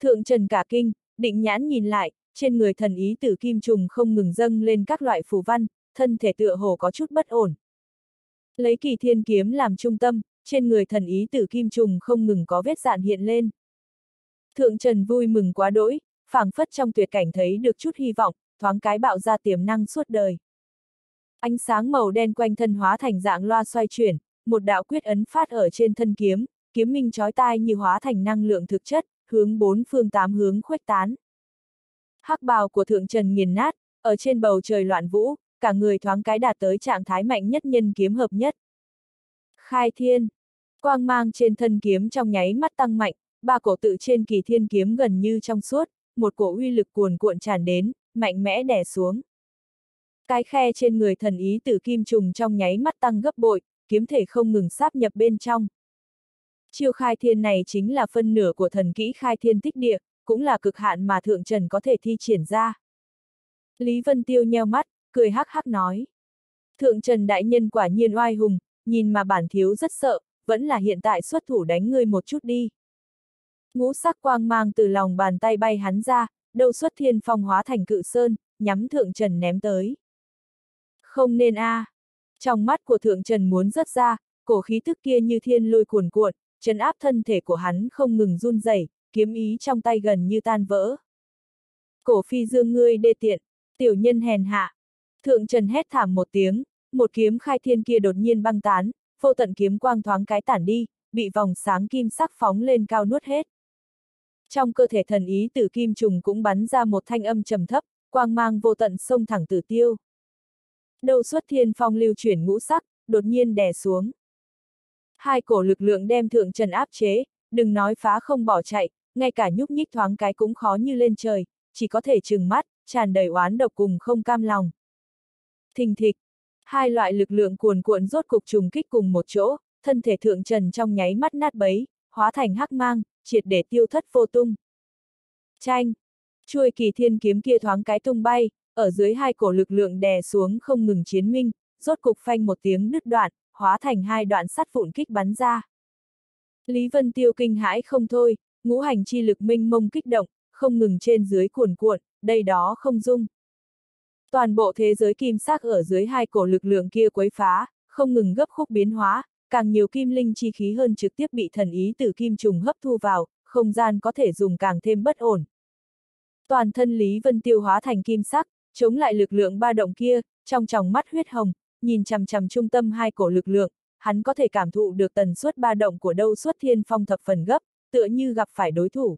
Thượng Trần cả kinh, định nhãn nhìn lại, trên người thần ý tử kim trùng không ngừng dâng lên các loại phù văn, thân thể tựa hồ có chút bất ổn. Lấy Kỳ Thiên kiếm làm trung tâm, trên người thần ý tử kim trùng không ngừng có vết dạn hiện lên. Thượng Trần vui mừng quá đỗi, phảng phất trong tuyệt cảnh thấy được chút hy vọng, thoáng cái bạo ra tiềm năng suốt đời. Ánh sáng màu đen quanh thân hóa thành dạng loa xoay chuyển, một đạo quyết ấn phát ở trên thân kiếm, kiếm minh chói tai như hóa thành năng lượng thực chất, hướng bốn phương tám hướng khuếch tán. Hắc bào của Thượng Trần nghiền nát, ở trên bầu trời loạn vũ, cả người thoáng cái đạt tới trạng thái mạnh nhất nhân kiếm hợp nhất. Khai thiên, quang mang trên thân kiếm trong nháy mắt tăng mạnh, ba cổ tự trên Kỳ Thiên kiếm gần như trong suốt, một cổ uy lực cuồn cuộn tràn đến, mạnh mẽ đè xuống. Cái khe trên người thần ý tử kim trùng trong nháy mắt tăng gấp bội, kiếm thể không ngừng sáp nhập bên trong. Chiêu khai thiên này chính là phân nửa của thần kỹ khai thiên tích địa, cũng là cực hạn mà Thượng Trần có thể thi triển ra. Lý Vân Tiêu nheo mắt, cười hắc hắc nói. Thượng Trần đại nhân quả nhiên oai hùng, nhìn mà bản thiếu rất sợ, vẫn là hiện tại xuất thủ đánh ngươi một chút đi. Ngũ sắc quang mang từ lòng bàn tay bay hắn ra, đâu xuất thiên phong hóa thành cự sơn, nhắm Thượng Trần ném tới. Không nên a! Trong mắt của Thượng Trần muốn rớt ra, cổ khí tức kia như thiên lôi cuồn cuộn, trấn áp thân thể của hắn không ngừng run rẩy, kiếm ý trong tay gần như tan vỡ. Cổ phi dương ngươi đê tiện, tiểu nhân hèn hạ. Thượng Trần hét thảm một tiếng, một kiếm khai thiên kia đột nhiên băng tán, vô tận kiếm quang thoáng cái tản đi, bị vòng sáng kim sắc phóng lên cao nuốt hết. Trong cơ thể thần ý tử kim trùng cũng bắn ra một thanh âm trầm thấp, quang mang vô tận xông thẳng tử tiêu. Đầu xuất thiên phong lưu chuyển ngũ sắc, đột nhiên đè xuống. Hai cổ lực lượng đem Thượng Trần áp chế, đừng nói phá không bỏ chạy, ngay cả nhúc nhích thoáng cái cũng khó như lên trời, chỉ có thể trừng mắt, tràn đầy oán độc cùng không cam lòng. Thình thịch, hai loại lực lượng cuồn cuộn rốt cục trùng kích cùng một chỗ, thân thể Thượng Trần trong nháy mắt nát bấy, hóa thành hắc mang, triệt để tiêu thất vô tung. Chanh, chuôi Kỳ Thiên kiếm kia thoáng cái tung bay, ở dưới hai cổ lực lượng đè xuống không ngừng chiến minh, rốt cục phanh một tiếng đứt đoạn, hóa thành hai đoạn sắt vụn kích bắn ra. Lý Vân Tiêu kinh hãi không thôi, ngũ hành chi lực minh mông kích động, không ngừng trên dưới cuồn cuộn, đây đó không dung. Toàn bộ thế giới kim sắc ở dưới hai cổ lực lượng kia quấy phá, không ngừng gấp khúc biến hóa, càng nhiều kim linh chi khí hơn trực tiếp bị thần ý tử kim trùng hấp thu vào, không gian có thể dùng càng thêm bất ổn. Toàn thân Lý Vân Tiêu hóa thành kim sắc, chống lại lực lượng ba động kia, trong tròng mắt huyết hồng, nhìn chằm chằm trung tâm hai cổ lực lượng, hắn có thể cảm thụ được tần suất ba động của đâu xuất thiên phong thập phần gấp, tựa như gặp phải đối thủ.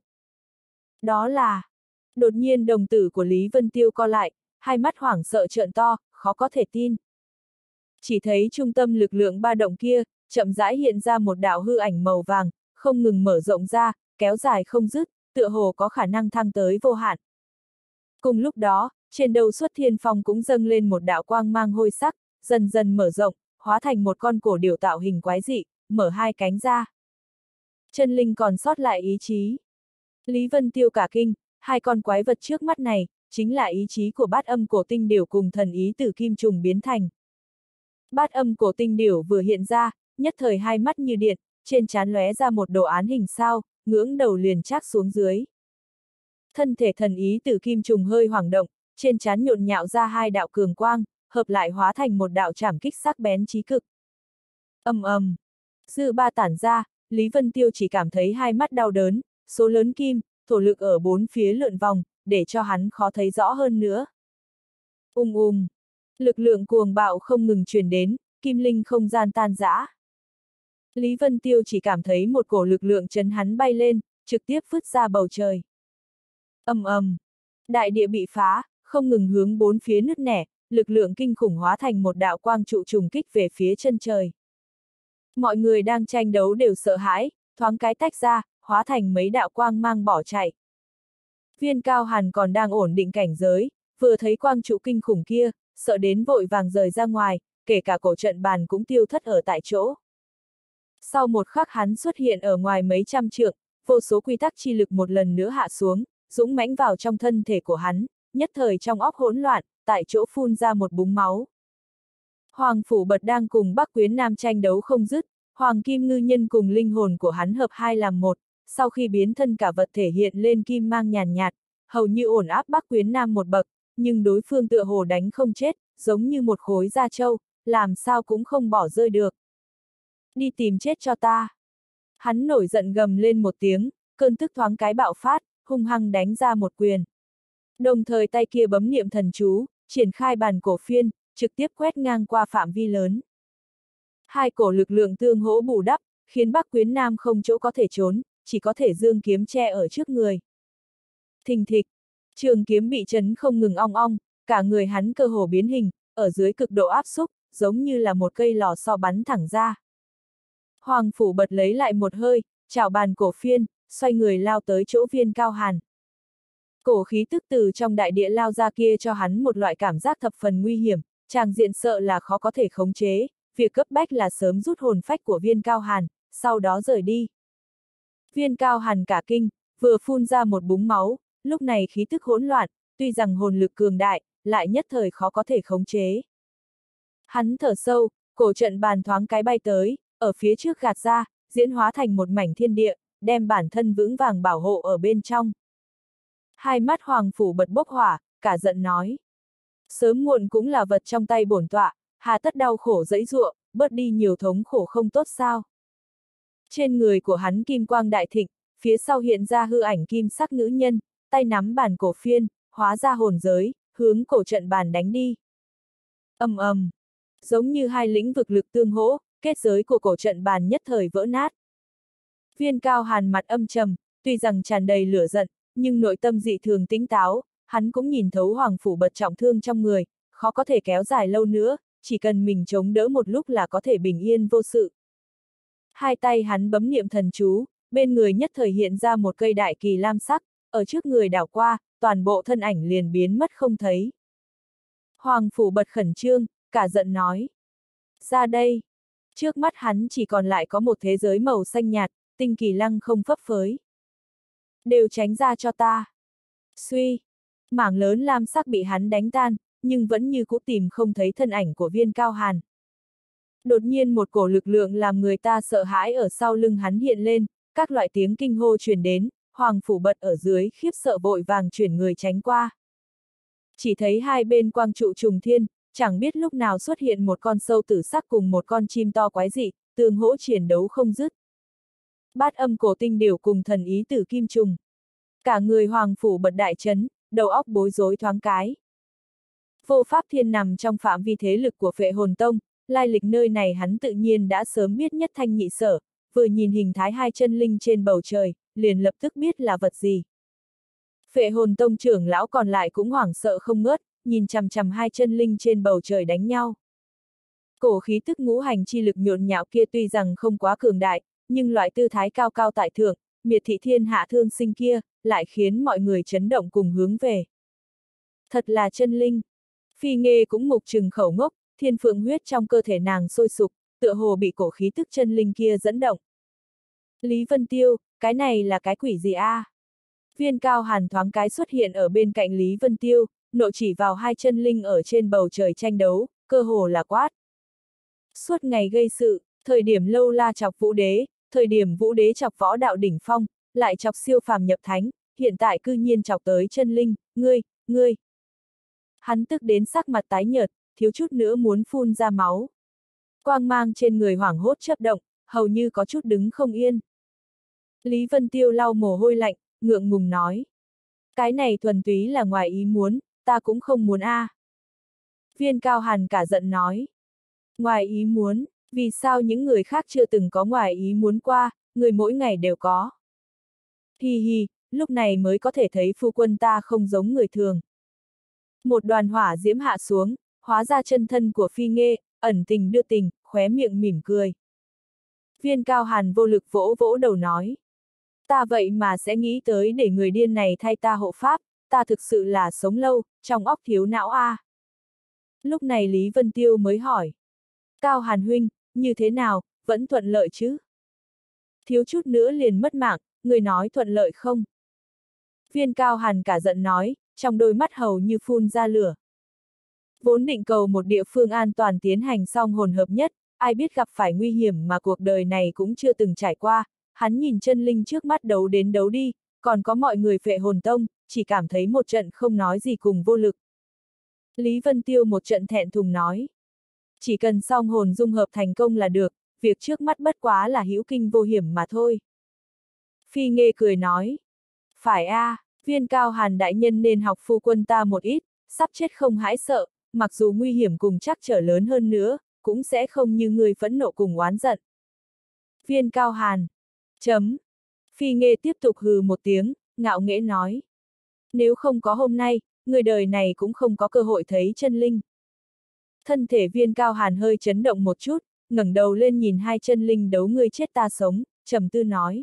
Đó là... Đột nhiên đồng tử của Lý Vân Tiêu co lại, hai mắt hoảng sợ trợn to, khó có thể tin. Chỉ thấy trung tâm lực lượng ba động kia, chậm rãi hiện ra một đạo hư ảnh màu vàng, không ngừng mở rộng ra, kéo dài không dứt, tựa hồ có khả năng thăng tới vô hạn. Cùng lúc đó, trên đầu xuất thiên phong cũng dâng lên một đạo quang mang hôi sắc, dần dần mở rộng, hóa thành một con cổ điểu tạo hình quái dị, mở hai cánh ra. Chân linh còn sót lại ý chí. Lý Vân Tiêu cả kinh, hai con quái vật trước mắt này, chính là ý chí của bát âm cổ tinh điểu cùng thần ý tử kim trùng biến thành. Bát âm cổ tinh điểu vừa hiện ra, nhất thời hai mắt như điện, trên trán lóe ra một đồ án hình sao, ngưỡng đầu liền trác xuống dưới. Thân thể thần ý tử kim trùng hơi hoảng động, trên trán nhộn nhạo ra hai đạo cường quang, hợp lại hóa thành một đạo trảm kích sắc bén chí cực. Ầm ầm, dư ba tản ra, Lý Vân Tiêu chỉ cảm thấy hai mắt đau đớn, số lớn kim, thổ lực ở bốn phía lượn vòng, để cho hắn khó thấy rõ hơn nữa. Lực lượng cuồng bạo không ngừng truyền đến, kim linh không gian tan rã. Lý Vân Tiêu chỉ cảm thấy một cổ lực lượng chấn hắn bay lên, trực tiếp vứt ra bầu trời. Ầm ầm, đại địa bị phá, không ngừng hướng bốn phía nứt nẻ, lực lượng kinh khủng hóa thành một đạo quang trụ trùng kích về phía chân trời. Mọi người đang tranh đấu đều sợ hãi, thoáng cái tách ra, hóa thành mấy đạo quang mang bỏ chạy. Viên Cao Hàn còn đang ổn định cảnh giới, vừa thấy quang trụ kinh khủng kia, sợ đến vội vàng rời ra ngoài, kể cả cổ trận bàn cũng tiêu thất ở tại chỗ. Sau một khắc hắn xuất hiện ở ngoài mấy trăm trượng, vô số quy tắc chi lực một lần nữa hạ xuống, dũng mãnh vào trong thân thể của hắn, nhất thời trong óc hỗn loạn, tại chỗ phun ra một búng máu. Hoàng Phủ Bật đang cùng Bắc Quyến Nam tranh đấu không dứt, Hoàng Kim Ngư Nhân cùng linh hồn của hắn hợp hai làm một, sau khi biến thân cả vật thể hiện lên kim mang nhàn nhạt, hầu như ổn áp Bắc Quyến Nam một bậc, nhưng đối phương tựa hồ đánh không chết, giống như một khối da trâu, làm sao cũng không bỏ rơi được. Đi tìm chết cho ta. Hắn nổi giận gầm lên một tiếng, cơn tức thoáng cái bạo phát, hung hăng đánh ra một quyền. Đồng thời tay kia bấm niệm thần chú, triển khai bàn cổ phiên, trực tiếp quét ngang qua phạm vi lớn. Hai cổ lực lượng tương hỗ bù đắp, khiến Bắc Quyến Nam không chỗ có thể trốn, chỉ có thể giương kiếm che ở trước người. Thình thịch, trường kiếm bị chấn không ngừng ong ong, cả người hắn cơ hồ biến hình, ở dưới cực độ áp xúc, giống như là một cây lò xo bắn thẳng ra. Hoàng Phủ bật lấy lại một hơi, chảo bàn cổ phiên, xoay người lao tới chỗ Viên Cao Hàn. Cổ khí tức từ trong đại địa lao ra kia cho hắn một loại cảm giác thập phần nguy hiểm, tràng diện sợ là khó có thể khống chế, việc cấp bách là sớm rút hồn phách của Viên Cao Hàn, sau đó rời đi. Viên Cao Hàn cả kinh, vừa phun ra một búng máu, lúc này khí tức hỗn loạn, tuy rằng hồn lực cường đại, lại nhất thời khó có thể khống chế. Hắn thở sâu, cổ trận bàn thoáng cái bay tới, ở phía trước gạt ra, diễn hóa thành một mảnh thiên địa, đem bản thân vững vàng bảo hộ ở bên trong. Hai mắt Hoàng Phủ bật bốc hỏa, cả giận nói. Sớm muộn cũng là vật trong tay bổn tọa, hà tất đau khổ dẫy giụa, bớt đi nhiều thống khổ không tốt sao. Trên người của hắn kim quang đại thịnh, phía sau hiện ra hư ảnh kim sắc nữ nhân, tay nắm bàn cổ phiên, hóa ra hồn giới, hướng cổ trận bàn đánh đi. Ầm ầm, giống như hai lĩnh vực lực tương hỗ, kết giới của cổ trận bàn nhất thời vỡ nát. Viên Cao Hàn mặt âm trầm, tuy rằng tràn đầy lửa giận, nhưng nội tâm dị thường tỉnh táo, hắn cũng nhìn thấu Hoàng Phủ bật trọng thương trong người, khó có thể kéo dài lâu nữa, chỉ cần mình chống đỡ một lúc là có thể bình yên vô sự. Hai tay hắn bấm niệm thần chú, bên người nhất thời hiện ra một cây đại kỳ lam sắc, ở trước người đảo qua, toàn bộ thân ảnh liền biến mất không thấy. Hoàng Phủ bật khẩn trương, cả giận nói. Ra đây. Trước mắt hắn chỉ còn lại có một thế giới màu xanh nhạt, tinh kỳ lăng không phấp phới. Đều tránh ra cho ta. Suy. Mảng lớn lam sắc bị hắn đánh tan, nhưng vẫn như cũ tìm không thấy thân ảnh của Viên Cao Hàn. Đột nhiên một cổ lực lượng làm người ta sợ hãi ở sau lưng hắn hiện lên, các loại tiếng kinh hô truyền đến, Hoàng Phủ bật ở dưới khiếp sợ vội vàng chuyển người tránh qua. Chỉ thấy hai bên quang trụ trùng thiên, chẳng biết lúc nào xuất hiện một con sâu tử sắc cùng một con chim to quái dị, tương hỗ chiến đấu không dứt. Bát âm cổ tinh điểu cùng thần ý tử kim trùng. Cả người Hoàng Phủ bật đại chấn, đầu óc bối rối thoáng cái. Vô Pháp Thiên nằm trong phạm vi thế lực của Phệ Hồn Tông, lai lịch nơi này hắn tự nhiên đã sớm biết nhất thanh nhị sở, vừa nhìn hình thái hai chân linh trên bầu trời, liền lập tức biết là vật gì. Phệ Hồn Tông trưởng lão còn lại cũng hoảng sợ không ngớt, nhìn chằm chằm hai chân linh trên bầu trời đánh nhau. Cổ khí tức ngũ hành chi lực nhộn nhạo kia tuy rằng không quá cường đại, nhưng loại tư thái cao cao tại thượng, miệt thị thiên hạ thương sinh kia, lại khiến mọi người chấn động cùng hướng về. Thật là chân linh. Phi Nghê cũng mục trừng khẩu ngốc, thiên phượng huyết trong cơ thể nàng sôi sục, tựa hồ bị cổ khí tức chân linh kia dẫn động. Lý Vân Tiêu, cái này là cái quỷ gì a? Viên Cao Hàn thoáng cái xuất hiện ở bên cạnh Lý Vân Tiêu, nộ chỉ vào hai chân linh ở trên bầu trời tranh đấu, cơ hồ là quát. Suốt ngày gây sự, thời điểm Lâu La chọc Vũ Đế, thời điểm Vũ Đế chọc Võ Đạo đỉnh phong, lại chọc siêu phàm nhập thánh, hiện tại cư nhiên chọc tới chân linh, ngươi. Hắn tức đến sắc mặt tái nhợt, thiếu chút nữa muốn phun ra máu. Quang mang trên người hoảng hốt chớp động, hầu như có chút đứng không yên. Lý Vân Tiêu lau mồ hôi lạnh, ngượng ngùng nói. Cái này thuần túy là ngoài ý muốn, ta cũng không muốn a. Viên Cao Hàn cả giận nói. Ngoài ý muốn, vì sao những người khác chưa từng có ngoài ý muốn qua, người mỗi ngày đều có. Hi hi, lúc này mới có thể thấy phu quân ta không giống người thường. Một đoàn hỏa diễm hạ xuống, hóa ra chân thân của Phi Nghê, ẩn tình đưa tình, khóe miệng mỉm cười. Viên Cao Hàn vô lực vỗ vỗ đầu nói. Ta vậy mà sẽ nghĩ tới để người điên này thay ta hộ pháp, ta thực sự là sống lâu, trong óc thiếu não a. Lúc này Lý Vân Tiêu mới hỏi. Cao Hàn huynh, như thế nào, vẫn thuận lợi chứ? Thiếu chút nữa liền mất mạng, người nói thuận lợi không? Viên Cao Hàn cả giận nói, trong đôi mắt hầu như phun ra lửa. Vốn định cầu một địa phương an toàn tiến hành xong hồn hợp nhất, ai biết gặp phải nguy hiểm mà cuộc đời này cũng chưa từng trải qua, Hắn nhìn chân linh trước mắt đấu đến đấu đi, còn có mọi người Phệ Hồn Tông, chỉ cảm thấy một trận không nói gì cùng vô lực. Lý Vân Tiêu một trận thẹn thùng nói. Chỉ cần song hồn dung hợp thành công là được, việc trước mắt bất quá là hữu kinh vô hiểm mà thôi. Phi Nghê cười nói. Phải a, Viên Cao Hàn đại nhân nên học phu quân ta một ít, sắp chết không hãi sợ, mặc dù nguy hiểm cùng trắc trở lớn hơn nữa, cũng sẽ không như người phẫn nộ cùng oán giận. Viên Cao Hàn. Chấm. Phi Nghê tiếp tục hừ một tiếng, ngạo nghễ nói. Nếu không có hôm nay, người đời này cũng không có cơ hội thấy chân linh. Thân thể Viên Cao Hàn hơi chấn động một chút, ngẩng đầu lên nhìn hai chân linh đấu ngươi chết ta sống, trầm tư nói.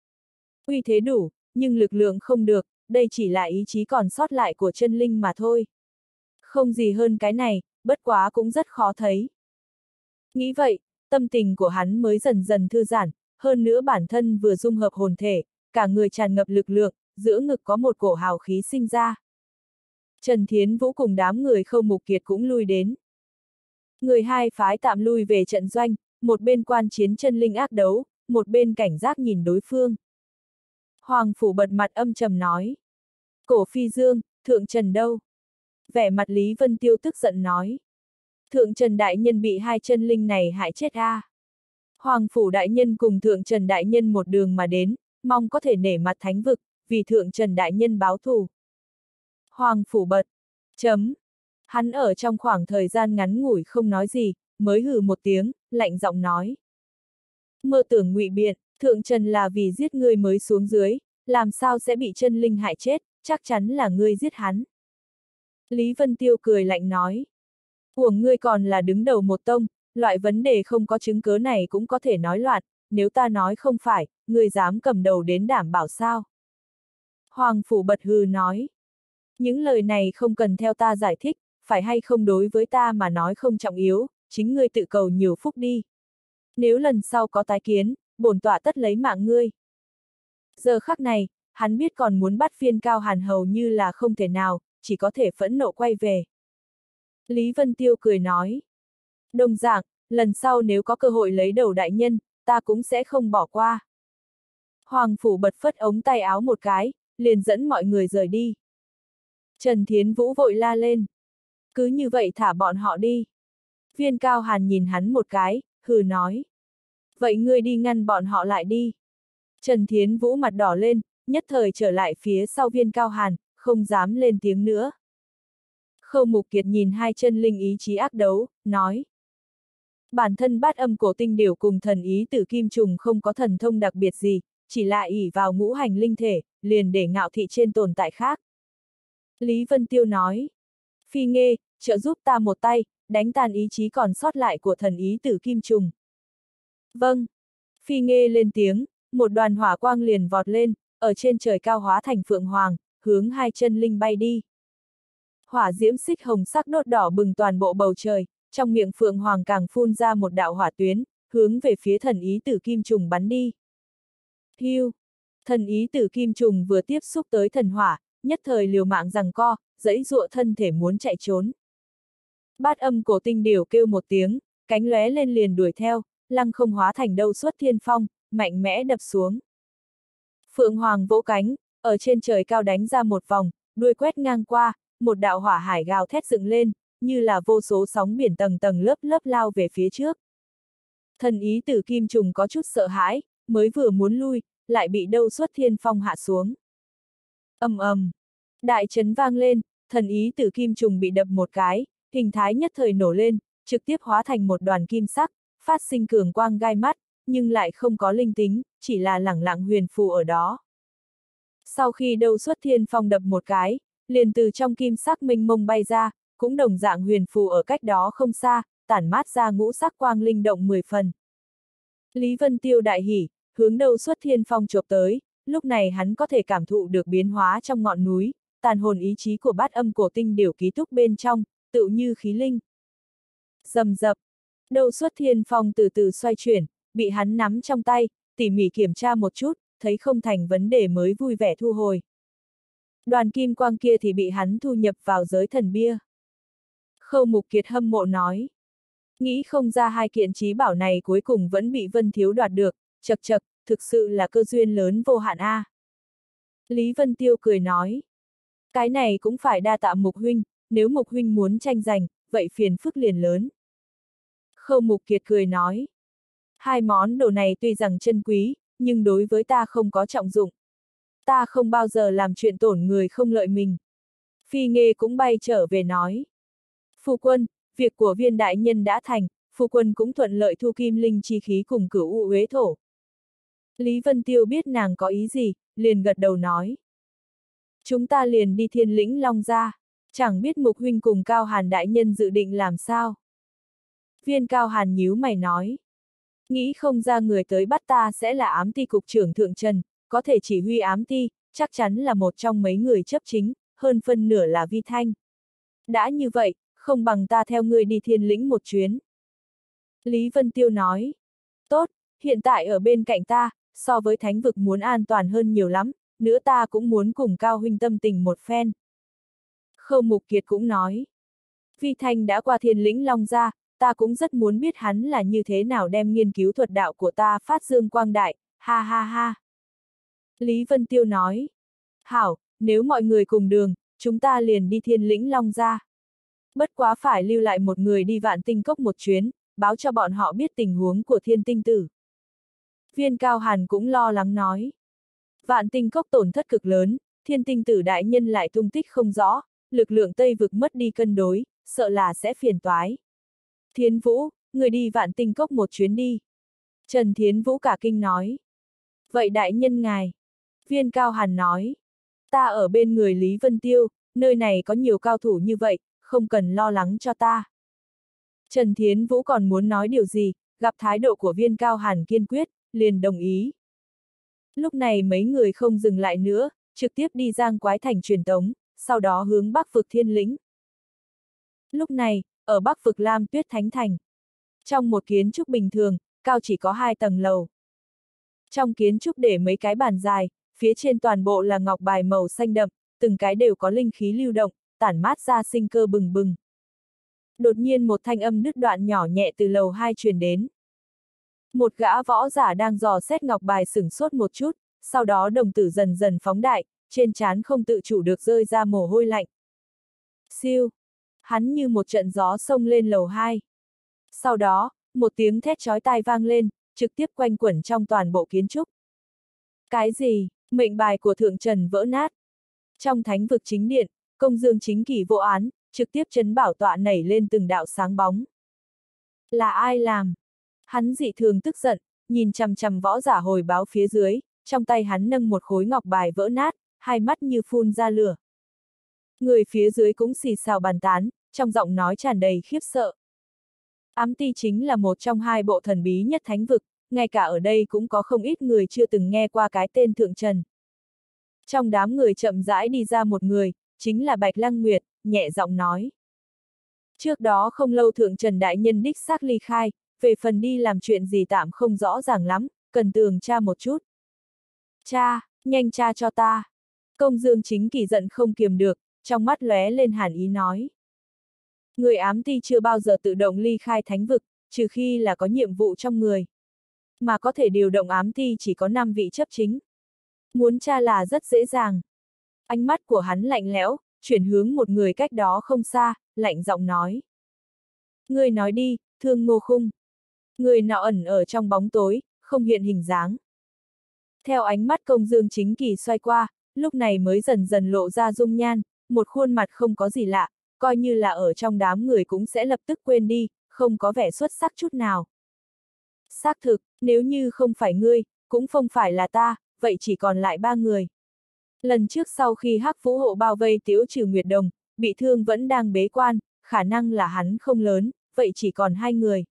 Uy thế đủ, nhưng lực lượng không được, đây chỉ là ý chí còn sót lại của chân linh mà thôi. Không gì hơn cái này, bất quá cũng rất khó thấy. Nghĩ vậy, tâm tình của hắn mới dần dần thư giãn, hơn nữa bản thân vừa dung hợp hồn thể, cả người tràn ngập lực lượng, giữa ngực có một cổ hào khí sinh ra. Trần Thiến Vũ cùng đám người Khâu Mục Kiệt cũng lui đến. Người hai phái tạm lui về trận doanh, một bên quan chiến chân linh ác đấu, một bên cảnh giác nhìn đối phương. Hoàng Phủ bật mặt âm trầm nói. Cổ Phi Dương, Thượng Trần đâu? Vẻ mặt Lý Vân Tiêu tức giận nói. Thượng Trần đại nhân bị hai chân linh này hại chết a. Hoàng Phủ đại nhân cùng Thượng Trần đại nhân một đường mà đến, mong có thể nể mặt thánh vực, vì Thượng Trần đại nhân báo thù. Hoàng Phủ bật. Chấm. Hắn ở trong khoảng thời gian ngắn ngủi không nói gì, mới hừ một tiếng, lạnh giọng nói. Mơ tưởng ngụy biện, Thượng Trần là vì giết ngươi mới xuống dưới, làm sao sẽ bị chân linh hại chết, chắc chắn là ngươi giết hắn. Lý Vân Tiêu cười lạnh nói. Uổng ngươi còn là đứng đầu một tông, loại vấn đề không có chứng cớ này cũng có thể nói loạn, nếu ta nói không phải, ngươi dám cầm đầu đến đảm bảo sao? Hoàng Phủ bật hừ nói. Những lời này không cần theo ta giải thích, phải hay không đối với ta mà nói không trọng yếu, chính ngươi tự cầu nhiều phúc đi. Nếu lần sau có tái kiến, bổn tọa tất lấy mạng ngươi. Giờ khắc này, hắn biết còn muốn bắt Viên Cao Hàn hầu như là không thể nào, chỉ có thể phẫn nộ quay về. Lý Vân Tiêu cười nói. Đồng dạng, lần sau nếu có cơ hội lấy đầu đại nhân, ta cũng sẽ không bỏ qua. Hoàng Phủ bật phất ống tay áo một cái, liền dẫn mọi người rời đi. Trần Thiến Vũ vội la lên. Cứ như vậy thả bọn họ đi. Viên Cao Hàn nhìn hắn một cái, hừ nói. Vậy ngươi đi ngăn bọn họ lại đi. Trần Thiến Vũ mặt đỏ lên, nhất thời trở lại phía sau Viên Cao Hàn, không dám lên tiếng nữa. Khâu Mục Kiệt nhìn hai chân linh ý chí ác đấu, nói. Bản thân Bát Âm Cổ Tinh Điểu cùng thần ý Tử Kim Trùng không có thần thông đặc biệt gì, chỉ là ỷ vào ngũ hành linh thể, liền để ngạo thị trên tồn tại khác. Lý Vân Tiêu nói. Phi Nghê, trợ giúp ta một tay, đánh tàn ý chí còn sót lại của thần ý Tử Kim Trùng. Vâng. Phi Nghê lên tiếng, một đoàn hỏa quang liền vọt lên, ở trên trời cao hóa thành phượng hoàng, hướng hai chân linh bay đi. Hỏa diễm xích hồng sắc đốt đỏ bừng toàn bộ bầu trời, trong miệng phượng hoàng càng phun ra một đạo hỏa tuyến, hướng về phía thần ý Tử Kim Trùng bắn đi. Hiu! Thần ý Tử Kim Trùng vừa tiếp xúc tới thần hỏa, nhất thời liều mạng giằng co, giãy giụa thân thể muốn chạy trốn. Bát Âm Cổ Tinh Điểu kêu một tiếng, cánh lóe lên liền đuổi theo, lăng không hóa thành đâu xuất thiên phong, mạnh mẽ đập xuống. Phượng Hoàng vỗ cánh, ở trên trời cao đánh ra một vòng, đuôi quét ngang qua, một đạo hỏa hải gào thét dựng lên, như là vô số sóng biển tầng tầng lớp lớp lao về phía trước. Thần ý Tử Kim Trùng có chút sợ hãi, mới vừa muốn lui, lại bị đâu xuất thiên phong hạ xuống. Ầm ầm, đại chấn vang lên, thần ý Tử Kim Trùng bị đập một cái, hình thái nhất thời nổ lên, trực tiếp hóa thành một đoàn kim sắc, phát sinh cường quang gai mắt, nhưng lại không có linh tính, chỉ là lẳng lặng huyền phù ở đó. Sau khi đâu xuất thiên phong đập một cái, liền từ trong kim sắc mênh mông bay ra, cũng đồng dạng huyền phù ở cách đó không xa, tản mát ra ngũ sắc quang linh động 10 phần. Lý Vân Tiêu đại hỉ, hướng đâu xuất thiên phong chộp tới, lúc này hắn có thể cảm thụ được biến hóa trong ngọn núi, tàn hồn ý chí của Bát Âm Cổ Tinh Điểu ký túc bên trong, tựu như khí linh. Rầm rập, đâu xuất thiên phong từ từ xoay chuyển, bị hắn nắm trong tay, tỉ mỉ kiểm tra một chút, thấy không thành vấn đề mới vui vẻ thu hồi. Đoàn kim quang kia thì bị hắn thu nhập vào giới thần bia. Khâu Mục Kiệt hâm mộ nói. Nghĩ không ra hai kiện trí bảo này cuối cùng vẫn bị Vân Thiếu đoạt được, chật chật, thực sự là cơ duyên lớn vô hạn a. Lý Vân Tiêu cười nói. Cái này cũng phải đa tạ Mục huynh, nếu Mục huynh muốn tranh giành, vậy phiền phức liền lớn. Khâu Mục Kiệt cười nói. Hai món đồ này tuy rằng chân quý, nhưng đối với ta không có trọng dụng. Ta không bao giờ làm chuyện tổn người không lợi mình. Phi Nghê cũng bay trở về nói. Phu quân, việc của Viên đại nhân đã thành, phu quân cũng thuận lợi thu kim linh chi khí cùng Cửu U Uế thổ. Lý Vân Tiêu biết nàng có ý gì, liền gật đầu nói. Chúng ta liền đi Thiên Lĩnh Long gia, chẳng biết Mục huynh cùng Cao Hàn đại nhân dự định làm sao. Viên Cao Hàn nhíu mày nói. Nghĩ không ra người tới bắt ta sẽ là ám ti cục trưởng Thượng Trần, có thể chỉ huy ám ti, chắc chắn là một trong mấy người chấp chính, hơn phân nửa là Vi Thanh. Đã như vậy, không bằng ta theo ngươi đi Thiên Lĩnh một chuyến. Lý Vân Tiêu nói. Tốt, hiện tại ở bên cạnh ta, so với thánh vực muốn an toàn hơn nhiều lắm, nữa ta cũng muốn cùng Cao huynh tâm tình một phen. Khâu Mục Kiệt cũng nói. Vi Thanh đã qua Thiên Lĩnh Long gia, ta cũng rất muốn biết hắn là như thế nào đem nghiên cứu thuật đạo của ta phát dương quang đại, ha ha ha. Lý Vân Tiêu nói. Hảo, nếu mọi người cùng đường, chúng ta liền đi Thiên Lĩnh Long gia. Bất quá phải lưu lại một người đi Vạn Tinh Cốc một chuyến, báo cho bọn họ biết tình huống của Thiên Tinh Tử. Viên Cao Hàn cũng lo lắng nói. Vạn Tinh Cốc tổn thất cực lớn, Thiên Tinh Tử đại nhân lại tung tích không rõ, lực lượng Tây vực mất đi cân đối, sợ là sẽ phiền toái. Thiến Vũ, người đi Vạn Tinh Cốc một chuyến đi. Trần Thiến Vũ cả kinh nói. Vậy đại nhân ngài. Viên Cao Hàn nói. Ta ở bên người Lý Vân Tiêu, nơi này có nhiều cao thủ như vậy, không cần lo lắng cho ta. Trần Thiến Vũ còn muốn nói điều gì, gặp thái độ của Viên Cao Hàn kiên quyết, liền đồng ý. Lúc này mấy người không dừng lại nữa, trực tiếp đi Giang Quái Thành truyền tống, sau đó hướng Bắc vực Thiên Lĩnh. Lúc này, ở Bắc vực Lam Tuyết Thánh Thành. Trong một kiến trúc bình thường, cao chỉ có 2 tầng lầu. Trong kiến trúc để mấy cái bàn dài, phía trên toàn bộ là ngọc bài màu xanh đậm, từng cái đều có linh khí lưu động, tản mát ra sinh cơ bừng bừng. Đột nhiên một thanh âm đứt đoạn nhỏ nhẹ từ lầu 2 truyền đến. Một gã võ giả đang dò xét ngọc bài sửng sốt một chút, sau đó đồng tử dần dần phóng đại, trên trán không tự chủ được rơi ra mồ hôi lạnh. Siêu! Hắn như một trận gió xông lên lầu 2. Sau đó, một tiếng thét chói tai vang lên, trực tiếp quanh quẩn trong toàn bộ kiến trúc. Cái gì? Mệnh bài của Thượng Trần vỡ nát. Trong thánh vực chính điện, Công Dương Chính Kỳ vô án, trực tiếp chấn bảo tọa nảy lên từng đạo sáng bóng. Là ai làm? Hắn dị thường tức giận, nhìn chằm chằm võ giả hồi báo phía dưới, trong tay hắn nâng một khối ngọc bài vỡ nát, hai mắt như phun ra lửa. Người phía dưới cũng xì xào bàn tán, trong giọng nói tràn đầy khiếp sợ. Ám ti chính là một trong 2 bộ thần bí nhất thánh vực, ngay cả ở đây cũng có không ít người chưa từng nghe qua cái tên Thượng Trần. Trong đám người chậm rãi đi ra một người, chính là Bạch Lăng Nguyệt, nhẹ giọng nói. Trước đó không lâu Thượng Trần đại nhân đích xác ly khai, về phần đi làm chuyện gì tạm không rõ ràng lắm, cần tường tra một chút. Cha, nhanh tra cho ta. Công Dương Chính Kỳ giận không kiềm được, trong mắt lóe lên hàn ý nói. Người ám ti chưa bao giờ tự động ly khai thánh vực, trừ khi là có nhiệm vụ trong người. Mà có thể điều động ám ti chỉ có 5 vị chấp chính. Muốn tra là rất dễ dàng. Ánh mắt của hắn lạnh lẽo, chuyển hướng một người cách đó không xa, lạnh giọng nói. Người nói đi, Thương Ngô Khung. Người nọ ẩn ở trong bóng tối, không hiện hình dáng. Theo ánh mắt Công Dương Chính Kỳ xoay qua, lúc này mới dần dần lộ ra dung nhan, một khuôn mặt không có gì lạ, coi như là ở trong đám người cũng sẽ lập tức quên đi, không có vẻ xuất sắc chút nào. Xác thực, nếu như không phải ngươi, cũng không phải là ta, vậy chỉ còn lại 3 người. Lần trước sau khi Hắc Vũ Hộ bao vây Tiếu Trừ Nguyệt Đồng, bị thương vẫn đang bế quan, khả năng là hắn không lớn, vậy chỉ còn 2 người.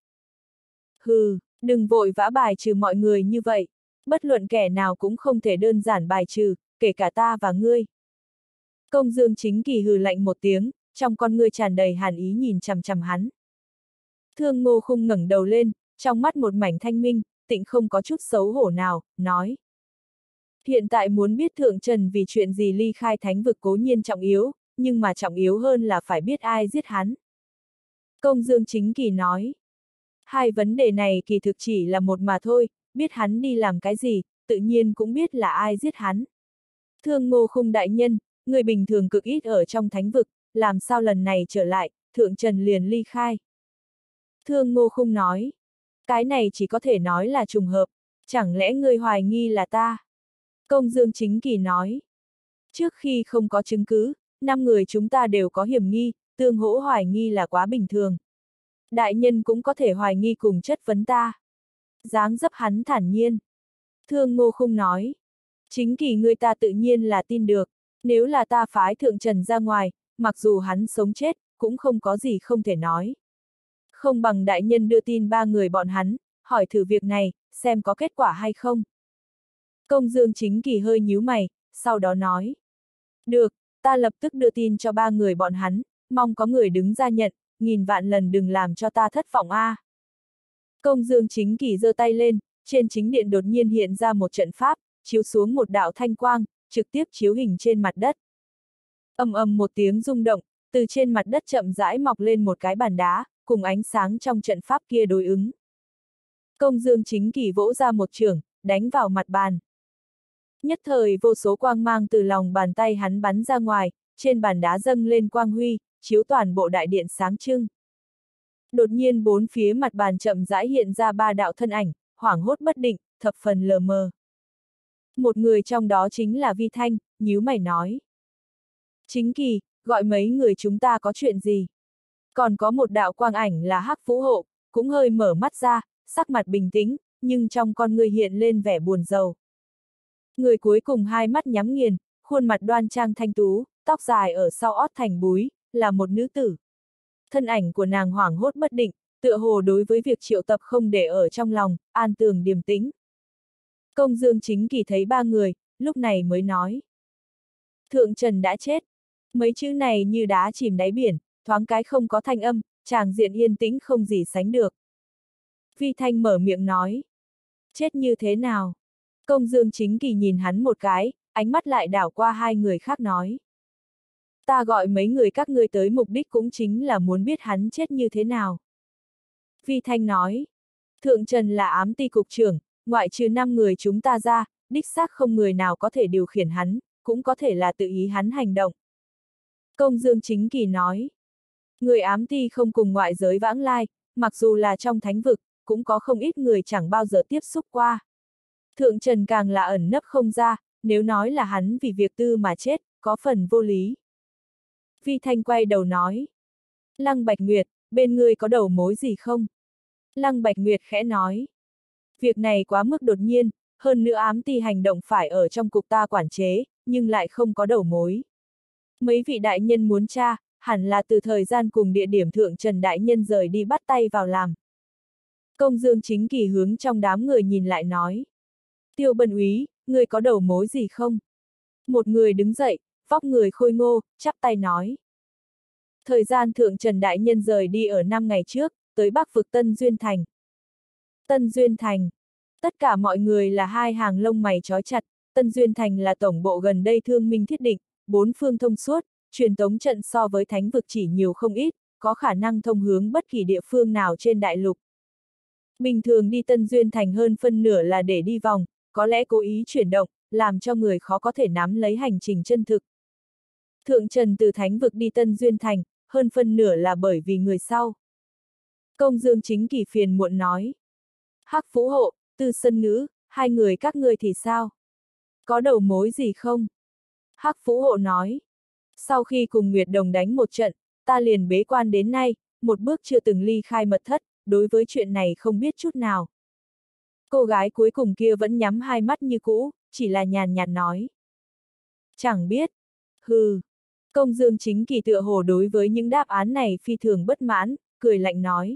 Hừ, đừng vội vã bài trừ mọi người như vậy, bất luận kẻ nào cũng không thể đơn giản bài trừ, kể cả ta và ngươi. Công Dương Chính Kỳ hừ lạnh một tiếng, trong con ngươi tràn đầy hàn ý nhìn chằm chằm hắn. Thương Ngô Khung ngẩng đầu lên, trong mắt một mảnh thanh minh, tịnh không có chút xấu hổ nào, nói. Hiện tại muốn biết Thượng Trần vì chuyện gì ly khai thánh vực cố nhiên trọng yếu, nhưng mà trọng yếu hơn là phải biết ai giết hắn. Công Dương Chính Kỳ nói. 2 vấn đề này kỳ thực chỉ là một mà thôi, biết hắn đi làm cái gì, tự nhiên cũng biết là ai giết hắn. Thương Ngô Khung đại nhân, người bình thường cực ít ở trong thánh vực, làm sao lần này trở lại, Thượng Trần liền ly khai. Thương Ngô Khung nói, cái này chỉ có thể nói là trùng hợp, chẳng lẽ ngươi hoài nghi là ta? Công Dương Chính Kỳ nói, trước khi không có chứng cứ, 5 người chúng ta đều có hiểm nghi, tương hỗ hoài nghi là quá bình thường. Đại nhân cũng có thể hoài nghi cùng chất vấn ta. Dáng dấp hắn thản nhiên. Thương Ngô Khung nói, Chính Kỳ ngươi ta tự nhiên là tin được, nếu là ta phái Thượng Trần ra ngoài, mặc dù hắn sống chết, cũng không có gì không thể nói. Không bằng đại nhân đưa tin 3 người bọn hắn, hỏi thử việc này, xem có kết quả hay không. Công Dương Chính Kỳ hơi nhíu mày, sau đó nói. Được, ta lập tức đưa tin cho 3 người bọn hắn, mong có người đứng ra nhận, nghìn vạn lần đừng làm cho ta thất vọng a. Công Dương Chính Kỳ giơ tay lên, trên chính điện đột nhiên hiện ra một trận pháp, chiếu xuống một đạo thanh quang, trực tiếp chiếu hình trên mặt đất. Ầm ầm một tiếng rung động, từ trên mặt đất chậm rãi mọc lên một cái bàn đá, cùng ánh sáng trong trận pháp kia đối ứng. Công Dương Chính Kỳ vỗ ra một chưởng, đánh vào mặt bàn. Nhất thời vô số quang mang từ lòng bàn tay hắn bắn ra ngoài, trên bàn đá dâng lên quang huy, chiếu toàn bộ đại điện sáng trưng. Đột nhiên bốn phía mặt bàn chậm rãi hiện ra 3 đạo thân ảnh, hoảng hốt bất định, thập phần lờ mờ. Một người trong đó chính là Vi Thanh, nhíu mày nói. Chính Kỳ, gọi mấy người chúng ta có chuyện gì? Còn có một đạo quang ảnh là Hắc Vũ Hộ, cũng hơi mở mắt ra, sắc mặt bình tĩnh, nhưng trong con người hiện lên vẻ buồn rầu. Người cuối cùng hai mắt nhắm nghiền, khuôn mặt đoan trang thanh tú, tóc dài ở sau ót thành búi, là một nữ tử. Thân ảnh của nàng hoảng hốt bất định, tựa hồ đối với việc triệu tập không để ở trong lòng, an tường điềm tĩnh. Công Dương Chính Kỳ thấy 3 người, lúc này mới nói. Thượng Trần đã chết. Mấy chữ này như đá chìm đáy biển, thoáng cái không có thanh âm, tràng diện yên tĩnh không gì sánh được. Vi Thanh mở miệng nói. Chết như thế nào? Công Dương Chính Kỳ nhìn hắn một cái, ánh mắt lại đảo qua 2 người khác nói. Ta gọi mấy người các ngươi tới mục đích cũng chính là muốn biết hắn chết như thế nào. Vi Thanh nói. Thượng Trần là ám ty cục trưởng, ngoại trừ 5 người chúng ta ra, đích xác không người nào có thể điều khiển hắn, cũng có thể là tự ý hắn hành động. Công Dương Chính Kỳ nói. Người ám ty không cùng ngoại giới vãng lai, mặc dù là trong thánh vực, cũng có không ít người chẳng bao giờ tiếp xúc qua. Thượng Trần càng là ẩn nấp không ra, nếu nói là hắn vì việc tư mà chết, có phần vô lý. Vi Thanh quay đầu nói. Lăng Bạch Nguyệt, bên ngươi có đầu mối gì không? Lăng Bạch Nguyệt khẽ nói. Việc này quá mức đột nhiên, hơn nữa ám ty hành động phải ở trong cục ta quản chế, nhưng lại không có đầu mối. Mấy vị đại nhân muốn tra, hẳn là từ thời gian cùng địa điểm Thượng Trần đại nhân rời đi bắt tay vào làm. Công Dương Chính Kỳ hướng trong đám người nhìn lại nói. Tiêu Bân úy, ngươi có đầu mối gì không? Một người đứng dậy, vóc người khôi ngô, chắp tay nói. Thời gian Thượng Trần đại nhân rời đi ở 5 ngày trước, tới Bắc vực Tân Duyên Thành. Tân Duyên Thành. Tất cả mọi người là 2 hàng lông mày trói chặt, Tân Duyên Thành là tổng bộ gần đây thương minh thiết định, 4 phương thông suốt, truyền tống trận so với thánh vực chỉ nhiều không ít, có khả năng thông hướng bất kỳ địa phương nào trên đại lục. Bình thường đi Tân Duyên Thành hơn phân nửa là để đi vòng, có lẽ cố ý chuyển động, làm cho người khó có thể nắm lấy hành trình chân thực. Thượng Trần từ thánh vực đi Tân Duyên Thành, hơn phân nửa là bởi vì người sau. Công Dương Chính Kỳ phiền muộn nói. Hắc Vũ Hộ, Tư Sân Ngữ, 2 người các ngươi thì sao? Có đầu mối gì không? Hắc Vũ Hộ nói. Sau khi cùng Nguyệt Đồng đánh một trận, ta liền bế quan đến nay, một bước chưa từng ly khai mật thất, đối với chuyện này không biết chút nào. Cô gái cuối cùng kia vẫn nhắm 2 mắt như cũ, chỉ là nhàn nhạt nói. Chẳng biết. Hừ. Công Dương Chính Kỳ tựa hồ đối với những đáp án này phi thường bất mãn, cười lạnh nói.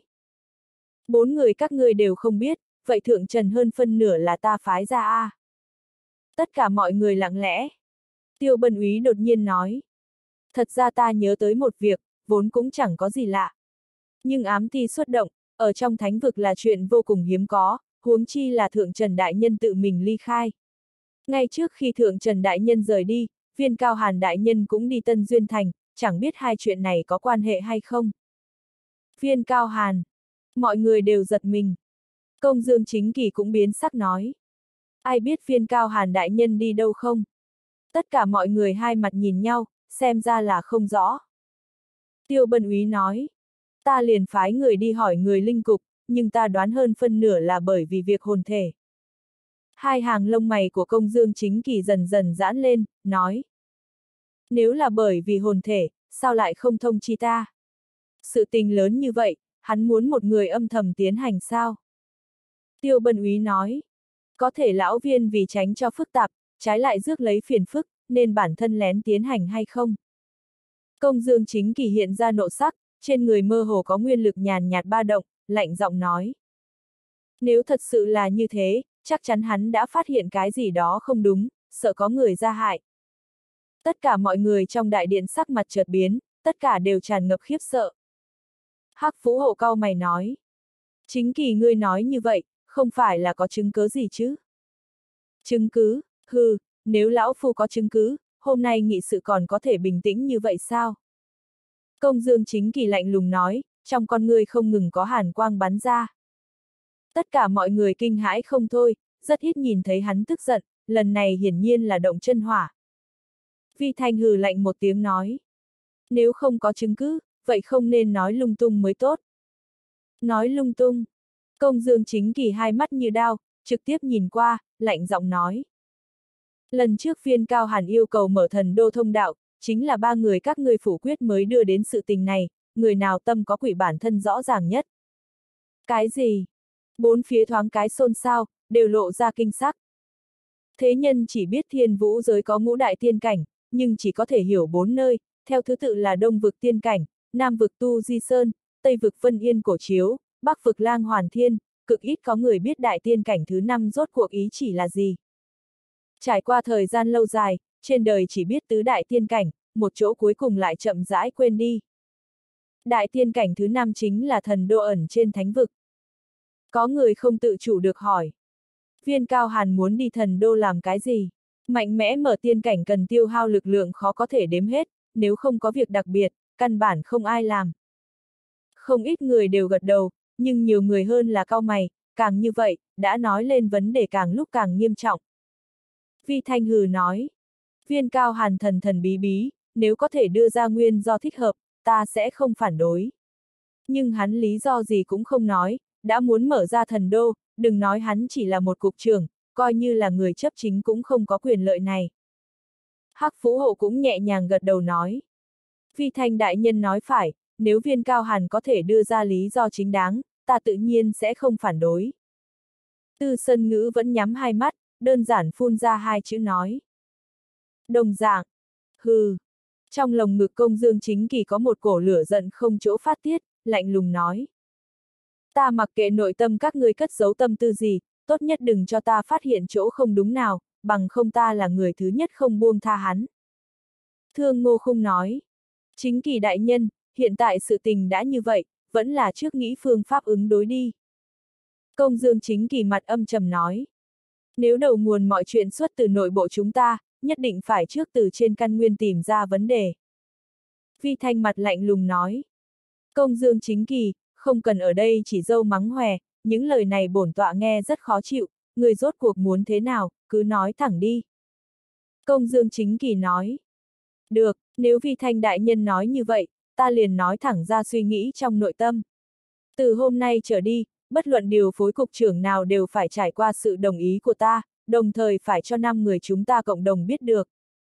4 người các ngươi đều không biết, vậy Thượng Trần hơn phân nửa là ta phái ra a. Tất cả mọi người lặng lẽ. Tiêu Bân úy đột nhiên nói. Thật ra ta nhớ tới một việc, vốn cũng chẳng có gì lạ. Nhưng ám ty xuất động, ở trong thánh vực là chuyện vô cùng hiếm có, huống chi là Thượng Trần đại nhân tự mình ly khai. Ngay trước khi Thượng Trần đại nhân rời đi, Viên Cao Hàn đại nhân cũng đi Tân Duyên Thành, chẳng biết hai chuyện này có quan hệ hay không. Viên Cao Hàn. Mọi người đều giật mình. Công Dương Chính Kỳ cũng biến sắc nói. Ai biết Viên Cao Hàn đại nhân đi đâu không? Tất cả mọi người hai mặt nhìn nhau, xem ra là không rõ. Tiêu Bân Úy nói. Ta liền phái người đi hỏi người linh cục, nhưng ta đoán hơn phân nửa là bởi vì việc hồn thể. Hai hàng lông mày của Công Dương Chính Kỳ dần dần giãn lên, nói. Nếu là bởi vì hồn thể, sao lại không thông chi ta? Sự tình lớn như vậy, hắn muốn một người âm thầm tiến hành sao? Tiêu Bân Úy nói. Có thể lão Viên vì tránh cho phức tạp, trái lại rước lấy phiền phức, nên bản thân lén tiến hành hay không? Công Dương Chính Kỳ hiện ra nộ sắc, trên người mơ hồ có nguyên lực nhàn nhạt ba động, lạnh giọng nói. Nếu thật sự là như thế, chắc chắn hắn đã phát hiện cái gì đó không đúng, sợ có người ra hại. Tất cả mọi người trong đại điện sắc mặt chợt biến, tất cả đều tràn ngập khiếp sợ. Hắc Phú Hộ cau mày nói. Chính Kỳ ngươi nói như vậy, không phải là có chứng cứ gì chứ? Chứng cứ, hừ, nếu lão phu có chứng cứ, hôm nay nghị sự còn có thể bình tĩnh như vậy sao? Công Dương Chính Kỳ lạnh lùng nói, trong con ngươi không ngừng có hàn quang bắn ra. Tất cả mọi người kinh hãi không thôi, rất ít nhìn thấy hắn tức giận, lần này hiển nhiên là động chân hỏa. Vi Thanh hừ lạnh một tiếng nói. Nếu không có chứng cứ, vậy không nên nói lung tung mới tốt. Nói lung tung. Công Dương Chính Kỳ hai mắt như đao, trực tiếp nhìn qua, lạnh giọng nói. Lần trước Viên Cao Hàn yêu cầu mở thần đô thông đạo, chính là ba người các ngươi phủ quyết mới đưa đến sự tình này, người nào tâm có quỷ bản thân rõ ràng nhất. Cái gì? Bốn phía thoáng cái xôn xao, đều lộ ra kinh sắc. Thế nhân chỉ biết Thiên Vũ giới có ngũ đại tiên cảnh, nhưng chỉ có thể hiểu bốn nơi, theo thứ tự là Đông vực tiên cảnh, Nam vực Tu Di Sơn, Tây vực Vân Yên Cổ Chiếu, Bắc vực Lang Hoàn Thiên, cực ít có người biết đại tiên cảnh thứ năm rốt cuộc ý chỉ là gì. Trải qua thời gian lâu dài, trên đời chỉ biết tứ đại tiên cảnh, một chỗ cuối cùng lại chậm rãi quên đi. Đại tiên cảnh thứ năm chính là thần đô ẩn trên thánh vực. Có người không tự chủ được hỏi. Viên Cao Hàn muốn đi thần đô làm cái gì? Mạnh mẽ mở tiên cảnh cần tiêu hao lực lượng khó có thể đếm hết, nếu không có việc đặc biệt, căn bản không ai làm. Không ít người đều gật đầu, nhưng nhiều người hơn là cau mày, càng như vậy, đã nói lên vấn đề càng lúc càng nghiêm trọng. Vi Thanh hừ nói. Viên Cao Hàn thần thần bí bí, nếu có thể đưa ra nguyên do thích hợp, ta sẽ không phản đối. Nhưng hắn lý do gì cũng không nói, đã muốn mở ra thần đô, đừng nói hắn chỉ là một cục trưởng, coi như là người chấp chính cũng không có quyền lợi này. Hắc Phú Hộ cũng nhẹ nhàng gật đầu nói. Vi Thanh đại nhân nói phải, nếu Viên Cao Hàn có thể đưa ra lý do chính đáng, ta tự nhiên sẽ không phản đối. Tư Sân Ngữ vẫn nhắm hai mắt, đơn giản phun ra hai chữ nói. Đồng dạng. Hừ. Trong lồng ngực Công Dương Chính Kỳ có một cổ lửa giận không chỗ phát tiết, lạnh lùng nói. Ta mặc kệ nội tâm các ngươi cất giấu tâm tư gì, tốt nhất đừng cho ta phát hiện chỗ không đúng nào, bằng không ta là người thứ nhất không buông tha hắn. Thương Ngô Khung nói. Chính Kỳ đại nhân, hiện tại sự tình đã như vậy, vẫn là trước nghĩ phương pháp ứng đối đi. Công Dương Chính Kỳ mặt âm trầm nói. Nếu đầu nguồn mọi chuyện xuất từ nội bộ chúng ta, nhất định phải trước từ trên căn nguyên tìm ra vấn đề. Vi Thanh mặt lạnh lùng nói. Công Dương Chính Kỳ, không cần ở đây chỉ dâu mắng hòe, những lời này bổn tọa nghe rất khó chịu, người rốt cuộc muốn thế nào, cứ nói thẳng đi. Công Dương Chính Kỳ nói. Được, nếu Vi Thanh đại nhân nói như vậy, ta liền nói thẳng ra suy nghĩ trong nội tâm. Từ hôm nay trở đi, bất luận điều phối cục trưởng nào đều phải trải qua sự đồng ý của ta, đồng thời phải cho 5 người chúng ta cộng đồng biết được.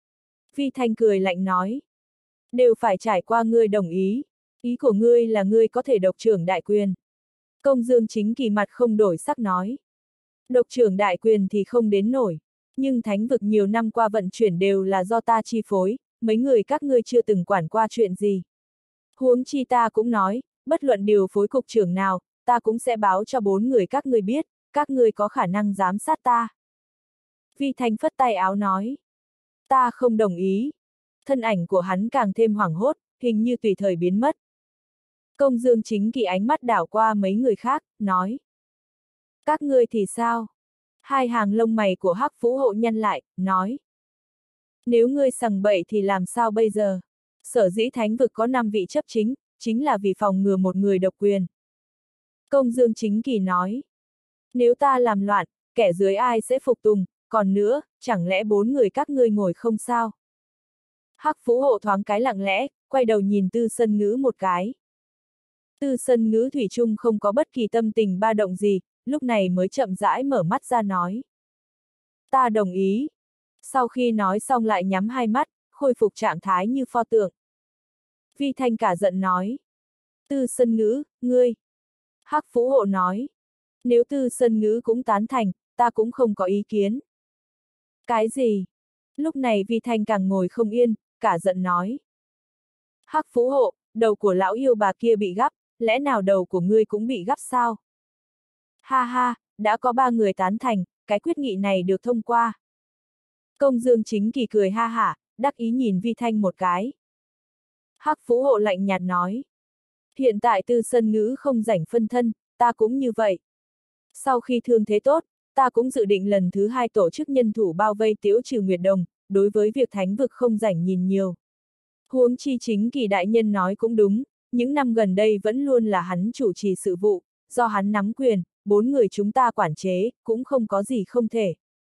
Vi Thanh cười lạnh nói. Đều phải trải qua ngươi đồng ý. Ý của ngươi là ngươi có thể độc trưởng đại quyền. Công Dương Chính Kỳ mặt không đổi sắc nói. Độc trưởng đại quyền thì không đến nổi. Nhưng thánh vực nhiều năm qua vận chuyển đều là do ta chi phối, mấy người các ngươi chưa từng quản qua chuyện gì. Huống chi ta cũng nói, bất luận điều phối cục trưởng nào, ta cũng sẽ báo cho 4 người các ngươi biết, các ngươi có khả năng giám sát ta. Vi Thanh phất tay áo nói. Ta không đồng ý. Thân ảnh của hắn càng thêm hoảng hốt, hình như tùy thời biến mất. Công Dương Chính Kỳ ánh mắt đảo qua mấy người khác, nói. Các ngươi thì sao? Hai hàng lông mày của Hắc Phú Hộ nhăn lại, nói. Nếu ngươi sằng bậy thì làm sao bây giờ? Sở dĩ thánh vực có 5 vị chấp chính, chính là vì phòng ngừa một người độc quyền. Công Dương Chính Kỳ nói. Nếu ta làm loạn, kẻ dưới ai sẽ phục tùng, còn nữa, chẳng lẽ 4 người các ngươi ngồi không sao? Hắc Phú Hộ thoáng cái lặng lẽ, quay đầu nhìn Tư Sân Ngữ một cái. Tư Sân Ngữ thủy chung không có bất kỳ tâm tình ba động gì, lúc này mới chậm rãi mở mắt ra nói. Ta đồng ý. Sau khi nói xong lại nhắm hai mắt, khôi phục trạng thái như pho tượng. Vi Thanh cả giận nói. Tư Sân Ngữ, ngươi. Hắc Phú Hộ nói. Nếu Tư Sân Ngữ cũng tán thành, ta cũng không có ý kiến. Cái gì? Lúc này Vi Thanh càng ngồi không yên, cả giận nói. Hắc Phú Hộ, đầu của lão yêu bà kia bị gắp, lẽ nào đầu của ngươi cũng bị gắp sao? Ha ha, đã có 3 người tán thành, cái quyết nghị này được thông qua. Công Dương Chính Kỳ cười ha hả, đắc ý nhìn Vi Thanh một cái. Hắc Phú Hộ lạnh nhạt nói. Hiện tại Tư Sân Ngữ không rảnh phân thân, ta cũng như vậy. Sau khi thương thế tốt, ta cũng dự định lần thứ 2 tổ chức nhân thủ bao vây Tiếu trừ Nguyệt Đồng, đối với việc thánh vực không rảnh nhìn nhiều. Huống chi Chính Kỳ đại nhân nói cũng đúng, những năm gần đây vẫn luôn là hắn chủ trì sự vụ, do hắn nắm quyền, 4 người chúng ta quản chế, cũng không có gì không thể.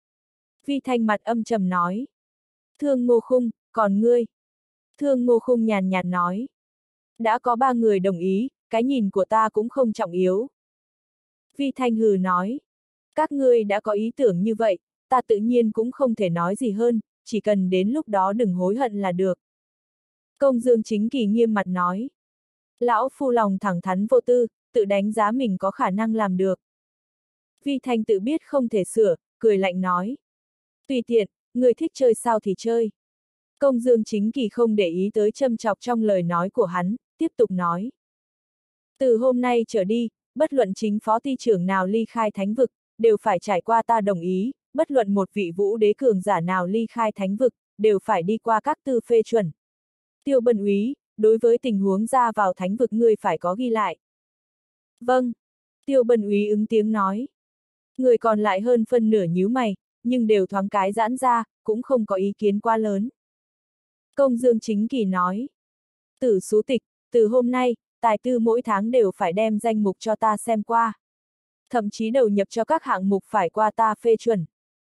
Vi Thanh mặt âm trầm nói. Thương Ngô Khung, còn ngươi? Thương Ngô Khung nhàn nhạt nói. Đã có 3 người đồng ý, cái nhìn của ta cũng không trọng yếu. Vi Thanh hừ nói. Các ngươi đã có ý tưởng như vậy, ta tự nhiên cũng không thể nói gì hơn, chỉ cần đến lúc đó đừng hối hận là được. Công Dương Chính Kỳ nghiêm mặt nói. Lão phu lòng thẳng thắn vô tư, tự đánh giá mình có khả năng làm được. Vi Thanh tự biết không thể sửa, cười lạnh nói. Tùy tiện, người thích chơi sao thì chơi. Công Dương Chính Kỳ không để ý tới châm chọc trong lời nói của hắn, tiếp tục nói. Từ hôm nay trở đi, bất luận chính phó ty trưởng nào ly khai thánh vực, đều phải trải qua ta đồng ý, bất luận một vị vũ đế cường giả nào ly khai thánh vực, đều phải đi qua các tư phê chuẩn. Tiêu Bân úy, đối với tình huống ra vào thánh vực ngươi phải có ghi lại. Vâng. Tiêu Bân úy ứng tiếng nói. Người còn lại hơn phân nửa nhíu mày, nhưng đều thoáng cái giãn ra, cũng không có ý kiến quá lớn. Công Dương Chính Kỳ nói. Tử Sú Tịch, từ hôm nay, tài tư mỗi tháng đều phải đem danh mục cho ta xem qua. Thậm chí đầu nhập cho các hạng mục phải qua ta phê chuẩn.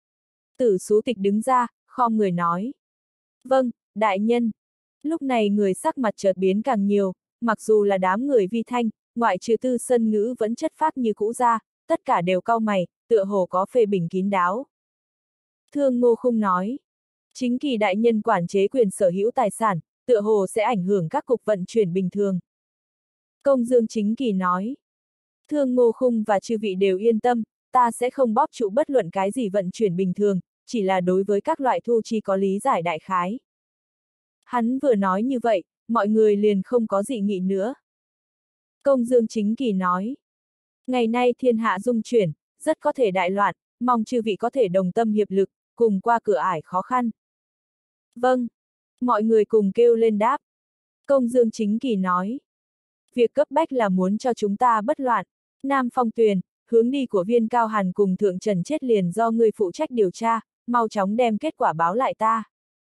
Tử Sú Tịch đứng ra, khom người nói. Vâng, đại nhân. Lúc này người sắc mặt chợt biến càng nhiều, mặc dù là đám người Vi Thanh, ngoại trừ Tư Sân Ngữ vẫn chất phác như cũ ra, tất cả đều cau mày, tựa hồ có phê bình kín đáo. Thương Ngô Khung nói. Chính Kỳ đại nhân quản chế quyền sở hữu tài sản, tựa hồ sẽ ảnh hưởng các cục vận chuyển bình thường. Công Dương Chính Kỳ nói. Thương Ngô Khung và chư vị đều yên tâm, ta sẽ không bóp trụ bất luận cái gì vận chuyển bình thường, chỉ là đối với các loại thu chi có lý giải đại khái. Hắn vừa nói như vậy, mọi người liền không có dị nghị nữa. Công Dương Chính Kỳ nói. Ngày nay thiên hạ dung chuyển, rất có thể đại loạn, mong chư vị có thể đồng tâm hiệp lực, cùng qua cửa ải khó khăn. Vâng. Mọi người cùng kêu lên đáp. Công Dương Chính Kỳ nói. Việc cấp bách là muốn cho chúng ta bất loạn. Nam Phong Tuyền, hướng đi của Viên Cao Hàn cùng Thượng Trần chết liền do người phụ trách điều tra, mau chóng đem kết quả báo lại ta.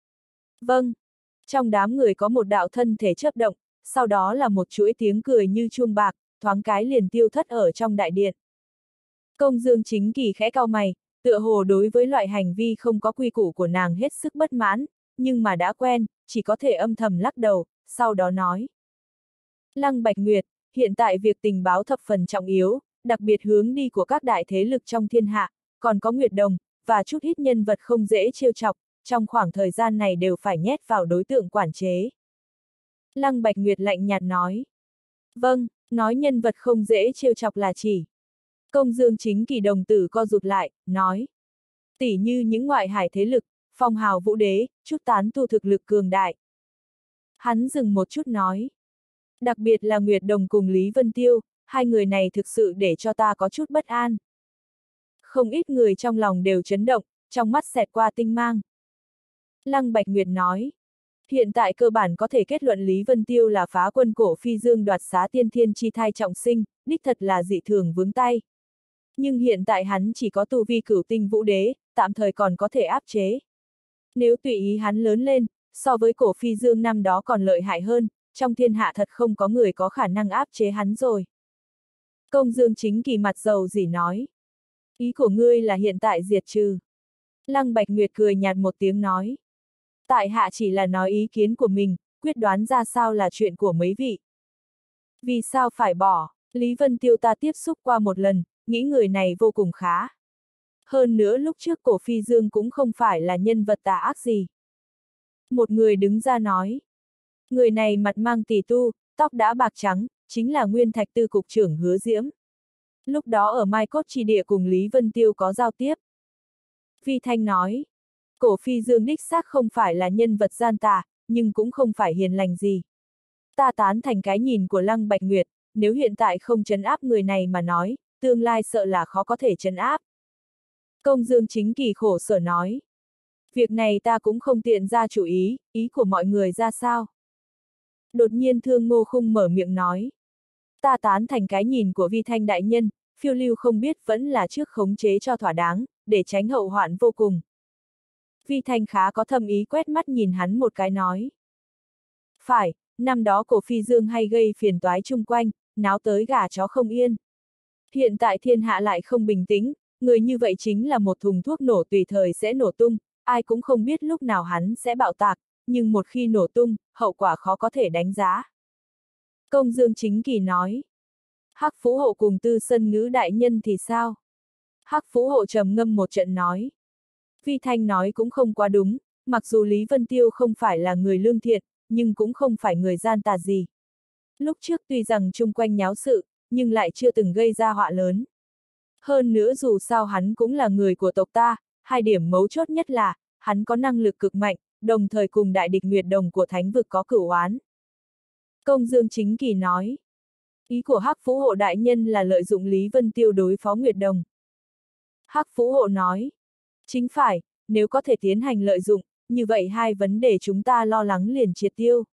Vâng. Trong đám người có một đạo thân thể chớp động, sau đó là một chuỗi tiếng cười như chuông bạc, thoáng cái liền tiêu thất ở trong đại điện. Công Dương Chính Kỳ khẽ cau mày, tựa hồ đối với loại hành vi không có quy củ của nàng hết sức bất mãn, nhưng mà đã quen, chỉ có thể âm thầm lắc đầu, sau đó nói. Lăng Bạch Nguyệt, hiện tại việc tình báo thập phần trọng yếu, đặc biệt hướng đi của các đại thế lực trong thiên hạ, còn có Nguyệt Đồng, và chút ít nhân vật không dễ trêu chọc, trong khoảng thời gian này đều phải nhét vào đối tượng quản chế. Lăng Bạch Nguyệt lạnh nhạt nói. Vâng, nói nhân vật không dễ trêu chọc là chỉ. Công Dương Chính Kỳ đồng tử co rụt lại, nói. Tỉ như những ngoại hải thế lực, phong hào vũ đế, chút tán tu thực lực cường đại. Hắn dừng một chút nói. Đặc biệt là Nguyệt Đồng cùng Lý Vân Tiêu, hai người này thực sự để cho ta có chút bất an. Không ít người trong lòng đều chấn động, trong mắt xẹt qua tinh mang. Lăng Bạch Nguyệt nói. Hiện tại cơ bản có thể kết luận Lý Vân Tiêu là phá quân cổ phi dương đoạt xá tiên thiên chi thai trọng sinh, đích thật là dị thường vướng tay. Nhưng hiện tại hắn chỉ có tu vi cửu tinh vũ đế, tạm thời còn có thể áp chế. Nếu tùy ý hắn lớn lên, so với cổ phi dương năm đó còn lợi hại hơn, trong thiên hạ thật không có người có khả năng áp chế hắn rồi. Công Dương Chính Kỳ mặt dầu gì nói. Ý của ngươi là hiện tại diệt trừ. Lăng Bạch Nguyệt cười nhạt một tiếng nói. Tại hạ chỉ là nói ý kiến của mình, quyết đoán ra sao là chuyện của mấy vị. Vì sao phải bỏ? Lý Vân Tiêu ta tiếp xúc qua một lần, nghĩ người này vô cùng khá. Hơn nữa lúc trước Cổ Phi Dương cũng không phải là nhân vật tà ác gì. Một người đứng ra nói. Người này mặt mang tỳ tu, tóc đã bạc trắng, chính là Nguyên Thạch Tư cục trưởng Hứa Diễm. Lúc đó ở Mai Cốt Chi Địa cùng Lý Vân Tiêu có giao tiếp. Vi Thanh nói. Cổ Phi Dương đích xác không phải là nhân vật gian tà, nhưng cũng không phải hiền lành gì. Ta tán thành cái nhìn của Lăng Bạch Nguyệt, nếu hiện tại không trấn áp người này mà nói, tương lai sợ là khó có thể trấn áp. Công Dương Chính Kỳ khổ sở nói. Việc này ta cũng không tiện ra chủ ý của mọi người ra sao? Đột nhiên Thương Ngô Khung mở miệng nói. Ta tán thành cái nhìn của Vi Thanh đại nhân, phiêu lưu không biết vẫn là trước khống chế cho thỏa đáng, để tránh hậu hoạn vô cùng. Vi Thanh khá có thâm ý quét mắt nhìn hắn một cái nói. Phải, năm đó Cổ Phi Dương hay gây phiền toái chung quanh, náo tới gà chó không yên. Hiện tại thiên hạ lại không bình tĩnh, người như vậy chính là một thùng thuốc nổ tùy thời sẽ nổ tung, ai cũng không biết lúc nào hắn sẽ bạo tạc, nhưng một khi nổ tung, hậu quả khó có thể đánh giá. Công Dương Chính Kỳ nói. Hắc Phú Hộ cùng Tư Sân Ngữ đại nhân thì sao? Hắc Phú Hộ trầm ngâm một trận nói. Vi Thanh nói cũng không quá đúng, mặc dù Lý Vân Tiêu không phải là người lương thiện, nhưng cũng không phải người gian tà gì. Lúc trước tuy rằng chung quanh nháo sự, nhưng lại chưa từng gây ra họa lớn. Hơn nữa dù sao hắn cũng là người của tộc ta, hai điểm mấu chốt nhất là, hắn có năng lực cực mạnh, đồng thời cùng đại địch Nguyệt Đồng của Thánh vực có cửu oán. Công Dương Chính Kỳ nói. Ý của Hắc Phú Hộ đại nhân là lợi dụng Lý Vân Tiêu đối phó Nguyệt Đồng. Hắc Phú Hộ nói. Chính phải, nếu có thể tiến hành lợi dụng, như vậy hai vấn đề chúng ta lo lắng liền triệt tiêu.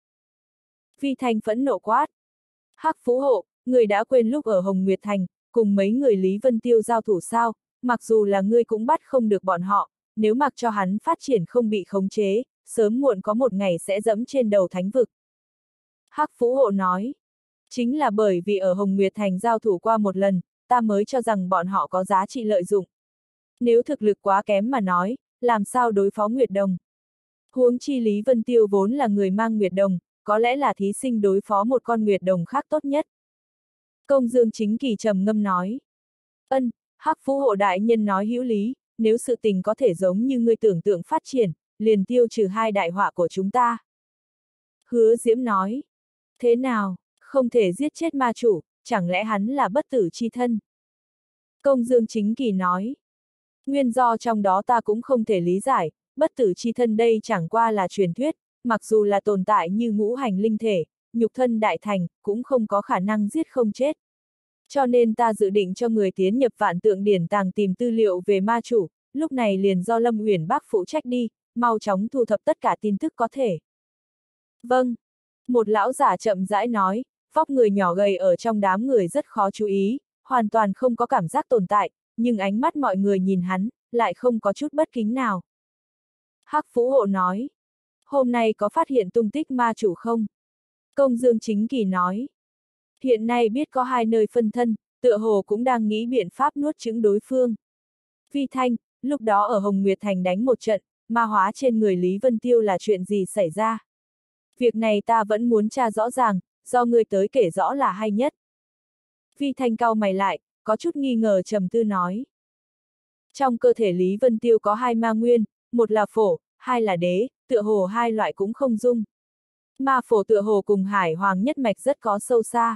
Vi Thanh phẫn nộ quát. Hắc Phú Hộ, người đã quên lúc ở Hồng Nguyệt Thành, cùng mấy người Lý Vân Tiêu giao thủ sao, mặc dù là ngươi cũng bắt không được bọn họ, nếu mặc cho hắn phát triển không bị khống chế, sớm muộn có một ngày sẽ dẫm trên đầu thánh vực. Hắc Phú Hộ nói. Chính là bởi vì ở Hồng Nguyệt Thành giao thủ qua một lần, ta mới cho rằng bọn họ có giá trị lợi dụng. Nếu thực lực quá kém mà nói, làm sao đối phó Nguyệt Đồng? Huống chi Lý Vân Tiêu vốn là người mang Nguyệt Đồng, có lẽ là thí sinh đối phó một con Nguyệt Đồng khác tốt nhất. Công Dương Chính Kỳ trầm ngâm nói. Ân, Hắc Phú Hộ đại nhân nói hữu lý, nếu sự tình có thể giống như ngươi tưởng tượng phát triển, liền tiêu trừ hai đại họa của chúng ta. Hứa Diễm nói. Thế nào, không thể giết chết ma chủ, chẳng lẽ hắn là bất tử chi thân? Công Dương Chính Kỳ nói. Nguyên do trong đó ta cũng không thể lý giải, bất tử chi thân đây chẳng qua là truyền thuyết, mặc dù là tồn tại như ngũ hành linh thể, nhục thân đại thành, cũng không có khả năng giết không chết. Cho nên ta dự định cho người tiến nhập Vạn Tượng Điển tàng tìm tư liệu về ma chủ, lúc này liền do Lâm Uyển Bác phụ trách đi, mau chóng thu thập tất cả tin tức có thể. Vâng. Một lão giả chậm rãi nói, vóc người nhỏ gầy ở trong đám người rất khó chú ý, hoàn toàn không có cảm giác tồn tại, nhưng ánh mắt mọi người nhìn hắn, lại không có chút bất kính nào. Hắc Phú Hộ nói, hôm nay có phát hiện tung tích ma chủ không? Công Dương Chính Kỳ nói, hiện nay biết có hai nơi phân thân, tựa hồ cũng đang nghĩ biện pháp nuốt chửng đối phương. Vi Thanh, lúc đó ở Hồng Nguyệt Thành đánh một trận, ma hóa trên người Lý Vân Tiêu là chuyện gì xảy ra? Việc này ta vẫn muốn tra rõ ràng, do ngươi tới kể rõ là hay nhất. Vi Thanh cau mày lại, có chút nghi ngờ trầm tư nói. Trong cơ thể Lý Vân Tiêu có hai ma nguyên, một là phổ, hai là đế, tựa hồ hai loại cũng không dung. Ma phổ tựa hồ cùng Hải Hoàng nhất mạch rất có sâu xa.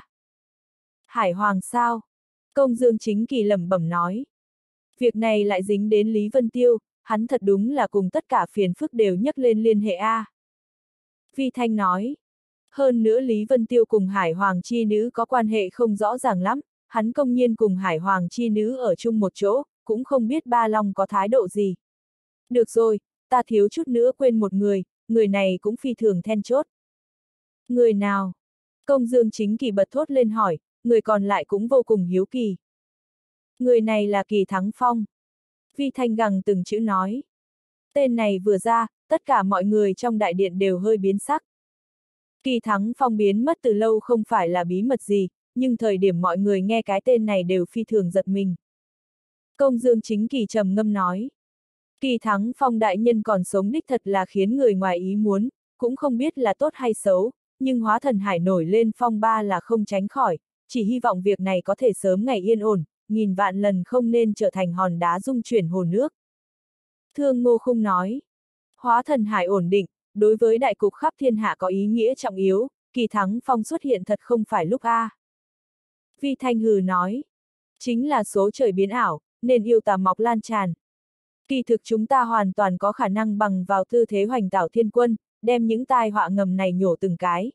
Hải Hoàng sao? Công Dương Chính Kỳ lẩm bẩm nói. Việc này lại dính đến Lý Vân Tiêu, hắn thật đúng là cùng tất cả phiền phức đều nhấc lên liên hệ a. Vi Thanh nói. Hơn nữa Lý Vân Tiêu cùng Hải Hoàng chi nữ có quan hệ không rõ ràng lắm, hắn công nhiên cùng Hải Hoàng chi nữ ở chung một chỗ, cũng không biết Ba Long có thái độ gì. Được rồi, ta thiếu chút nữa quên một người này cũng phi thường then chốt. Người nào? Công Dương Chính Kỳ bật thốt lên hỏi, người còn lại cũng vô cùng hiếu kỳ. Người này là Kỳ Thắng Phong. Vi Thanh gằn từng chữ nói. Tên này vừa ra, tất cả mọi người trong đại điện đều hơi biến sắc. Kỳ Thắng Phong biến mất từ lâu không phải là bí mật gì, nhưng thời điểm mọi người nghe cái tên này đều phi thường giật mình. Công Dương Chính Kỳ trầm ngâm nói. Kỳ Thắng Phong đại nhân còn sống đích thật là khiến người ngoài ý muốn, cũng không biết là tốt hay xấu, nhưng hóa thần hải nổi lên phong ba là không tránh khỏi, chỉ hy vọng việc này có thể sớm ngày yên ổn, nghìn vạn lần không nên trở thành hòn đá rung chuyển hồ nước. Thương Ngô Khung nói, hóa thần hải ổn định, đối với đại cục khắp thiên hạ có ý nghĩa trọng yếu, Kỳ Thắng Phong xuất hiện thật không phải lúc a. Vi Thanh hừ nói, chính là số trời biến ảo, nên yêu tà mọc lan tràn. Kỳ thực chúng ta hoàn toàn có khả năng bằng vào tư thế hoành tảo thiên quân, đem những tai họa ngầm này nhổ từng cái.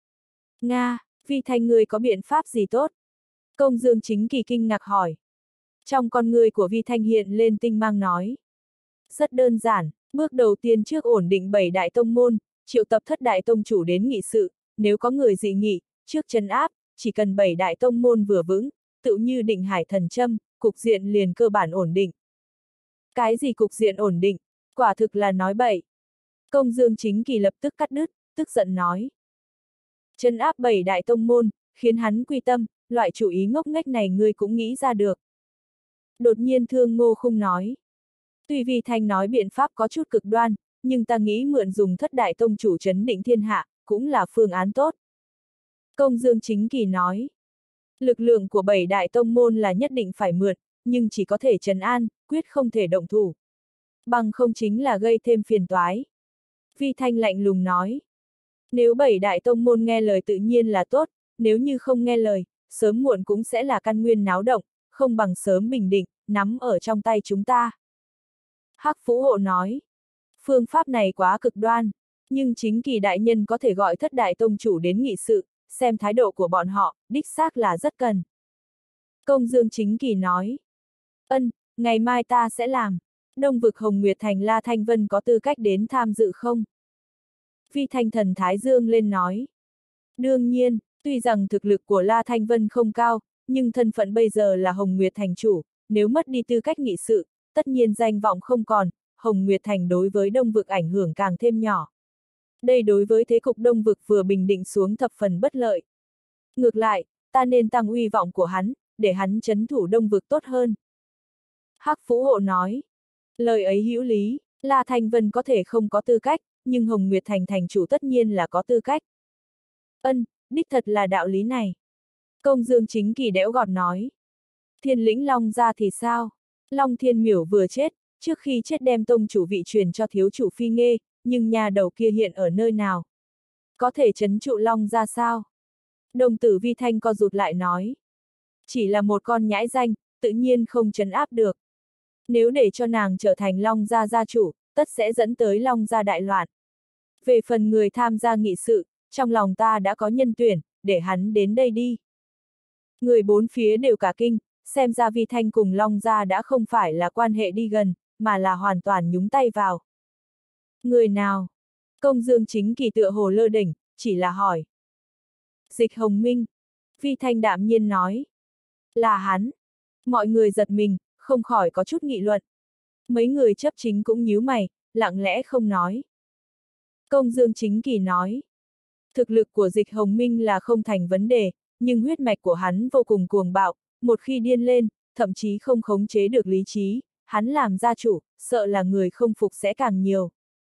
Nga, Vi Thanh ngươi có biện pháp gì tốt? Công Dương Chính Kỳ kinh ngạc hỏi. Trong con người của Vi Thanh hiện lên tinh mang nói. Rất đơn giản, bước đầu tiên trước ổn định 7 đại tông môn, triệu tập thất đại tông chủ đến nghị sự, nếu có người dị nghị, trước trấn áp, chỉ cần 7 đại tông môn vừa vững, tự như định hải thần châm, cục diện liền cơ bản ổn định. Cái gì cục diện ổn định, quả thực là nói bậy. Công Dương Chính Kỳ lập tức cắt đứt, tức giận nói. Trấn áp 7 đại tông môn, khiến hắn quy tâm, loại chủ ý ngốc nghếch này ngươi cũng nghĩ ra được. Đột nhiên Thương Ngô Khung nói. Tuy Vi Thanh nói biện pháp có chút cực đoan, nhưng ta nghĩ mượn dùng thất đại tông chủ trấn định thiên hạ, cũng là phương án tốt. Công Dương Chính Kỳ nói. Lực lượng của 7 đại tông môn là nhất định phải mượn, nhưng chỉ có thể trấn an, quyết không thể động thủ. Bằng không chính là gây thêm phiền toái. Vi Thanh lạnh lùng nói. Nếu 7 đại tông môn nghe lời tự nhiên là tốt, nếu như không nghe lời, sớm muộn cũng sẽ là căn nguyên náo động, không bằng sớm bình định, nắm ở trong tay chúng ta. Hắc Phú Hộ nói. Phương pháp này quá cực đoan, nhưng Chính Kỳ đại nhân có thể gọi thất đại tông chủ đến nghị sự, xem thái độ của bọn họ, đích xác là rất cần. Công Dương Chính Kỳ nói. Ân, ngày mai ta sẽ làm. Đông vực Hồng Nguyệt Thành La Thanh Vân có tư cách đến tham dự không? Vi Thanh thần thái dương lên nói. Đương nhiên, tuy rằng thực lực của La Thanh Vân không cao, nhưng thân phận bây giờ là Hồng Nguyệt Thành chủ, nếu mất đi tư cách nghị sự, tất nhiên danh vọng không còn, Hồng Nguyệt Thành đối với Đông vực ảnh hưởng càng thêm nhỏ. Đây đối với thế cục Đông vực vừa bình định xuống thập phần bất lợi. Ngược lại, ta nên tăng uy vọng của hắn, để hắn trấn thủ Đông vực tốt hơn. Hắc Phú Hộ nói. Lời ấy hữu lý, La Thanh Vân có thể không có tư cách, nhưng Hồng Nguyệt Thành thành chủ tất nhiên là có tư cách. Ân, đích thật là đạo lý này. Công Dương Chính Kỳ đẽo gọt nói. Thiên lĩnh Long ra thì sao? Long Thiên Miểu vừa chết, trước khi chết đem tông chủ vị truyền cho thiếu chủ Phi Nghê, nhưng nhà đầu kia hiện ở nơi nào? Có thể trấn trụ Long ra sao? Đồng tử Vi Thanh co rụt lại nói. Chỉ là một con nhãi danh, tự nhiên không trấn áp được. Nếu để cho nàng trở thành Long gia gia chủ, tất sẽ dẫn tới Long gia đại loạn. Về phần người tham gia nghị sự, trong lòng ta đã có nhân tuyển, để hắn đến đây đi. Người bốn phía đều cả kinh, xem ra Vi Thanh cùng Long gia đã không phải là quan hệ đi gần, mà là hoàn toàn nhúng tay vào. Người nào? Công Dương Chính Kỳ tựa hồ lơ đỉnh, chỉ là hỏi. Dịch Hồng Minh. Vi Thanh đạm nhiên nói. Là hắn. Mọi người giật mình, không khỏi có chút nghị luận. Mấy người chấp chính cũng nhíu mày, lặng lẽ không nói. Công Dương Chính Kỳ nói. Thực lực của Dịch Hồng Minh là không thành vấn đề, nhưng huyết mạch của hắn vô cùng cuồng bạo, một khi điên lên, thậm chí không khống chế được lý trí, hắn làm gia chủ, sợ là người không phục sẽ càng nhiều.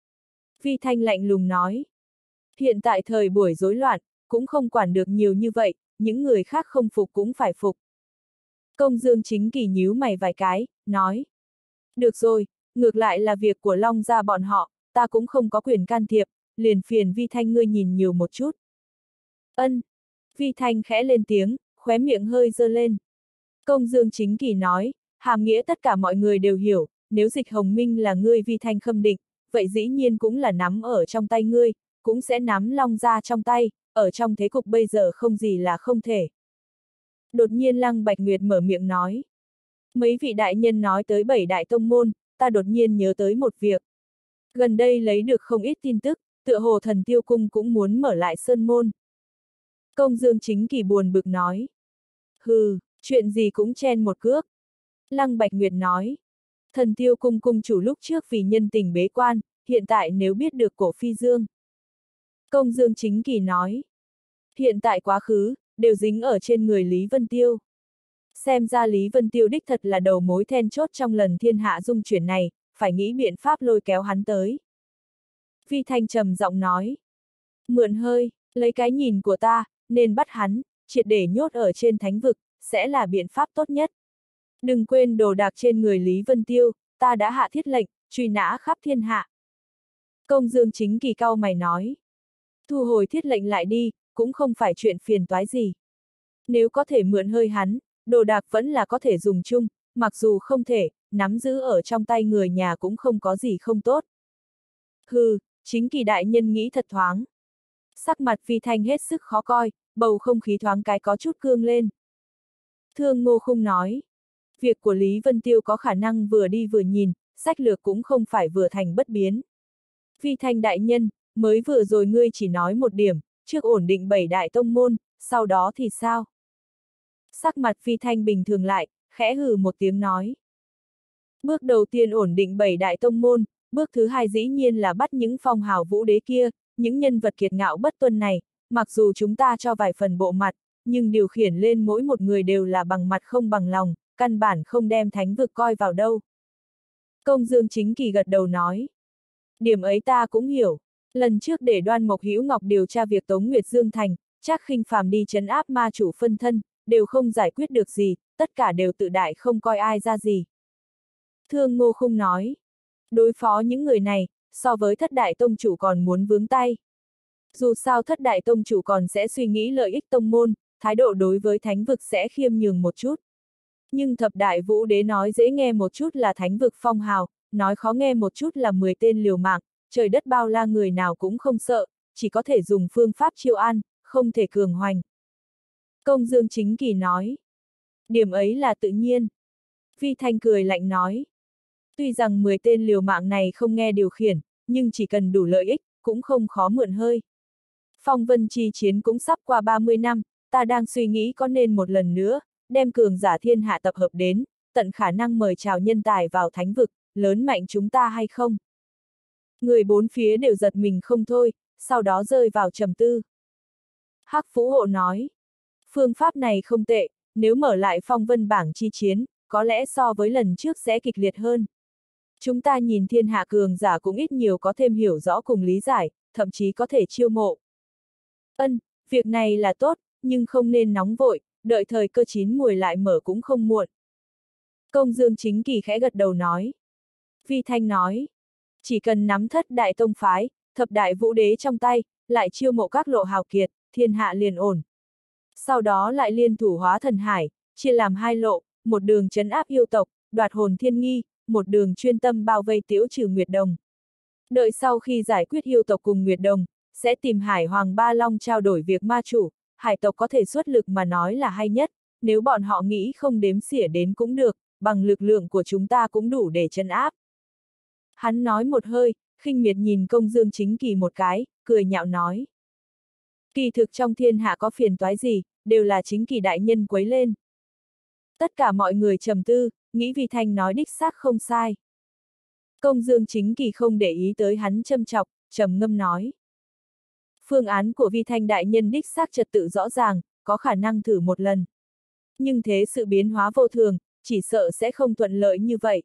Vi Thanh lạnh lùng nói. Hiện tại thời buổi rối loạn, cũng không quản được nhiều như vậy, những người khác không phục cũng phải phục. Công Dương Chính Kỳ nhíu mày vài cái, nói. Được rồi, ngược lại là việc của Long gia bọn họ, ta cũng không có quyền can thiệp, liền phiền Vi Thanh ngươi nhìn nhiều một chút. Ân. Vi Thanh khẽ lên tiếng, khóe miệng hơi giơ lên. Công Dương Chính Kỳ nói, hàm nghĩa tất cả mọi người đều hiểu, nếu Dịch Hồng Minh là ngươi Vi Thanh khâm định, vậy dĩ nhiên cũng là nắm ở trong tay ngươi, cũng sẽ nắm Long gia trong tay, ở trong thế cục bây giờ không gì là không thể. Đột nhiên Lăng Bạch Nguyệt mở miệng nói. Mấy vị đại nhân nói tới 7 đại tông môn, ta đột nhiên nhớ tới một việc. Gần đây lấy được không ít tin tức, tựa hồ Thần Tiêu Cung cũng muốn mở lại sơn môn. Công Dương Chính Kỳ buồn bực nói. Hừ, chuyện gì cũng chen một cước. Lăng Bạch Nguyệt nói. Thần Tiêu Cung cung chủ lúc trước vì nhân tình bế quan, hiện tại nếu biết được Cổ Phi Dương. Công Dương Chính Kỳ nói. Hiện tại quá khứ, đều dính ở trên người Lý Vân Tiêu. Xem ra Lý Vân Tiêu đích thật là đầu mối then chốt trong lần thiên hạ dung chuyển này, phải nghĩ biện pháp lôi kéo hắn tới. Vi Thanh trầm giọng nói. Mượn hơi, lấy cái nhìn của ta, nên bắt hắn, triệt để nhốt ở trên thánh vực, sẽ là biện pháp tốt nhất. Đừng quên đồ đạc trên người Lý Vân Tiêu, ta đã hạ thiết lệnh, truy nã khắp thiên hạ. Công Dương Chính Kỳ cau mày nói. Thu hồi thiết lệnh lại đi, cũng không phải chuyện phiền toái gì. Nếu có thể mượn hơi hắn, đồ đạc vẫn là có thể dùng chung, mặc dù không thể, nắm giữ ở trong tay người nhà cũng không có gì không tốt. Hừ, Chính Kỳ đại nhân nghĩ thật thoáng. Sắc mặt Vi Thanh hết sức khó coi, bầu không khí thoáng cái có chút cương lên. Thương Ngô Khung nói. Việc của Lý Vân Tiêu có khả năng vừa đi vừa nhìn, sách lược cũng không phải vừa thành bất biến. Vi Thanh đại nhân, mới vừa rồi ngươi chỉ nói một điểm, trước ổn định 7 đại tông môn, sau đó thì sao? Sắc mặt Vi Thanh bình thường lại, khẽ hừ một tiếng nói. Bước đầu tiên ổn định 7 đại tông môn, bước thứ hai dĩ nhiên là bắt những phong hào vũ đế kia, những nhân vật kiệt ngạo bất tuân này, mặc dù chúng ta cho vài phần bộ mặt, nhưng điều khiển lên mỗi một người đều là bằng mặt không bằng lòng, căn bản không đem thánh vực coi vào đâu. Công Dương Chính Kỳ gật đầu nói. Điểm ấy ta cũng hiểu. Lần trước để Đoan Mộc Hữu Ngọc điều tra việc Tống Nguyệt Dương thành, Trác Khinh Phàm đi trấn áp ma chủ phân thân, đều không giải quyết được gì, tất cả đều tự đại không coi ai ra gì. Thương Ngô Khung nói. Đối phó những người này, so với thất đại tông chủ còn muốn vướng tay. Dù sao thất đại tông chủ còn sẽ suy nghĩ lợi ích tông môn, thái độ đối với thánh vực sẽ khiêm nhường một chút. Nhưng thập đại vũ đế nói dễ nghe một chút là thánh vực phong hào, nói khó nghe một chút là 10 tên liều mạng, trời đất bao la người nào cũng không sợ, chỉ có thể dùng phương pháp chiêu an, không thể cường hoành. Công Dương Chính Kỳ nói. Điểm ấy là tự nhiên. Vi Thanh cười lạnh nói. Tuy rằng 10 tên liều mạng này không nghe điều khiển, nhưng chỉ cần đủ lợi ích, cũng không khó mượn hơi. Phong vân chi chiến cũng sắp qua 30 năm, ta đang suy nghĩ có nên một lần nữa, đem cường giả thiên hạ tập hợp đến, tận khả năng mời chào nhân tài vào thánh vực, lớn mạnh chúng ta hay không? Người bốn phía đều giật mình không thôi, sau đó rơi vào trầm tư. Hắc Phú Hộ nói, phương pháp này không tệ, nếu mở lại phong vân bảng chi chiến, có lẽ so với lần trước sẽ kịch liệt hơn. Chúng ta nhìn thiên hạ cường giả cũng ít nhiều có thêm hiểu rõ cùng lý giải, thậm chí có thể chiêu mộ. Việc này là tốt, nhưng không nên nóng vội, đợi thời cơ chín muồi lại mở cũng không muộn. Công Dương Chính Kỳ khẽ gật đầu nói. Vi Thanh nói, chỉ cần nắm thất đại tông phái, thập đại vũ đế trong tay, lại chiêu mộ các lộ hào kiệt, thiên hạ liền ổn. Sau đó lại liên thủ hóa thần hải, chia làm hai lộ, một đường trấn áp yêu tộc, đoạt hồn thiên nghi, một đường chuyên tâm bao vây tiễu trừ Nguyệt Đồng. Đợi sau khi giải quyết yêu tộc cùng Nguyệt Đồng, sẽ tìm Hải Hoàng Ba Long trao đổi việc ma chủ, hải tộc có thể xuất lực mà nói là hay nhất, nếu bọn họ nghĩ không đếm xỉa đến cũng được, bằng lực lượng của chúng ta cũng đủ để trấn áp. Hắn nói một hơi, khinh miệt nhìn Công Dương Chính Kỳ một cái, cười nhạo nói. Kỳ thực trong thiên hạ có phiền toái gì, đều là Chính Kỳ đại nhân quấy lên. Tất cả mọi người trầm tư, nghĩ Vi Thanh nói đích xác không sai. Công Dương Chính Kỳ không để ý tới hắn châm chọc, trầm ngâm nói. Phương án của Vi Thanh đại nhân đích xác trật tự rõ ràng, có khả năng thử một lần. Nhưng thế sự biến hóa vô thường, chỉ sợ sẽ không thuận lợi như vậy.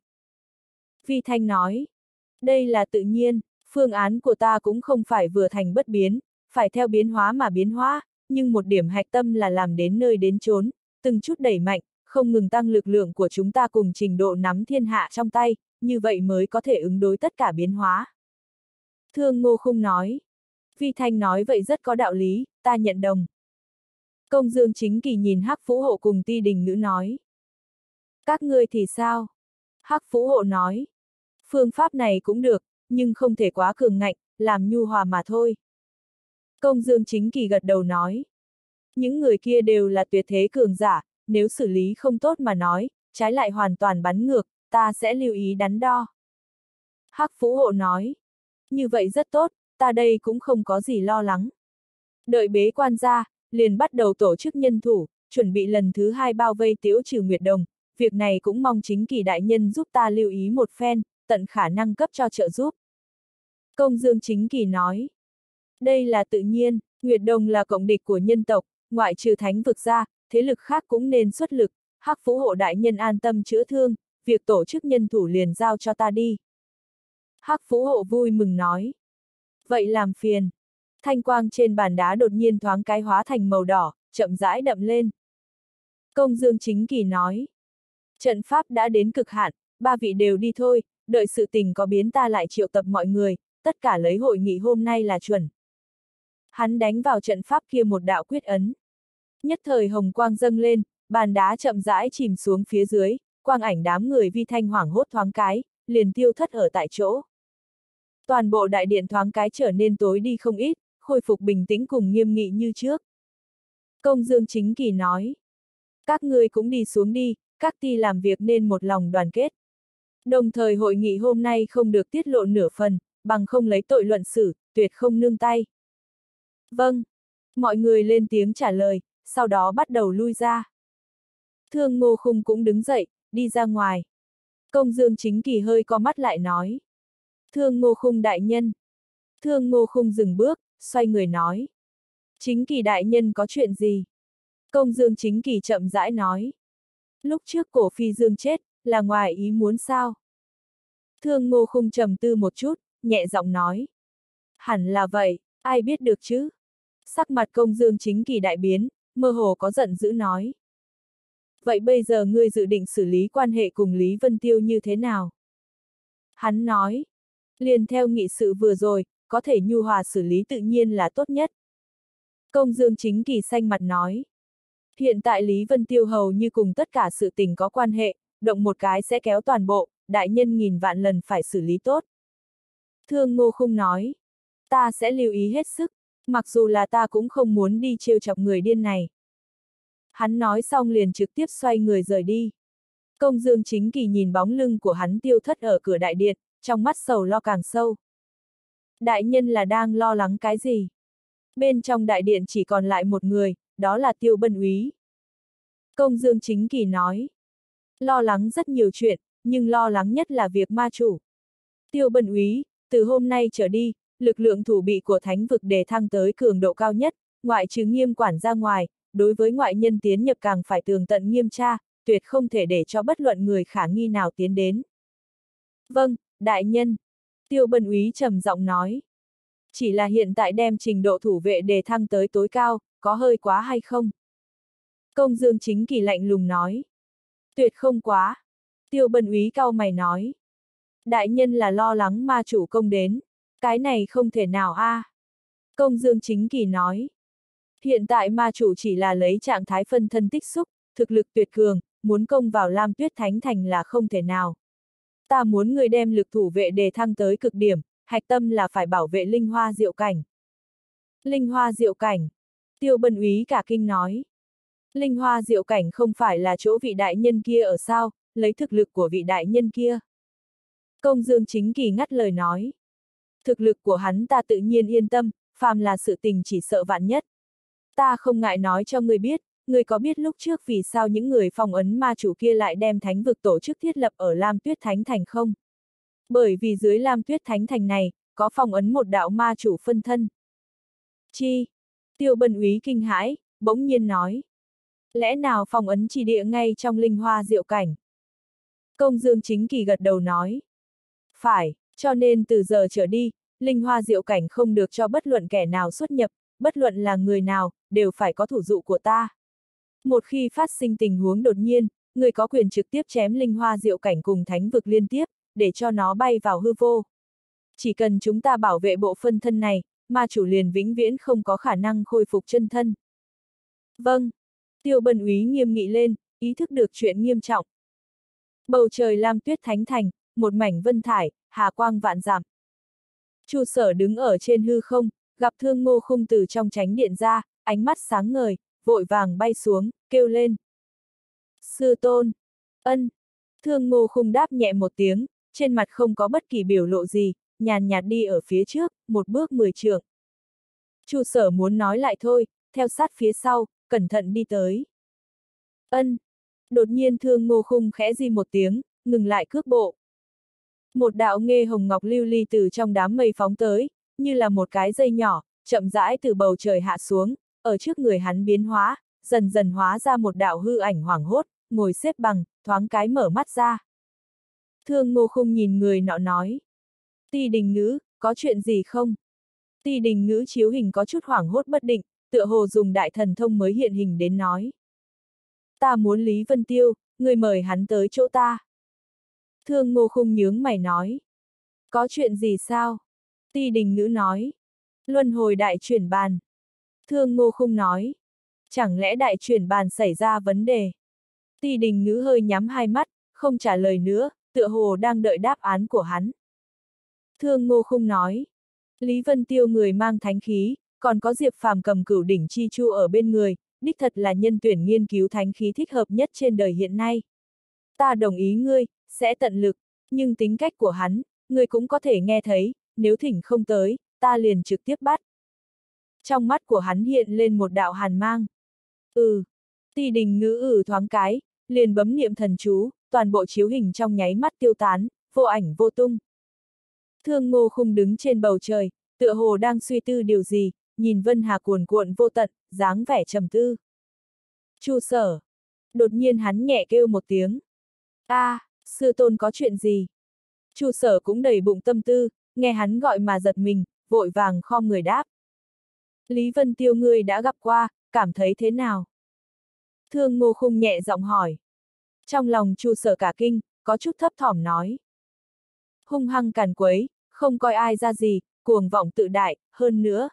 Vi Thanh nói, đây là tự nhiên, phương án của ta cũng không phải vừa thành bất biến, phải theo biến hóa mà biến hóa, nhưng một điểm hạch tâm là làm đến nơi đến chốn, từng chút đẩy mạnh, không ngừng tăng lực lượng của chúng ta cùng trình độ nắm thiên hạ trong tay, như vậy mới có thể ứng đối tất cả biến hóa. Thương Ngô Khung nói, Vi Thanh nói vậy rất có đạo lý, ta nhận đồng. Công Dương Chính Kỳ nhìn Hắc Phú Hộ cùng Ti Đình Ngữ nói. Các ngươi thì sao? Hắc Phú Hộ nói. Phương pháp này cũng được, nhưng không thể quá cường ngạnh, làm nhu hòa mà thôi. Công Dương Chính Kỳ gật đầu nói. Những người kia đều là tuyệt thế cường giả, nếu xử lý không tốt mà nói, trái lại hoàn toàn bắn ngược, ta sẽ lưu ý đắn đo. Hắc Phú Hộ nói. Như vậy rất tốt, ta đây cũng không có gì lo lắng. Đợi bế quan ra, liền bắt đầu tổ chức nhân thủ, chuẩn bị lần thứ hai bao vây tiễu trừ Nguyệt Đồng, việc này cũng mong Chính Kỳ đại nhân giúp ta lưu ý một phen, tận khả năng cấp cho trợ giúp. Công Dương Chính Kỳ nói, đây là tự nhiên, Nguyệt Đồng là cộng địch của nhân tộc, ngoại trừ thánh vực ra, thế lực khác cũng nên xuất lực, Hắc Phú Hộ đại nhân an tâm chữa thương, việc tổ chức nhân thủ liền giao cho ta đi. Hắc Phú Hộ vui mừng nói. Vậy làm phiền. Thanh quang trên bàn đá đột nhiên thoáng cái hóa thành màu đỏ, chậm rãi đậm lên. Công Dương Chính Kỳ nói. Trận pháp đã đến cực hạn, ba vị đều đi thôi, đợi sự tình có biến ta lại triệu tập mọi người, tất cả lấy hội nghị hôm nay là chuẩn. Hắn đánh vào trận pháp kia một đạo quyết ấn. Nhất thời hồng quang dâng lên, bàn đá chậm rãi chìm xuống phía dưới, quang ảnh đám người Vi Thanh hoảng hốt thoáng cái, liền tiêu thất ở tại chỗ. Toàn bộ đại điện thoáng cái trở nên tối đi không ít, khôi phục bình tĩnh cùng nghiêm nghị như trước. Công Dương Chính Kỳ nói. Các ngươi cũng đi xuống đi, các ty làm việc nên một lòng đoàn kết. Đồng thời hội nghị hôm nay không được tiết lộ nửa phần, bằng không lấy tội luận xử, tuyệt không nương tay. Vâng. Mọi người lên tiếng trả lời, sau đó bắt đầu lui ra. Thương Ngô Khung cũng đứng dậy, đi ra ngoài. Công Dương Chính Kỳ hơi co mắt lại nói. Thương Ngô Khung đại nhân. Thương Ngô Khung dừng bước, xoay người nói. Chính Kỳ đại nhân có chuyện gì? Công Dương Chính Kỳ chậm rãi nói. Lúc trước Cổ Phi Dương chết, là ngoài ý muốn sao? Thương Ngô Khung trầm tư một chút, nhẹ giọng nói. Hẳn là vậy, ai biết được chứ? Sắc mặt Công Dương Chính Kỳ đại biến, mơ hồ có giận dữ nói. Vậy bây giờ ngươi dự định xử lý quan hệ cùng Lý Vân Tiêu như thế nào? Hắn nói. Liền theo nghị sự vừa rồi, có thể nhu hòa xử lý tự nhiên là tốt nhất. Công Dương Chính Kỳ xanh mặt nói. Hiện tại Lý Vân Tiêu hầu như cùng tất cả sự tình có quan hệ, động một cái sẽ kéo toàn bộ, đại nhân nghìn vạn lần phải xử lý tốt. Thương Ngô Khung nói. Ta sẽ lưu ý hết sức, mặc dù là ta cũng không muốn đi trêu chọc người điên này. Hắn nói xong liền trực tiếp xoay người rời đi. Công Dương Chính Kỳ nhìn bóng lưng của hắn tiêu thất ở cửa đại điện, trong mắt sầu lo càng sâu. Đại nhân là đang lo lắng cái gì? Bên trong đại điện chỉ còn lại một người, đó là Tiêu Bân Úy. Công Dương Chính Kỳ nói. Lo lắng rất nhiều chuyện, nhưng lo lắng nhất là việc ma chủ. Tiêu Bân Úy, từ hôm nay trở đi, lực lượng thủ bị của thánh vực đề thăng tới cường độ cao nhất, ngoại trừ nghiêm quản ra ngoài, đối với ngoại nhân tiến nhập càng phải tường tận nghiêm tra, tuyệt không thể để cho bất luận người khả nghi nào tiến đến. Vâng, đại nhân. Tiêu Bân Úy trầm giọng nói. Chỉ là hiện tại đem trình độ thủ vệ đề thăng tới tối cao, có hơi quá hay không? Công Dương Chính Kỳ lạnh lùng nói. Tuyệt không quá. Tiêu Bân Úy cau mày nói. Đại nhân là lo lắng ma chủ công đến. Cái này không thể nào a. Công Dương Chính Kỳ nói. Hiện tại ma chủ chỉ là lấy trạng thái phân thân tích xúc, thực lực tuyệt cường, muốn công vào Lam Tuyết Thánh Thành là không thể nào. Ta muốn người đem lực thủ vệ đề thăng tới cực điểm, hạch tâm là phải bảo vệ linh hoa diệu cảnh. Linh hoa diệu cảnh. Tiêu Bân Úy cả kinh nói. Linh hoa diệu cảnh không phải là chỗ vị đại nhân kia ở sao, lấy thực lực của vị đại nhân kia. Công Dương Chính Kỳ ngắt lời nói. Thực lực của hắn ta tự nhiên yên tâm, phàm là sự tình chỉ sợ vạn nhất. Ta không ngại nói cho người biết, người có biết lúc trước vì sao những người phong ấn ma chủ kia lại đem thánh vực tổ chức thiết lập ở Lam Tuyết Thánh Thành không? Bởi vì dưới Lam Tuyết Thánh Thành này, có phong ấn một đạo ma chủ phân thân. Chi? Tiêu Bân Úy kinh hãi, bỗng nhiên nói. Lẽ nào phong ấn chi địa ngay trong linh hoa diệu cảnh? Công Dương Chính Kỳ gật đầu nói. Phải, cho nên từ giờ trở đi, linh hoa diệu cảnh không được cho bất luận kẻ nào xuất nhập, bất luận là người nào, đều phải có thủ dụ của ta. Một khi phát sinh tình huống đột nhiên, người có quyền trực tiếp chém linh hoa diệu cảnh cùng thánh vực liên tiếp, để cho nó bay vào hư vô. Chỉ cần chúng ta bảo vệ bộ phân thân này, ma chủ liền vĩnh viễn không có khả năng khôi phục chân thân. Vâng. Tiêu Bân Úy nghiêm nghị lên, ý thức được chuyện nghiêm trọng. Bầu trời Lam Tuyết Thánh Thành, một mảnh vân thải, hà quang vạn dặm. Chu Sở đứng ở trên hư không, gặp Thương Ngô Khung từ trong chánh điện ra, ánh mắt sáng ngời, vội vàng bay xuống, kêu lên. Sư tôn. Ân. Thương Ngô Khung đáp nhẹ một tiếng, trên mặt không có bất kỳ biểu lộ gì, nhàn nhạt đi ở phía trước, một bước 10 trượng. Chu Sở muốn nói lại thôi, theo sát phía sau, cẩn thận đi tới. Ân. Đột nhiên Thương Ngô Khung khẽ di một tiếng, ngừng lại cước bộ. Một đạo nghê hồng ngọc lưu ly từ trong đám mây phóng tới, như là một cái dây nhỏ, chậm rãi từ bầu trời hạ xuống, ở trước người hắn biến hóa, dần dần hóa ra một đạo hư ảnh hoảng hốt, ngồi xếp bằng, thoáng cái mở mắt ra. Thương Ngô Khung nhìn người nọ nói. Ti Đình Ngữ, có chuyện gì không? Ti Đình Ngữ chiếu hình có chút hoảng hốt bất định, tựa hồ dùng đại thần thông mới hiện hình đến nói. Ta muốn Lý Vân Tiêu, người mời hắn tới chỗ ta. Thương Ngô Khung nhướng mày nói. Có chuyện gì sao? Ti Đình Ngữ nói. Luân hồi đại chuyển bàn. Thương Ngô Khung nói. Chẳng lẽ đại chuyển bàn xảy ra vấn đề? Ti Đình Ngữ hơi nhắm hai mắt, không trả lời nữa, tựa hồ đang đợi đáp án của hắn. Thương Ngô Khung nói. Lý Vân Tiêu người mang thánh khí, còn có Diệp Phàm cầm cửu đỉnh chi chu ở bên người, đích thật là nhân tuyển nghiên cứu thánh khí thích hợp nhất trên đời hiện nay. Ta đồng ý ngươi, sẽ tận lực, nhưng tính cách của hắn, ngươi cũng có thể nghe thấy, nếu thỉnh không tới, ta liền trực tiếp bắt. Trong mắt của hắn hiện lên một đạo hàn mang. Ti Đình Ngữ thoáng cái, liền bấm niệm thần chú, toàn bộ chiếu hình trong nháy mắt tiêu tán, vô ảnh vô tung. Thương Ngô Khung đứng trên bầu trời, tựa hồ đang suy tư điều gì, nhìn Vân Hà cuồn cuộn vô tận, dáng vẻ trầm tư. Chu Sở. Đột nhiên hắn nhẹ kêu một tiếng. Sư tôn có chuyện gì? Chu Sở cũng đầy bụng tâm tư, nghe hắn gọi mà giật mình, vội vàng khom người đáp. Lý Vân Tiêu ngươi đã gặp qua, cảm thấy thế nào? Thương Ngô Khung nhẹ giọng hỏi. Trong lòng Chu Sở cả kinh, có chút thấp thỏm nói. Hung hăng càn quấy, không coi ai ra gì, cuồng vọng tự đại, hơn nữa.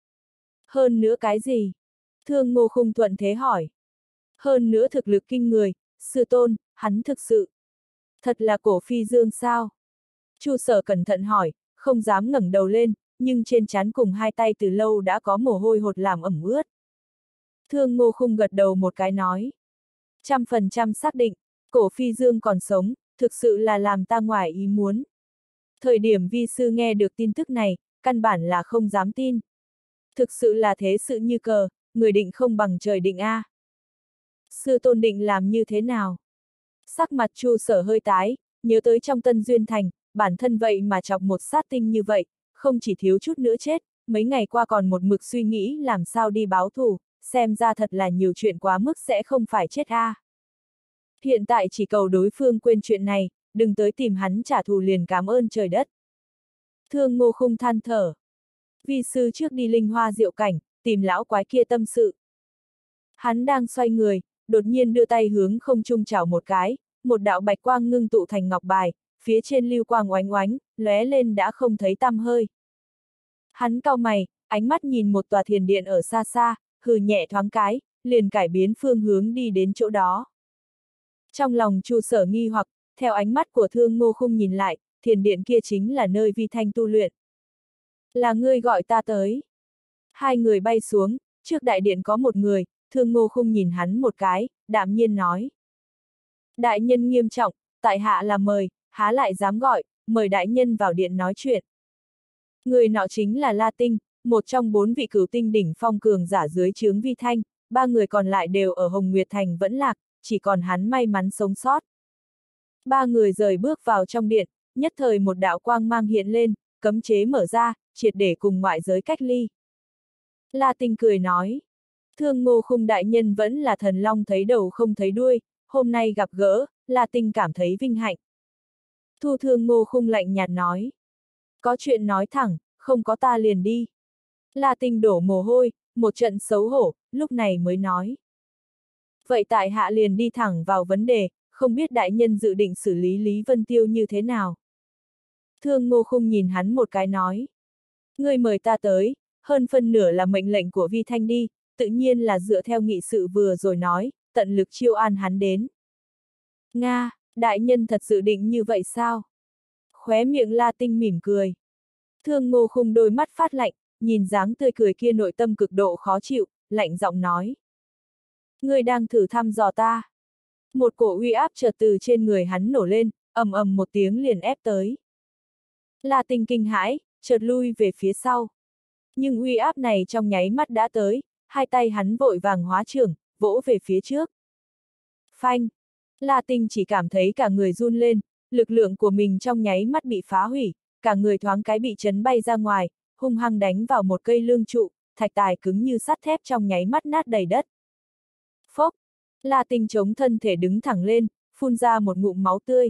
Hơn nữa cái gì? Thương Ngô Khung thuận thế hỏi. Hơn nữa thực lực kinh người, sư tôn, hắn thực sự. Thật là cổ phi dương sao? Chu Sở cẩn thận hỏi, không dám ngẩng đầu lên, nhưng trên trán cùng hai tay từ lâu đã có mồ hôi hột làm ẩm ướt. Thương Ngô Khung gật đầu một cái nói. 100% xác định, cổ phi dương còn sống, thực sự là làm ta ngoài ý muốn. Thời điểm vi sư nghe được tin tức này, căn bản là không dám tin. Thực sự là thế sự như cờ, người định không bằng trời định a. Sư tôn định làm như thế nào? Sắc mặt Chu Sở hơi tái, nhớ tới trong Tân Duyên Thành, bản thân vậy mà chọc một sát tinh như vậy, không chỉ thiếu chút nữa chết, mấy ngày qua còn một mực suy nghĩ làm sao đi báo thù, xem ra thật là nhiều chuyện quá mức sẽ không phải chết a. Hiện tại chỉ cầu đối phương quên chuyện này, đừng tới tìm hắn trả thù liền cảm ơn trời đất. Thương Ngô Khung than thở. Vi sư trước đi Linh Hoa Diệu Cảnh, tìm lão quái kia tâm sự. Hắn đang xoay người, đột nhiên đưa tay hướng không trung chảo một cái, một đạo bạch quang ngưng tụ thành ngọc bài, phía trên lưu quang oánh oánh, lóe lên đã không thấy tăm hơi. Hắn cau mày, ánh mắt nhìn một tòa thiền điện ở xa xa, hừ nhẹ thoáng cái, liền cải biến phương hướng đi đến chỗ đó. Trong lòng Chu Sở nghi hoặc, theo ánh mắt của Thương Ngô Khung nhìn lại, thiền điện kia chính là nơi Vi Thanh tu luyện. Là ngươi gọi ta tới. Hai người bay xuống, trước đại điện có một người, Thương Ngô Khung nhìn hắn một cái, đạm nhiên nói. Đại nhân nghiêm trọng, tại hạ là mời, há lại dám gọi, mời đại nhân vào điện nói chuyện. Người nọ chính là La Tinh, một trong 4 vị cửu tinh đỉnh phong cường giả dưới trướng Vi Thanh, 3 người còn lại đều ở Hồng Nguyệt Thành vẫn lạc, chỉ còn hắn may mắn sống sót. 3 người rời bước vào trong điện, nhất thời một đạo quang mang hiện lên, cấm chế mở ra, triệt để cùng ngoại giới cách ly. La Tinh cười nói, Thương Ngô Khung đại nhân vẫn là thần long thấy đầu không thấy đuôi, hôm nay gặp gỡ, La Tinh cảm thấy vinh hạnh. Thu Thương Ngô Khung lạnh nhạt nói, có chuyện nói thẳng, không có ta liền đi. La Tinh đổ mồ hôi, một trận xấu hổ, lúc này mới nói. Vậy tại hạ liền đi thẳng vào vấn đề, không biết đại nhân dự định xử lý Lý Vân Tiêu như thế nào. Thương Ngô Khung nhìn hắn một cái nói. Ngươi mời ta tới, hơn phân nửa là mệnh lệnh của Vi Thanh đi, tự nhiên là dựa theo nghị sự vừa rồi nói, tận lực chiêu an hắn đến. Nga, đại nhân thật dự định như vậy sao? Khóe miệng La Tinh mỉm cười. Thương Ngô Khung đôi mắt phát lạnh, nhìn dáng tươi cười kia nội tâm cực độ khó chịu, lạnh giọng nói. Ngươi đang thử thăm dò ta. Một cổ uy áp chợt từ trên người hắn nổ lên, ầm ầm một tiếng liền ép tới. La Tinh kinh hãi, chợt lui về phía sau. Nhưng uy áp này trong nháy mắt đã tới, hai tay hắn vội vàng hóa trưởng, vỗ về phía trước. Phanh! La Tinh chỉ cảm thấy cả người run lên, lực lượng của mình trong nháy mắt bị phá hủy, cả người thoáng cái bị chấn bay ra ngoài, hung hăng đánh vào một cây lương trụ, thạch tài cứng như sắt thép trong nháy mắt nát đầy đất. Phốc! La Tinh chống thân thể đứng thẳng lên, phun ra một ngụm máu tươi.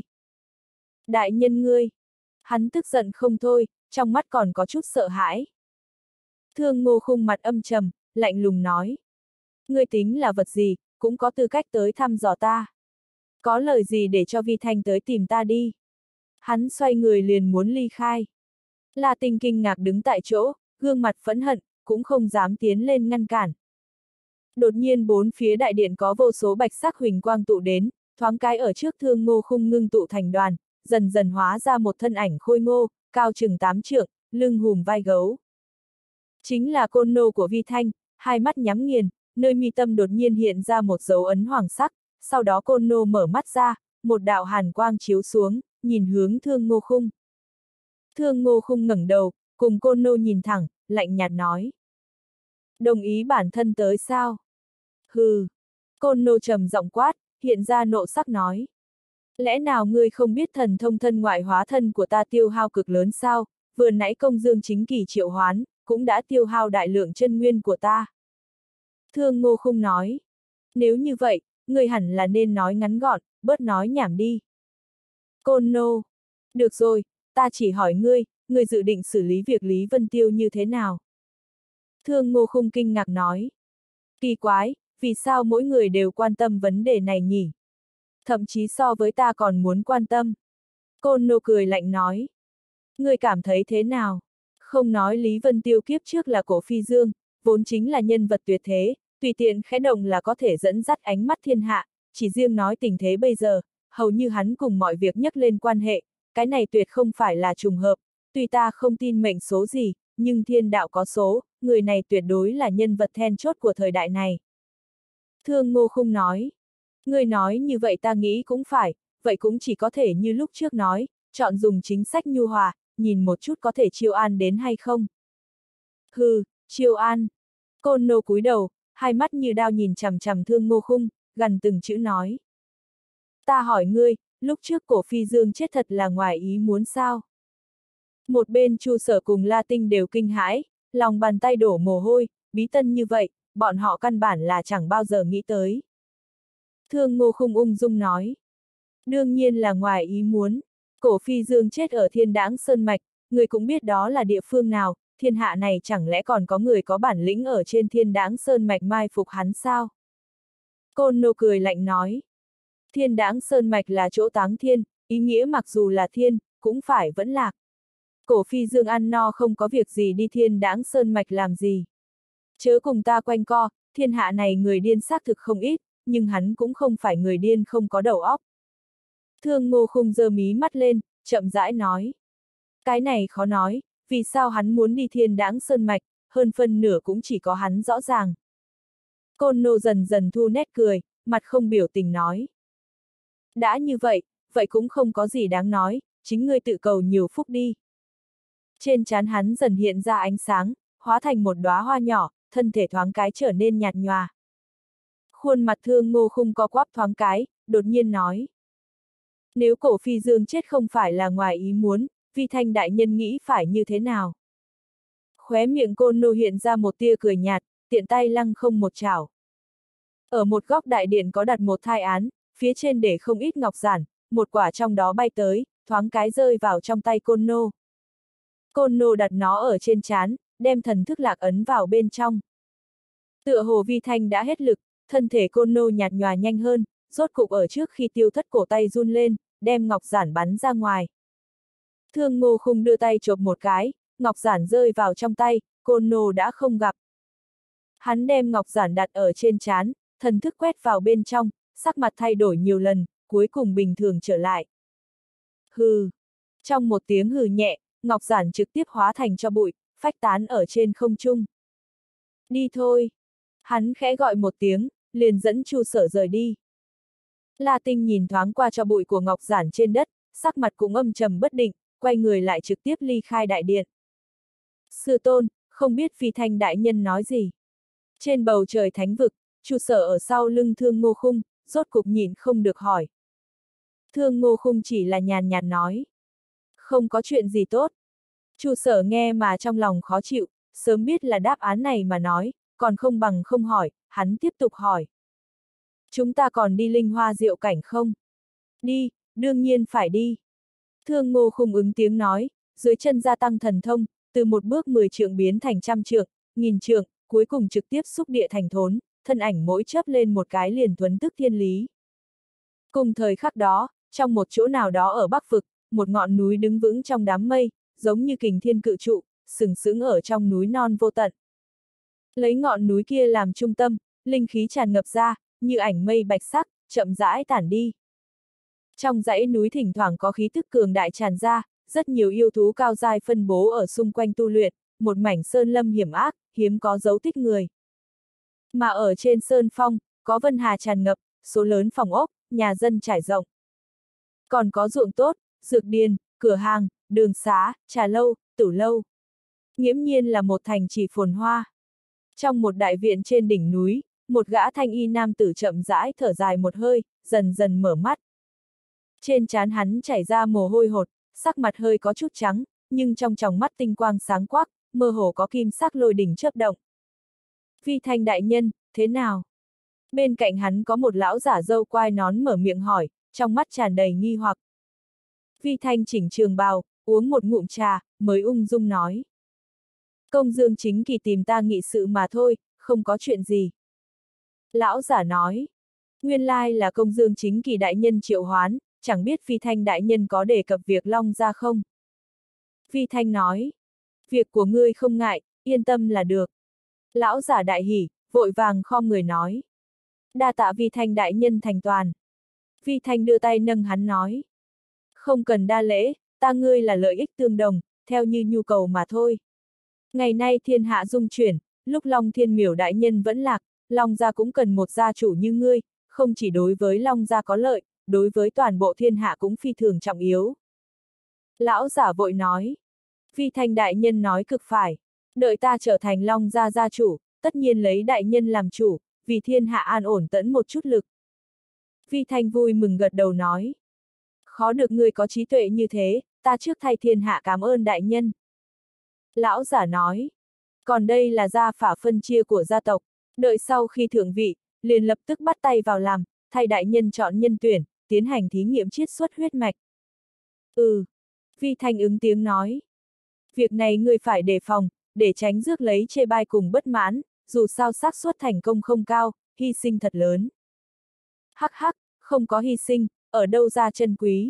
Đại nhân ngươi! Hắn tức giận không thôi, trong mắt còn có chút sợ hãi. Thương Ngô Khung mặt âm trầm, lạnh lùng nói. Ngươi tính là vật gì, cũng có tư cách tới thăm dò ta. Có lời gì để cho Vi Thanh tới tìm ta đi. Hắn xoay người liền muốn ly khai. La Tinh kinh ngạc đứng tại chỗ, gương mặt phẫn hận, cũng không dám tiến lên ngăn cản. Đột nhiên bốn phía đại điện có vô số bạch sắc huỳnh quang tụ đến, thoáng cái ở trước Thương Ngô Khung ngưng tụ thành đoàn, dần dần hóa ra một thân ảnh khôi ngô, cao chừng 8 trượng, lưng hùm vai gấu. Chính là côn nô của Vi Thanh, hai mắt nhắm nghiền, nơi mi tâm đột nhiên hiện ra một dấu ấn hoàng sắc, sau đó côn nô mở mắt ra, một đạo hàn quang chiếu xuống, nhìn hướng Thương Ngô Khung. Thương Ngô Khung ngẩng đầu, cùng côn nô nhìn thẳng, lạnh nhạt nói. Đồng ý bản thân tới sao? Hừ. Côn nô trầm giọng quát, hiện ra nộ sắc nói. Lẽ nào ngươi không biết thần thông thân ngoại hóa thân của ta tiêu hao cực lớn sao, vừa nãy công dương chính kỳ triệu hoán, cũng đã tiêu hao đại lượng chân nguyên của ta. Thương Ngô Khung nói. Nếu như vậy, ngươi hẳn là nên nói ngắn gọn, bớt nói nhảm đi. Côn nô. Được rồi, ta chỉ hỏi ngươi dự định xử lý việc Lý Vân Tiêu như thế nào? Thương Ngô Khung kinh ngạc nói. Kỳ quái, vì sao mỗi người đều quan tâm vấn đề này nhỉ? Thậm chí so với ta còn muốn quan tâm. Côn nô cười lạnh nói. Ngươi cảm thấy thế nào? Không nói Lý Vân Tiêu kiếp trước là Cổ Phi Dương, vốn chính là nhân vật tuyệt thế, tùy tiện khẽ động là có thể dẫn dắt ánh mắt thiên hạ, chỉ riêng nói tình thế bây giờ, hầu như hắn cùng mọi việc nhắc lên quan hệ, cái này tuyệt không phải là trùng hợp, tuy ta không tin mệnh số gì, nhưng thiên đạo có số, người này tuyệt đối là nhân vật then chốt của thời đại này. Thương Ngô Khung nói. Ngươi nói như vậy ta nghĩ cũng phải, vậy cũng chỉ có thể như lúc trước nói, chọn dùng chính sách nhu hòa, nhìn một chút có thể chiêu an đến hay không. Hừ, chiêu an. Côn nô cúi đầu, hai mắt như đao nhìn chằm chằm Thương Ngô Khung, gằn từng chữ nói. Ta hỏi ngươi, lúc trước Cổ Phi Dương chết thật là ngoài ý muốn sao? Một bên Chu Sở cùng La Tinh đều kinh hãi, lòng bàn tay đổ mồ hôi, bí tân như vậy, bọn họ căn bản là chẳng bao giờ nghĩ tới. Thương Ngô Khung ung dung nói. Đương nhiên là ngoài ý muốn. Cổ Phi Dương chết ở Thiên Đãng Sơn Mạch, người cũng biết đó là địa phương nào, thiên hạ này chẳng lẽ còn có người có bản lĩnh ở trên Thiên Đãng Sơn Mạch mai phục hắn sao? Côn nô cười lạnh nói. Thiên Đãng Sơn Mạch là chỗ táng thiên, ý nghĩa mặc dù là thiên, cũng phải vẫn lạc. Cổ Phi Dương ăn no không có việc gì đi Thiên Đãng Sơn Mạch làm gì. Chớ cùng ta quanh co, thiên hạ này người điên xác thực không ít, nhưng hắn cũng không phải người điên không có đầu óc. Thương Ngô Khung giơ mí mắt lên, chậm rãi nói. Cái này khó nói, vì sao hắn muốn đi Thiên Đãng Sơn Mạch, hơn phân nửa cũng chỉ có hắn rõ ràng. Côn nô dần dần thu nét cười, mặt không biểu tình nói. Đã như vậy, vậy cũng không có gì đáng nói, chính ngươi tự cầu nhiều phúc đi. Trên trán hắn dần hiện ra ánh sáng, hóa thành một đóa hoa nhỏ, thân thể thoáng cái trở nên nhạt nhòa. Khuôn mặt Thương Ngô Khung co quắp thoáng cái, đột nhiên nói. Nếu Cổ Phi Dương chết không phải là ngoài ý muốn, Vi Thanh đại nhân nghĩ phải như thế nào? Khóe miệng Côn nô hiện ra một tia cười nhạt, tiện tay lăng không một chảo. Ở một góc đại điện có đặt một thai án, phía trên để không ít ngọc giản, một quả trong đó bay tới, thoáng cái rơi vào trong tay Côn nô. Côn nô đặt nó ở trên trán, đem thần thức lạc ấn vào bên trong. Tựa hồ Vi Thanh đã hết lực, thân thể Côn nô nhạt nhòa nhanh hơn, rốt cục ở trước khi tiêu thất cổ tay run lên, đem ngọc giản bắn ra ngoài. Thương Ngô Khung đưa tay chộp một cái, ngọc giản rơi vào trong tay, Côn nô đã không gặp. Hắn đem ngọc giản đặt ở trên trán, thần thức quét vào bên trong, sắc mặt thay đổi nhiều lần, cuối cùng bình thường trở lại. Hừ. Trong một tiếng hừ nhẹ, ngọc giản trực tiếp hóa thành cho bụi, phách tán ở trên không trung. Đi thôi. Hắn khẽ gọi một tiếng, liền dẫn Chu Sở rời đi. La Tinh nhìn thoáng qua cho bụi của ngọc giản trên đất, sắc mặt cũng âm trầm bất định, quay người lại trực tiếp ly khai đại điện. Sư tôn, không biết Phi Thanh đại nhân nói gì. Trên bầu trời thánh vực, Chu Sở ở sau lưng Thương Ngô Khung, rốt cục nhìn không được hỏi. Thương Ngô Khung chỉ là nhàn nhạt nói. Không có chuyện gì tốt. Chu Sở nghe mà trong lòng khó chịu, sớm biết là đáp án này mà nói, còn không bằng không hỏi, hắn tiếp tục hỏi. Chúng ta còn đi Linh Hoa Diệu Cảnh không? Đi, đương nhiên phải đi. Thương Ngô Khung ứng tiếng nói, dưới chân gia tăng thần thông, từ một bước 10 trượng biến thành trăm trượng, nghìn trượng, cuối cùng trực tiếp xúc địa thành thốn, thân ảnh mỗi chớp lên một cái liền thuấn tức thiên lý. Cùng thời khắc đó, trong một chỗ nào đó ở Bắc Vực, một ngọn núi đứng vững trong đám mây, giống như kình thiên cự trụ, sừng sững ở trong núi non vô tận. Lấy ngọn núi kia làm trung tâm, linh khí tràn ngập ra, như ảnh mây bạch sắc, chậm rãi tản đi. Trong dãy núi thỉnh thoảng có khí tức cường đại tràn ra, rất nhiều yêu thú cao giai phân bố ở xung quanh tu luyện, một mảnh sơn lâm hiểm ác, hiếm có dấu tích người. Mà ở trên sơn phong, có vân hà tràn ngập, số lớn phòng ốc, nhà dân trải rộng. Còn có ruộng tốt, dược điền, cửa hàng, đường xá, trà lâu, tử lâu. Nghiễm nhiên là một thành trì phồn hoa. Trong một đại viện trên đỉnh núi, một gã thanh y nam tử chậm rãi thở dài một hơi, dần dần mở mắt. Trên trán hắn chảy ra mồ hôi hột, sắc mặt hơi có chút trắng, nhưng trong tròng mắt tinh quang sáng quắc, mơ hồ có kim sắc lôi đỉnh chớp động. Vi Thanh đại nhân, thế nào? Bên cạnh hắn có một lão giả râu quai nón mở miệng hỏi, trong mắt tràn đầy nghi hoặc. Vi Thanh chỉnh trường bào, uống một ngụm trà, mới ung dung nói. Công Dương Chính Kỳ tìm ta nghị sự mà thôi, không có chuyện gì. Lão giả nói. Nguyên lai là Công Dương Chính Kỳ đại nhân triệu hoán, chẳng biết Vi Thanh đại nhân có đề cập việc Long Gia không? Vi Thanh nói. Việc của ngươi không ngại, yên tâm là được. Lão giả đại hỉ, vội vàng khom người nói. Đa tạ Vi Thanh đại nhân thành toàn. Vi Thanh đưa tay nâng hắn nói. Không cần đa lễ, ta ngươi là lợi ích tương đồng, theo như nhu cầu mà thôi. Ngày nay thiên hạ dung chuyển, lúc Long Thiên Miểu đại nhân vẫn lạc, Long gia cũng cần một gia chủ như ngươi, không chỉ đối với Long gia có lợi, đối với toàn bộ thiên hạ cũng phi thường trọng yếu. Lão giả vội nói. Vi Thanh đại nhân nói cực phải. Đợi ta trở thành Long gia gia chủ, tất nhiên lấy đại nhân làm chủ, vì thiên hạ an ổn tẫn một chút lực. Vi Thanh vui mừng gật đầu nói. Khó được ngươi có trí tuệ như thế, ta trước thay thiên hạ cảm ơn đại nhân. Lão giả nói. Còn đây là gia phả phân chia của gia tộc, đợi sau khi thượng vị, liền lập tức bắt tay vào làm, thay đại nhân chọn nhân tuyển, tiến hành thí nghiệm chiết xuất huyết mạch. Vi Thanh ứng tiếng nói. Việc này ngươi phải đề phòng, để tránh rước lấy chê bai cùng bất mãn, dù sao xác suất thành công không cao, hy sinh thật lớn. Hắc hắc, không có hy sinh, ở đâu ra chân quý.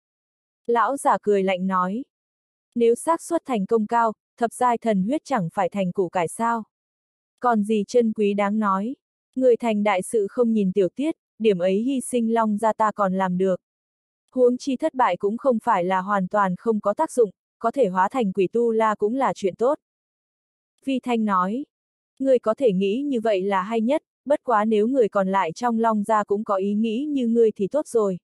Lão giả cười lạnh nói. Nếu xác suất thành công cao, thập giai thần huyết chẳng phải thành củ cải sao. Còn gì chân quý đáng nói. Người thành đại sự không nhìn tiểu tiết, điểm ấy hy sinh Long gia ta còn làm được. Huống chi thất bại cũng không phải là hoàn toàn không có tác dụng, có thể hóa thành quỷ tu la cũng là chuyện tốt. Vi Thanh nói. Người có thể nghĩ như vậy là hay nhất, bất quá nếu người còn lại trong Long gia cũng có ý nghĩ như ngươi thì tốt rồi.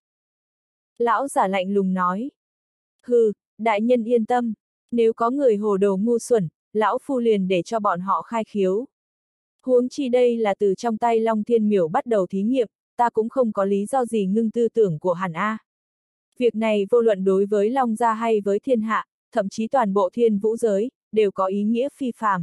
Lão giả lạnh lùng nói. Hừ, đại nhân yên tâm, nếu có người hồ đồ ngu xuẩn, lão phu liền để cho bọn họ khai khiếu. Huống chi đây là từ trong tay Long Thiên Miểu bắt đầu thí nghiệm, ta cũng không có lý do gì ngưng tư tưởng của hẳn A. Việc này vô luận đối với Long gia hay với thiên hạ, thậm chí toàn bộ thiên vũ giới, đều có ý nghĩa phi phàm.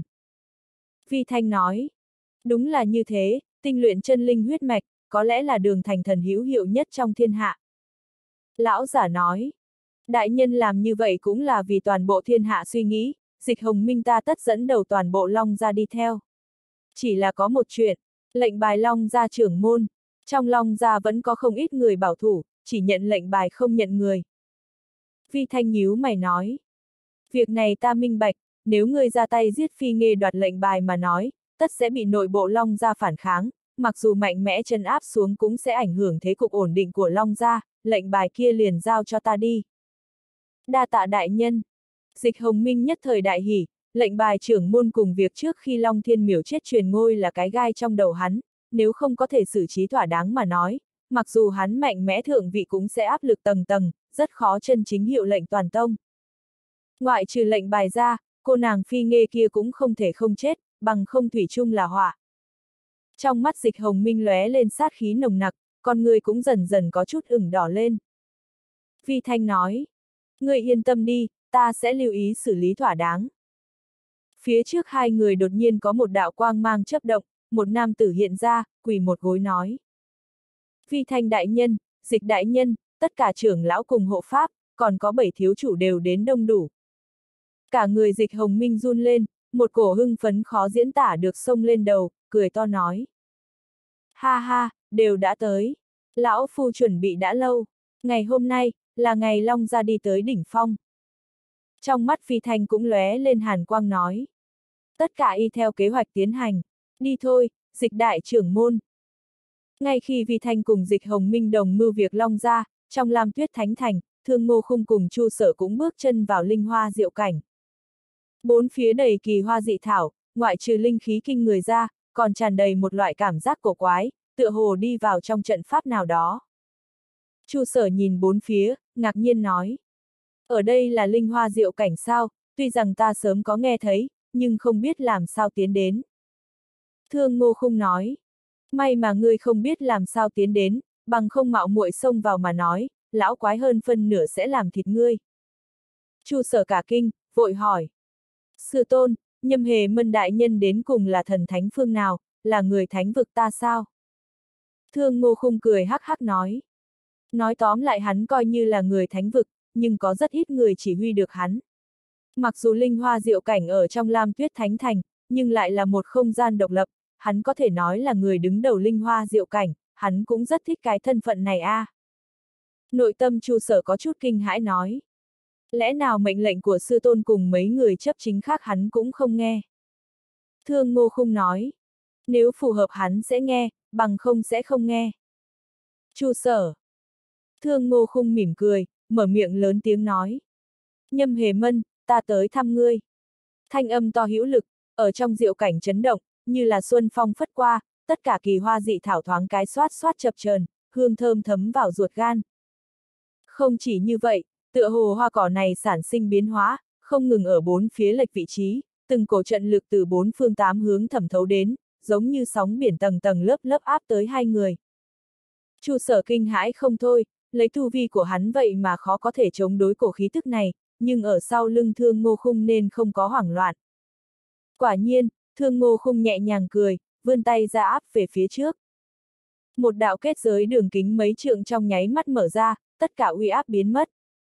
Vi Thanh nói. Đúng là như thế, tinh luyện chân linh huyết mạch, có lẽ là đường thành thần hữu hiệu nhất trong thiên hạ. Lão giả nói. Đại nhân làm như vậy cũng là vì toàn bộ thiên hạ suy nghĩ, Dịch Hồng Minh ta tất dẫn đầu toàn bộ Long gia đi theo. Chỉ là có một chuyện, lệnh bài Long gia trưởng môn, trong Long gia vẫn có không ít người bảo thủ, chỉ nhận lệnh bài không nhận người. Vi Thanh nhíu mày nói. Việc này ta minh bạch, nếu ngươi ra tay giết Phi Nghê đoạt lệnh bài mà nói, tất sẽ bị nội bộ Long gia phản kháng, mặc dù mạnh mẽ trấn áp xuống cũng sẽ ảnh hưởng thế cục ổn định của Long gia, lệnh bài kia liền giao cho ta đi. Đa tạ đại nhân. Dịch Hồng Minh nhất thời đại hỉ, lệnh bài trưởng môn cùng việc trước khi Long Thiên Miểu chết truyền ngôi là cái gai trong đầu hắn, nếu không có thể xử trí thỏa đáng mà nói, mặc dù hắn mạnh mẽ thượng vị cũng sẽ áp lực tầng tầng, rất khó chân chính hiệu lệnh toàn tông. Ngoại trừ lệnh bài ra, cô nàng Phi Nghê kia cũng không thể không chết, bằng không thủy chung là họa. Trong mắt Dịch Hồng Minh lóe lên sát khí nồng nặc, con người cũng dần dần có chút ửng đỏ lên. Vi Thanh nói. Ngươi yên tâm đi, ta sẽ lưu ý xử lý thỏa đáng. Phía trước hai người đột nhiên có một đạo quang mang chớp động, một nam tử hiện ra, quỳ một gối nói. Vi Thanh đại nhân, Dịch đại nhân, tất cả trưởng lão cùng hộ pháp, còn có 7 thiếu chủ đều đến đông đủ. Cả người Dịch Hồng Minh run lên, một cổ hưng phấn khó diễn tả được xông lên đầu, cười to nói. Ha ha, đều đã tới. Lão phu chuẩn bị đã lâu. Ngày hôm nay, là ngày Long Gia đi tới đỉnh phong. Trong mắt Phi Thanh cũng lóe lên hàn quang nói. Tất cả y theo kế hoạch tiến hành. Đi thôi, Dịch đại trưởng môn. Ngay khi Vi Thanh cùng Dịch Hồng Minh đồng mưu việc Long Gia, trong Lam Tuyết Thánh Thành, Thương Ngô Khung cùng Chu Sở cũng bước chân vào linh hoa diệu cảnh. Bốn phía đầy kỳ hoa dị thảo, ngoại trừ linh khí kinh người ra, còn tràn đầy một loại cảm giác cổ quái, tựa hồ đi vào trong trận pháp nào đó. Chu Sở nhìn bốn phía, ngạc nhiên nói. Ở đây là linh hoa diệu cảnh sao, tuy rằng ta sớm có nghe thấy, nhưng không biết làm sao tiến đến. Thương Ngô Khung nói. May mà ngươi không biết làm sao tiến đến, bằng không mạo muội xông vào mà nói, lão quái hơn phân nửa sẽ làm thịt ngươi. Chu Sở cả kinh, vội hỏi. Sư tôn, Nhâm Hề Mân đại nhân đến cùng là thần thánh phương nào, là người thánh vực ta sao? Thương Ngô Khung cười hắc hắc nói. Nói tóm lại hắn coi như là người thánh vực, nhưng có rất ít người chỉ huy được hắn. Mặc dù linh hoa diệu cảnh ở trong Lam Tuyết Thánh Thành, nhưng lại là một không gian độc lập, hắn có thể nói là người đứng đầu linh hoa diệu cảnh, hắn cũng rất thích cái thân phận này a. Nội tâm Chu Sở có chút kinh hãi nói. Lẽ nào mệnh lệnh của sư tôn cùng mấy người chấp chính khác hắn cũng không nghe? Thương Ngô Khung nói. Nếu phù hợp hắn sẽ nghe, bằng không sẽ không nghe. Chu Sở. Thương Ngô Khung mỉm cười, mở miệng lớn tiếng nói. Nhâm Hề Mân, ta tới thăm ngươi. Thanh âm to hữu lực, ở trong diệu cảnh chấn động, như là xuân phong phất qua, tất cả kỳ hoa dị thảo thoáng cái xoát xoát chập chờn, hương thơm thấm vào ruột gan. Không chỉ như vậy, tựa hồ hoa cỏ này sản sinh biến hóa, không ngừng ở bốn phía lệch vị trí, từng cổ trận lực từ bốn phương tám hướng thẩm thấu đến, giống như sóng biển tầng tầng lớp lớp áp tới hai người. Chu Sở kinh hãi không thôi, lấy tu vi của hắn vậy mà khó có thể chống đối cổ khí tức này, nhưng ở sau lưng Thương Ngô Khung nên không có hoảng loạn. Quả nhiên, Thương Ngô Khung nhẹ nhàng cười, vươn tay ra áp về phía trước. Một đạo kết giới đường kính mấy trượng trong nháy mắt mở ra, tất cả uy áp biến mất.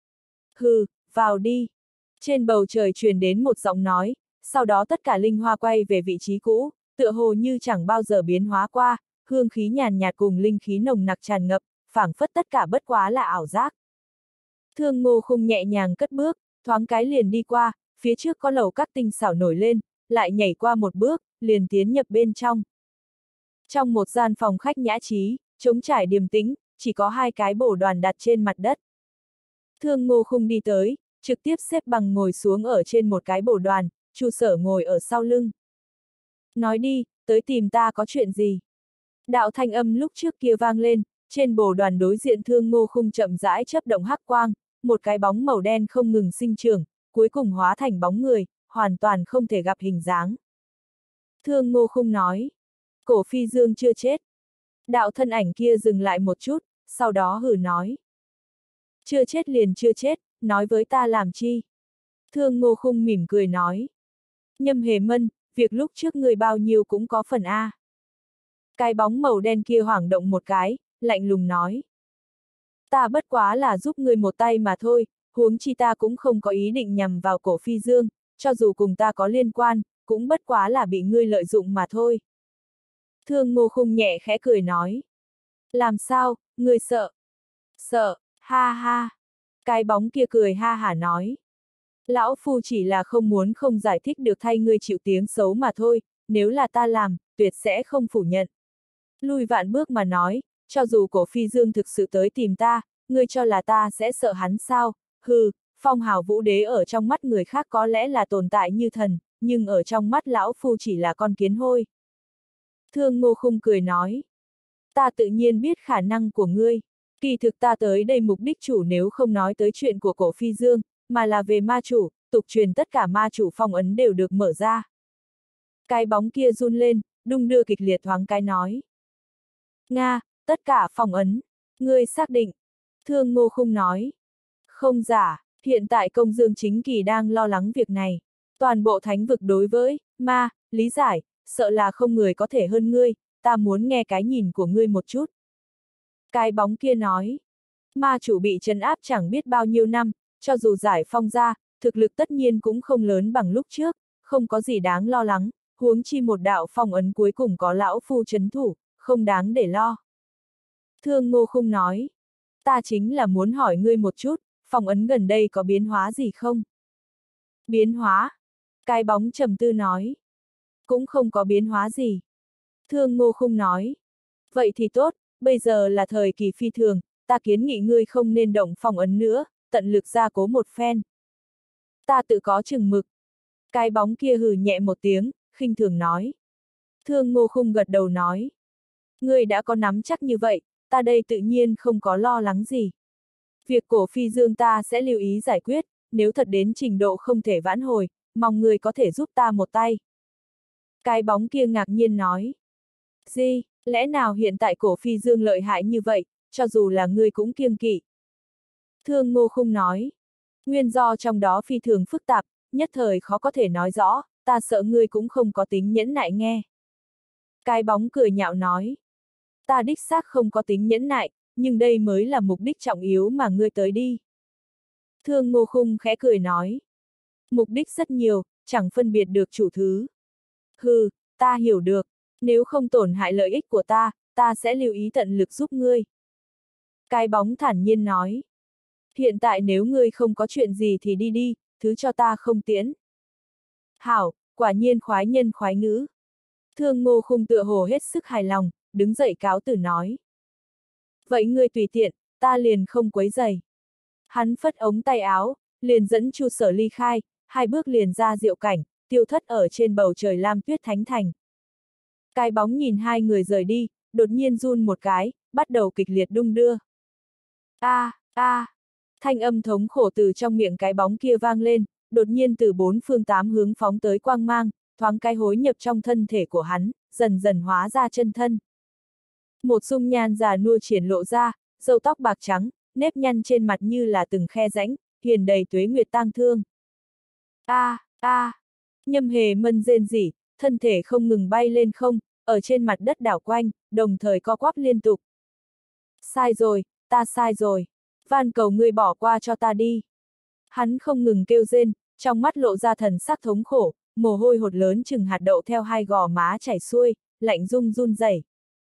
Hừ, vào đi. Trên bầu trời truyền đến một giọng nói, sau đó tất cả linh hoa quay về vị trí cũ, tựa hồ như chẳng bao giờ biến hóa qua, hương khí nhàn nhạt cùng linh khí nồng nặc tràn ngập, phảng phất tất cả bất quá là ảo giác. Thương Ngô Khung nhẹ nhàng cất bước, thoáng cái liền đi qua, phía trước có lầu các tinh xảo nổi lên, lại nhảy qua một bước, liền tiến nhập bên trong. Trong một gian phòng khách nhã trí, trống trải điềm tĩnh, chỉ có hai cái bồ đoàn đặt trên mặt đất. Thương Ngô Khung đi tới, trực tiếp xếp bằng ngồi xuống ở trên một cái bồ đoàn, Chu Sở ngồi ở sau lưng. Nói đi, tới tìm ta có chuyện gì? Đạo thanh âm lúc trước kia vang lên, trên bồ đoàn đối diện Thương Ngô Khung chậm rãi chớp động hắc quang, một cái bóng màu đen không ngừng sinh trưởng, cuối cùng hóa thành bóng người, hoàn toàn không thể gặp hình dáng. Thương Ngô Khung nói, Cổ Phi Dương chưa chết. Đạo thân ảnh kia dừng lại một chút, sau đó hừ nói. Chưa chết liền chưa chết, nói với ta làm chi? Thương Ngô Khung mỉm cười nói. Nhâm Hề Mân, việc lúc trước người bao nhiêu cũng có phần a. Cái bóng màu đen kia hoảng động một cái, lạnh lùng nói. Ta bất quá là giúp ngươi một tay mà thôi, huống chi ta cũng không có ý định nhằm vào Cổ Phi Dương, cho dù cùng ta có liên quan, cũng bất quá là bị ngươi lợi dụng mà thôi. Thương Ngô Khung nhẹ khẽ cười nói. Làm sao, ngươi sợ? Sợ, ha ha. Cái bóng kia cười ha hả nói. Lão Phu chỉ là không muốn không giải thích được thay ngươi chịu tiếng xấu mà thôi, nếu là ta làm, tuyệt sẽ không phủ nhận. Lùi vạn bước mà nói, cho dù Cổ Phi Dương thực sự tới tìm ta, ngươi cho là ta sẽ sợ hắn sao? Hừ, Phong Hào Vũ Đế ở trong mắt người khác có lẽ là tồn tại như thần, nhưng ở trong mắt lão Phu chỉ là con kiến hôi. Thương Ngô Khung cười nói. Ta tự nhiên biết khả năng của ngươi. Kỳ thực ta tới đây mục đích chủ nếu không nói tới chuyện của Cổ Phi Dương, mà là về ma chủ, tục truyền tất cả ma chủ phong ấn đều được mở ra. Cái bóng kia run lên, đung đưa kịch liệt thoáng cái nói. Nga, tất cả phong ấn. Ngươi xác định. Thương Ngô Khung nói. Không giả, hiện tại Công Dương Chính Kỳ đang lo lắng việc này. Toàn bộ thánh vực đối với ma, lý giải, sợ là không người có thể hơn ngươi, ta muốn nghe cái nhìn của ngươi một chút. Cái bóng kia nói. Ma chủ bị trấn áp chẳng biết bao nhiêu năm, cho dù giải phong ra, thực lực tất nhiên cũng không lớn bằng lúc trước, không có gì đáng lo lắng, huống chi một đạo phong ấn cuối cùng có lão phu trấn thủ, không đáng để lo. Thương Ngô Khung nói. Ta chính là muốn hỏi ngươi một chút, phong ấn gần đây có biến hóa gì không? Biến hóa? Cái bóng trầm tư nói. Cũng không có biến hóa gì. Thương Ngô Khung nói. Vậy thì tốt, bây giờ là thời kỳ phi thường, ta kiến nghị ngươi không nên động phong ấn nữa, tận lực gia cố một phen. Ta tự có chừng mực. Cái bóng kia hừ nhẹ một tiếng, khinh thường nói. Thương Ngô Khung gật đầu nói. Ngươi đã có nắm chắc như vậy, ta đây tự nhiên không có lo lắng gì. Việc cổ phi dương ta sẽ lưu ý giải quyết, nếu thật đến trình độ không thể vãn hồi, mong ngươi có thể giúp ta một tay. Cái bóng kia ngạc nhiên nói. Gì, lẽ nào hiện tại cổ phi dương lợi hại như vậy, cho dù là ngươi cũng kiêng kỵ. Thương Ngô Khung nói. Nguyên do trong đó phi thường phức tạp, nhất thời khó có thể nói rõ, ta sợ ngươi cũng không có tính nhẫn nại nghe. Cái bóng cười nhạo nói. Ta đích xác không có tính nhẫn nại, nhưng đây mới là mục đích trọng yếu mà ngươi tới đi. Thương Ngô Khung khẽ cười nói. Mục đích rất nhiều, chẳng phân biệt được chủ thứ. Hừ, ta hiểu được, nếu không tổn hại lợi ích của ta sẽ lưu ý tận lực giúp ngươi. Cái bóng thản nhiên nói. Hiện tại nếu ngươi không có chuyện gì thì đi đi, thứ cho ta không tiễn. Hảo, quả nhiên khoái nhân khoái ngữ. Thương Ngô Khung tựa hồ hết sức hài lòng, đứng dậy cáo từ nói. Vậy ngươi tùy tiện, ta liền không quấy rầy. Hắn phất ống tay áo, liền dẫn Chu Sở ly khai, 2 bước liền ra diệu cảnh, tiêu thất ở trên bầu trời lam tuyết thánh thành. Cái bóng nhìn 2 người rời đi, đột nhiên run một cái, bắt đầu kịch liệt đung đưa. Thanh âm thống khổ từ trong miệng cái bóng kia vang lên, đột nhiên từ 4 phương 8 hướng phóng tới quang mang, thoáng cái hối nhập trong thân thể của hắn, dần dần hóa ra chân thân. Một dung nhan già nua triển lộ ra, râu tóc bạc trắng, nếp nhăn trên mặt như là từng khe rãnh, hiền đầy tuế nguyệt tang thương. Nhâm Hề Mân rên rỉ, thân thể không ngừng bay lên không, ở trên mặt đất đảo quanh, đồng thời co quắp liên tục. Sai rồi, ta sai rồi. Van cầu ngươi bỏ qua cho ta đi. Hắn không ngừng kêu rên, trong mắt lộ ra thần sắc thống khổ, mồ hôi hột lớn chừng hạt đậu theo 2 gò má chảy xuôi, lạnh run rẩy.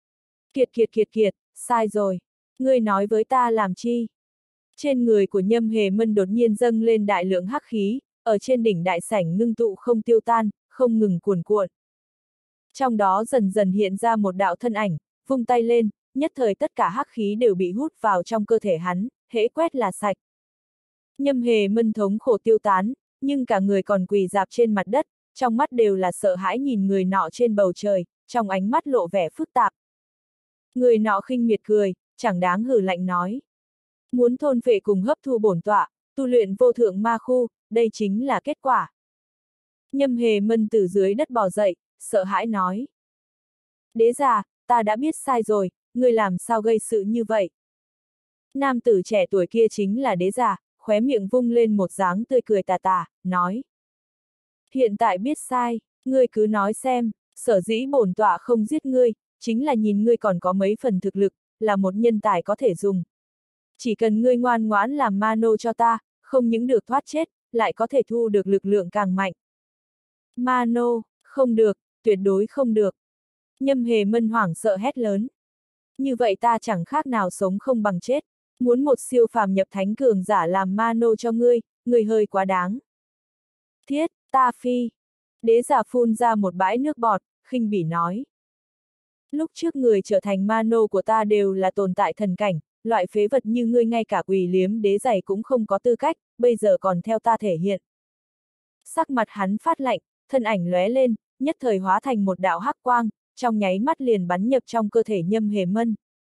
Kiệt, sai rồi. Ngươi nói với ta làm chi? Trên người của Nhâm Hề Mân đột nhiên dâng lên đại lượng hắc khí, ở trên đỉnh đại sảnh ngưng tụ không tiêu tan, không ngừng cuồn cuộn. Trong đó dần dần hiện ra một đạo thân ảnh, vung tay lên, nhất thời tất cả hắc khí đều bị hút vào trong cơ thể hắn, hễ quét là sạch. Nhâm Hề Mân thống khổ tiêu tán, nhưng cả người còn quỳ rạp trên mặt đất, trong mắt đều là sợ hãi nhìn người nọ trên bầu trời, trong ánh mắt lộ vẻ phức tạp. Người nọ khinh miệt cười, chẳng đáng hử lạnh nói. Muốn thôn phệ cùng hấp thu bổn tọa, tu luyện vô thượng ma khu, đây chính là kết quả. Nhâm Hề Mân từ dưới đất bò dậy, sợ hãi nói. Đế già, ta đã biết sai rồi, ngươi làm sao gây sự như vậy? Nam tử trẻ tuổi kia chính là đế già, khóe miệng vung lên một dáng tươi cười tà tà, nói. Hiện tại biết sai, ngươi cứ nói xem, sở dĩ bổn tọa không giết ngươi, chính là nhìn ngươi còn có mấy phần thực lực, là một nhân tài có thể dùng. Chỉ cần ngươi ngoan ngoãn làm ma nô cho ta, không những được thoát chết, lại có thể thu được lực lượng càng mạnh. Ma nô, không được, tuyệt đối không được. Nhâm Hề Mân hoảng sợ hét lớn. Như vậy ta chẳng khác nào sống không bằng chết. Muốn một siêu phàm nhập thánh cường giả làm ma nô cho ngươi, ngươi hơi quá đáng. Thiết, ta phi. Đế giả phun ra một bãi nước bọt, khinh bỉ nói. Lúc trước người trở thành ma nô của ta đều là tồn tại thần cảnh, loại phế vật như ngươi ngay cả quỳ liếm đế giày cũng không có tư cách, bây giờ còn theo ta thể hiện. Sắc mặt hắn phát lạnh, thân ảnh lóe lên, nhất thời hóa thành một đạo hắc quang, trong nháy mắt liền bắn nhập trong cơ thể Nhâm Hề Mân.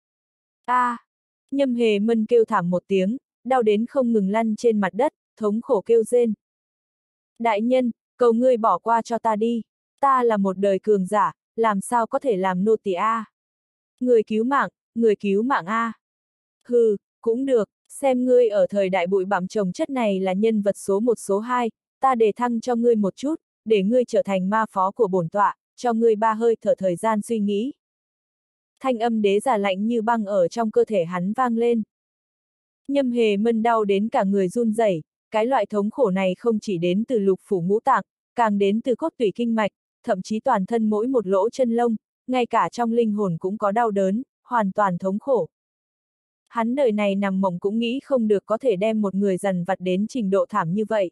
Nhâm Hề Mân kêu thảm một tiếng, đau đến không ngừng lăn trên mặt đất, thống khổ kêu rên. Đại nhân, cầu ngươi bỏ qua cho ta đi, ta là một đời cường giả, làm sao có thể làm nô tỳ a? Người cứu mạng a. Hừ, cũng được, xem ngươi ở thời đại bụi bặm trồng chất này là nhân vật số 1 số 2, ta đề thăng cho ngươi một chút, để ngươi trở thành ma phó của bổn tọa, cho ngươi 3 hơi thở thời gian suy nghĩ. Thanh âm đế giả lạnh như băng ở trong cơ thể hắn vang lên. Nhâm Hề Mân đau đến cả người run rẩy, cái loại thống khổ này không chỉ đến từ lục phủ ngũ tạng, càng đến từ cốt tủy kinh mạch, thậm chí toàn thân mỗi một lỗ chân lông, ngay cả trong linh hồn cũng có đau đớn, hoàn toàn thống khổ. Hắn đời này nằm mộng cũng nghĩ không được có thể đem một người dằn vặt đến trình độ thảm như vậy.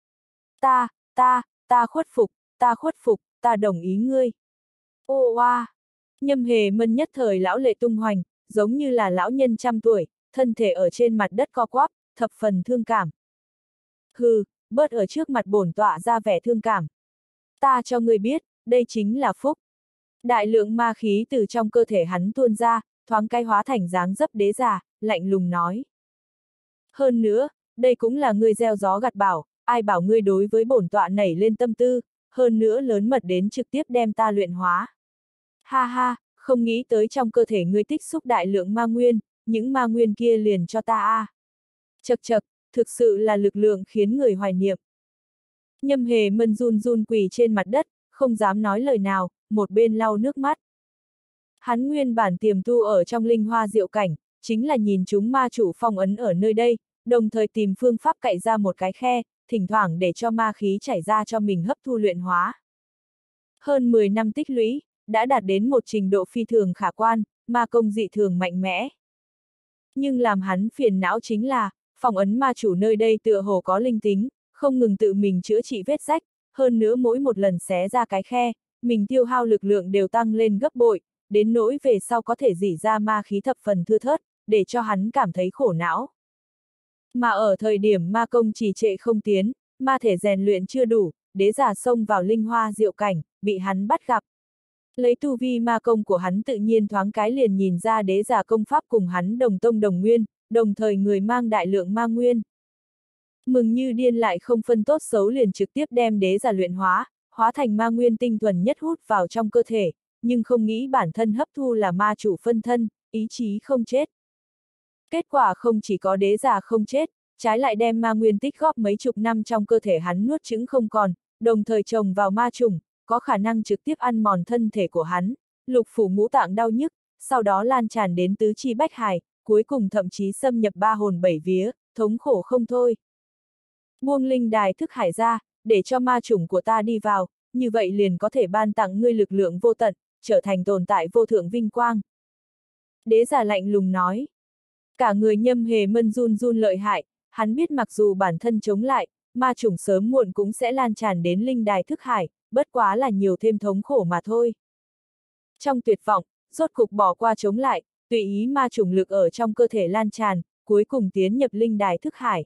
Ta khuất phục, ta đồng ý ngươi. Ô oa! Nhâm Hề Mân nhất thời lão lệ tung hoành, giống như là lão nhân trăm tuổi, thân thể ở trên mặt đất co quắp, thập phần thương cảm. Hừ, bớt ở trước mặt bổn tọa ra vẻ thương cảm. Ta cho ngươi biết, đây chính là phúc. Đại lượng ma khí từ trong cơ thể hắn tuôn ra, thoáng cái hóa thành dáng dấp đế già, lạnh lùng nói. Hơn nữa, đây cũng là ngươi gieo gió gặt bão, ai bảo ngươi đối với bổn tọa nảy lên tâm tư, hơn nữa lớn mật đến trực tiếp đem ta luyện hóa. Ha ha, không nghĩ tới trong cơ thể ngươi tích xúc đại lượng ma nguyên, những ma nguyên kia liền cho ta a. Chậc chậc, thực sự là lực lượng khiến người hoài niệm. Nhâm Hề Mân run run quỳ trên mặt đất, không dám nói lời nào, một bên lau nước mắt. Hắn nguyên bản tiềm tu ở trong linh hoa diệu cảnh, chính là nhìn chúng ma chủ phong ấn ở nơi đây, đồng thời tìm phương pháp cạy ra một cái khe, thỉnh thoảng để cho ma khí chảy ra cho mình hấp thu luyện hóa. Hơn 10 năm tích lũy, đã đạt đến một trình độ phi thường khả quan, ma công dị thường mạnh mẽ. Nhưng làm hắn phiền não chính là, phong ấn ma chủ nơi đây tựa hồ có linh tính, không ngừng tự mình chữa trị vết rách, hơn nữa mỗi một lần xé ra cái khe, mình tiêu hao lực lượng đều tăng lên gấp bội, đến nỗi về sau có thể rỉ ra ma khí thập phần thưa thớt, để cho hắn cảm thấy khổ não. Mà ở thời điểm ma công trì trệ không tiến, ma thể rèn luyện chưa đủ, đế giả xông vào linh hoa diệu cảnh, bị hắn bắt gặp. Lấy tu vi ma công của hắn tự nhiên thoáng cái liền nhìn ra đế giả công pháp cùng hắn đồng tông đồng nguyên, đồng thời người mang đại lượng ma nguyên. Mừng như điên lại không phân tốt xấu liền trực tiếp đem đế giả luyện hóa, hóa thành ma nguyên tinh thuần nhất hút vào trong cơ thể, nhưng không nghĩ bản thân hấp thu là ma chủ phân thân, ý chí không chết. Kết quả không chỉ có đế giả không chết, trái lại đem ma nguyên tích góp mấy chục năm trong cơ thể hắn nuốt chửng không còn, đồng thời trồng vào ma trùng, có khả năng trực tiếp ăn mòn thân thể của hắn, lục phủ ngũ tạng đau nhức, sau đó lan tràn đến tứ chi bách hải, cuối cùng thậm chí xâm nhập ba hồn bảy vía, thống khổ không thôi. Buông linh đài thức hải ra, để cho ma chủng của ta đi vào, như vậy liền có thể ban tặng ngươi lực lượng vô tận, trở thành tồn tại vô thượng vinh quang. Đế giả lạnh lùng nói. Cả người Nhâm Hề Mân run run lợi hại, hắn biết mặc dù bản thân chống lại, ma chủng sớm muộn cũng sẽ lan tràn đến linh đài thức hải, bất quá là nhiều thêm thống khổ mà thôi. Trong tuyệt vọng, rốt cục bỏ qua chống lại, tùy ý ma chủng lực ở trong cơ thể lan tràn, cuối cùng tiến nhập linh đài thức hải.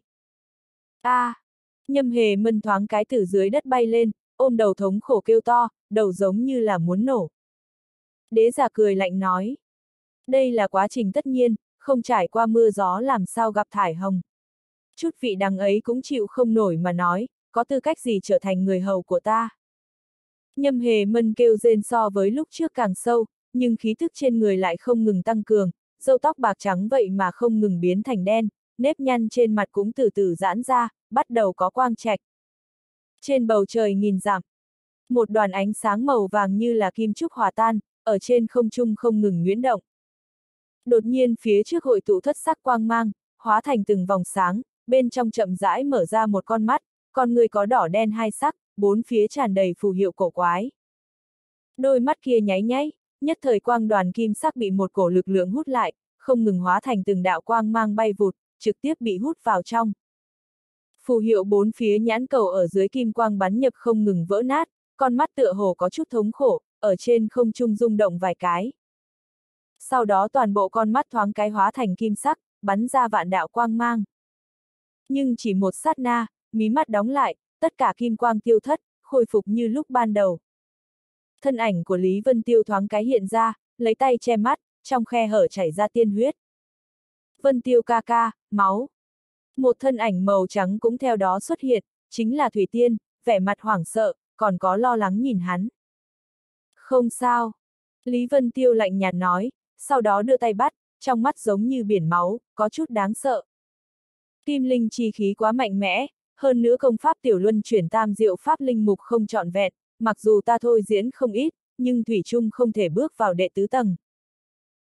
Nhâm Hề Mân thoáng cái từ dưới đất bay lên, ôm đầu thống khổ kêu to, đầu giống như là muốn nổ. Đế giả cười lạnh nói. Đây là quá trình tất nhiên, không trải qua mưa gió làm sao gặp thải hồng. Chút vị đắng ấy cũng chịu không nổi mà nói, có tư cách gì trở thành người hầu của ta. Nhâm Hề Mân kêu rên so với lúc trước càng sâu, nhưng khí thức trên người lại không ngừng tăng cường, râu tóc bạc trắng vậy mà không ngừng biến thành đen, nếp nhăn trên mặt cũng từ từ giãn ra, bắt đầu có quang trạch. Trên bầu trời nghìn dặm, một đoàn ánh sáng màu vàng như là kim trúc hòa tan, ở trên không trung không ngừng nhuyễn động. Đột nhiên phía trước hội tụ thất sắc quang mang, hóa thành từng vòng sáng, bên trong chậm rãi mở ra một con mắt, con người có đỏ đen hai sắc, bốn phía tràn đầy phù hiệu cổ quái. Đôi mắt kia nháy nháy, nhất thời quang đoàn kim sắc bị một cổ lực lượng hút lại, không ngừng hóa thành từng đạo quang mang bay vụt, trực tiếp bị hút vào trong. Phù hiệu bốn phía nhãn cầu ở dưới kim quang bắn nhập không ngừng vỡ nát, con mắt tựa hồ có chút thống khổ, ở trên không trung rung động vài cái. Sau đó toàn bộ con mắt thoáng cái hóa thành kim sắc, bắn ra vạn đạo quang mang. Nhưng chỉ một sát na, mí mắt đóng lại, tất cả kim quang tiêu thất, khôi phục như lúc ban đầu. Thân ảnh của Lý Vân Tiêu thoáng cái hiện ra, lấy tay che mắt, trong khe hở chảy ra tiên huyết. Vân Tiêu ca ca, máu. Một thân ảnh màu trắng cũng theo đó xuất hiện, chính là Thủy Tiên, vẻ mặt hoảng sợ, còn có lo lắng nhìn hắn. Không sao. Lý Vân Tiêu lạnh nhạt nói, sau đó đưa tay bắt, trong mắt giống như biển máu, có chút đáng sợ. Kim linh chi khí quá mạnh mẽ, hơn nữa công pháp tiểu luân chuyển tam diệu pháp linh mục không trọn vẹn, mặc dù ta thôi diễn không ít, nhưng thủy chung không thể bước vào đệ tứ tầng.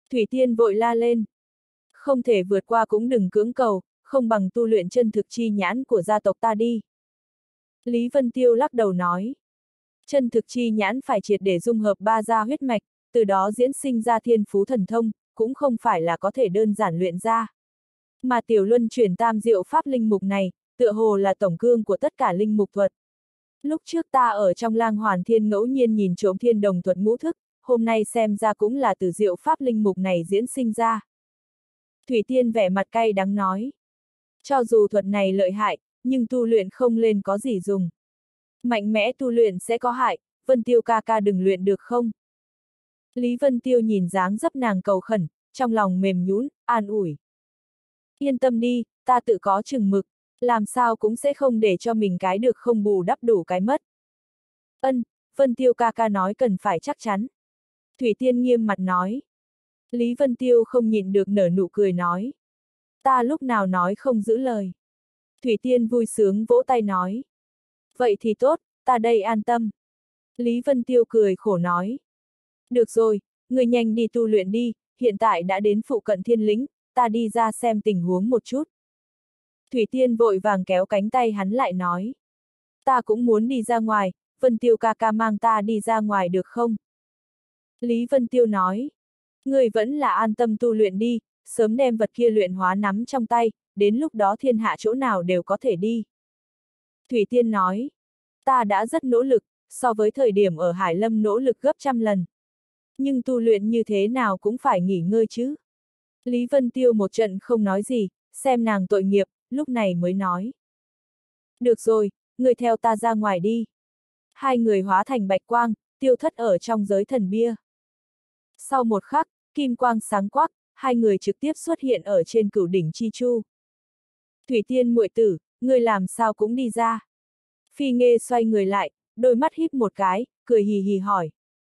Thủy Tiên vội la lên. Không thể vượt qua cũng đừng cưỡng cầu, không bằng tu luyện chân thực chi nhãn của gia tộc ta đi. Lý Vân Tiêu lắc đầu nói. Chân thực chi nhãn phải triệt để dung hợp ba gia huyết mạch, từ đó diễn sinh ra thiên phú thần thông, cũng không phải là có thể đơn giản luyện ra. Mà tiểu luân chuyển tam diệu pháp linh mục này, tựa hồ là tổng cương của tất cả linh mục thuật. Lúc trước ta ở trong Lang Hoàn Thiên ngẫu nhiên nhìn trộm thiên đồng thuật ngũ thức, hôm nay xem ra cũng là từ diệu pháp linh mục này diễn sinh ra. Thủy Tiên vẻ mặt cay đắng nói. Cho dù thuật này lợi hại, nhưng tu luyện không lên có gì dùng. Mạnh mẽ tu luyện sẽ có hại, Vân Tiêu ca ca đừng luyện được không? Lý Vân Tiêu nhìn dáng dấp nàng cầu khẩn, trong lòng mềm nhũn, an ủi. Yên tâm đi, ta tự có chừng mực, làm sao cũng sẽ không để cho mình cái được không bù đắp đủ cái mất. Ân, Vân Tiêu ca ca nói cần phải chắc chắn. Thủy Tiên nghiêm mặt nói. Lý Vân Tiêu không nhịn được nở nụ cười nói. Ta lúc nào nói không giữ lời. Thủy Tiên vui sướng vỗ tay nói. Vậy thì tốt, ta đây an tâm. Lý Vân Tiêu cười khổ nói. Được rồi, người nhanh đi tu luyện đi, hiện tại đã đến phụ cận thiên lĩnh, ta đi ra xem tình huống một chút. Thủy Tiên vội vàng kéo cánh tay hắn lại nói. Ta cũng muốn đi ra ngoài, Vân Tiêu ca ca mang ta đi ra ngoài được không? Lý Vân Tiêu nói. Người vẫn là an tâm tu luyện đi, sớm đem vật kia luyện hóa nắm trong tay, đến lúc đó thiên hạ chỗ nào đều có thể đi. Thủy Tiên nói. Ta đã rất nỗ lực, so với thời điểm ở Hải Lâm nỗ lực gấp trăm lần. Nhưng tu luyện như thế nào cũng phải nghỉ ngơi chứ. Lý Vân Tiêu một trận không nói gì, xem nàng tội nghiệp, lúc này mới nói. Được rồi, người theo ta ra ngoài đi. Hai người hóa thành bạch quang, tiêu thất ở trong giới thần bia. Sau một khắc, kim quang sáng quắc, hai người trực tiếp xuất hiện ở trên cửu đỉnh Chi Chu. Thủy Tiên muội tử, người làm sao cũng đi ra. Phi Nghê xoay người lại, đôi mắt híp một cái, cười hì hì hỏi.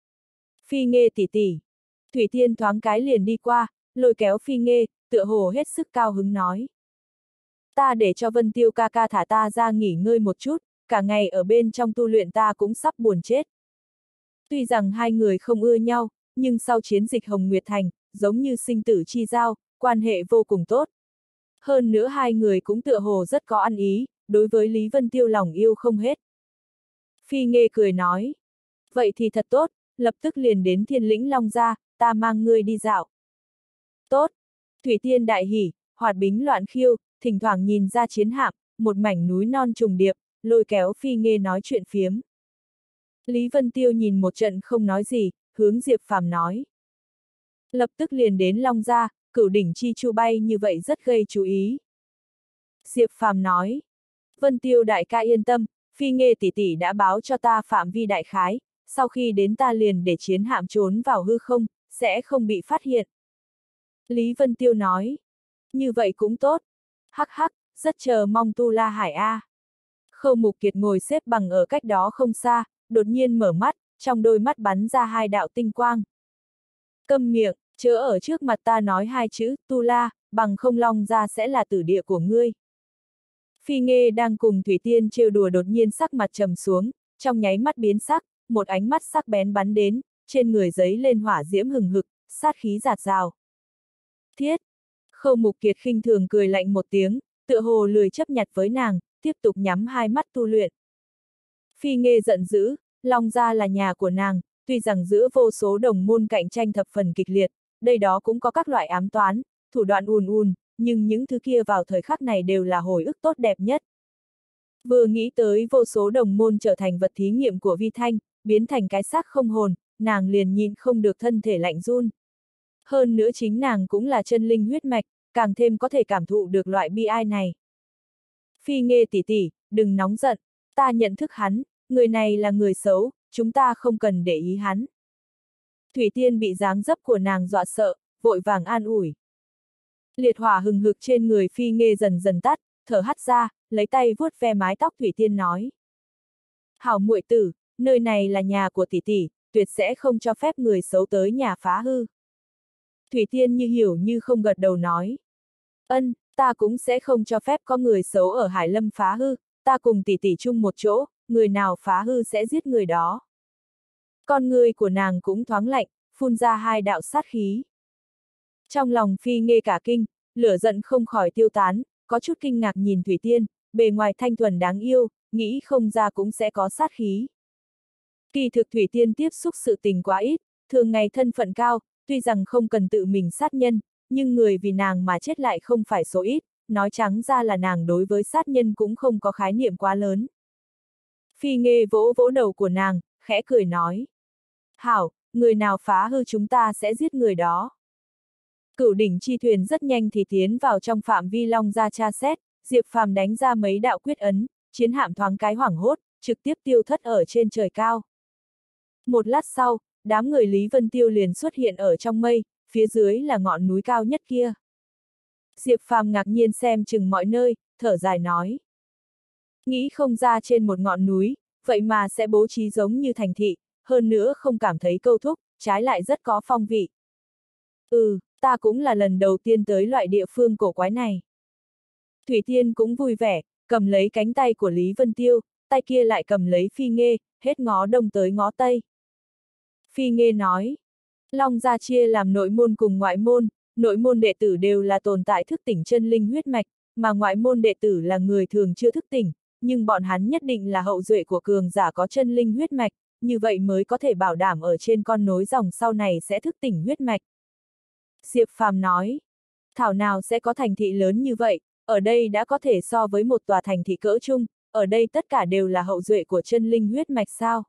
Phi Nghê tỷ tỷ. Thủy Tiên thoáng cái liền đi qua, lôi kéo Phi Nghê, tựa hồ hết sức cao hứng nói. Ta để cho Vân Tiêu ca ca thả ta ra nghỉ ngơi một chút, cả ngày ở bên trong tu luyện ta cũng sắp buồn chết. Tuy rằng hai người không ưa nhau, nhưng sau chiến dịch Hồng Nguyệt Thành, giống như sinh tử chi giao, quan hệ vô cùng tốt. Hơn nữa hai người cũng tựa hồ rất có ăn ý, đối với Lý Vân Tiêu lòng yêu không hết. Phi Nghê cười nói. Vậy thì thật tốt, lập tức liền đến Thiên Lĩnh Long Gia, ta mang ngươi đi dạo. Tốt. Thủy Tiên đại hỉ, hoạt bính loạn khiêu, thỉnh thoảng nhìn ra chiến hạm, một mảnh núi non trùng điệp, lôi kéo Phi Nghê nói chuyện phiếm. Lý Vân Tiêu nhìn một trận không nói gì, hướng Diệp Phàm nói. Lập tức liền đến Long Gia, cửu đỉnh Chi Chu bay như vậy rất gây chú ý. Diệp Phàm nói. Vân Tiêu đại ca yên tâm, Phi Nghê tỷ tỷ đã báo cho ta phạm vi đại khái, sau khi đến ta liền để chiến hạm trốn vào hư không, sẽ không bị phát hiện. Lý Vân Tiêu nói. Như vậy cũng tốt. Hắc hắc, rất chờ mong Tu La Hải A. Khâu Mục Kiệt ngồi xếp bằng ở cách đó không xa, đột nhiên mở mắt, trong đôi mắt bắn ra hai đạo tinh quang. Câm miệng, chớ ở trước mặt ta nói hai chữ, Tu La, bằng không Long Gia sẽ là tử địa của ngươi. Phi Nghê đang cùng Thủy Tiên trêu đùa đột nhiên sắc mặt trầm xuống, trong nháy mắt biến sắc, một ánh mắt sắc bén bắn đến, trên người giấy lên hỏa diễm hừng hực, sát khí rạt rào. Thiết! Khâu Mục Kiệt khinh thường cười lạnh một tiếng, tựa hồ lười chấp nhặt với nàng, tiếp tục nhắm hai mắt tu luyện. Phi Nghê giận dữ, Long Gia là nhà của nàng, tuy rằng giữa vô số đồng môn cạnh tranh thập phần kịch liệt, đây đó cũng có các loại ám toán, thủ đoạn ùn, nhưng những thứ kia vào thời khắc này đều là hồi ức tốt đẹp nhất. Vừa nghĩ tới vô số đồng môn trở thành vật thí nghiệm của Vi Thanh, biến thành cái xác không hồn, nàng liền nhịn không được thân thể lạnh run. Hơn nữa chính nàng cũng là chân linh huyết mạch, càng thêm có thể cảm thụ được loại bi ai này. Phi Nghê tỷ tỷ, đừng nóng giận, ta nhận thức hắn, người này là người xấu, chúng ta không cần để ý hắn. Thủy Tiên bị dáng dấp của nàng dọa sợ, vội vàng an ủi. Liệt hỏa hừng hực trên người Phi Nghê dần dần tắt, thở hắt ra, lấy tay vuốt ve mái tóc Thủy Tiên nói. Hảo muội tử, nơi này là nhà của tỷ tỷ, tuyệt sẽ không cho phép người xấu tới nhà phá hư. Thủy Tiên như hiểu như không gật đầu nói. Ân, ta cũng sẽ không cho phép có người xấu ở Hải Lâm phá hư, ta cùng tỷ tỷ chung một chỗ, người nào phá hư sẽ giết người đó. Con người của nàng cũng thoáng lạnh, phun ra hai đạo sát khí. Trong lòng Phi Nghê cả kinh, lửa giận không khỏi tiêu tán, có chút kinh ngạc nhìn Thủy Tiên, bề ngoài thanh thuần đáng yêu, nghĩ không ra cũng sẽ có sát khí. Kỳ thực Thủy Tiên tiếp xúc sự tình quá ít, thường ngày thân phận cao, tuy rằng không cần tự mình sát nhân, nhưng người vì nàng mà chết lại không phải số ít, nói trắng ra là nàng đối với sát nhân cũng không có khái niệm quá lớn. Phi Nghê vỗ vỗ đầu của nàng, khẽ cười nói. Hảo, người nào phá hư chúng ta sẽ giết người đó. Cửu đỉnh chi thuyền rất nhanh thì tiến vào trong phạm vi Long Gia tra xét, Diệp Phàm đánh ra mấy đạo quyết ấn, chiến hạm thoáng cái hoảng hốt, trực tiếp tiêu thất ở trên trời cao. Một lát sau, đám người Lý Vân Tiêu liền xuất hiện ở trong mây, phía dưới là ngọn núi cao nhất kia. Diệp Phàm ngạc nhiên xem chừng mọi nơi, thở dài nói. Nghĩ không ra trên một ngọn núi, vậy mà sẽ bố trí giống như thành thị, hơn nữa không cảm thấy câu thúc, trái lại rất có phong vị. Ta cũng là lần đầu tiên tới loại địa phương cổ quái này. Thủy Tiên cũng vui vẻ, cầm lấy cánh tay của Lý Vân Tiêu, tay kia lại cầm lấy Phi Nghê, hết ngó đông tới ngó tây. Phi Nghê nói, Long Gia chia làm nội môn cùng ngoại môn, nội môn đệ tử đều là tồn tại thức tỉnh chân linh huyết mạch, mà ngoại môn đệ tử là người thường chưa thức tỉnh, nhưng bọn hắn nhất định là hậu duệ của cường giả có chân linh huyết mạch, như vậy mới có thể bảo đảm ở trên con nối dòng sau này sẽ thức tỉnh huyết mạch. Diệp Phàm nói, thảo nào sẽ có thành thị lớn như vậy, ở đây đã có thể so với một tòa thành thị cỡ trung, ở đây tất cả đều là hậu duệ của chân linh huyết mạch sao?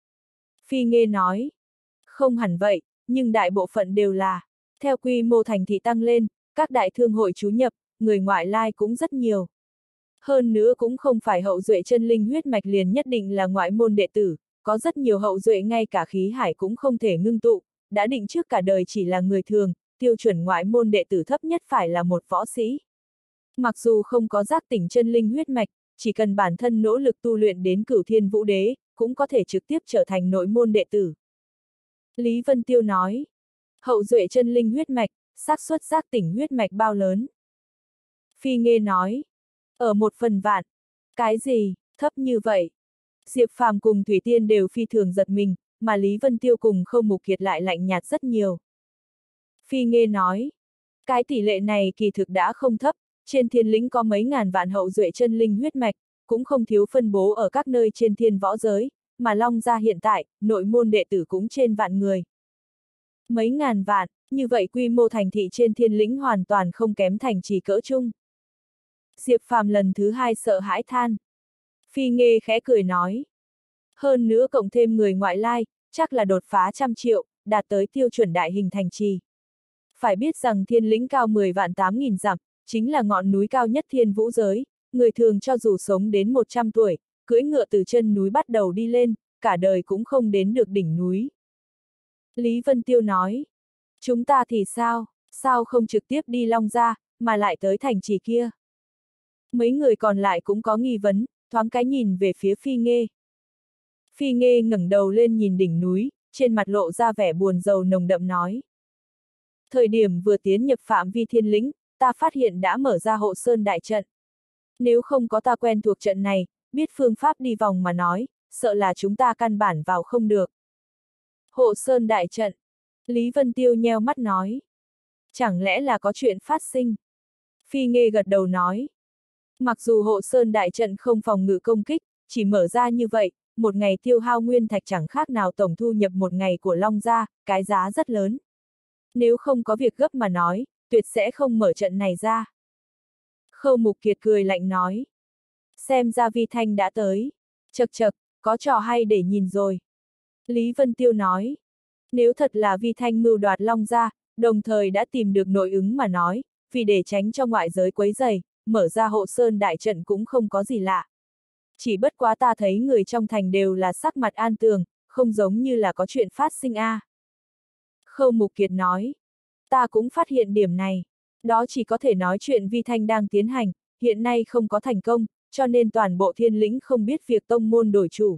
Phi Nghê nói, không hẳn vậy, nhưng đại bộ phận đều là, theo quy mô thành thị tăng lên, các đại thương hội trú nhập, người ngoại lai cũng rất nhiều. Hơn nữa cũng không phải hậu duệ chân linh huyết mạch liền nhất định là ngoại môn đệ tử, có rất nhiều hậu duệ ngay cả khí hải cũng không thể ngưng tụ, đã định trước cả đời chỉ là người thường, tiêu chuẩn ngoại môn đệ tử thấp nhất phải là một võ sĩ. Mặc dù không có giác tỉnh chân linh huyết mạch, chỉ cần bản thân nỗ lực tu luyện đến Cửu Thiên Vũ Đế, cũng có thể trực tiếp trở thành nội môn đệ tử. Lý Vân Tiêu nói, hậu duệ chân linh huyết mạch, xác suất giác tỉnh huyết mạch bao lớn? Phi Nghê nói, ở 1/100000. Cái gì, thấp như vậy? Diệp Phàm cùng Thủy Tiên đều phi thường giật mình, mà Lý Vân Tiêu cùng Khâu Mục Kiệt lại lạnh nhạt rất nhiều. Phi Nghê nói, cái tỷ lệ này kỳ thực đã không thấp, trên thiên lĩnh có mấy ngàn vạn hậu duệ chân linh huyết mạch, cũng không thiếu phân bố ở các nơi trên thiên võ giới, mà Long Gia hiện tại, nội môn đệ tử cũng trên vạn người. Mấy ngàn vạn, như vậy quy mô thành thị trên thiên lĩnh hoàn toàn không kém thành trì cỡ trung. Diệp Phàm lần thứ hai sợ hãi than. Phi Nghê khẽ cười nói. Hơn nữa cộng thêm người ngoại lai, chắc là đột phá 100 triệu, đạt tới tiêu chuẩn đại hình thành trì. Phải biết rằng thiên lĩnh cao 10.800.000 dặm, chính là ngọn núi cao nhất thiên vũ giới, người thường cho dù sống đến 100 tuổi, cưỡi ngựa từ chân núi bắt đầu đi lên, cả đời cũng không đến được đỉnh núi. Lý Vân Tiêu nói, chúng ta thì sao không trực tiếp đi Long Gia, mà lại tới thành trì kia? Mấy người còn lại cũng có nghi vấn, thoáng cái nhìn về phía Phi Nghê. Phi Nghê ngẩng đầu lên nhìn đỉnh núi, trên mặt lộ ra vẻ buồn rầu nồng đậm nói. Thời điểm vừa tiến nhập phạm vi thiên lĩnh, ta phát hiện đã mở ra hộ sơn đại trận. Nếu không có ta quen thuộc trận này, biết phương pháp đi vòng mà nói, sợ là chúng ta căn bản vào không được. Hộ sơn đại trận. Lý Vân Tiêu nheo mắt nói. Chẳng lẽ là có chuyện phát sinh? Phi Nghê gật đầu nói. Mặc dù hộ sơn đại trận không phòng ngự công kích, chỉ mở ra như vậy, một ngày tiêu hao nguyên thạch chẳng khác nào tổng thu nhập một ngày của Long Gia, cái giá rất lớn. Nếu không có việc gấp mà nói, tuyệt sẽ không mở trận này ra. Khâu Mục Kiệt cười lạnh nói. Xem ra Vi Thanh đã tới. Chậc chậc, có trò hay để nhìn rồi. Lý Vân Tiêu nói. Nếu thật là Vi Thanh mưu đoạt Long Gia, đồng thời đã tìm được nội ứng mà nói, vì để tránh cho ngoại giới quấy rầy, mở ra hộ sơn đại trận cũng không có gì lạ. Chỉ bất quá ta thấy người trong thành đều là sắc mặt an tường, không giống như là có chuyện phát sinh a. Khâu Mục Kiệt nói. Ta cũng phát hiện điểm này. Đó chỉ có thể nói chuyện Vi Thanh đang tiến hành, hiện nay không có thành công, cho nên toàn bộ thiên lĩnh không biết việc tông môn đổi chủ.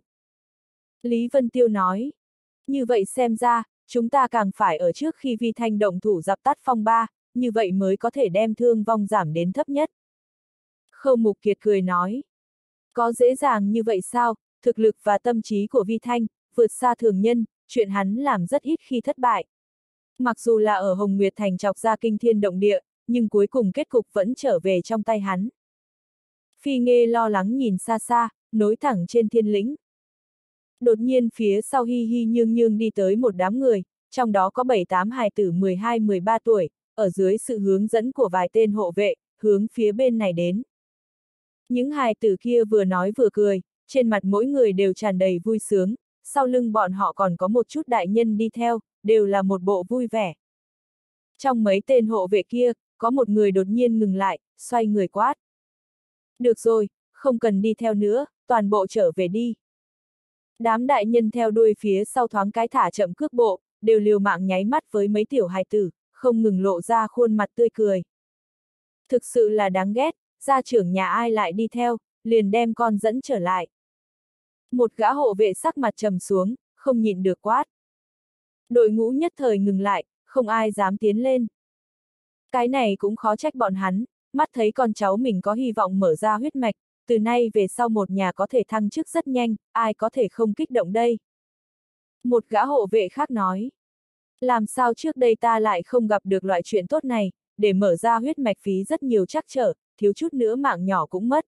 Lý Vân Tiêu nói. Như vậy xem ra, chúng ta càng phải ở trước khi Vi Thanh động thủ dập tắt phong ba, như vậy mới có thể đem thương vong giảm đến thấp nhất. Khâu Mục Kiệt cười nói. Có dễ dàng như vậy sao, thực lực và tâm trí của Vi Thanh, vượt xa thường nhân, chuyện hắn làm rất ít khi thất bại. Mặc dù là ở Hồng Nguyệt Thành chọc ra kinh thiên động địa, nhưng cuối cùng kết cục vẫn trở về trong tay hắn. Phi Nghê lo lắng nhìn xa xa, nối thẳng trên thiên lĩnh. Đột nhiên phía sau hi hi nhương nhương đi tới một đám người, trong đó có 7-8 hài tử 12-13 tuổi, ở dưới sự hướng dẫn của vài tên hộ vệ, hướng phía bên này đến. Những hài tử kia vừa nói vừa cười, trên mặt mỗi người đều tràn đầy vui sướng, sau lưng bọn họ còn có một chút đại nhân đi theo, đều là một bộ vui vẻ. Trong mấy tên hộ vệ kia, có một người đột nhiên ngừng lại, xoay người quát. Được rồi, không cần đi theo nữa, toàn bộ trở về đi. Đám đại nhân theo đuôi phía sau thoáng cái thả chậm cước bộ, đều liều mạng nháy mắt với mấy tiểu hài tử, không ngừng lộ ra khuôn mặt tươi cười. Thực sự là đáng ghét, gia trưởng nhà ai lại đi theo, liền đem con dẫn trở lại. Một gã hộ vệ sắc mặt trầm xuống, không nhịn được quát. Đội ngũ nhất thời ngừng lại, không ai dám tiến lên. Cái này cũng khó trách bọn hắn, mắt thấy con cháu mình có hy vọng mở ra huyết mạch, từ nay về sau một nhà có thể thăng chức rất nhanh, ai có thể không kích động đây. Một gã hộ vệ khác nói. Làm sao trước đây ta lại không gặp được loại chuyện tốt này, để mở ra huyết mạch phí rất nhiều trắc trở, thiếu chút nữa mạng nhỏ cũng mất.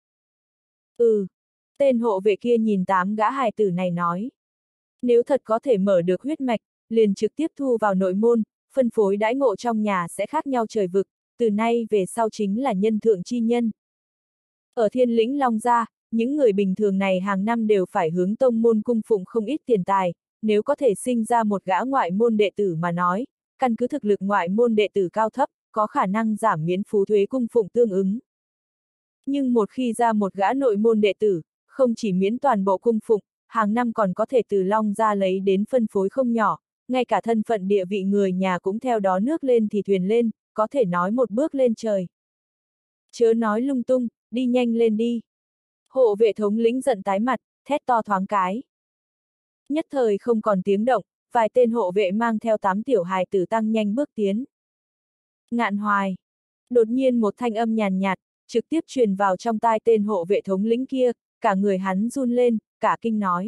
Tên hộ vệ kia nhìn 8 gã hài tử này nói. Nếu thật có thể mở được huyết mạch, liền trực tiếp thu vào nội môn, phân phối đãi ngộ trong nhà sẽ khác nhau trời vực, từ nay về sau chính là nhân thượng chi nhân. Ở Thiên Lĩnh Long Gia, những người bình thường này hàng năm đều phải hướng tông môn cung phụng không ít tiền tài, nếu có thể sinh ra một gã ngoại môn đệ tử mà nói, căn cứ thực lực ngoại môn đệ tử cao thấp, có khả năng giảm miễn phú thuế cung phụng tương ứng. Nhưng một khi ra một gã nội môn đệ tử, không chỉ miễn toàn bộ cung phụng, hàng năm còn có thể từ Long Gia lấy đến phân phối không nhỏ, ngay cả thân phận địa vị người nhà cũng theo đó nước lên thì thuyền lên, có thể nói một bước lên trời. Chớ nói lung tung, đi nhanh lên đi. Hộ vệ thống lĩnh giận tái mặt, thét to thoáng cái. Nhất thời không còn tiếng động, vài tên hộ vệ mang theo 8 tiểu hài tử tăng nhanh bước tiến. Ngạn Hoài. Đột nhiên một thanh âm nhàn nhạt, trực tiếp truyền vào trong tai tên hộ vệ thống lĩnh kia, cả người hắn run lên, cả kinh nói.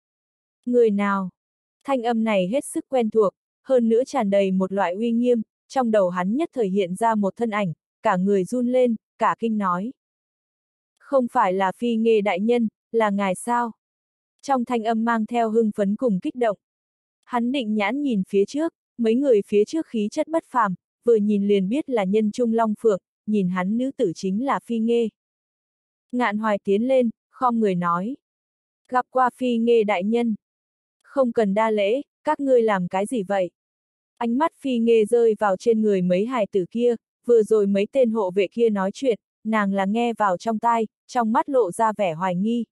Người nào? Thanh âm này hết sức quen thuộc, hơn nữa tràn đầy một loại uy nghiêm, trong đầu hắn nhất thời hiện ra một thân ảnh, cả người run lên, cả kinh nói. Không phải là Phi Nghê đại nhân, là ngài sao? Trong thanh âm mang theo hưng phấn cùng kích động. Hắn định nhãn nhìn phía trước, mấy người phía trước khí chất bất phàm, vừa nhìn liền biết là nhân trung long phượng, nhìn hắn nữ tử chính là Phi Nghê. Ngạn Hoài tiến lên, khom người nói. Gặp qua Phi Nghê đại nhân. Không cần đa lễ, các ngươi làm cái gì vậy? Ánh mắt Phi Nghê rơi vào trên người mấy hài tử kia, vừa rồi mấy tên hộ vệ kia nói chuyện, nàng là nghe vào trong tai, trong mắt lộ ra vẻ hoài nghi.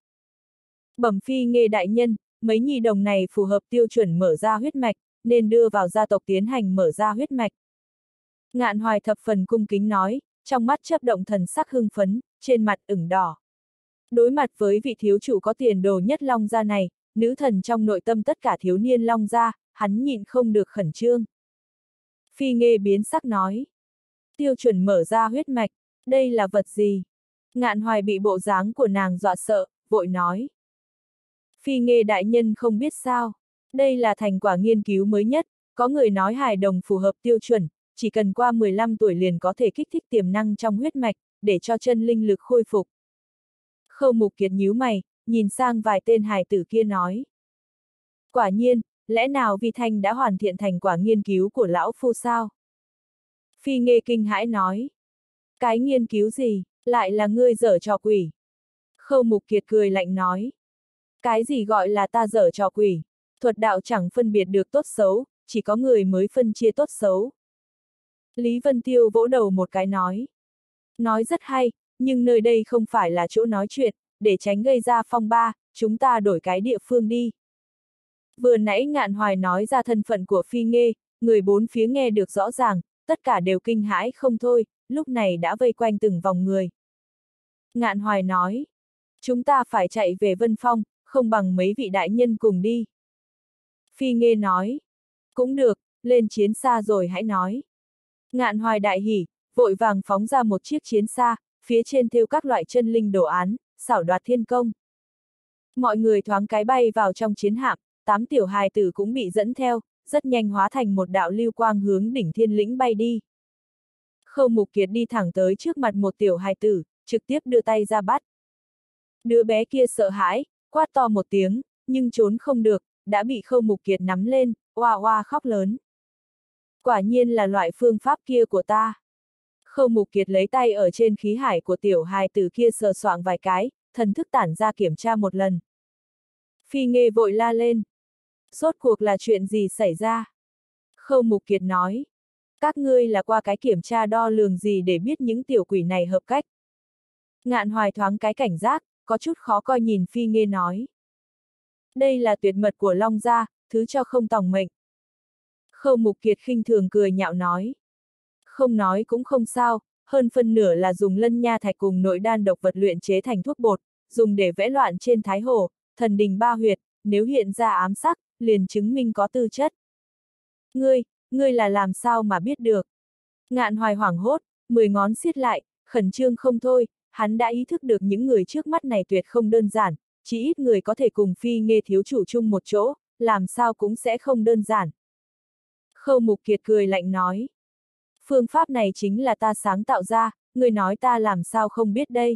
Bẩm Phi Nghê đại nhân, mấy nhi đồng này phù hợp tiêu chuẩn mở ra huyết mạch, nên đưa vào gia tộc tiến hành mở ra huyết mạch. Ngạn Hoài thập phần cung kính nói, trong mắt chớp động thần sắc hưng phấn, trên mặt ửng đỏ. Đối mặt với vị thiếu chủ có tiền đồ nhất Long Gia này, nữ thần trong nội tâm tất cả thiếu niên Long Gia, hắn nhịn không được khẩn trương. Phi Nghê biến sắc nói. Tiêu chuẩn mở ra huyết mạch, đây là vật gì? Ngạn Hoài bị bộ dáng của nàng dọa sợ, vội nói. Phi Nghê đại nhân không biết sao, đây là thành quả nghiên cứu mới nhất, có người nói hài đồng phù hợp tiêu chuẩn, chỉ cần qua 15 tuổi liền có thể kích thích tiềm năng trong huyết mạch, để cho chân linh lực khôi phục. Khâu Mục Kiệt nhíu mày, nhìn sang vài tên hài tử kia nói. Quả nhiên, lẽ nào Vi Thanh đã hoàn thiện thành quả nghiên cứu của lão phu sao? Phi Nghê kinh hãi nói. Cái nghiên cứu gì, lại là ngươi giở trò quỷ? Khâu Mục Kiệt cười lạnh nói. Cái gì gọi là ta giở trò quỷ? Thuật đạo chẳng phân biệt được tốt xấu, chỉ có người mới phân chia tốt xấu. Lý Vân Tiêu vỗ đầu một cái nói. Nói rất hay, nhưng nơi đây không phải là chỗ nói chuyện, để tránh gây ra phong ba, chúng ta đổi cái địa phương đi. Vừa nãy Ngạn Hoài nói ra thân phận của Phi Nghê, người bốn phía nghe được rõ ràng, tất cả đều kinh hãi không thôi, lúc này đã vây quanh từng vòng người. Ngạn Hoài nói, chúng ta phải chạy về Vân Phong, không bằng mấy vị đại nhân cùng đi. Phi Nghê nói, cũng được, lên chiến xa rồi hãy nói. Ngạn Hoài đại hỉ, vội vàng phóng ra một chiếc chiến xa, phía trên thêu các loại chân linh đồ án, xảo đoạt thiên công. Mọi người thoáng cái bay vào trong chiến hạm, 8 tiểu hài tử cũng bị dẫn theo, rất nhanh hóa thành một đạo lưu quang hướng đỉnh thiên lĩnh bay đi. Khâu Mục Kiệt đi thẳng tới trước mặt một tiểu hài tử, trực tiếp đưa tay ra bắt. Đứa bé kia sợ hãi, quát to một tiếng, nhưng trốn không được, đã bị Khâu Mục Kiệt nắm lên, oa oa khóc lớn. Quả nhiên là loại phương pháp kia của ta. Khâu Mục Kiệt lấy tay ở trên khí hải của tiểu hài tử kia sờ soạng vài cái, thần thức tản ra kiểm tra một lần. Phi Nghê vội la lên. Rốt cuộc là chuyện gì xảy ra? Khâu Mục Kiệt nói. Các ngươi là qua cái kiểm tra đo lường gì để biết những tiểu quỷ này hợp cách? Ngạn Hoài thoáng cái cảnh giác, có chút khó coi nhìn Phi Nghê nói. Đây là tuyệt mật của Long gia, thứ cho không tòng mệnh. Khâu Mục Kiệt khinh thường cười nhạo nói. Không nói cũng không sao, hơn phân nửa là dùng lân nha thạch cùng nội đan độc vật luyện chế thành thuốc bột, dùng để vẽ loạn trên Thái Hồ, thần đình ba huyệt, nếu hiện ra ám sắc, liền chứng minh có tư chất. Ngươi là làm sao mà biết được? Ngạn Hoài hoảng hốt, 10 ngón siết lại, khẩn trương không thôi, hắn đã ý thức được những người trước mắt này tuyệt không đơn giản, chỉ ít người có thể cùng Phi Nghê thiếu chủ chung một chỗ, làm sao cũng sẽ không đơn giản. Khâu Mục Kiệt cười lạnh nói. Phương pháp này chính là ta sáng tạo ra, ngươi nói ta làm sao không biết đây.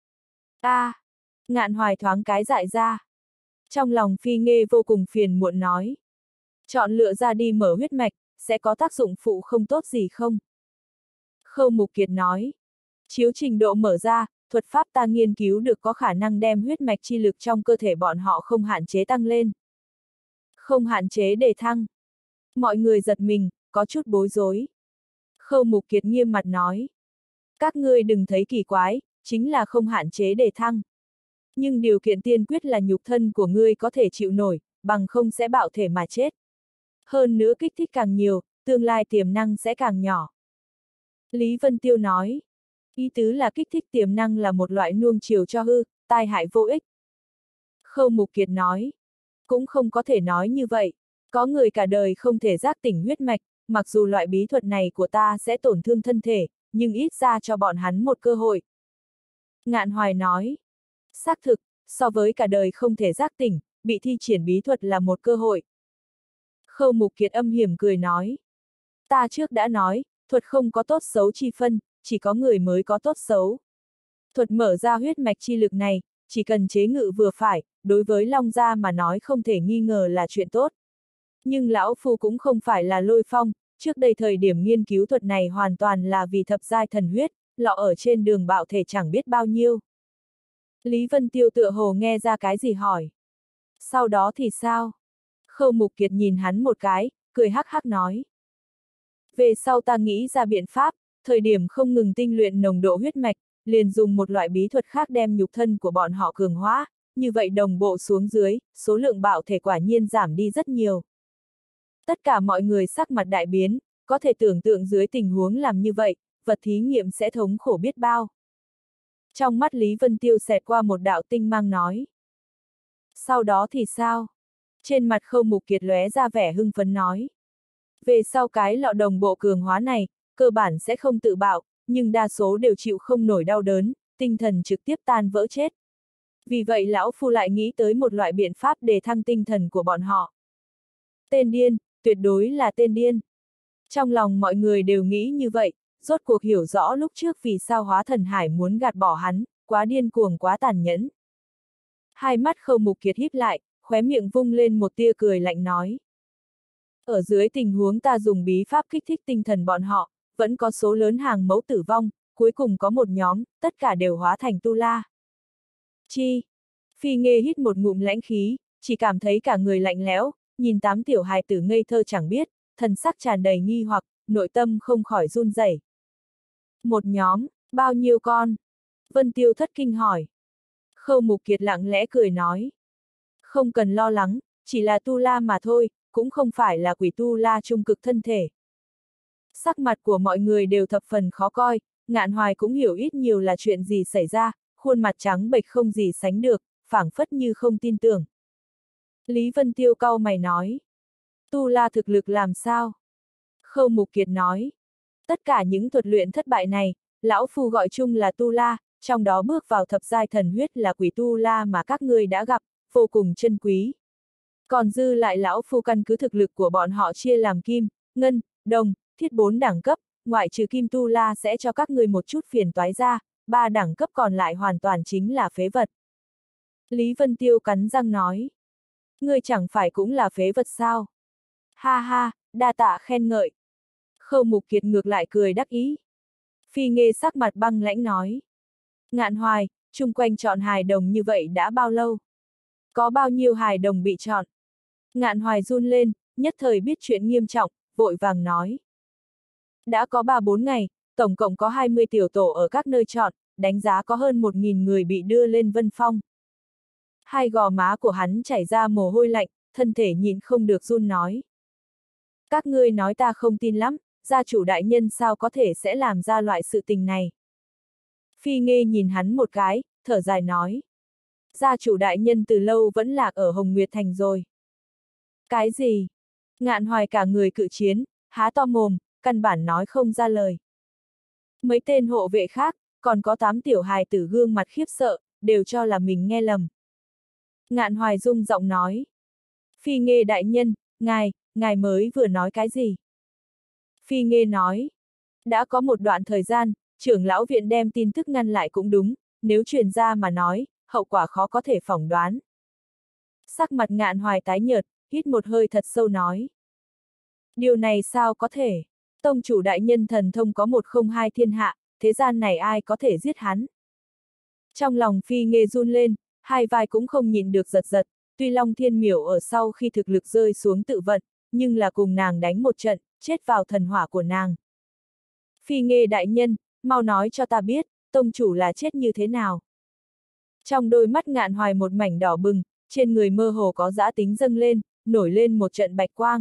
Ngạn Hoài thoáng cái dại ra. Trong lòng Phi Nghê vô cùng phiền muộn nói. Chọn lựa ra đi mở huyết mạch, sẽ có tác dụng phụ không tốt gì không? Khâu Mục Kiệt nói. Chiếu trình độ mở ra, thuật pháp ta nghiên cứu được có khả năng đem huyết mạch chi lực trong cơ thể bọn họ không hạn chế tăng lên. Không hạn chế để thăng. Mọi người giật mình, có chút bối rối. Khâu Mục Kiệt nghiêm mặt nói. Các ngươi đừng thấy kỳ quái, chính là không hạn chế để thăng. Nhưng điều kiện tiên quyết là nhục thân của ngươi có thể chịu nổi, bằng không sẽ bạo thể mà chết. Hơn nữa kích thích càng nhiều, tương lai tiềm năng sẽ càng nhỏ. Lý Vân Tiêu nói. Ý tứ là kích thích tiềm năng là một loại nuông chiều cho hư, tai hại vô ích. Khâu Mục Kiệt nói. Cũng không có thể nói như vậy. Có người cả đời không thể giác tỉnh huyết mạch, mặc dù loại bí thuật này của ta sẽ tổn thương thân thể, nhưng ít ra cho bọn hắn một cơ hội. Ngạn Hoài nói. Xác thực, so với cả đời không thể giác tỉnh, bị thi triển bí thuật là một cơ hội. Khâu Mục Kiệt âm hiểm cười nói. Ta trước đã nói, thuật không có tốt xấu chi phân, chỉ có người mới có tốt xấu. Thuật mở ra huyết mạch chi lực này, chỉ cần chế ngự vừa phải, đối với Long gia mà nói không thể nghi ngờ là chuyện tốt. Nhưng lão phu cũng không phải là Lôi Phong, trước đây thời điểm nghiên cứu thuật này hoàn toàn là vì thập giai thần huyết, lọ ở trên đường bạo thể chẳng biết bao nhiêu. Lý Vân Tiêu tựa hồ nghe ra cái gì hỏi. Sau đó thì sao? Khâu Mục Kiệt nhìn hắn một cái, cười hắc hắc nói. Về sau ta nghĩ ra biện pháp, thời điểm không ngừng tinh luyện nồng độ huyết mạch, liền dùng một loại bí thuật khác đem nhục thân của bọn họ cường hóa, như vậy đồng bộ xuống dưới, số lượng bạo thể quả nhiên giảm đi rất nhiều. Tất cả mọi người sắc mặt đại biến, có thể tưởng tượng dưới tình huống làm như vậy, vật thí nghiệm sẽ thống khổ biết bao. Trong mắt Lý Vân Tiêu xẹt qua một đạo tinh mang nói. Sau đó thì sao? Trên mặt Khâu Mục Kiệt lóe ra vẻ hưng phấn nói. Về sau cái lọ đồng bộ cường hóa này, cơ bản sẽ không tự bạo, nhưng đa số đều chịu không nổi đau đớn, tinh thần trực tiếp tan vỡ chết. Vì vậy lão phu lại nghĩ tới một loại biện pháp để thăng tinh thần của bọn họ. Tên điên, tuyệt đối là tên điên. Trong lòng mọi người đều nghĩ như vậy, rốt cuộc hiểu rõ lúc trước vì sao Hóa Thần Hải muốn gạt bỏ hắn, quá điên cuồng quá tàn nhẫn. Hai mắt Khâu Mục Kiệt híp lại, khóe miệng vung lên một tia cười lạnh nói. Ở dưới tình huống ta dùng bí pháp kích thích tinh thần bọn họ, vẫn có số lớn hàng mẫu tử vong, cuối cùng có một nhóm, tất cả đều hóa thành tu la. Chi? Phi Nghê hít một ngụm lãnh khí, chỉ cảm thấy cả người lạnh lẽo, nhìn 8 tiểu hài tử ngây thơ chẳng biết, thần sắc tràn đầy nghi hoặc, nội tâm không khỏi run rẩy. Một nhóm, bao nhiêu con? Vân Tiêu thất kinh hỏi. Khâu Mục Kiệt lặng lẽ cười nói. Không cần lo lắng, chỉ là tu la mà thôi, cũng không phải là quỷ tu la trung cực thân thể. Sắc mặt của mọi người đều thập phần khó coi, Ngạn Hoài cũng hiểu ít nhiều là chuyện gì xảy ra, khuôn mặt trắng bệch không gì sánh được, phảng phất như không tin tưởng. Lý Vân Tiêu cau mày nói. Tu la thực lực làm sao? Khâu Mục Kiệt nói. Tất cả những thuật luyện thất bại này, lão phu gọi chung là tu la, trong đó bước vào thập giai thần huyết là quỷ tu la mà các ngươi đã gặp, vô cùng chân quý. Còn dư lại lão phu căn cứ thực lực của bọn họ chia làm kim, ngân, đồng, thiết 4 đẳng cấp, ngoại trừ kim tu la sẽ cho các ngươi một chút phiền toái ra, 3 đẳng cấp còn lại hoàn toàn chính là phế vật. Lý Vân Tiêu cắn răng nói. Ngươi chẳng phải cũng là phế vật sao? Ha ha, đa tạ khen ngợi. Khâu Mục Kiệt ngược lại cười đắc ý. Phi Nghê sắc mặt băng lãnh nói. Ngạn Hoài, chung quanh chọn hài đồng như vậy đã bao lâu? Có bao nhiêu hài đồng bị chọn? Ngạn Hoài run lên, nhất thời biết chuyện nghiêm trọng, vội vàng nói. Đã có 3-4 ngày, tổng cộng có 20 tiểu tổ ở các nơi chọn, đánh giá có hơn 1.000 người bị đưa lên Vân Phong. Hai gò má của hắn chảy ra mồ hôi lạnh, thân thể nhịn không được run nói. Các ngươi nói ta không tin lắm, gia chủ đại nhân sao có thể sẽ làm ra loại sự tình này. Phi Nghê nhìn hắn một cái, thở dài nói. Gia chủ đại nhân từ lâu vẫn lạc ở Hồng Nguyệt Thành rồi. Cái gì? Ngạn Hoài cả người cự chiến, há to mồm, căn bản nói không ra lời. Mấy tên hộ vệ khác, còn có 8 tiểu hài tử gương mặt khiếp sợ, đều cho là mình nghe lầm. Ngạn Hoài rung giọng nói. Phi Nghê đại nhân, ngài mới vừa nói cái gì? Phi Nghê nói. Đã có một đoạn thời gian, trưởng lão viện đem tin tức ngăn lại cũng đúng, nếu truyền ra mà nói, hậu quả khó có thể phỏng đoán. Sắc mặt Ngạn Hoài tái nhợt, hít một hơi thật sâu nói. Điều này sao có thể? Tông chủ đại nhân thần thông có 102 thiên hạ, thế gian này ai có thể giết hắn? Trong lòng Phi Nghê run lên, hai vai cũng không nhìn được giật giật, tuy Long Thiên Miểu ở sau khi thực lực rơi xuống tự vận, nhưng là cùng nàng đánh một trận, chết vào thần hỏa của nàng. Phi Nghê đại nhân, mau nói cho ta biết, tông chủ là chết như thế nào? Trong đôi mắt Ngạn Hoài một mảnh đỏ bừng, trên người mơ hồ có dã tính dâng lên, nổi lên một trận bạch quang.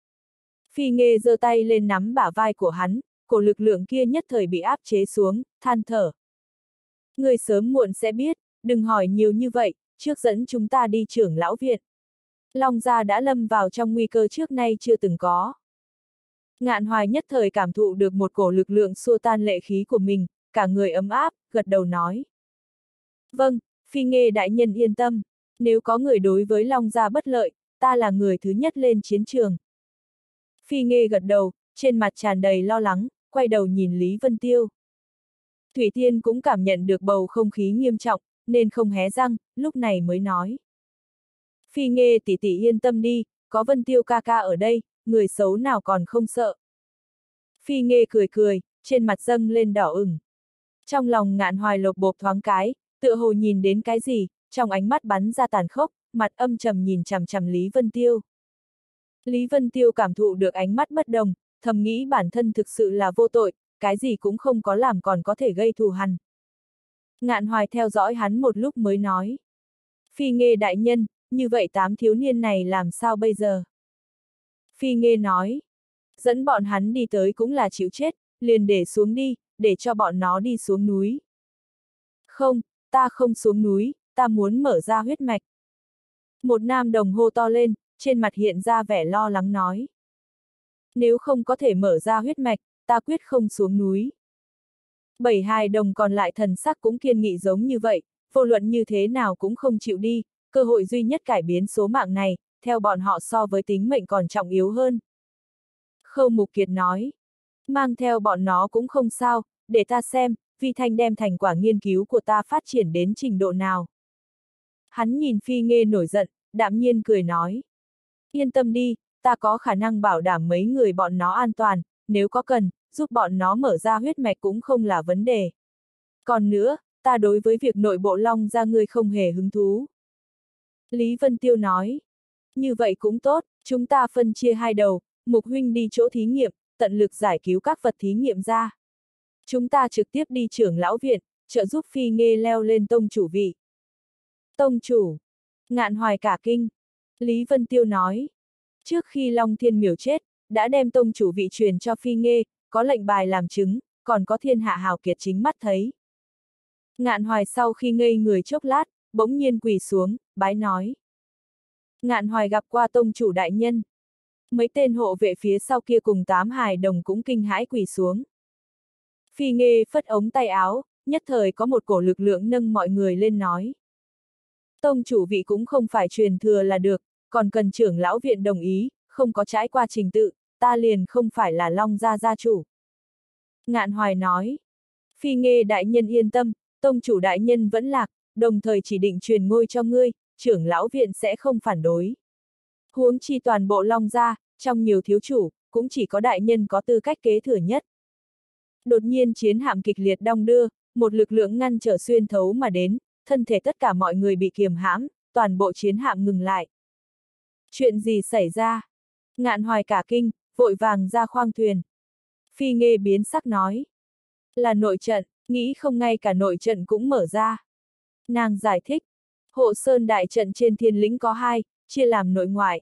Phi Nghê giơ tay lên nắm bả vai của hắn, cổ lực lượng kia nhất thời bị áp chế xuống, than thở. Người sớm muộn sẽ biết, đừng hỏi nhiều như vậy, trước dẫn chúng ta đi trưởng lão viện. Long gia đã lâm vào trong nguy cơ trước nay chưa từng có. Ngạn Hoài nhất thời cảm thụ được một cổ lực lượng xua tan lệ khí của mình, cả người ấm áp, gật đầu nói. Vâng, Phi Nghê đại nhân yên tâm, nếu có người đối với Long gia bất lợi, ta là người thứ nhất lên chiến trường. Phi Nghê gật đầu, trên mặt tràn đầy lo lắng, quay đầu nhìn Lý Vân Tiêu. Thủy Tiên cũng cảm nhận được bầu không khí nghiêm trọng, nên không hé răng, lúc này mới nói. Phi Nghê tỷ tỷ yên tâm đi, có Vân Tiêu ca ca ở đây, người xấu nào còn không sợ. Phi Nghê cười cười, trên mặt dâng lên đỏ ửng. Trong lòng Ngạn Hoài lột bột thoáng cái, tựa hồ nhìn đến cái gì, trong ánh mắt bắn ra tàn khốc, mặt âm trầm nhìn chằm chằm Lý Vân Tiêu. Lý Vân Tiêu cảm thụ được ánh mắt bất đồng, thầm nghĩ bản thân thực sự là vô tội, cái gì cũng không có làm còn có thể gây thù hằn. Ngạn Hoài theo dõi hắn một lúc mới nói. Phi Nghê đại nhân, như vậy 8 thiếu niên này làm sao bây giờ? Phi Nghê nói. Dẫn bọn hắn đi tới cũng là chịu chết, liền để xuống đi, để cho bọn nó đi xuống núi. Không, ta không xuống núi, ta muốn mở ra huyết mạch. Một nam đồng hô to lên, trên mặt hiện ra vẻ lo lắng nói. Nếu không có thể mở ra huyết mạch, ta quyết không xuống núi. 7 hài đồng còn lại thần sắc cũng kiên nghị giống như vậy, vô luận như thế nào cũng không chịu đi, cơ hội duy nhất cải biến số mạng này, theo bọn họ so với tính mệnh còn trọng yếu hơn. Khâu Mục Kiệt nói, mang theo bọn nó cũng không sao, để ta xem, Vi Thanh đem thành quả nghiên cứu của ta phát triển đến trình độ nào. Hắn nhìn Phi Nghê nổi giận, đạm nhiên cười nói. Yên tâm đi, ta có khả năng bảo đảm mấy người bọn nó an toàn, nếu có cần, giúp bọn nó mở ra huyết mạch cũng không là vấn đề. Còn nữa, ta đối với việc nội bộ Long gia ngươi không hề hứng thú. Lý Vân Tiêu nói. Như vậy cũng tốt, chúng ta phân chia hai đầu, Mục huynh đi chỗ thí nghiệm, tận lực giải cứu các vật thí nghiệm ra. Chúng ta trực tiếp đi trưởng lão viện, trợ giúp Phi Nghê leo lên tông chủ vị. Tông chủ. Ngạn Hoài cả kinh. Lý Vân Tiêu nói. Trước khi Long Thiên Miểu chết, đã đem tông chủ vị truyền cho Phi Nghê, có lệnh bài làm chứng, còn có thiên hạ hào kiệt chính mắt thấy. Ngạn Hoài sau khi ngây người chốc lát, bỗng nhiên quỳ xuống, bái nói. Ngạn Hoài gặp qua tông chủ đại nhân. Mấy tên hộ vệ phía sau kia cùng 8 hài đồng cũng kinh hãi quỳ xuống. Phi Nghê phất ống tay áo, nhất thời có một cổ lực lượng nâng mọi người lên nói. Tông chủ vị cũng không phải truyền thừa là được, còn cần trưởng lão viện đồng ý, không có trải qua trình tự, ta liền không phải là Long gia gia chủ. Ngạn Hoài nói, Phi Nghê đại nhân yên tâm, tông chủ đại nhân vẫn lạc, đồng thời chỉ định truyền ngôi cho ngươi, trưởng lão viện sẽ không phản đối. Huống chi toàn bộ Long gia, trong nhiều thiếu chủ, cũng chỉ có đại nhân có tư cách kế thừa nhất. Đột nhiên chiến hạm kịch liệt đong đưa, một lực lượng ngăn trở xuyên thấu mà đến, thân thể tất cả mọi người bị kiềm hãm, toàn bộ chiến hạm ngừng lại. Chuyện gì xảy ra? Ngạn Hoài cả kinh, vội vàng ra khoang thuyền. Phi Nghê biến sắc nói. Là nội trận, nghĩ không ngay cả nội trận cũng mở ra. Nàng giải thích, hộ sơn đại trận trên thiên lĩnh có 2, chia làm nội ngoại.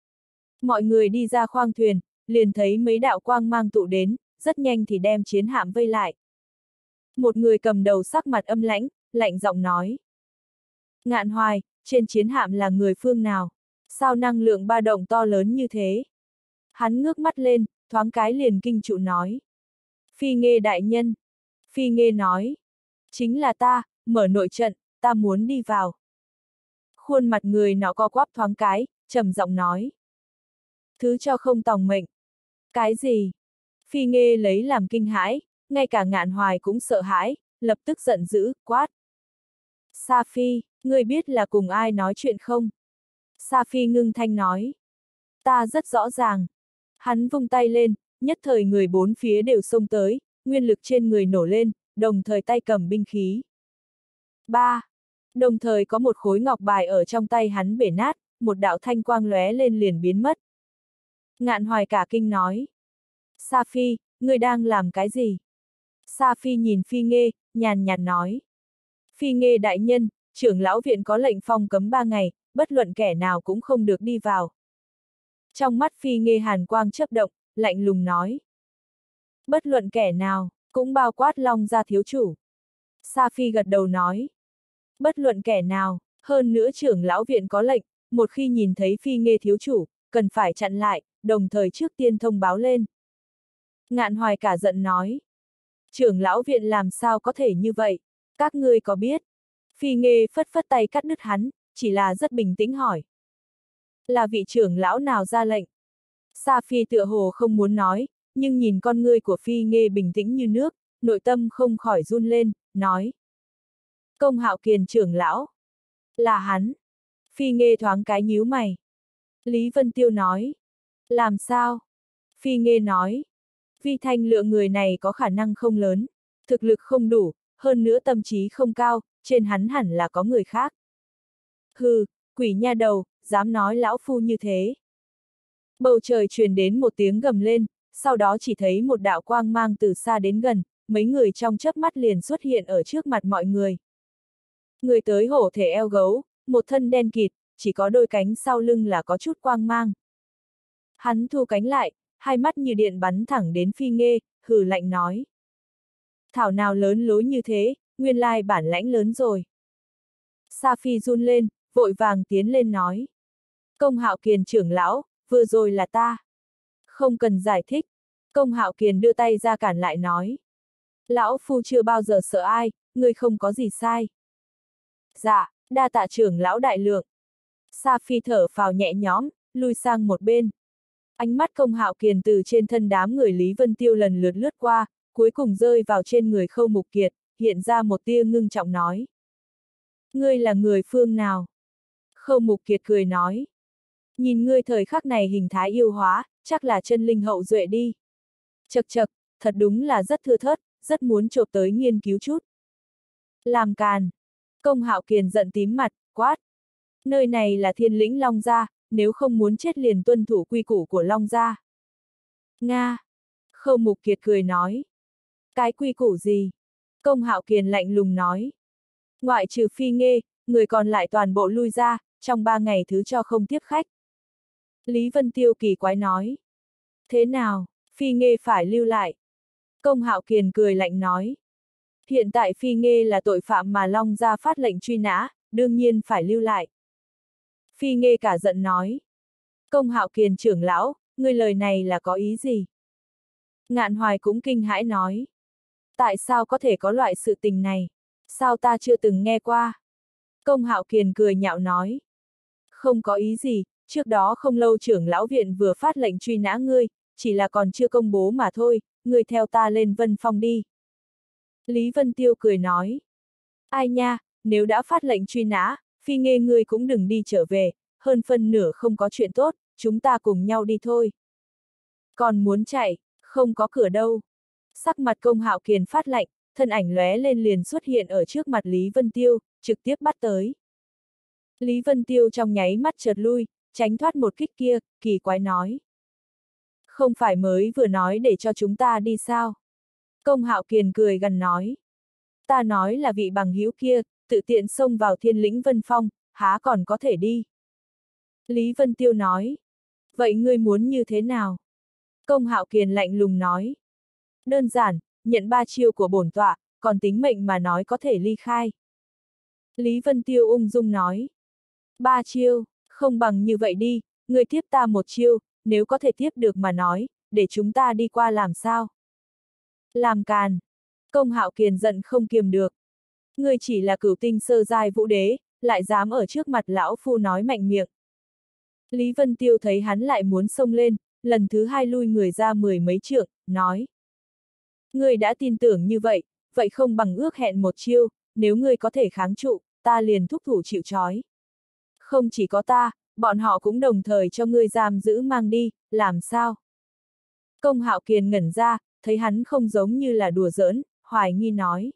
Mọi người đi ra khoang thuyền, liền thấy mấy đạo quang mang tụ đến, rất nhanh thì đem chiến hạm vây lại. Một người cầm đầu sắc mặt âm lãnh, lạnh giọng nói. Ngạn Hoài, trên chiến hạm là người phương nào? Sao năng lượng ba động to lớn như thế? Hắn ngước mắt lên, thoáng cái liền kinh trụ nói. Phi Nghê đại nhân. Phi Nghê nói. Chính là ta, mở nội trận, ta muốn đi vào. Khuôn mặt người nó co quắp thoáng cái, trầm giọng nói. Thứ cho không tòng mệnh. Cái gì? Phi Nghê lấy làm kinh hãi, ngay cả Ngạn Hoài cũng sợ hãi, lập tức giận dữ, quát. Sa Phi, ngươi biết là cùng ai nói chuyện không? Sa Phi ngưng thanh nói. Ta rất rõ ràng. Hắn vung tay lên, nhất thời người bốn phía đều xông tới, nguyên lực trên người nổ lên, đồng thời tay cầm binh khí. 3. Đồng thời có một khối ngọc bài ở trong tay hắn bể nát, một đạo thanh quang lóe lên liền biến mất. Ngạn Hoài cả kinh nói. Sa Phi, ngươi đang làm cái gì? Sa Phi nhìn Phi Nghê, nhàn nhạt nói. Phi Nghê đại nhân, trưởng lão viện có lệnh phong cấm 3 ngày, bất luận kẻ nào cũng không được đi vào. Trong mắt Phi Nghê hàn quang chớp động, lạnh lùng nói. Bất luận kẻ nào, cũng bao quát Long gia thiếu chủ. Sa Phi gật đầu nói. Bất luận kẻ nào, hơn nữa trưởng lão viện có lệnh, một khi nhìn thấy Phi Nghê thiếu chủ, cần phải chặn lại, đồng thời trước tiên thông báo lên. Ngạn Hoài cả giận nói. Trưởng lão viện làm sao có thể như vậy? Các ngươi có biết? Phi Nghê phất phất tay cắt đứt hắn, chỉ là rất bình tĩnh hỏi. Là vị trưởng lão nào ra lệnh? Sa Phi tựa hồ không muốn nói, nhưng nhìn con ngươi của Phi Nghê bình tĩnh như nước, nội tâm không khỏi run lên, nói. Công Hạo Kiền trưởng lão. Là hắn. Phi Nghê thoáng cái nhíu mày. Lý Vân Tiêu nói. Làm sao? Phi Nghê nói. Vi Thanh Lượng người này có khả năng không lớn, thực lực không đủ, hơn nữa tâm trí không cao, trên hắn hẳn là có người khác. Hừ, quỷ nha đầu, dám nói lão phu như thế. Bầu trời truyền đến một tiếng gầm lên, sau đó chỉ thấy một đạo quang mang từ xa đến gần, mấy người trong chớp mắt liền xuất hiện ở trước mặt mọi người. Người tới hổ thể eo gấu, một thân đen kịt, chỉ có đôi cánh sau lưng là có chút quang mang. Hắn thu cánh lại, hai mắt như điện bắn thẳng đến Phi Nghê, hừ lạnh nói. Thảo nào lớn lối như thế, nguyên lai bản lãnh lớn rồi. Sa Phi run lên, vội vàng tiến lên nói. Công Hạo Kiền trưởng lão, vừa rồi là ta. Không cần giải thích. Công Hạo Kiền đưa tay ra cản lại nói. Lão phu chưa bao giờ sợ ai, ngươi không có gì sai. Dạ, đa tạ trưởng lão đại lượng. Sa Phi thở phào nhẹ nhõm, lui sang một bên. Ánh mắt Công Hạo Kiền từ trên thân đám người Lý Vân Tiêu lần lượt lướt qua, cuối cùng rơi vào trên người Khâu Mục Kiệt, hiện ra một tia ngưng trọng nói. Ngươi là người phương nào? Khâu Mục Kiệt cười nói. Nhìn ngươi thời khắc này hình thái yêu hóa, chắc là chân linh hậu duệ đi. Chậc chậc, thật đúng là rất thưa thớt, rất muốn chộp tới nghiên cứu chút. Làm càn. Công Hạo Kiền giận tím mặt, quát. Nơi này là Thiên Lĩnh Long gia, nếu không muốn chết liền tuân thủ quy củ của Long gia. Nga. Khâu Mục Kiệt cười nói. Cái quy củ gì? Công Hạo Kiền lạnh lùng nói. Ngoại trừ Phi Nghê, người còn lại toàn bộ lui ra, trong 3 ngày thứ cho không tiếp khách. Lý Vân Tiêu kỳ quái nói. Thế nào, Phi Nghê phải lưu lại? Công Hạo Kiền cười lạnh nói. Hiện tại Phi Nghê là tội phạm mà Long gia phát lệnh truy nã, đương nhiên phải lưu lại. Phi Nghê cả giận nói. Công Hạo Kiền trưởng lão, ngươi lời này là có ý gì? Ngạn Hoài cũng kinh hãi nói. Tại sao có thể có loại sự tình này? Sao ta chưa từng nghe qua? Công Hạo Kiền cười nhạo nói. Không có ý gì, Trước đó không lâu trưởng lão viện vừa phát lệnh truy nã ngươi, chỉ là còn chưa công bố mà thôi, ngươi theo ta lên Vân Phong đi. Lý Vân Tiêu cười nói. Ai nha, nếu đã phát lệnh truy nã, Phi Nghê ngươi cũng đừng đi trở về, hơn phân nửa không có chuyện tốt, chúng ta cùng nhau đi thôi. Còn muốn chạy, không có cửa đâu. Sắc mặt Công Hạo Kiền phát lạnh, thân ảnh lóe lên liền xuất hiện ở trước mặt Lý Vân Tiêu, trực tiếp bắt tới. Lý Vân Tiêu trong nháy mắt chợt lui, tránh thoát một kích kia, kỳ quái nói. Không phải mới vừa nói để cho chúng ta đi sao? Công Hạo Kiền cười gằn nói. Ta nói là vị bằng hữu kia, tự tiện xông vào Thiên Lĩnh Vân Phong, há còn có thể đi. Lý Vân Tiêu nói. Vậy ngươi muốn như thế nào? Công Hạo Kiền lạnh lùng nói. Đơn giản, nhận 3 chiêu của bổn tọa, còn tính mệnh mà nói có thể ly khai. Lý Vân Tiêu ung dung nói. 3 chiêu, không bằng như vậy đi, ngươi tiếp ta 1 chiêu, nếu có thể tiếp được mà nói, để chúng ta đi qua làm sao? Làm càn. Công Hạo Kiền giận không kiềm được. Ngươi chỉ là cửu tinh sơ giai vũ đế, lại dám ở trước mặt lão phu nói mạnh miệng. Lý Vân Tiêu thấy hắn lại muốn xông lên, lần thứ 2 lui người ra 10 mấy trượng, nói. Ngươi đã tin tưởng như vậy, vậy không bằng ước hẹn 1 chiêu, nếu ngươi có thể kháng trụ, ta liền thúc thủ chịu trói. Không chỉ có ta, bọn họ cũng đồng thời cho ngươi giam giữ mang đi, làm sao? Công Hạo Kiền ngẩn ra, thấy hắn không giống như là đùa giỡn, hoài nghi nói.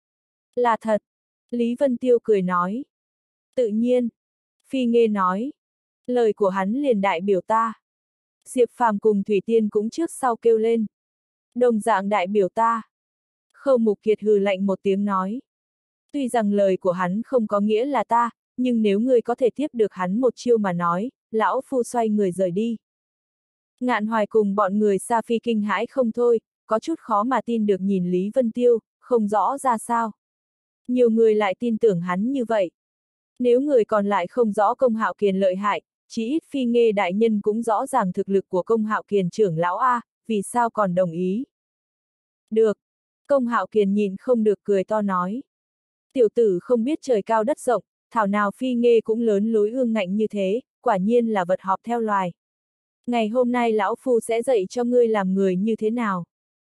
Là thật. Lý Vân Tiêu cười nói. Tự nhiên. Phi Nghê nói. Lời của hắn liền đại biểu ta. Diệp Phàm cùng Thủy Tiên cũng trước sau kêu lên. Đồng dạng đại biểu ta. Khâu Mục Kiệt hừ lạnh một tiếng nói. Tuy rằng lời của hắn không có nghĩa là ta, nhưng nếu ngươi có thể tiếp được hắn 1 chiêu mà nói, lão phu xoay người rời đi. Ngạn Hoài cùng bọn người Sa Phi kinh hãi không thôi, có chút khó mà tin được nhìn Lý Vân Tiêu, không rõ ra sao. Nhiều người lại tin tưởng hắn như vậy. Nếu người còn lại không rõ Công Hạo Kiền lợi hại, chí ít Phi Nghê đại nhân cũng rõ ràng thực lực của Công Hạo Kiền trưởng lão A, vì sao còn đồng ý. Được. Công Hạo Kiền nhìn không được cười to nói. Tiểu tử không biết trời cao đất rộng, thảo nào Phi Nghê cũng lớn lối ương ngạnh như thế, quả nhiên là vật họp theo loài. Ngày hôm nay lão phu sẽ dạy cho ngươi làm người như thế nào.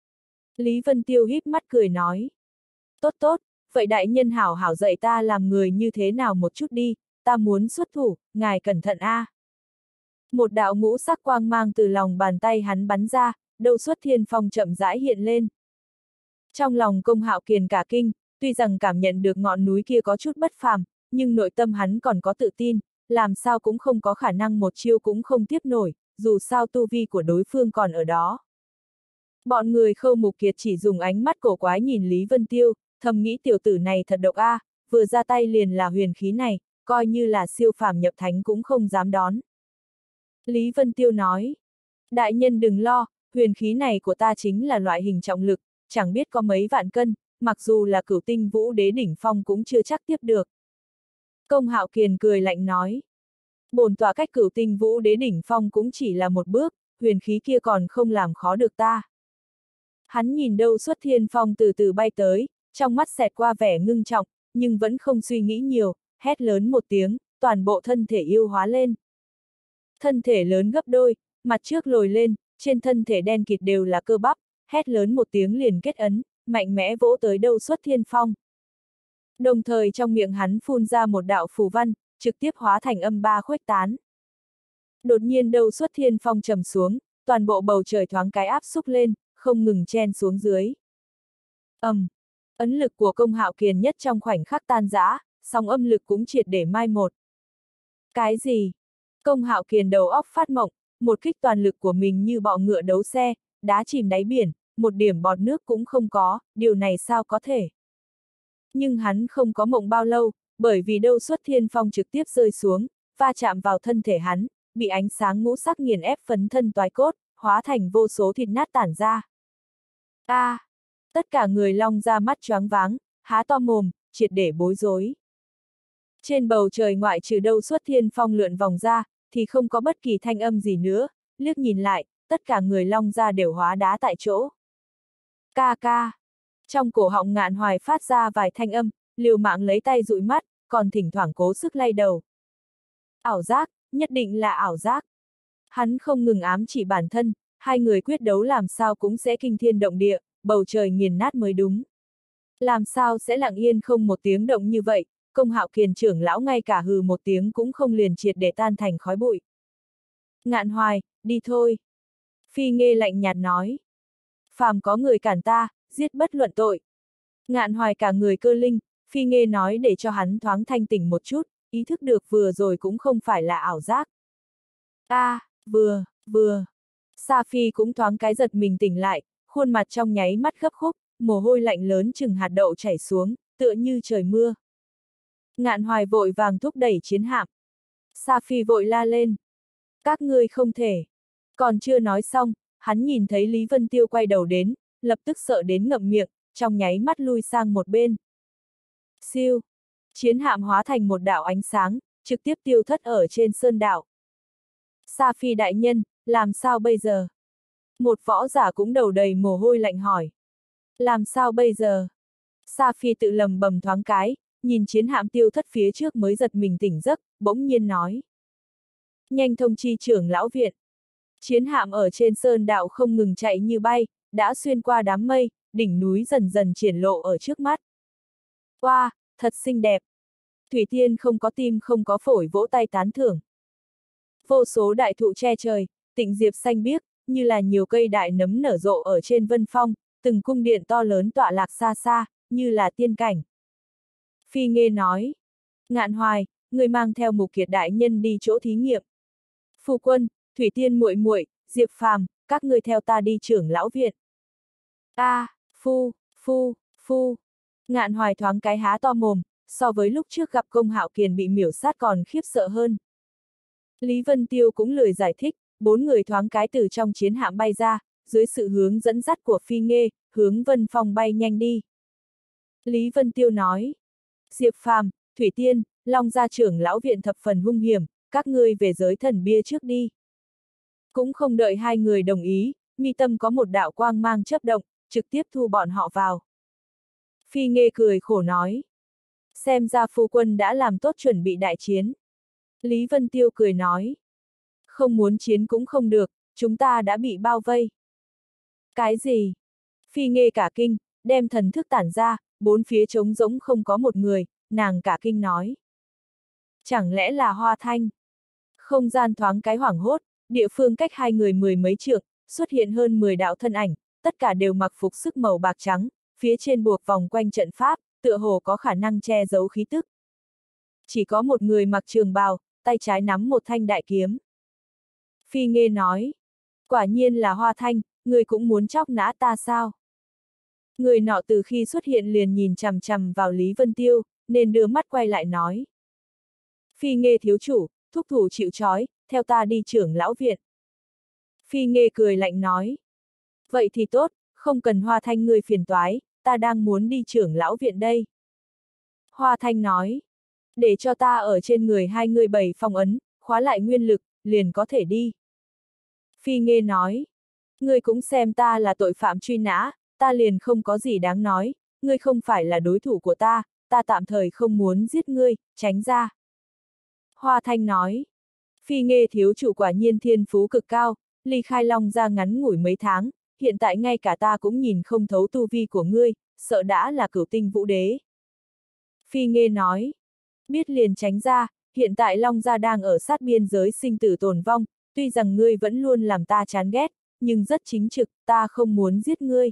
Lý Vân Tiêu híp mắt cười nói. Tốt tốt, vậy đại nhân hảo hảo dạy ta làm người như thế nào một chút đi, ta muốn xuất thủ, ngài cẩn thận a. Một đạo ngũ sắc quang mang từ lòng bàn tay hắn bắn ra, Đâu Xuất Thiên Phong chậm rãi hiện lên. Trong lòng Công Hạo Kiền cả kinh, tuy rằng cảm nhận được ngọn núi kia có chút bất phàm, nhưng nội tâm hắn còn có tự tin, làm sao cũng không có khả năng 1 chiêu cũng không tiếp nổi, dù sao tu vi của đối phương còn ở đó. Bọn người Khâu Mục Kiệt chỉ dùng ánh mắt cổ quái nhìn Lý Vân Tiêu, thầm nghĩ tiểu tử này thật độc a, vừa ra tay liền là huyền khí này, coi như là siêu phàm nhập thánh cũng không dám đón. Lý Vân Tiêu nói, đại nhân đừng lo, huyền khí này của ta chính là loại hình trọng lực, chẳng biết có mấy vạn cân, mặc dù là cửu tinh vũ đế đỉnh phong cũng chưa chắc tiếp được. Công Hạo Kiền cười lạnh nói, bổn tọa cách cửu tinh vũ đế đỉnh phong cũng chỉ là 1 bước, huyền khí kia còn không làm khó được ta. Hắn nhìn Đâu Xuất Thiên Phong từ từ bay tới, trong mắt xẹt qua vẻ ngưng trọng, nhưng vẫn không suy nghĩ nhiều, hét lớn một tiếng, toàn bộ thân thể yêu hóa lên. Thân thể lớn gấp đôi, mặt trước lồi lên, trên thân thể đen kịt đều là cơ bắp, hét lớn một tiếng liền kết ấn, mạnh mẽ vỗ tới Đâu Xuất Thiên Phong. Đồng thời trong miệng hắn phun ra một đạo phù văn, trực tiếp hóa thành âm ba khuếch tán. Đột nhiên Đâu Xuất Thiên Phong trầm xuống, toàn bộ bầu trời thoáng cái áp xúc lên, không ngừng chen xuống dưới. Ấn lực của Công Hạo Kiền nhất trong khoảnh khắc tan rã, song âm lực cũng triệt để mai một. Cái gì? Công Hạo Kiền đầu óc phát mộng, một kích toàn lực của mình như bọ ngựa đấu xe, đá chìm đáy biển, một điểm bọt nước cũng không có, điều này sao có thể? Nhưng hắn không có mộng bao lâu, bởi vì Đâu Xuất Thiên Phong trực tiếp rơi xuống, va chạm vào thân thể hắn, bị ánh sáng ngũ sắc nghiền ép phấn thân toái cốt, hóa thành vô số thịt nát tản ra. Tất cả người Long ra mắt choáng váng, há to mồm, triệt để bối rối. Trên bầu trời ngoại trừ Đâu Xuất Thiên Phong lượn vòng ra, thì không có bất kỳ thanh âm gì nữa, liếc nhìn lại, tất cả người Long ra đều hóa đá tại chỗ. Ca ca. Trong cổ họng Ngạn Hoài phát ra vài thanh âm, liều mạng lấy tay dụi mắt, còn thỉnh thoảng cố sức lay đầu. Ảo giác, nhất định là ảo giác. Hắn không ngừng ám chỉ bản thân, hai người quyết đấu làm sao cũng sẽ kinh thiên động địa, bầu trời nghiền nát mới đúng. Làm sao sẽ lặng yên không một tiếng động như vậy, Công Hạo Kiền trưởng lão ngay cả hừ một tiếng cũng không liền triệt để tan thành khói bụi. Ngạn Hoài, đi thôi. Phi Nghê lạnh nhạt nói. Phàm có người cản ta, giết bất luận tội. Ngạn Hoài cả người cơ linh, Phi Nghê nói để cho hắn thoáng thanh tỉnh một chút, ý thức được vừa rồi cũng không phải là ảo giác. Vừa. Sa Phi cũng thoáng cái giật mình tỉnh lại, khuôn mặt trong nháy mắt gấp khúc, mồ hôi lạnh lớn chừng hạt đậu chảy xuống, tựa như trời mưa. Ngạn Hoài vội vàng thúc đẩy chiến hạm. Sa Phi vội la lên. Các ngươi không thể. Còn chưa nói xong, hắn nhìn thấy Lý Vân Tiêu quay đầu đến, lập tức sợ đến ngậm miệng, trong nháy mắt lui sang một bên. Siêu. Chiến hạm hóa thành một đạo ánh sáng, trực tiếp tiêu thất ở trên sơn đảo. Sa Phi đại nhân, làm sao bây giờ? Một võ giả cũng đầu đầy mồ hôi lạnh hỏi. Làm sao bây giờ? Sa Phi tự lầm bầm thoáng cái, nhìn chiến hạm tiêu thất phía trước mới giật mình tỉnh giấc, bỗng nhiên nói. Nhanh thông chi trưởng lão viện. Chiến hạm ở trên sơn đạo không ngừng chạy như bay, đã xuyên qua đám mây, đỉnh núi dần dần triển lộ ở trước mắt. Wow, thật xinh đẹp. Thủy Tiên không có tim không có phổi vỗ tay tán thưởng. Vô số đại thụ che trời, tịnh diệp xanh biếc, như là nhiều cây đại nấm nở rộ ở trên vân phong, từng cung điện to lớn tọa lạc xa xa, như là tiên cảnh. Phi Nghê nói. Ngạn Hoài, người mang theo Mục Kiệt đại nhân đi chỗ thí nghiệm. Phu quân, Thủy Tiên muội muội, Diệp Phàm, các ngươi theo ta đi trưởng lão viện. Phu. Ngạn Hoài thoáng cái há to mồm, so với lúc trước gặp Công Hạo Kiền bị miểu sát còn khiếp sợ hơn. Lý Vân Tiêu cũng lười giải thích, bốn người thoáng cái từ trong chiến hạm bay ra, dưới sự hướng dẫn dắt của Phi Nghê, hướng Vân Phong bay nhanh đi. Lý Vân Tiêu nói. Diệp Phàm, Thủy Tiên, Long gia trưởng lão viện thập phần hung hiểm, các ngươi về giới thần bia trước đi. Cũng không đợi hai người đồng ý, mi tâm có một đạo quang mang chớp động, trực tiếp thu bọn họ vào. Phi Nghê cười khổ nói. Xem ra phu quân đã làm tốt chuẩn bị đại chiến. Lý Vân Tiêu cười nói. Không muốn chiến cũng không được, chúng ta đã bị bao vây. Cái gì? Phi Nghê cả kinh, đem thần thức tản ra, bốn phía trống rỗng không có một người, nàng cả kinh nói. Chẳng lẽ là Hoa Thanh? Không gian thoáng cái hoảng hốt, địa phương cách hai người mười mấy trượng, xuất hiện hơn 10 đạo thân ảnh, tất cả đều mặc phục sức màu bạc trắng, phía trên buộc vòng quanh trận pháp, tựa hồ có khả năng che giấu khí tức. Chỉ có một người mặc trường bào, tay trái nắm một thanh đại kiếm. Phi Nghê nói, quả nhiên là Hoa Thanh, người cũng muốn chóc nã ta sao? Người nọ từ khi xuất hiện liền nhìn chằm chằm vào Lý Vân Tiêu, nên đưa mắt quay lại nói. Phi Nghê thiếu chủ, thúc thủ chịu trói, theo ta đi trưởng lão viện. Phi Nghê cười lạnh nói. Vậy thì tốt, không cần Hoa Thanh ngươi phiền toái, ta đang muốn đi trưởng lão viện đây. Hoa Thanh nói. Để cho ta ở trên người hai người bảy phong ấn, khóa lại nguyên lực, liền có thể đi. Phi Nghê nói. Ngươi cũng xem ta là tội phạm truy nã, ta liền không có gì đáng nói, ngươi không phải là đối thủ của ta tạm thời không muốn giết ngươi, tránh ra. Hoa Thanh nói. Phi Nghê thiếu chủ quả nhiên thiên phú cực cao, ly khai Long gia ngắn ngủi mấy tháng, hiện tại ngay cả ta cũng nhìn không thấu tu vi của ngươi, sợ đã là cửu tinh vũ đế. Phi Nghê nói. Biết liền tránh ra, hiện tại Long gia đang ở sát biên giới sinh tử tồn vong, tuy rằng ngươi vẫn luôn làm ta chán ghét, nhưng rất chính trực, ta không muốn giết ngươi.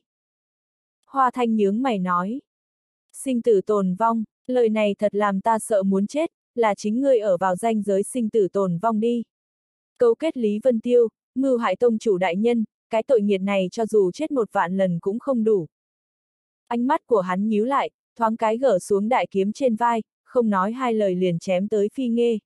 Hoa Thanh nhướng mày nói. Sinh tử tồn vong, lời này thật làm ta sợ muốn chết, là chính ngươi ở vào ranh giới sinh tử tồn vong đi. Cấu kết Lý Vân Tiêu, mưu hại tông chủ đại nhân, cái tội nghiệt này cho dù chết 1.000 lần cũng không đủ. Ánh mắt của hắn nhíu lại, thoáng cái gỡ xuống đại kiếm trên vai, không nói hai lời liền chém tới Phi Nghê.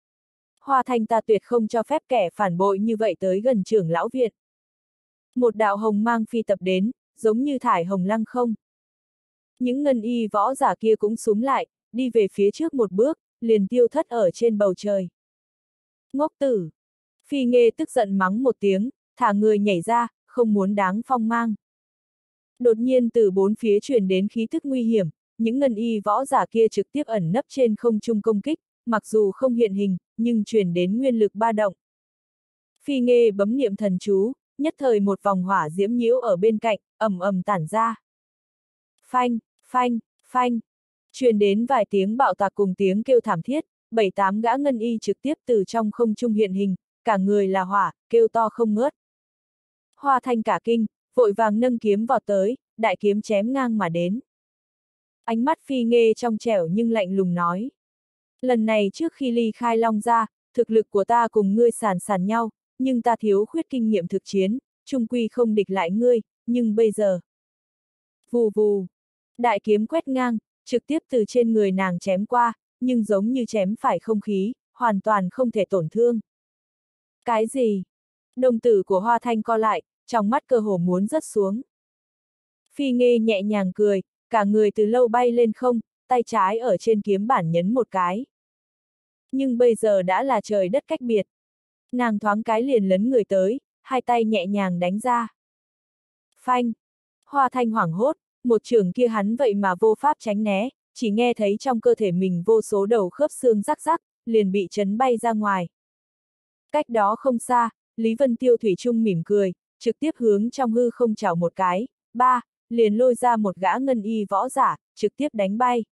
Hoa Thanh ta tuyệt không cho phép kẻ phản bội như vậy tới gần trưởng lão viện. Một đạo hồng mang phi tập đến, giống như thải hồng lăng không. Những ngân y võ giả kia cũng xúm lại, đi về phía trước một bước, liền tiêu thất ở trên bầu trời. Ngốc tử! Phi Nghê tức giận mắng một tiếng, thả người nhảy ra, không muốn đáng phong mang. Đột nhiên từ bốn phía truyền đến khí tức nguy hiểm, những ngân y võ giả kia trực tiếp ẩn nấp trên không trung công kích, mặc dù không hiện hình, nhưng truyền đến nguyên lực ba động. Phi Nghê bấm niệm thần chú, nhất thời một vòng hỏa diễm nhiễu ở bên cạnh, ầm ầm tản ra. Phanh, phanh, phanh, truyền đến vài tiếng bạo tạc cùng tiếng kêu thảm thiết, 7-8 gã ngân y trực tiếp từ trong không trung hiện hình, cả người là hỏa, kêu to không ngớt. Hoa Thanh cả kinh, vội vàng nâng kiếm vọt tới, đại kiếm chém ngang mà đến. Ánh mắt Phi Nghê trong trẻo nhưng lạnh lùng nói. Lần này trước khi ly khai Long gia, thực lực của ta cùng ngươi sàn sàn nhau, nhưng ta thiếu khuyết kinh nghiệm thực chiến, chung quy không địch lại ngươi, nhưng bây giờ. Vù vù, đại kiếm quét ngang, trực tiếp từ trên người nàng chém qua, nhưng giống như chém phải không khí, hoàn toàn không thể tổn thương. Cái gì? Đồng tử của Hoa Thanh co lại, trong mắt cơ hồ muốn rớt xuống. Phi Nghê nhẹ nhàng cười, cả người từ lâu bay lên không, tay trái ở trên kiếm bản nhấn một cái. Nhưng bây giờ đã là trời đất cách biệt. Nàng thoáng cái liền lấn người tới, hai tay nhẹ nhàng đánh ra. Phanh! Hoa Thanh hoảng hốt, một chưởng kia hắn vậy mà vô pháp tránh né, chỉ nghe thấy trong cơ thể mình vô số đầu khớp xương rắc rắc, liền bị chấn bay ra ngoài. Cách đó không xa, Lý Vân Tiêu thủy chung mỉm cười, trực tiếp hướng trong hư không chảo một cái, liền lôi ra một gã ngân y võ giả, trực tiếp đánh bay.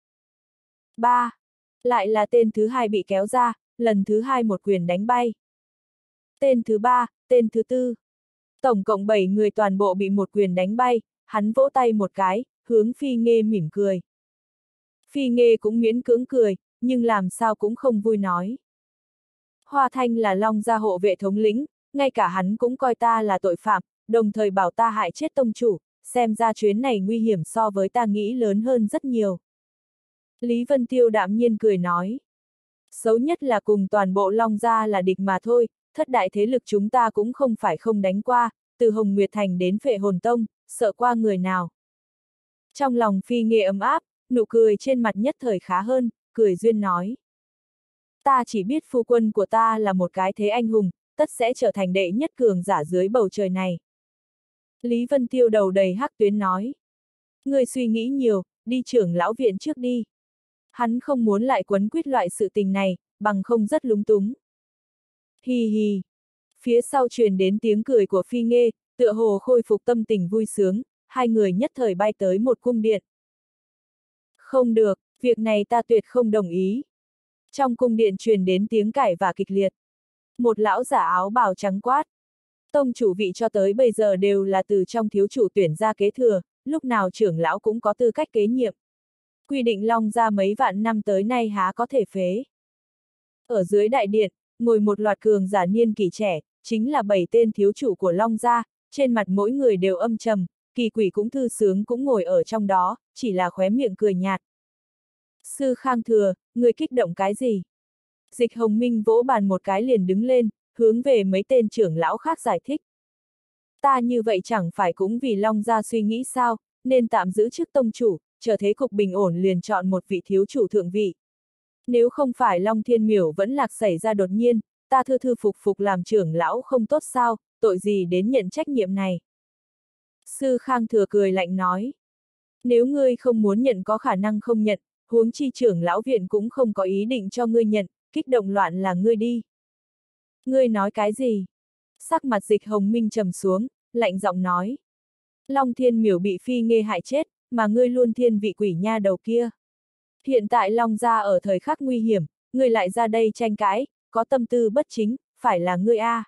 Lại là tên thứ hai bị kéo ra, lần thứ hai một quyền đánh bay. Tên thứ ba, tên thứ tư. Tổng cộng 7 người toàn bộ bị một quyền đánh bay, hắn vỗ tay một cái, hướng Phi Nghê mỉm cười. Phi Nghê cũng miễn cưỡng cười, nhưng làm sao cũng không vui nói. Hoa Thanh là Long gia hộ vệ thống lĩnh, ngay cả hắn cũng coi ta là tội phạm, đồng thời bảo ta hại chết tông chủ, xem ra chuyến này nguy hiểm so với ta nghĩ lớn hơn rất nhiều. Lý Vân Tiêu đạm nhiên cười nói. Xấu nhất là cùng toàn bộ Long gia là địch mà thôi, thất đại thế lực chúng ta cũng không phải không đánh qua, từ Hồng Nguyệt Thành đến Phệ Hồn Tông, sợ qua người nào. Trong lòng Phi Nghê ấm áp, nụ cười trên mặt nhất thời khá hơn, cười duyên nói. Ta chỉ biết phu quân của ta là một cái thế anh hùng, tất sẽ trở thành đệ nhất cường giả dưới bầu trời này. Lý Vân Tiêu đầu đầy hắc tuyến nói. Người suy nghĩ nhiều, đi trưởng lão viện trước đi. Hắn không muốn lại quấn quýt loại sự tình này, bằng không rất lúng túng. Hi hi. Phía sau truyền đến tiếng cười của Phi Nghê, tựa hồ khôi phục tâm tình vui sướng, hai người nhất thời bay tới một cung điện. Không được, việc này ta tuyệt không đồng ý. Trong cung điện truyền đến tiếng cãi vã kịch liệt. Một lão giả áo bào trắng quát. Tông chủ vị cho tới bây giờ đều là từ trong thiếu chủ tuyển ra kế thừa, lúc nào trưởng lão cũng có tư cách kế nhiệm. Quy định Long gia mấy vạn năm tới nay há có thể phế. Ở dưới đại điện, ngồi một loạt cường giả niên kỷ trẻ, chính là 7 tên thiếu chủ của Long gia, trên mặt mỗi người đều âm trầm, Kỳ Quỷ cũng thư sướng cũng ngồi ở trong đó, chỉ là khóe miệng cười nhạt. Sư Khang Thừa, người kích động cái gì? Dịch Hồng Minh vỗ bàn một cái liền đứng lên, hướng về mấy tên trưởng lão khác giải thích. Ta như vậy chẳng phải cũng vì Long gia suy nghĩ sao, nên tạm giữ chức tông chủ, chờ thế cục bình ổn liền chọn một vị thiếu chủ thượng vị. Nếu không phải Long Thiên Miểu vẫn lạc xảy ra đột nhiên, ta thư thư phục phục làm trưởng lão không tốt sao, tội gì đến nhận trách nhiệm này. Sư Khang Thừa cười lạnh nói. Nếu ngươi không muốn nhận có khả năng không nhận, huống chi trưởng lão viện cũng không có ý định cho ngươi nhận, kích động loạn là ngươi đi. Ngươi nói cái gì? Sắc mặt Dịch Hồng Minh trầm xuống, lạnh giọng nói. Long Thiên Miểu bị Phi Nghê hại chết, mà ngươi luôn thiên vị quỷ nha đầu kia. Hiện tại Long gia ở thời khắc nguy hiểm, ngươi lại ra đây tranh cãi, có tâm tư bất chính, phải là ngươi a.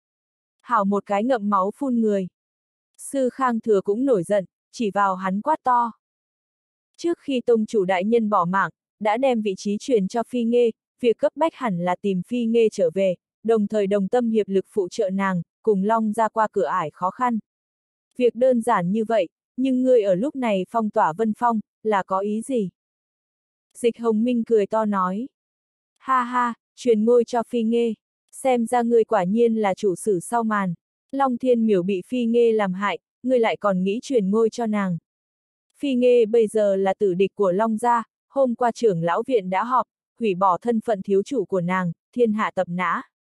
Hảo một cái ngậm máu phun người. Sư Khang Thừa cũng nổi giận, chỉ vào hắn quát to. Trước khi tông chủ đại nhân bỏ mạng, đã đem vị trí truyền cho Phi Nghê, việc cấp bách hẳn là tìm Phi Nghê trở về, đồng thời đồng tâm hiệp lực phụ trợ nàng, cùng Long gia qua cửa ải khó khăn. Việc đơn giản như vậy, nhưng ngươi ở lúc này phong tỏa Vân Phong, là có ý gì? Dịch Hồng Minh cười to nói. Ha ha, truyền ngôi cho Phi Nghê, xem ra ngươi quả nhiên là chủ sử sau màn. Long Thiên Miểu bị Phi Nghê làm hại, ngươi lại còn nghĩ truyền ngôi cho nàng. Phi Nghê bây giờ là tử địch của Long gia, hôm qua trưởng lão viện đã họp, hủy bỏ thân phận thiếu chủ của nàng, thiên hạ tập nã.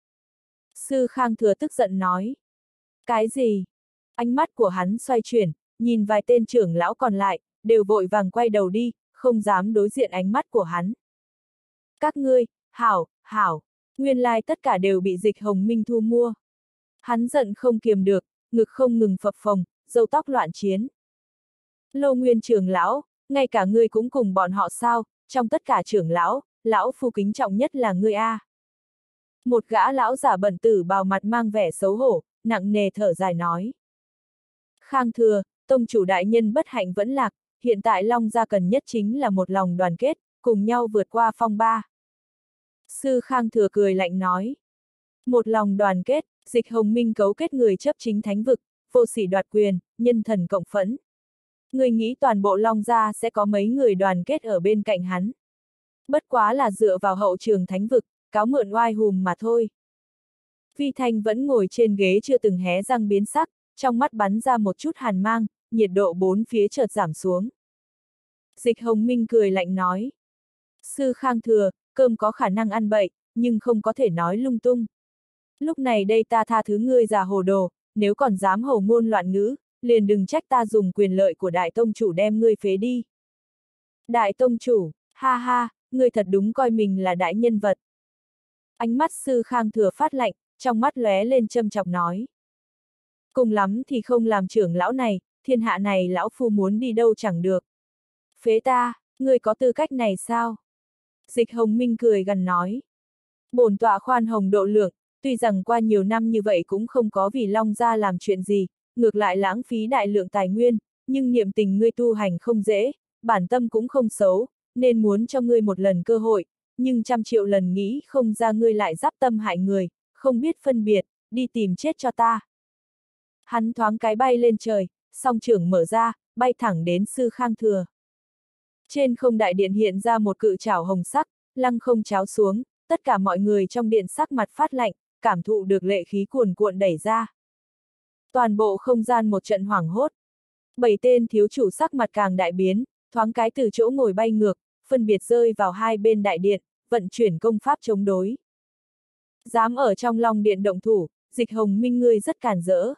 Sư Khang Thừa tức giận nói. Cái gì? Ánh mắt của hắn xoay chuyển, nhìn vài tên trưởng lão còn lại, đều vội vàng quay đầu đi, không dám đối diện ánh mắt của hắn. Các ngươi, hảo. Nguyên lai tất cả đều bị Dịch Hồng Minh thu mua. Hắn giận không kiềm được, ngực không ngừng phập phồng, râu tóc loạn chiến. Lô Nguyên trưởng lão, ngay cả ngươi cũng cùng bọn họ sao, trong tất cả trưởng lão, lão phu kính trọng nhất là ngươi a. Một gã lão giả bẩn tử bào mặt mang vẻ xấu hổ, nặng nề thở dài nói. Khang Thừa, tông chủ đại nhân bất hạnh vẫn lạc, hiện tại Long gia cần nhất chính là một lòng đoàn kết, cùng nhau vượt qua phong ba. Sư Khang Thừa cười lạnh nói. Một lòng đoàn kết, Dịch Hồng Minh cấu kết người chấp chính thánh vực, vô sỉ đoạt quyền, nhân thần cộng phẫn. Người nghĩ toàn bộ Long gia sẽ có mấy người đoàn kết ở bên cạnh hắn. Bất quá là dựa vào hậu trường thánh vực, cáo mượn oai hùm mà thôi. Vi Thanh vẫn ngồi trên ghế chưa từng hé răng biến sắc, trong mắt bắn ra một chút hàn mang, nhiệt độ bốn phía chợt giảm xuống. Dịch Hồng Minh cười lạnh nói. Sư Khang Thừa, cơm có khả năng ăn bậy, nhưng không có thể nói lung tung. Lúc này đây ta tha thứ ngươi già hồ đồ, nếu còn dám hồ ngôn loạn ngữ, liền đừng trách ta dùng quyền lợi của đại tông chủ đem ngươi phế đi. Đại tông chủ, ha ha, ngươi thật đúng coi mình là đại nhân vật. Ánh mắt sư Khang Thừa phát lạnh, trong mắt lóe lên châm chọc nói. Cùng lắm thì không làm trưởng lão này, thiên hạ này lão phu muốn đi đâu chẳng được. Phế ta, ngươi có tư cách này sao? Dịch Hồng Minh cười gằn nói. Bổn tọa khoan hồng độ lượng, tuy rằng qua nhiều năm như vậy cũng không có vì Long gia làm chuyện gì, ngược lại lãng phí đại lượng tài nguyên, nhưng niệm tình ngươi tu hành không dễ, bản tâm cũng không xấu, nên muốn cho ngươi một lần cơ hội, nhưng trăm triệu lần nghĩ không ra ngươi lại giáp tâm hại người, không biết phân biệt, đi tìm chết cho ta. Hắn thoáng cái bay lên trời, song trưởng mở ra, bay thẳng đến sư Khang Thừa. Trên không đại điện hiện ra một cự trảo hồng sắc, lăng không cháo xuống, tất cả mọi người trong điện sắc mặt phát lạnh, cảm thụ được lệ khí cuồn cuộn đẩy ra. Toàn bộ không gian một trận hoảng hốt. 7 tên thiếu chủ sắc mặt càng đại biến, thoáng cái từ chỗ ngồi bay ngược, phân biệt rơi vào hai bên đại điện, vận chuyển công pháp chống đối. Dám ở trong Long điện động thủ, Dịch Hồng Minh ngươi rất càn rỡ.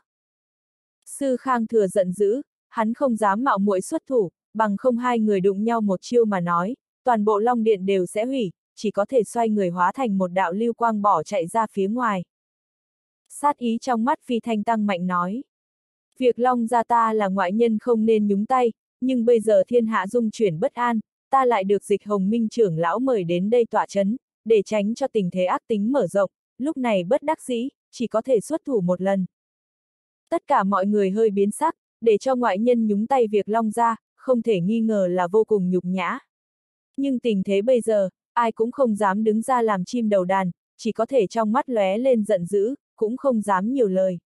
Sư Khang Thừa giận dữ, hắn không dám mạo muội xuất thủ, bằng không hai người đụng nhau một chiêu mà nói, toàn bộ Long điện đều sẽ hủy, chỉ có thể xoay người hóa thành một đạo lưu quang bỏ chạy ra phía ngoài. Sát ý trong mắt Vi Thanh tăng mạnh nói. Việc Long gia ta là ngoại nhân không nên nhúng tay, nhưng bây giờ thiên hạ dung chuyển bất an, ta lại được Dịch Hồng Minh trưởng lão mời đến đây tọa chấn, để tránh cho tình thế ác tính mở rộng, lúc này bất đắc dĩ, chỉ có thể xuất thủ một lần. Tất cả mọi người hơi biến sắc, để cho ngoại nhân nhúng tay việc Long gia, không thể nghi ngờ là vô cùng nhục nhã. Nhưng tình thế bây giờ, ai cũng không dám đứng ra làm chim đầu đàn, chỉ có thể trong mắt lóe lên giận dữ, cũng không dám nhiều lời.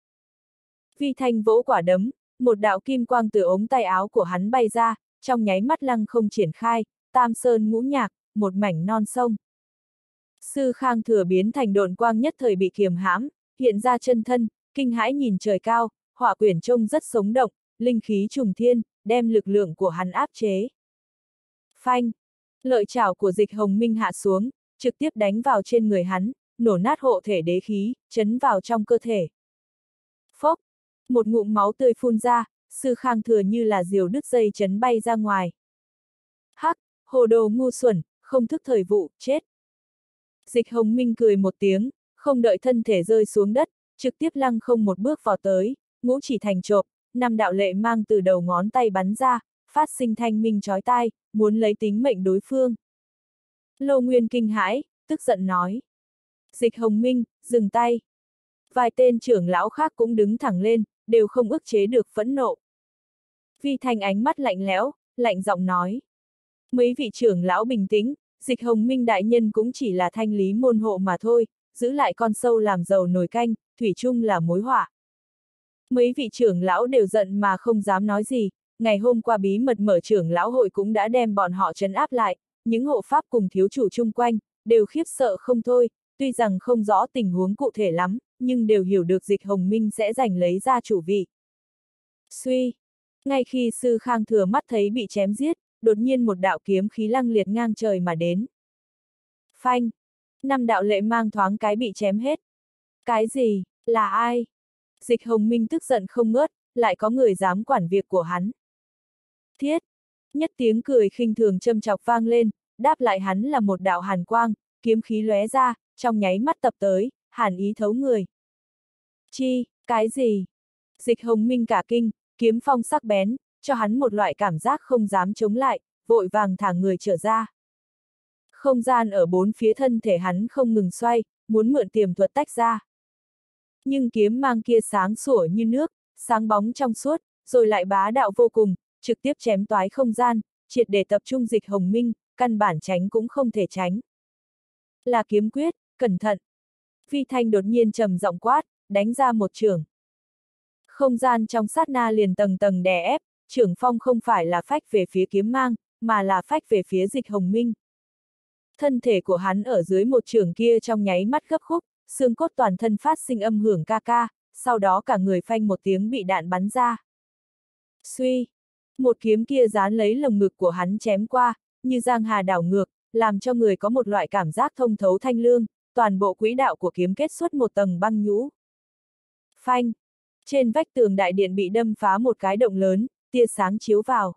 Vi Thanh vỗ quả đấm, một đạo kim quang từ ống tay áo của hắn bay ra, trong nháy mắt lăng không triển khai, tam sơn ngũ nhạc, một mảnh non sông. Sư Khang Thừa biến thành độn quang nhất thời bị kiềm hãm, hiện ra chân thân, kinh hãi nhìn trời cao, hỏa quyển trông rất sống động, linh khí trùng thiên, đem lực lượng của hắn áp chế. Phanh! Lợi chảo của Dịch Hồng Minh hạ xuống, trực tiếp đánh vào trên người hắn, nổ nát hộ thể đế khí, chấn vào trong cơ thể. Phốc! Một ngụm máu tươi phun ra, sư Khang Thừa như là diều đứt dây chấn bay ra ngoài. Hắc! Hồ đồ ngu xuẩn, không thức thời vụ, chết! Dịch Hồng Minh cười một tiếng, không đợi thân thể rơi xuống đất, trực tiếp lăng không một bước vào tới, ngũ chỉ thành chộp, 5 đạo lệ mang từ đầu ngón tay bắn ra, phát sinh thanh minh chói tai, muốn lấy tính mệnh đối phương. Lô Nguyên kinh hãi, tức giận nói. Dịch Hồng Minh, dừng tay. Vài tên trưởng lão khác cũng đứng thẳng lên, đều không ức chế được phẫn nộ. Vi Thanh ánh mắt lạnh lẽo, lạnh giọng nói. Mấy vị trưởng lão bình tĩnh, Dịch Hồng Minh đại nhân cũng chỉ là thanh lý môn hộ mà thôi, giữ lại con sâu làm dầu nồi canh, thủy chung là mối họa. Mấy vị trưởng lão đều giận mà không dám nói gì, ngày hôm qua bí mật mở trưởng lão hội cũng đã đem bọn họ trấn áp lại, những hộ pháp cùng thiếu chủ chung quanh, đều khiếp sợ không thôi, tuy rằng không rõ tình huống cụ thể lắm, nhưng đều hiểu được Dịch Hồng Minh sẽ giành lấy ra chủ vị. Suy! Ngay khi sư Khang Thừa mắt thấy bị chém giết, đột nhiên một đạo kiếm khí lăng liệt ngang trời mà đến. Phanh! 5 đạo lệ mang thoáng cái bị chém hết. Cái gì? Là ai? Dịch Hồng Minh tức giận không ngớt, lại có người dám quản việc của hắn. Thiết! Nhất tiếng cười khinh thường châm chọc vang lên, đáp lại hắn là một đạo hàn quang, kiếm khí lóe ra, trong nháy mắt tập tới, hàn ý thấu người. Chi, cái gì? Dịch Hồng Minh cả kinh, kiếm phong sắc bén, cho hắn một loại cảm giác không dám chống lại, vội vàng thả người trở ra. Không gian ở bốn phía thân thể hắn không ngừng xoay, muốn mượn tiềm thuật tách ra. Nhưng kiếm mang kia sáng sủa như nước, sáng bóng trong suốt, rồi lại bá đạo vô cùng, trực tiếp chém toái không gian, triệt để tập trung Dịch Hồng Minh, căn bản tránh cũng không thể tránh. Là kiếm quyết, cẩn thận. Vi Thanh đột nhiên trầm giọng quát, đánh ra một chưởng. Không gian trong sát na liền tầng tầng đè ép, chưởng phong không phải là phách về phía kiếm mang, mà là phách về phía Dịch Hồng Minh. Thân thể của hắn ở dưới một chưởng kia trong nháy mắt gấp khúc, xương cốt toàn thân phát sinh âm hưởng ca ca, sau đó cả người phanh một tiếng bị đạn bắn ra. Suy! Một kiếm kia dán lấy lồng ngực của hắn chém qua, như giang hà đảo ngược, làm cho người có một loại cảm giác thông thấu thanh lương, toàn bộ quỹ đạo của kiếm kết xuất một tầng băng nhũ. Phanh! Trên vách tường đại điện bị đâm phá một cái động lớn, tia sáng chiếu vào.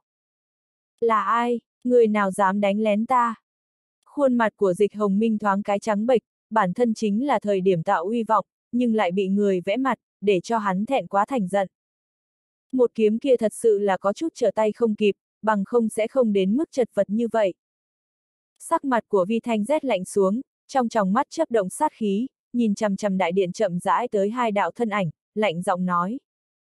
Là ai? Người nào dám đánh lén ta? Khuôn mặt của Dịch Hồng Minh thoáng cái trắng bệch, bản thân chính là thời điểm tạo uy vọng, nhưng lại bị người vẽ mặt, để cho hắn thẹn quá thành giận. Một kiếm kia thật sự là có chút trở tay không kịp, bằng không sẽ không đến mức chật vật như vậy. Sắc mặt của Vi Thanh rét lạnh xuống, trong tròng mắt chớp động sát khí, nhìn chằm chằm đại điện chậm rãi tới hai đạo thân ảnh, lạnh giọng nói.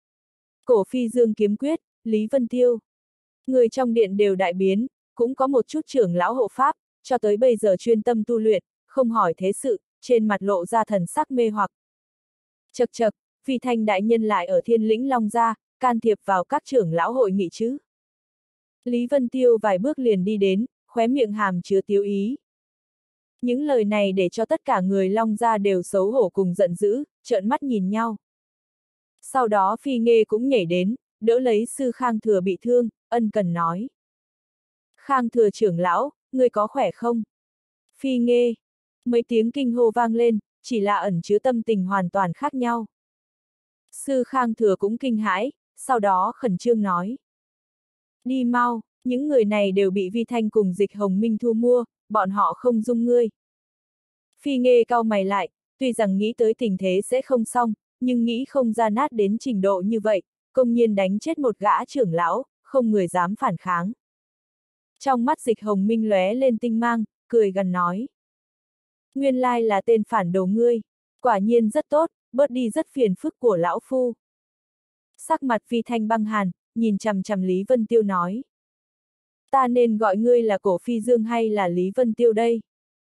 Cổ Phi Dương kiếm quyết, Lý Vân Tiêu. Người trong điện đều đại biến, cũng có một chút trưởng lão hộ pháp, cho tới bây giờ chuyên tâm tu luyện, không hỏi thế sự, trên mặt lộ ra thần sắc mê hoặc. Chậc chậc, Vi Thanh đại nhân lại ở Thiên Lĩnh Long gia, can thiệp vào các trưởng lão hội nghị chứ. Lý Vân Tiêu vài bước liền đi đến, khóe miệng hàm chứa tiếu ý. Những lời này để cho tất cả người Long gia đều xấu hổ cùng giận dữ, trợn mắt nhìn nhau. Sau đó Phi Nghê cũng nhảy đến, đỡ lấy sư Khang Thừa bị thương, ân cần nói. Khang Thừa trưởng lão, người có khỏe không? Phi Nghê. Mấy tiếng kinh hô vang lên, chỉ là ẩn chứa tâm tình hoàn toàn khác nhau. Sư Khang Thừa cũng kinh hãi, sau đó khẩn trương nói. Đi mau, những người này đều bị Vi Thanh cùng Dịch Hồng Minh thu mua, bọn họ không dung ngươi. Phi Nghê cau mày lại, tuy rằng nghĩ tới tình thế sẽ không xong, nhưng nghĩ không ra nát đến trình độ như vậy, công nhiên đánh chết một gã trưởng lão, không người dám phản kháng. Trong mắt Dịch Hồng Minh lóe lên tinh mang, cười gần nói. Nguyên lai là tên phản đồ ngươi, quả nhiên rất tốt, bớt đi rất phiền phức của lão phu. Sắc mặt Phi Thanh băng hàn, nhìn chằm chằm Lý Vân Tiêu nói. Ta nên gọi ngươi là Cổ Phi Dương hay là Lý Vân Tiêu đây?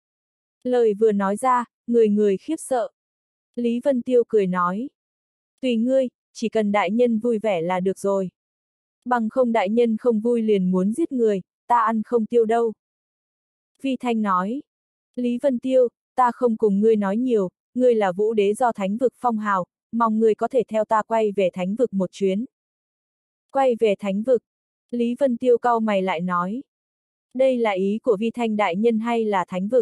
Lời vừa nói ra, người người khiếp sợ. Lý Vân Tiêu cười nói. Tùy ngươi, chỉ cần đại nhân vui vẻ là được rồi. Bằng không đại nhân không vui liền muốn giết người, ta ăn không tiêu đâu. Vi Thanh nói. Lý Vân Tiêu, ta không cùng ngươi nói nhiều, ngươi là vũ đế do thánh vực phong hào, mong ngươi có thể theo ta quay về thánh vực một chuyến. Quay về thánh vực. Lý Vân Tiêu cau mày lại nói. Đây là ý của Vi Thanh đại nhân hay là thánh vực?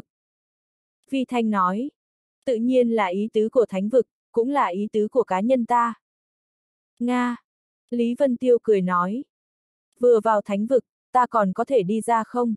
Vi Thanh nói. Tự nhiên là ý tứ của thánh vực, cũng là ý tứ của cá nhân ta. Nga. Lý Vân Tiêu cười nói. Vừa vào thánh vực, ta còn có thể đi ra không?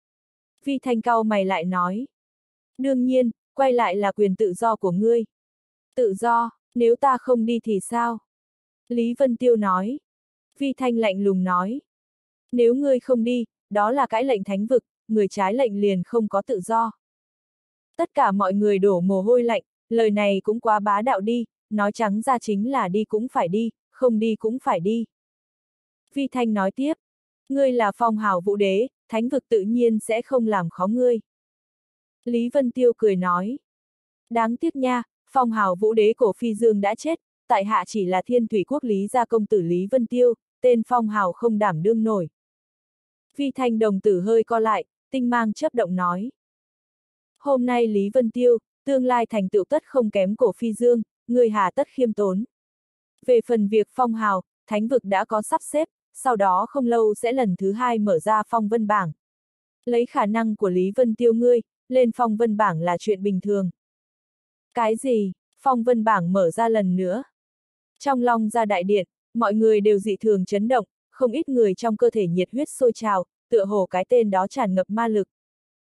Vi Thanh cau mày lại nói. Đương nhiên, quay lại là quyền tự do của ngươi. Tự do, nếu ta không đi thì sao? Lý Vân Tiêu nói. Vi Thanh lạnh lùng nói. Nếu ngươi không đi, đó là cãi lệnh thánh vực, người trái lệnh liền không có tự do. Tất cả mọi người đổ mồ hôi lạnh, lời này cũng quá bá đạo đi, nói trắng ra chính là đi cũng phải đi, không đi cũng phải đi. Vi Thanh nói tiếp. Ngươi là phong hào vũ đế, thánh vực tự nhiên sẽ không làm khó ngươi. Lý Vân Tiêu cười nói. Đáng tiếc nha, phong hào vũ đế Cổ Phi Dương đã chết, tại hạ chỉ là Thiên Thủy Quốc Lý gia công tử Lý Vân Tiêu, tên phong hào không đảm đương nổi. Vi Thanh đồng tử hơi co lại, tinh mang chớp động nói. Hôm nay Lý Vân Tiêu, tương lai thành tựu tất không kém Cổ Phi Dương, người hà tất khiêm tốn. Về phần việc phong hào, thánh vực đã có sắp xếp, sau đó không lâu sẽ lần thứ hai mở ra phong vân bảng. Lấy khả năng của Lý Vân Tiêu ngươi, lên phong vân bảng là chuyện bình thường. Cái gì, phong vân bảng mở ra lần nữa? Trong Long gia đại điện, mọi người đều dị thường chấn động, không ít người trong cơ thể nhiệt huyết sôi trào, tựa hồ cái tên đó tràn ngập ma lực.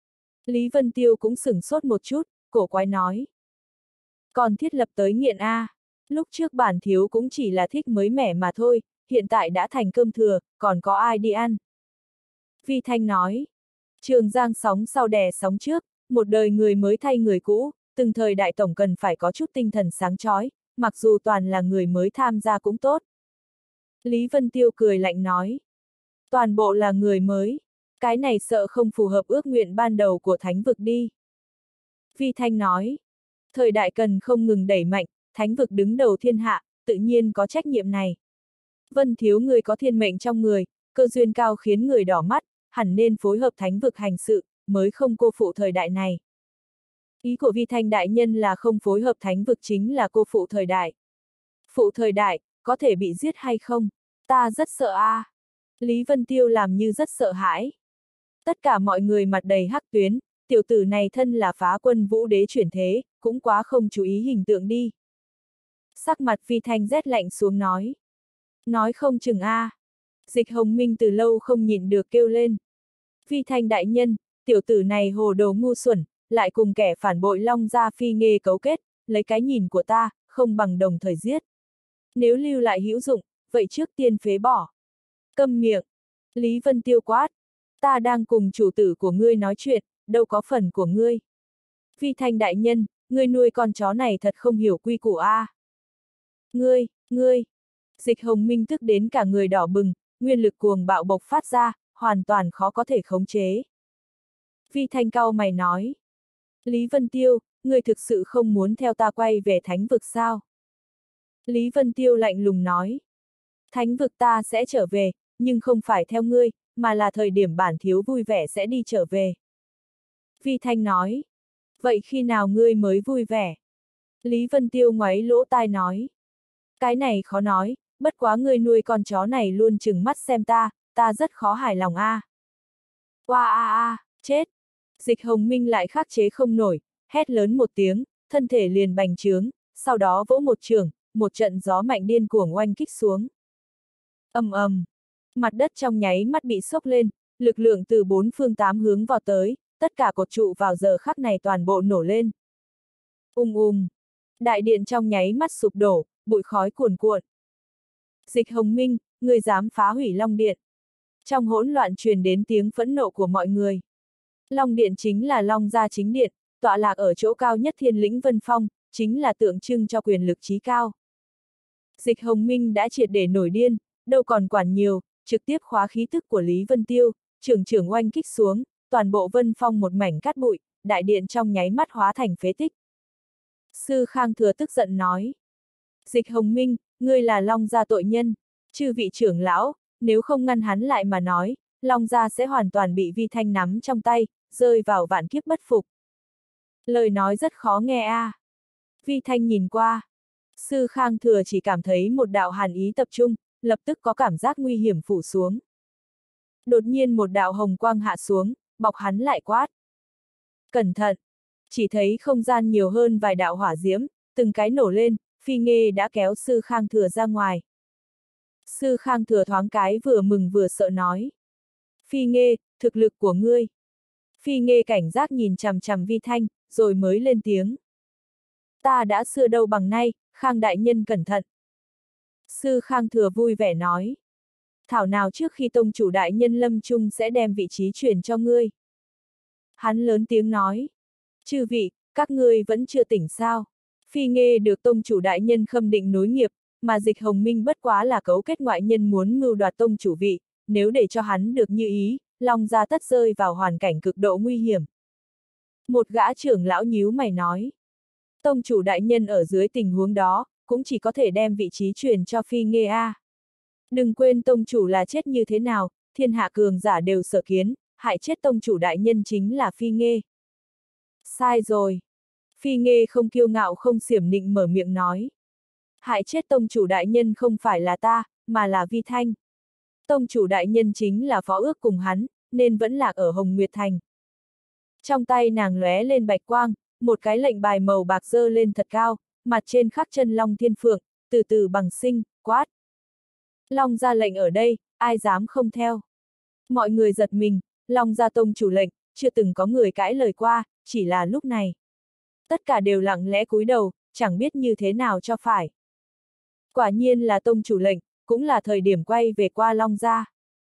Lý Vân Tiêu cũng sửng sốt một chút, cổ quái nói. Còn thiết lập tới nghiện a. Lúc trước bản thiếu cũng chỉ là thích mới mẻ mà thôi, hiện tại đã thành cơm thừa, còn có ai đi ăn. Vi Thanh nói. Trường Giang sóng sau đè sóng trước, một đời người mới thay người cũ, từng thời đại tổng cần phải có chút tinh thần sáng chói, mặc dù toàn là người mới tham gia cũng tốt. Lý Vân Tiêu cười lạnh nói. Toàn bộ là người mới, cái này sợ không phù hợp ước nguyện ban đầu của thánh vực đi. Vi Thanh nói. Thời đại cần không ngừng đẩy mạnh, thánh vực đứng đầu thiên hạ, tự nhiên có trách nhiệm này. Vân thiếu người có thiên mệnh trong người, cơ duyên cao khiến người đỏ mắt, hẳn nên phối hợp thánh vực hành sự, mới không cô phụ thời đại này. Ý của Vi Thanh đại nhân là không phối hợp thánh vực chính là cô phụ thời đại. Phụ thời đại, có thể bị giết hay không? Ta rất sợ a. Lý Vân Tiêu làm như rất sợ hãi. Tất cả mọi người mặt đầy hắc tuyến, tiểu tử này thân là phá quân vũ đế chuyển thế, cũng quá không chú ý hình tượng đi. Sắc mặt Vi Thanh rét lạnh xuống nói. Nói không chừng a. Dịch Hồng Minh từ lâu không nhịn được kêu lên. Vi Thanh đại nhân, tiểu tử này hồ đồ ngu xuẩn, lại cùng kẻ phản bội Long gia Phi Nghê cấu kết, lấy cái nhìn của ta, không bằng đồng thời giết. Nếu lưu lại hữu dụng, vậy trước tiên phế bỏ. Câm miệng. Lý Vân Tiêu quát. Ta đang cùng chủ tử của ngươi nói chuyện, đâu có phần của ngươi. Vi Thanh đại nhân, ngươi nuôi con chó này thật không hiểu quy củ a. Ngươi. Dịch Hồng Minh tức đến cả người đỏ bừng, nguyên lực cuồng bạo bộc phát ra, hoàn toàn khó có thể khống chế. Vi Thanh cau mày nói. Lý Vân Tiêu, ngươi thực sự không muốn theo ta quay về thánh vực sao? Lý Vân Tiêu lạnh lùng nói. Thánh vực ta sẽ trở về, nhưng không phải theo ngươi, mà là thời điểm bản thiếu vui vẻ sẽ đi trở về. Vi Thanh nói. Vậy khi nào ngươi mới vui vẻ? Lý Vân Tiêu ngoáy lỗ tai nói. Cái này khó nói, bất quá ngươi nuôi con chó này luôn chừng mắt xem ta rất khó hài lòng a. Oa chết! Dịch Hồng Minh lại khắc chế không nổi, hét lớn một tiếng, thân thể liền bành trướng, sau đó vỗ một chưởng, một trận gió mạnh điên cuồng oanh kích xuống. Ầm, mặt đất trong nháy mắt bị sốc lên, lực lượng từ bốn phương tám hướng vào tới, tất cả cột trụ vào giờ khắc này toàn bộ nổ lên. Đại điện trong nháy mắt sụp đổ, bụi khói cuồn cuộn. Dịch Hồng Minh, người dám phá hủy Long Điện. Trong hỗn loạn truyền đến tiếng phẫn nộ của mọi người. Long Điện chính là Long gia chính điện, tọa lạc ở chỗ cao nhất Thiên Lĩnh Vân Phong, chính là tượng trưng cho quyền lực chí cao. Dịch Hồng Minh đã triệt để nổi điên, đâu còn quản nhiều, trực tiếp khóa khí tức của Lý Vân Tiêu, trường oanh kích xuống, toàn bộ Vân Phong một mảnh cát bụi, đại điện trong nháy mắt hóa thành phế tích. Sư Khang Thừa tức giận nói. Dịch Hồng Minh, ngươi là Long gia tội nhân, chư vị trưởng lão, nếu không ngăn hắn lại mà nói, Long gia sẽ hoàn toàn bị Vi Thanh nắm trong tay, rơi vào vạn kiếp bất phục. Lời nói rất khó nghe a. Vi Thanh nhìn qua. Sư Khang Thừa chỉ cảm thấy một đạo hàn ý tập trung, lập tức có cảm giác nguy hiểm phủ xuống. Đột nhiên một đạo hồng quang hạ xuống, bọc hắn lại quát. Cẩn thận! Chỉ thấy không gian nhiều hơn vài đạo hỏa diễm, từng cái nổ lên, Phi Nghê đã kéo Sư Khang Thừa ra ngoài. Sư Khang Thừa thoáng cái vừa mừng vừa sợ nói. Phi Nghê, thực lực của ngươi. Phi Nghê cảnh giác nhìn chằm chằm Vi Thanh, rồi mới lên tiếng. Ta đã xưa đâu bằng nay, Khang đại nhân cẩn thận. Sư Khang Thừa vui vẻ nói. Thảo nào trước khi tông chủ đại nhân lâm chung sẽ đem vị trí truyền cho ngươi. Hắn lớn tiếng nói. Chư vị, các ngươi vẫn chưa tỉnh sao. Phi Nghê được tông chủ đại nhân khâm định nối nghiệp, mà Dịch Hồng Minh bất quá là cấu kết ngoại nhân muốn mưu đoạt tông chủ vị, nếu để cho hắn được như ý, Long gia tất rơi vào hoàn cảnh cực độ nguy hiểm. Một gã trưởng lão nhíu mày nói. Tông chủ đại nhân ở dưới tình huống đó, cũng chỉ có thể đem vị trí truyền cho Phi Nghê a. Đừng quên tông chủ là chết như thế nào, thiên hạ cường giả đều sở kiến, hại chết tông chủ đại nhân chính là Phi Nghê. Sai rồi. Phi Nghê không kiêu ngạo không xiểm nịnh mở miệng nói. Hại chết tông chủ đại nhân không phải là ta, mà là Vi Thanh. Tông chủ đại nhân chính là phó ước cùng hắn, nên vẫn lạc ở Hồng Nguyệt Thành. Trong tay nàng lóe lên bạch quang, một cái lệnh bài màu bạc dơ lên thật cao, mặt trên khắc chân Long Thiên Phượng, từ từ bằng sinh, quát. Long ra lệnh ở đây, ai dám không theo. Mọi người giật mình, Long ra tông chủ lệnh, chưa từng có người cãi lời qua, chỉ là lúc này. Tất cả đều lặng lẽ cúi đầu, chẳng biết như thế nào cho phải. Quả nhiên là tông chủ lệnh, cũng là thời điểm quay về qua Long gia.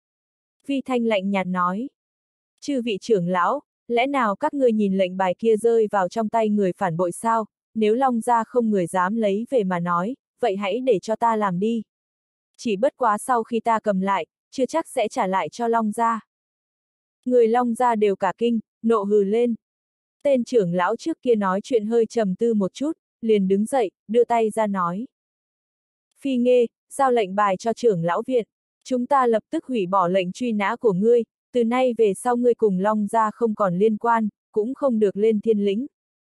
Vi Thanh lạnh nhạt nói. Chư vị trưởng lão, lẽ nào các ngươi nhìn lệnh bài kia rơi vào trong tay người phản bội sao, nếu Long gia không người dám lấy về mà nói, vậy hãy để cho ta làm đi. Chỉ bất quá sau khi ta cầm lại, chưa chắc sẽ trả lại cho Long gia. Người Long gia đều cả kinh, nộ hừ lên. Tên trưởng lão trước kia nói chuyện hơi trầm tư một chút, liền đứng dậy, đưa tay ra nói. Phi Nghê, giao lệnh bài cho trưởng lão viện, chúng ta lập tức hủy bỏ lệnh truy nã của ngươi, từ nay về sau ngươi cùng Long gia không còn liên quan, cũng không được lên thiên lĩnh.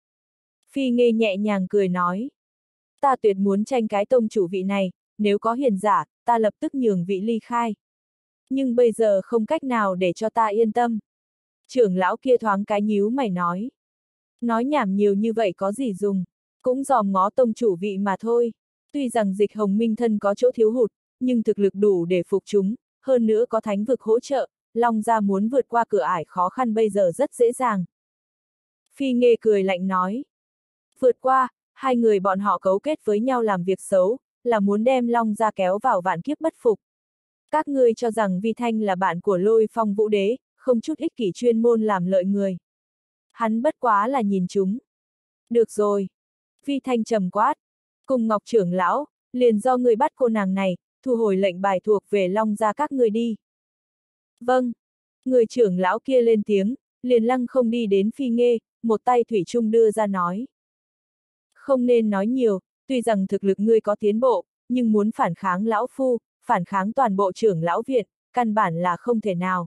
Phi Nghê nhẹ nhàng cười nói. Ta tuyệt muốn tranh cái tông chủ vị này, nếu có hiền giả, ta lập tức nhường vị ly khai. Nhưng bây giờ không cách nào để cho ta yên tâm. Trưởng lão kia thoáng cái nhíu mày nói. Nói nhảm nhiều như vậy có gì dùng, cũng dòm ngó tông chủ vị mà thôi. Tuy rằng Dịch Hồng Minh thân có chỗ thiếu hụt, nhưng thực lực đủ để phục chúng, hơn nữa có thánh vực hỗ trợ, Long gia muốn vượt qua cửa ải khó khăn bây giờ rất dễ dàng. Phi Nghê cười lạnh nói. Vượt qua, hai người bọn họ cấu kết với nhau làm việc xấu, là muốn đem Long gia kéo vào vạn kiếp bất phục. Các ngươi cho rằng Vi Thanh là bạn của Lôi Phong Vũ Đế, không chút ích kỷ chuyên môn làm lợi người. Hắn bất quá là nhìn chúng. Được rồi. Vi Thanh trầm quát. Cùng Ngọc trưởng lão, liền do người bắt cô nàng này, thu hồi lệnh bài thuộc về Long gia các ngươi đi. Vâng. Người trưởng lão kia lên tiếng, liền lăng không đi đến Phi Nghê, một tay thủy chung đưa ra nói. Không nên nói nhiều, tuy rằng thực lực ngươi có tiến bộ, nhưng muốn phản kháng lão phu, phản kháng toàn bộ trưởng lão viện, căn bản là không thể nào.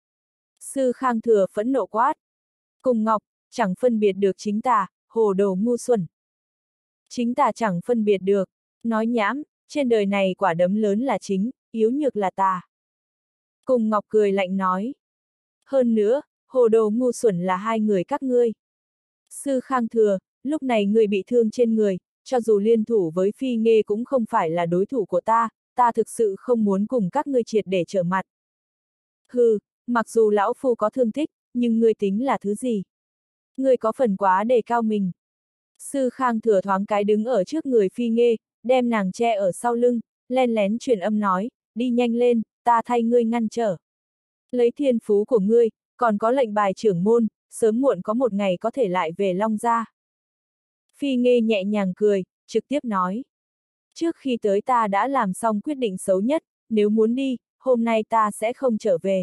Sư Khang Thừa phẫn nộ quát. Cùng Ngọc, chẳng phân biệt được chính tà, hồ đồ ngu xuẩn. Chính tà chẳng phân biệt được, nói nhảm, trên đời này quả đấm lớn là chính, yếu nhược là tà. Cùng Ngọc cười lạnh nói. Hơn nữa, hồ đồ ngu xuẩn là hai người các ngươi. Sư Khang Thừa, lúc này người bị thương trên người, cho dù liên thủ với Phi Nghê cũng không phải là đối thủ của ta, ta thực sự không muốn cùng các ngươi triệt để trở mặt. Hừ, mặc dù lão phu có thương tích, nhưng ngươi tính là thứ gì? Ngươi có phần quá đề cao mình. Sư Khang Thừa thoáng cái đứng ở trước người Phi Nghê, đem nàng che ở sau lưng, len lén truyền âm nói, đi nhanh lên, ta thay ngươi ngăn trở. Lấy thiên phú của ngươi, còn có lệnh bài trưởng môn, sớm muộn có một ngày có thể lại về Long gia. Phi Nghê nhẹ nhàng cười, trực tiếp nói. Trước khi tới ta đã làm xong quyết định xấu nhất, nếu muốn đi, hôm nay ta sẽ không trở về.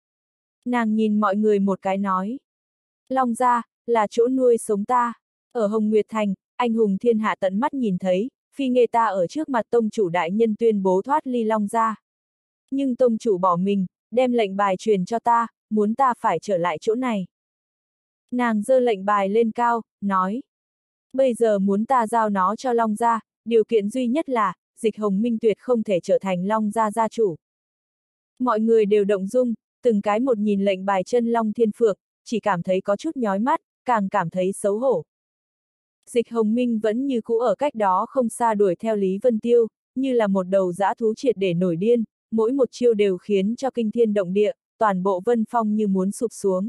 Nàng nhìn mọi người một cái nói. Long gia, là chỗ nuôi sống ta. Ở Hồng Nguyệt Thành, anh hùng thiên hạ tận mắt nhìn thấy, Phi Nghê ta ở trước mặt tông chủ đại nhân tuyên bố thoát ly Long gia. Nhưng tông chủ bỏ mình, đem lệnh bài truyền cho ta, muốn ta phải trở lại chỗ này. Nàng giơ lệnh bài lên cao, nói. Bây giờ muốn ta giao nó cho Long gia, điều kiện duy nhất là, Dịch Hồng Minh tuyệt không thể trở thành Long gia gia chủ. Mọi người đều động dung, từng cái một nhìn lệnh bài chân Long Thiên Phượng, chỉ cảm thấy có chút nhói mắt, càng cảm thấy xấu hổ. Dịch Hồng Minh vẫn như cũ ở cách đó không xa đuổi theo Lý Vân Tiêu, như là một đầu dã thú triệt để nổi điên, mỗi một chiêu đều khiến cho kinh thiên động địa, toàn bộ Vân Phong như muốn sụp xuống.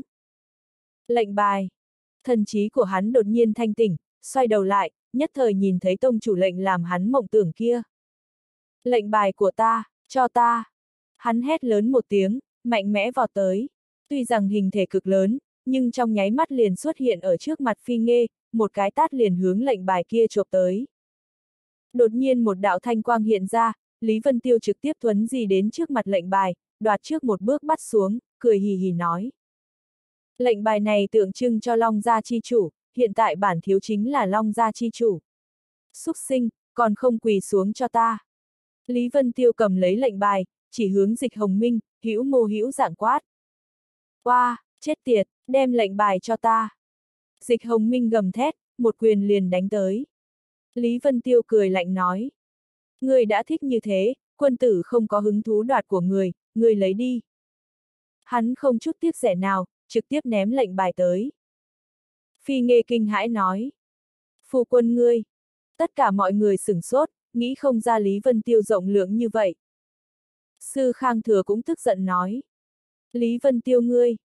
Lệnh bài. Thần trí của hắn đột nhiên thanh tỉnh, xoay đầu lại, nhất thời nhìn thấy tông chủ lệnh làm hắn mộng tưởng kia. Lệnh bài của ta, cho ta. Hắn hét lớn một tiếng, mạnh mẽ vọt tới. Tuy rằng hình thể cực lớn, nhưng trong nháy mắt liền xuất hiện ở trước mặt Phi Nghê, một cái tát liền hướng lệnh bài kia chộp tới. Đột nhiên một đạo thanh quang hiện ra, Lý Vân Tiêu trực tiếp thuấn di đến trước mặt lệnh bài, đoạt trước một bước bắt xuống, cười hì hì nói. Lệnh bài này tượng trưng cho Long gia chi chủ, hiện tại bản thiếu chính là Long gia chi chủ. Súc sinh, còn không quỳ xuống cho ta. Lý Vân Tiêu cầm lấy lệnh bài, chỉ hướng Dịch Hồng Minh, hữu mô hữu dạng quát. Oa, chết tiệt, đem lệnh bài cho ta. Dịch Hồng Minh gầm thét, một quyền liền đánh tới. Lý Vân Tiêu cười lạnh nói. Người đã thích như thế, quân tử không có hứng thú đoạt của người lấy đi. Hắn không chút tiếc rẻ nào, trực tiếp ném lệnh bài tới. Phi Nghê kinh hãi nói. Phu quân ngươi. Tất cả mọi người sửng sốt, nghĩ không ra Lý Vân Tiêu rộng lượng như vậy. Sư Khang Thừa cũng tức giận nói. Lý Vân Tiêu ngươi.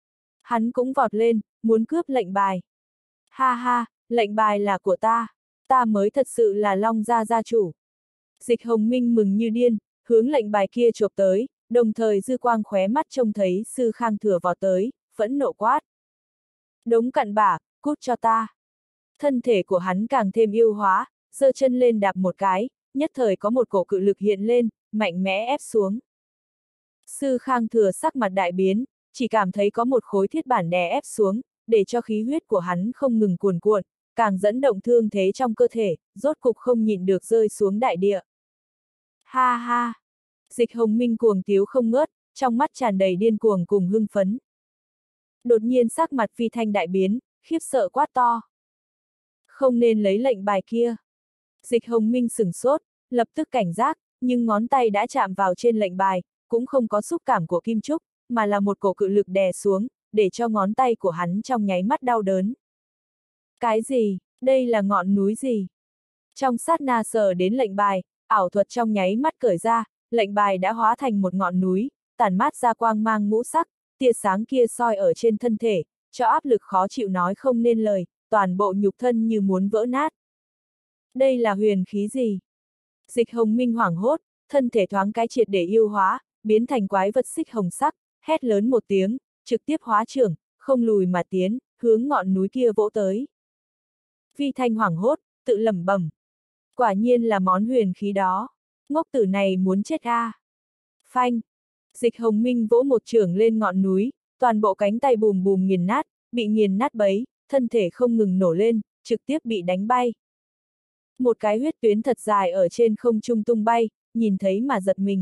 Hắn cũng vọt lên, muốn cướp lệnh bài. Ha ha, lệnh bài là của ta mới thật sự là Long gia gia chủ. Dịch Hồng Minh mừng như điên, hướng lệnh bài kia chộp tới, đồng thời dư quang khóe mắt trông thấy Sư Khang Thừa vọt tới, phẫn nộ quát. Đống cặn bã, cút cho ta. Thân thể của hắn càng thêm yêu hóa, giơ chân lên đạp một cái, nhất thời có một cổ cự lực hiện lên, mạnh mẽ ép xuống. Sư Khang Thừa sắc mặt đại biến, chỉ cảm thấy có một khối thiết bản đè ép xuống, để cho khí huyết của hắn không ngừng cuồn cuộn, càng dẫn động thương thế trong cơ thể, rốt cục không nhịn được rơi xuống đại địa. Ha ha! Dịch Hồng Minh cuồng tiếu không ngớt, trong mắt tràn đầy điên cuồng cùng hưng phấn. Đột nhiên sắc mặt Phi Thanh đại biến, khiếp sợ quát to. Không nên lấy lệnh bài kia. Dịch Hồng Minh sửng sốt, lập tức cảnh giác, nhưng ngón tay đã chạm vào trên lệnh bài, cũng không có xúc cảm của kim trúc, mà là một cổ cự lực đè xuống, để cho ngón tay của hắn trong nháy mắt đau đớn. Cái gì? Đây là ngọn núi gì? Trong sát na sờ đến lệnh bài, ảo thuật trong nháy mắt cởi ra, lệnh bài đã hóa thành một ngọn núi, tản mát ra quang mang ngũ sắc, tia sáng kia soi ở trên thân thể, cho áp lực khó chịu nói không nên lời, toàn bộ nhục thân như muốn vỡ nát. Đây là huyền khí gì? Dịch Hồng Minh hoảng hốt, thân thể thoáng cái triệt để yêu hóa, biến thành quái vật xích hồng sắc, hét lớn một tiếng, trực tiếp hóa trưởng, không lùi mà tiến, hướng ngọn núi kia vỗ tới. Phi Thanh hoảng hốt, tự lẩm bẩm. Quả nhiên là món huyền khí đó. Ngốc tử này muốn chết a. Phanh. Dịch Hồng Minh vỗ một chưởng lên ngọn núi, toàn bộ cánh tay bùm bùm nghiền nát, bị nghiền nát bấy, thân thể không ngừng nổ lên, trực tiếp bị đánh bay. Một cái huyết tuyến thật dài ở trên không trung tung bay, nhìn thấy mà giật mình.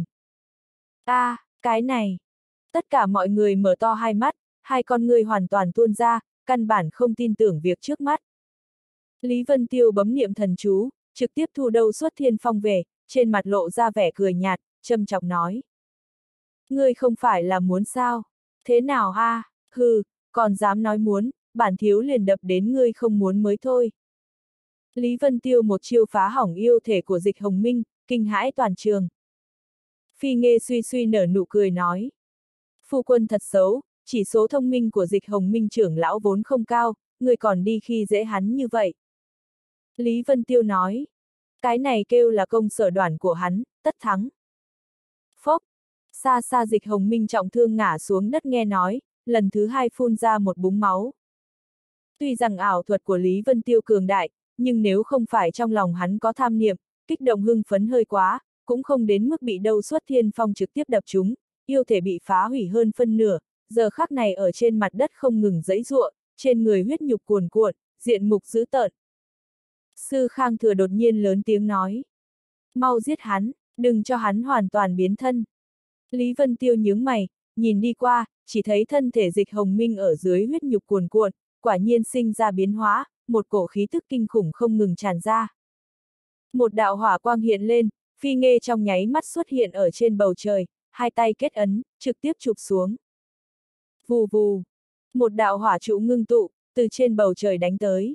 Cái này. Tất cả mọi người mở to hai mắt, hai con ngươi hoàn toàn tuôn ra, căn bản không tin tưởng việc trước mắt. Lý Vân Tiêu bấm niệm thần chú, trực tiếp thu đâu xuất thiên phong về, trên mặt lộ ra vẻ cười nhạt, châm chọc nói. Ngươi không phải là muốn sao? Thế nào ha? Hừ, còn dám nói muốn, bản thiếu liền đập đến ngươi không muốn mới thôi. Lý Vân Tiêu một chiêu phá hỏng yêu thể của Dịch Hồng Minh, kinh hãi toàn trường. Phi Nghê suy suy nở nụ cười nói. Phu quân thật xấu, chỉ số thông minh của Dịch Hồng Minh trưởng lão vốn không cao, người còn đi khi dễ hắn như vậy. Lý Vân Tiêu nói. Cái này kêu là công sở đoản của hắn, tất thắng. Phốc. Xa xa Dịch Hồng Minh trọng thương ngã xuống đất nghe nói, lần thứ hai phun ra một búng máu. Tuy rằng ảo thuật của Lý Vân Tiêu cường đại, nhưng nếu không phải trong lòng hắn có tham niệm, kích động hưng phấn hơi quá, cũng không đến mức bị đâu xuất thiên phong trực tiếp đập trúng, yêu thể bị phá hủy hơn phân nửa, giờ khắc này ở trên mặt đất không ngừng giãy giụa, trên người huyết nhục cuồn cuộn, diện mục dữ tợn. Sư Khang Thừa đột nhiên lớn tiếng nói. Mau giết hắn, đừng cho hắn hoàn toàn biến thân. Lý Vân Tiêu nhướng mày, nhìn đi qua, chỉ thấy thân thể Dịch Hồng Minh ở dưới huyết nhục cuồn cuộn, quả nhiên sinh ra biến hóa, một cổ khí tức kinh khủng không ngừng tràn ra. Một đạo hỏa quang hiện lên, Phi Nghê trong nháy mắt xuất hiện ở trên bầu trời, hai tay kết ấn, trực tiếp chụp xuống. Vù vù, một đạo hỏa trụ ngưng tụ, từ trên bầu trời đánh tới.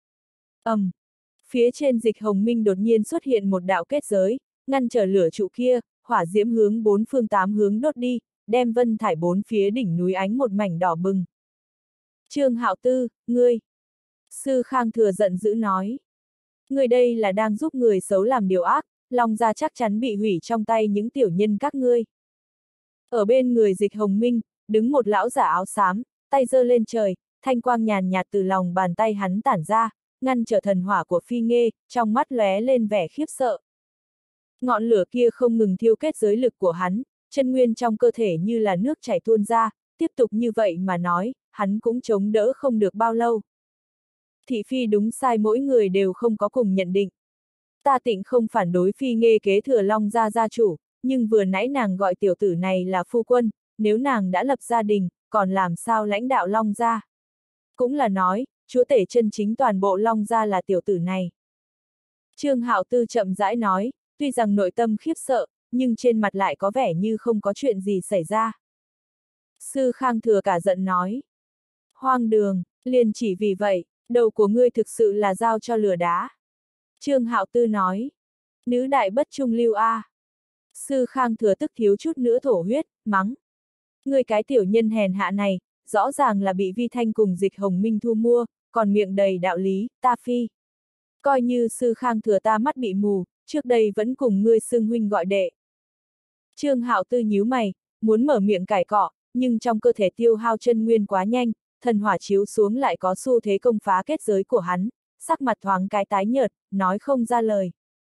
Phía trên Dịch Hồng Minh đột nhiên xuất hiện một đạo kết giới, ngăn trở lửa trụ kia, hỏa diễm hướng bốn phương tám hướng đốt đi, đem vân thải bốn phía đỉnh núi ánh một mảnh đỏ bừng. Trương Hạo Tư, ngươi! Sư Khang Thừa giận dữ nói. Ngươi đây là đang giúp người xấu làm điều ác, Long gia chắc chắn bị hủy trong tay những tiểu nhân các ngươi. Ở bên người Dịch Hồng Minh, đứng một lão giả áo xám, tay giơ lên trời, thanh quang nhàn nhạt từ lòng bàn tay hắn tản ra, ngăn trở thần hỏa của Phi Nghê, trong mắt lóe lên vẻ khiếp sợ. Ngọn lửa kia không ngừng thiêu kết giới lực của hắn, chân nguyên trong cơ thể như là nước chảy tuôn ra, tiếp tục như vậy mà nói, hắn cũng chống đỡ không được bao lâu. Thị phi đúng sai mỗi người đều không có cùng nhận định. Ta Tịnh không phản đối Phi Nghê kế thừa Long gia gia chủ, nhưng vừa nãy nàng gọi tiểu tử này là phu quân, nếu nàng đã lập gia đình, còn làm sao lãnh đạo Long gia? Cũng là nói, chúa tể chân chính toàn bộ Long gia là tiểu tử này. Trương Hạo Tư chậm rãi nói, tuy rằng nội tâm khiếp sợ, nhưng trên mặt lại có vẻ như không có chuyện gì xảy ra. Sư Khang Thừa cả giận nói. Hoang đường, liền chỉ vì vậy, đầu của ngươi thực sự là giao cho lửa đá. Trương Hạo Tư nói. Nữ đại bất trung lưu a. Sư Khang Thừa tức thiếu chút nữa thổ huyết, mắng. Ngươi cái tiểu nhân hèn hạ này, rõ ràng là bị Vi Thanh cùng Dịch Hồng Minh thu mua, còn miệng đầy đạo lý, ta phi. Coi như sư Khang Thừa ta mắt bị mù, trước đây vẫn cùng ngươi xưng huynh gọi đệ. Trương Hạo Tư nhíu mày, muốn mở miệng cãi cọ, nhưng trong cơ thể tiêu hao chân nguyên quá nhanh, thần hỏa chiếu xuống lại có xu thế công phá kết giới của hắn, sắc mặt thoáng cái tái nhợt, nói không ra lời.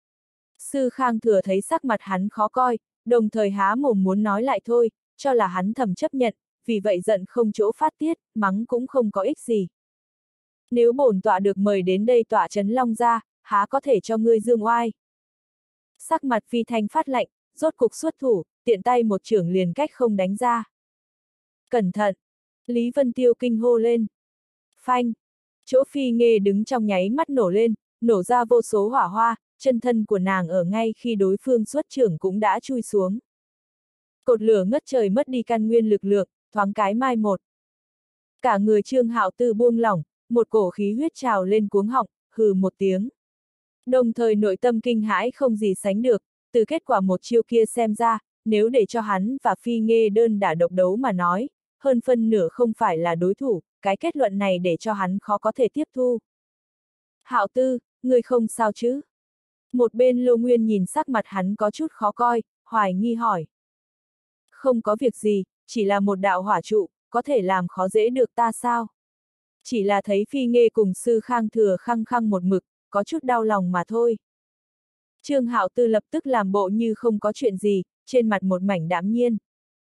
Sư Khang Thừa thấy sắc mặt hắn khó coi, đồng thời há mồm muốn nói lại thôi, cho là hắn thầm chấp nhận, vì vậy giận không chỗ phát tiết, mắng cũng không có ích gì. Nếu bổn tọa được mời đến đây tọa trấn Long gia, há có thể cho ngươi dương oai. Sắc mặt Vi Thanh phát lạnh, rốt cục xuất thủ, tiện tay một chưởng liền cách không đánh ra. Cẩn thận! Lý Vân Tiêu kinh hô lên. Phanh! Chỗ Phi Nghê đứng trong nháy mắt nổ lên, nổ ra vô số hỏa hoa, chân thân của nàng ở ngay khi đối phương xuất chưởng cũng đã chui xuống. Cột lửa ngất trời mất đi căn nguyên lực lượng, thoáng cái mai một. Cả người Trương Hạo Tư buông lỏng, một cổ khí huyết trào lên cuống họng, hừ một tiếng. Đồng thời nội tâm kinh hãi không gì sánh được, từ kết quả một chiêu kia xem ra, nếu để cho hắn và Phi Nghê đơn đả độc đấu mà nói, hơn phân nửa không phải là đối thủ, cái kết luận này để cho hắn khó có thể tiếp thu. Hạo Tư, ngươi không sao chứ? Một bên Lô Nguyên nhìn sắc mặt hắn có chút khó coi, hoài nghi hỏi. Không có việc gì, chỉ là một đạo hỏa trụ, có thể làm khó dễ được ta sao? Chỉ là thấy Phi Nghê cùng sư Khang Thừa khăng khăng một mực, có chút đau lòng mà thôi. Trương Hạo Tư lập tức làm bộ như không có chuyện gì, trên mặt một mảnh đạm nhiên.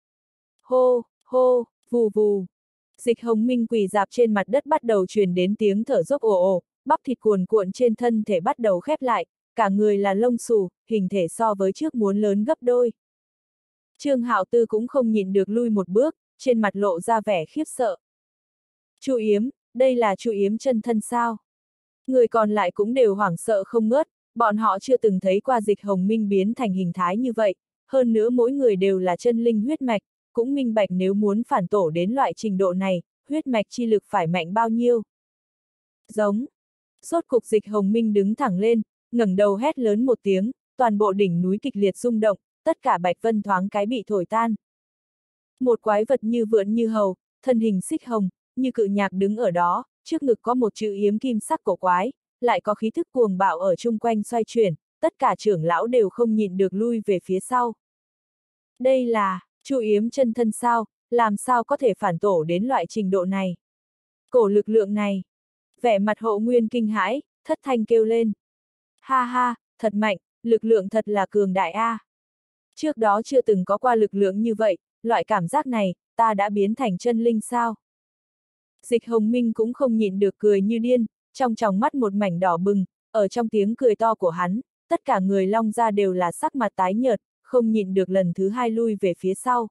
Hô, hô, vù vù. Dịch Hồng Minh quỳ dạp trên mặt đất bắt đầu truyền đến tiếng thở dốc ồ ồ, bắp thịt cuồn cuộn trên thân thể bắt đầu khép lại, cả người là lông xù, hình thể so với trước muốn lớn gấp đôi. Trương Hạo Tư cũng không nhịn được lui một bước, trên mặt lộ ra vẻ khiếp sợ. Chu Yếm, đây là Chu Yếm chân thân sao? Người còn lại cũng đều hoảng sợ không ngớt, bọn họ chưa từng thấy qua Dịch Hồng Minh biến thành hình thái như vậy, hơn nữa mỗi người đều là chân linh huyết mạch, cũng minh bạch nếu muốn phản tổ đến loại trình độ này, huyết mạch chi lực phải mạnh bao nhiêu. Giống. Rốt cục Dịch Hồng Minh đứng thẳng lên, ngẩng đầu hét lớn một tiếng, toàn bộ đỉnh núi kịch liệt rung động, tất cả bạch vân thoáng cái bị thổi tan. Một quái vật như vượn như hầu, thân hình xích hồng, như cự nhạc đứng ở đó, trước ngực có một chữ yếm kim sắc cổ quái, lại có khí thức cuồng bạo ở chung quanh xoay chuyển, tất cả trưởng lão đều không nhịn được lui về phía sau. Đây là Chu Yếm chân thân sao, làm sao có thể phản tổ đến loại trình độ này? Cổ lực lượng này. Vẻ mặt Hộ Nguyên kinh hãi, thất thanh kêu lên. Ha ha, thật mạnh, lực lượng thật là cường đại a. Trước đó chưa từng có qua lực lượng như vậy, loại cảm giác này, ta đã biến thành chân linh sao? Dịch Hồng Minh cũng không nhịn được cười như điên, trong tròng mắt một mảnh đỏ bừng, ở trong tiếng cười to của hắn, tất cả người Long gia đều là sắc mặt tái nhợt, không nhịn được lần thứ hai lui về phía sau.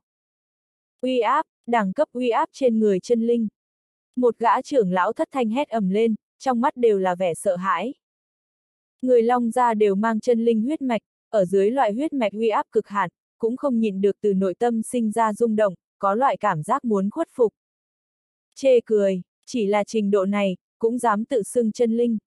Uy áp, đẳng cấp uy áp trên người chân linh. Một gã trưởng lão thất thanh hét ầm lên, trong mắt đều là vẻ sợ hãi. Người Long gia đều mang chân linh huyết mạch, ở dưới loại huyết mạch uy áp cực hạn, cũng không nhịn được từ nội tâm sinh ra rung động, có loại cảm giác muốn khuất phục. Chê cười, chỉ là trình độ này, cũng dám tự xưng chân linh.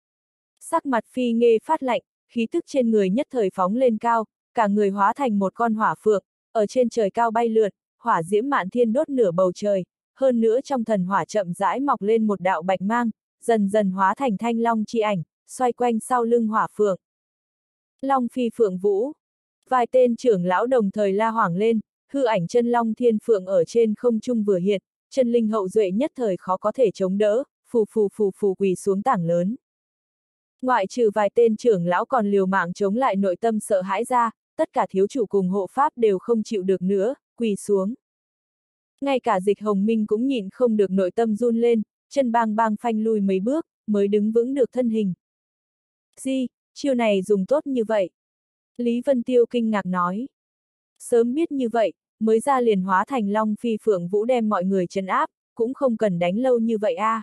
Sắc mặt Phi Nghê phát lạnh, khí tức trên người nhất thời phóng lên cao, cả người hóa thành một con hỏa phượng, ở trên trời cao bay lượn, hỏa diễm mạn thiên đốt nửa bầu trời, hơn nữa trong thần hỏa chậm rãi mọc lên một đạo bạch mang, dần dần hóa thành thanh long chi ảnh, xoay quanh sau lưng hỏa phượng. Long phi phượng vũ. Vài tên trưởng lão đồng thời la hoảng lên, hư ảnh chân long thiên phượng ở trên không trung vừa hiện, chân linh hậu duệ nhất thời khó có thể chống đỡ, phù phù phù phù quỳ xuống tảng lớn. Ngoại trừ vài tên trưởng lão còn liều mạng chống lại nội tâm sợ hãi ra, tất cả thiếu chủ cùng hộ pháp đều không chịu được nữa, quỳ xuống. Ngay cả Dịch Hồng Minh cũng nhịn không được nội tâm run lên, chân bang bang phanh lui mấy bước, mới đứng vững được thân hình. Gì, chiêu này dùng tốt như vậy? Lý Vân Tiêu kinh ngạc nói. Sớm biết như vậy, mới ra liền hóa thành long phi phượng vũ đem mọi người trấn áp, cũng không cần đánh lâu như vậy a.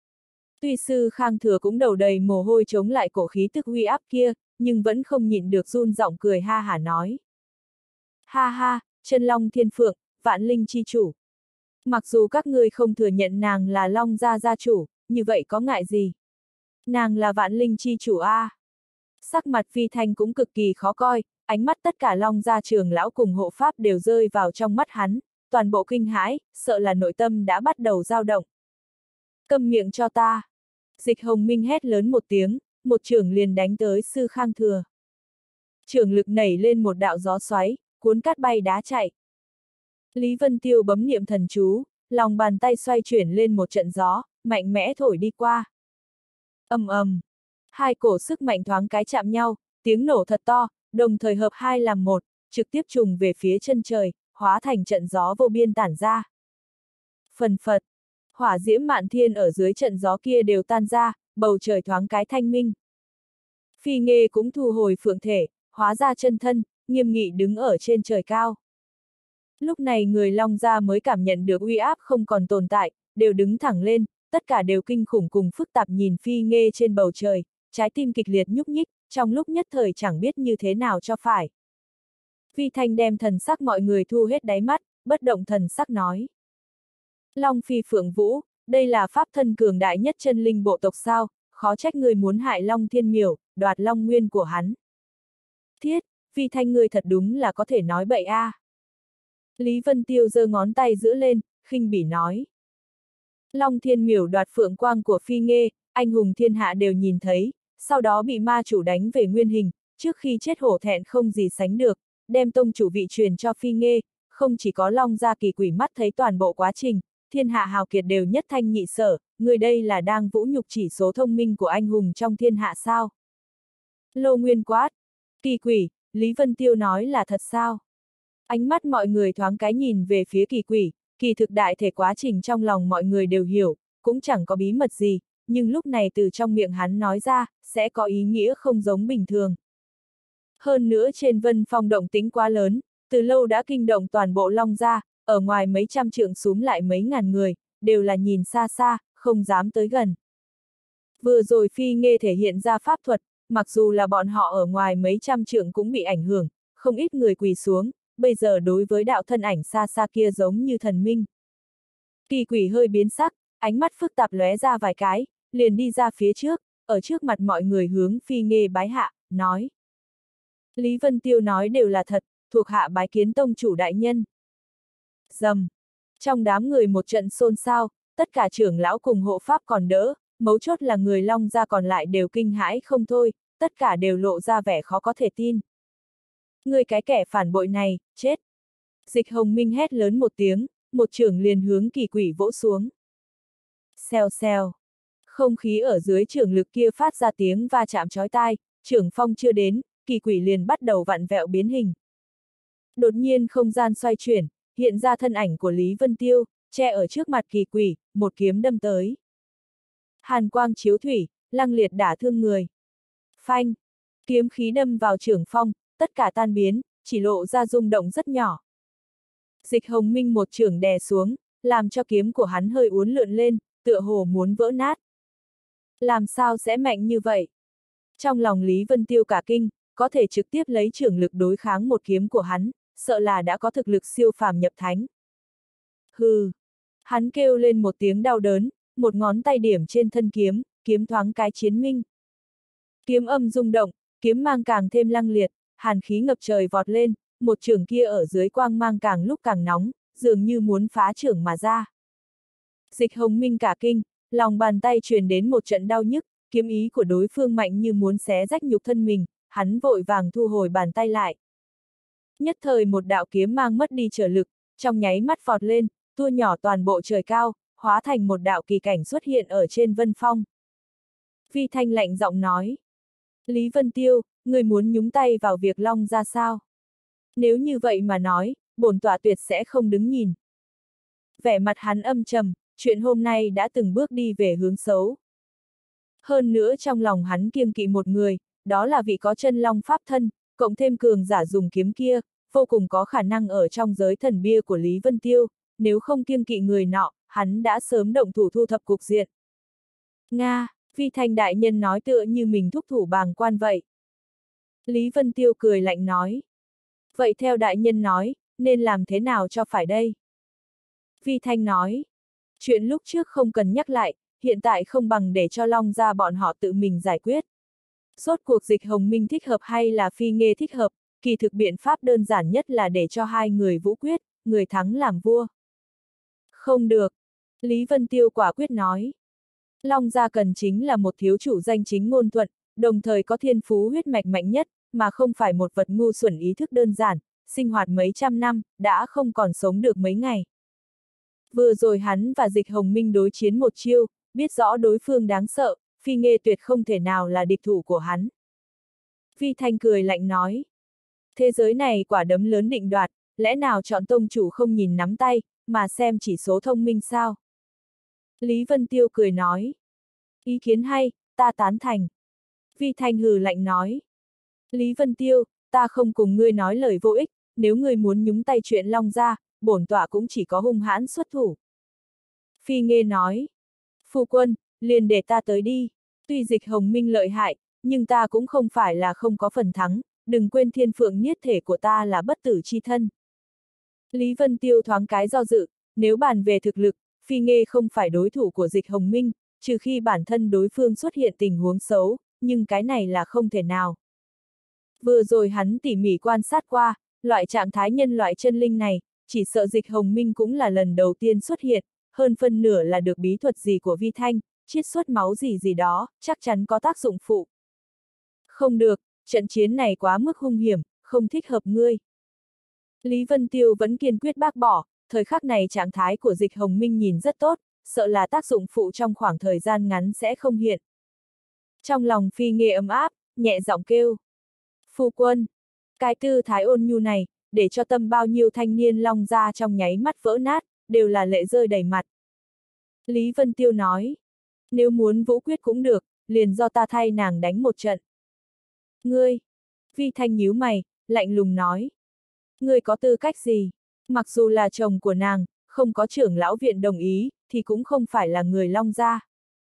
Tuy sư Khang Thừa cũng đầu đầy mồ hôi chống lại cổ khí tức uy áp kia, nhưng vẫn không nhịn được run giọng cười ha hả nói. Ha ha, chân long thiên phượng, vạn linh chi chủ. Mặc dù các ngươi không thừa nhận nàng là long gia gia chủ, như vậy có ngại gì? Nàng là vạn linh chi chủ a. Sắc mặt Phi Thanh cũng cực kỳ khó coi, ánh mắt tất cả long gia trưởng lão cùng hộ pháp đều rơi vào trong mắt hắn, toàn bộ kinh hãi, sợ là nội tâm đã bắt đầu dao động. Câm miệng cho ta! Dịch Hồng Minh hét lớn một tiếng, một chưởng liền đánh tới Sư Khang Thừa. Chưởng lực nảy lên một đạo gió xoáy, cuốn cát bay đá chạy. Lý Vân Tiêu bấm niệm thần chú, lòng bàn tay xoay chuyển lên một trận gió, mạnh mẽ thổi đi qua. Ầm ầm, hai cổ sức mạnh thoáng cái chạm nhau, tiếng nổ thật to, đồng thời hợp hai làm một, trực tiếp trùng về phía chân trời, hóa thành trận gió vô biên tản ra. Phần phật, hỏa diễm mạn thiên ở dưới trận gió kia đều tan ra, bầu trời thoáng cái thanh minh. Phi Nghê cũng thu hồi phượng thể, hóa ra chân thân, nghiêm nghị đứng ở trên trời cao. Lúc này người Long gia mới cảm nhận được uy áp không còn tồn tại, đều đứng thẳng lên, tất cả đều kinh khủng cùng phức tạp nhìn Phi Nghê trên bầu trời, trái tim kịch liệt nhúc nhích, trong lúc nhất thời chẳng biết như thế nào cho phải. Vi Thanh đem thần sắc mọi người thu hết đáy mắt, bất động thần sắc nói. Long Phi Phượng Vũ, đây là pháp thân cường đại nhất chân linh bộ tộc sao, khó trách người muốn hại Long Thiên Miểu, đoạt Long Nguyên của hắn. Thiết, Vi Thanh ngươi thật đúng là có thể nói bậy a. Lý Vân Tiêu giơ ngón tay giữ lên, khinh bỉ nói. Long Thiên Miểu đoạt phượng quang của Phi Nghê, anh hùng thiên hạ đều nhìn thấy, sau đó bị ma chủ đánh về nguyên hình, trước khi chết hổ thẹn không gì sánh được, đem tông chủ vị truyền cho Phi Nghê, không chỉ có Long gia kỳ quỷ mắt thấy toàn bộ quá trình, thiên hạ hào kiệt đều nhất thanh nhị sở, người đây là đang vũ nhục chỉ số thông minh của anh hùng trong thiên hạ sao? Lô Nguyên quát, kỳ quỷ, Lý Vân Tiêu nói là thật sao? Ánh mắt mọi người thoáng cái nhìn về phía kỳ quỷ, kỳ thực đại thể quá trình trong lòng mọi người đều hiểu, cũng chẳng có bí mật gì, nhưng lúc này từ trong miệng hắn nói ra, sẽ có ý nghĩa không giống bình thường. Hơn nữa trên Vân Phong động tĩnh quá lớn, từ lâu đã kinh động toàn bộ Long gia, ở ngoài mấy trăm trượng súm lại mấy ngàn người, đều là nhìn xa xa, không dám tới gần. Vừa rồi Phi Nghê thể hiện ra pháp thuật, mặc dù là bọn họ ở ngoài mấy trăm trượng cũng bị ảnh hưởng, không ít người quỳ xuống, bây giờ đối với đạo thân ảnh xa xa kia giống như thần minh. Kỳ quỷ hơi biến sắc, ánh mắt phức tạp lóe ra vài cái, liền đi ra phía trước, ở trước mặt mọi người hướng Phi Nghê bái hạ, nói. Lý Vân Tiêu nói đều là thật, thuộc hạ bái kiến tông chủ đại nhân. Rầm. Trong đám người một trận xôn xao, tất cả trưởng lão cùng hộ pháp còn đỡ, mấu chốt là người Long gia còn lại đều kinh hãi không thôi, tất cả đều lộ ra vẻ khó có thể tin. Người cái kẻ phản bội này, chết. Dịch Hồng Minh hét lớn một tiếng, một chưởng liền hướng kỳ quỷ vỗ xuống. Xèo xèo. Không khí ở dưới chưởng lực kia phát ra tiếng va chạm chói tai, chưởng phong chưa đến, kỳ quỷ liền bắt đầu vặn vẹo biến hình. Đột nhiên không gian xoay chuyển, hiện ra thân ảnh của Lý Vân Tiêu, che ở trước mặt kỳ quỷ, một kiếm đâm tới. Hàn quang chiếu thủy, lăng liệt đả thương người. Phanh, kiếm khí đâm vào chưởng phong, tất cả tan biến, chỉ lộ ra rung động rất nhỏ. Dịch Hồng Minh một chưởng đè xuống, làm cho kiếm của hắn hơi uốn lượn lên, tựa hồ muốn vỡ nát. Làm sao sẽ mạnh như vậy? Trong lòng Lý Vân Tiêu cả kinh, có thể trực tiếp lấy chưởng lực đối kháng một kiếm của hắn, sợ là đã có thực lực siêu phàm nhập thánh. Hừ! Hắn kêu lên một tiếng đau đớn, một ngón tay điểm trên thân kiếm, kiếm thoáng cái chiến minh. Kiếm âm rung động, kiếm mang càng thêm lăng liệt, hàn khí ngập trời vọt lên, một chưởng kia ở dưới quang mang càng lúc càng nóng, dường như muốn phá chưởng mà ra. Dịch Hồng Minh cả kinh, lòng bàn tay truyền đến một trận đau nhức, kiếm ý của đối phương mạnh như muốn xé rách nhục thân mình, hắn vội vàng thu hồi bàn tay lại. Nhất thời một đạo kiếm mang mất đi trở lực, trong nháy mắt vọt lên, tua nhỏ toàn bộ trời cao, hóa thành một đạo kỳ cảnh xuất hiện ở trên Vân Phong. Vi Thanh lạnh giọng nói. Lý Vân Tiêu, người muốn nhúng tay vào việc Long gia sao? Nếu như vậy mà nói, bổn tọa tuyệt sẽ không đứng nhìn. Vẻ mặt hắn âm trầm, chuyện hôm nay đã từng bước đi về hướng xấu. Hơn nữa trong lòng hắn kiêng kỵ một người, đó là vị có chân long pháp thân, cộng thêm cường giả dùng kiếm kia, vô cùng có khả năng ở trong giới thần bia của Lý Vân Tiêu, nếu không kiêng kỵ người nọ, hắn đã sớm động thủ thu thập cục diện. Nga, Vi Thanh đại nhân nói tựa như mình thúc thủ bàng quan vậy. Lý Vân Tiêu cười lạnh nói. Vậy theo đại nhân nói, nên làm thế nào cho phải đây? Vi Thanh nói. Chuyện lúc trước không cần nhắc lại, hiện tại không bằng để cho Long gia bọn họ tự mình giải quyết. Rốt cuộc Dịch Hồng Minh thích hợp hay là Phi Nghê thích hợp, kỳ thực biện pháp đơn giản nhất là để cho hai người vũ quyết, người thắng làm vua. Không được. Lý Vân Tiêu quả quyết nói. Long gia cần chính là một thiếu chủ danh chính ngôn thuận, đồng thời có thiên phú huyết mạch mạnh nhất, mà không phải một vật ngu xuẩn ý thức đơn giản, sinh hoạt mấy trăm năm, đã không còn sống được mấy ngày. Vừa rồi hắn và Dịch Hồng Minh đối chiến một chiêu, biết rõ đối phương đáng sợ, Phi Nghê tuyệt không thể nào là địch thủ của hắn. Vi Thanh cười lạnh nói. Thế giới này quả đấm lớn định đoạt, lẽ nào chọn tông chủ không nhìn nắm tay, mà xem chỉ số thông minh sao? Lý Vân Tiêu cười nói. Ý kiến hay, ta tán thành. Vi Thanh hừ lạnh nói. Lý Vân Tiêu, ta không cùng ngươi nói lời vô ích, nếu ngươi muốn nhúng tay chuyện Long gia, bổn tọa cũng chỉ có hung hãn xuất thủ. Phi Nghê nói. Phu quân, liền để ta tới đi. Tuy Dịch Hồng Minh lợi hại, nhưng ta cũng không phải là không có phần thắng, đừng quên thiên phượng niết thể của ta là bất tử chi thân. Lý Vân Tiêu thoáng cái do dự, nếu bàn về thực lực, Phi Nghê không phải đối thủ của Dịch Hồng Minh, trừ khi bản thân đối phương xuất hiện tình huống xấu, nhưng cái này là không thể nào. Vừa rồi hắn tỉ mỉ quan sát qua, loại trạng thái nhân loại chân linh này, chỉ sợ Dịch Hồng Minh cũng là lần đầu tiên xuất hiện, hơn phân nửa là được bí thuật gì của Vi Thanh, chiết xuất máu gì gì đó, chắc chắn có tác dụng phụ. Không được, trận chiến này quá mức hung hiểm, không thích hợp ngươi. Lý Vân Tiêu vẫn kiên quyết bác bỏ, thời khắc này trạng thái của Dịch Hồng Minh nhìn rất tốt, sợ là tác dụng phụ trong khoảng thời gian ngắn sẽ không hiện. Trong lòng Phi Nghê ấm áp, nhẹ giọng kêu. Phu quân, cái tư thái ôn nhu này, để cho tâm bao nhiêu thanh niên Long gia trong nháy mắt vỡ nát, đều là lệ rơi đầy mặt. Lý Vân Tiêu nói, nếu muốn vũ quyết cũng được, liền do ta thay nàng đánh một trận. Ngươi, Vi Thanh nhíu mày, lạnh lùng nói. Ngươi có tư cách gì? Mặc dù là chồng của nàng, không có trưởng lão viện đồng ý, thì cũng không phải là người Long gia.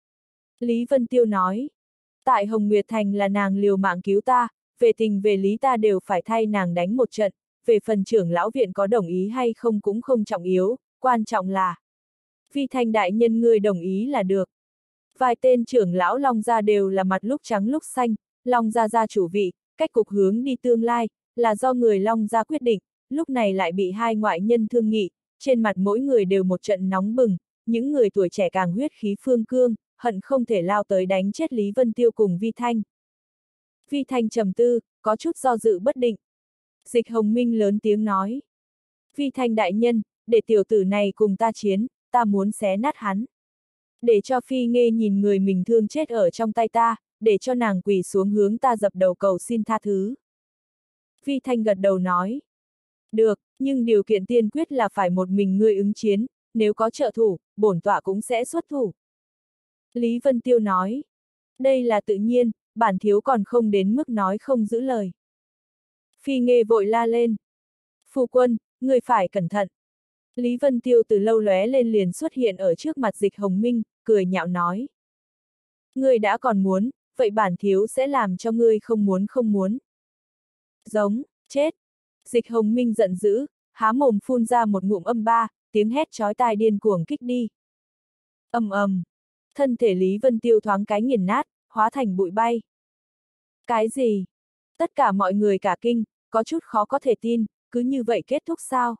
Lý Vân Tiêu nói, tại Hồng Nguyệt Thành là nàng liều mạng cứu ta, về tình về lý ta đều phải thay nàng đánh một trận, về phần trưởng lão viện có đồng ý hay không cũng không trọng yếu, quan trọng là Vi Thanh đại nhân ngươi đồng ý là được. Vài tên trưởng lão Long gia đều là mặt lúc trắng lúc xanh, Long gia gia chủ vị, cách cục hướng đi tương lai, là do người Long gia quyết định, lúc này lại bị hai ngoại nhân thương nghị, trên mặt mỗi người đều một trận nóng bừng, những người tuổi trẻ càng huyết khí phương cương, hận không thể lao tới đánh chết Lý Vân Tiêu cùng Vi Thanh. Vi Thanh trầm tư, có chút do dự bất định. Dịch Hồng Minh lớn tiếng nói. Vi Thanh đại nhân, để tiểu tử này cùng ta chiến, ta muốn xé nát hắn. Để cho Phi Nghê nhìn người mình thương chết ở trong tay ta, để cho nàng quỳ xuống hướng ta dập đầu cầu xin tha thứ. Vi Thanh gật đầu nói. Được, nhưng điều kiện tiên quyết là phải một mình ngươi ứng chiến, nếu có trợ thủ, bổn tọa cũng sẽ xuất thủ. Lý Vân Tiêu nói. Đây là tự nhiên, bản thiếu còn không đến mức nói không giữ lời. Phi Nghê vội la lên. Phu quân, ngươi phải cẩn thận. Lý Vân Tiêu từ lâu lóe lên liền xuất hiện ở trước mặt Dịch Hồng Minh, cười nhạo nói. Ngươi đã còn muốn, vậy bản thiếu sẽ làm cho ngươi không muốn không muốn. Giống, chết. Dịch Hồng Minh giận dữ, há mồm phun ra một ngụm âm ba, tiếng hét chói tai điên cuồng kích đi. Ầm ầm, thân thể Lý Vân Tiêu thoáng cái nghiền nát, hóa thành bụi bay. Cái gì? Tất cả mọi người cả kinh, có chút khó có thể tin, cứ như vậy kết thúc sao?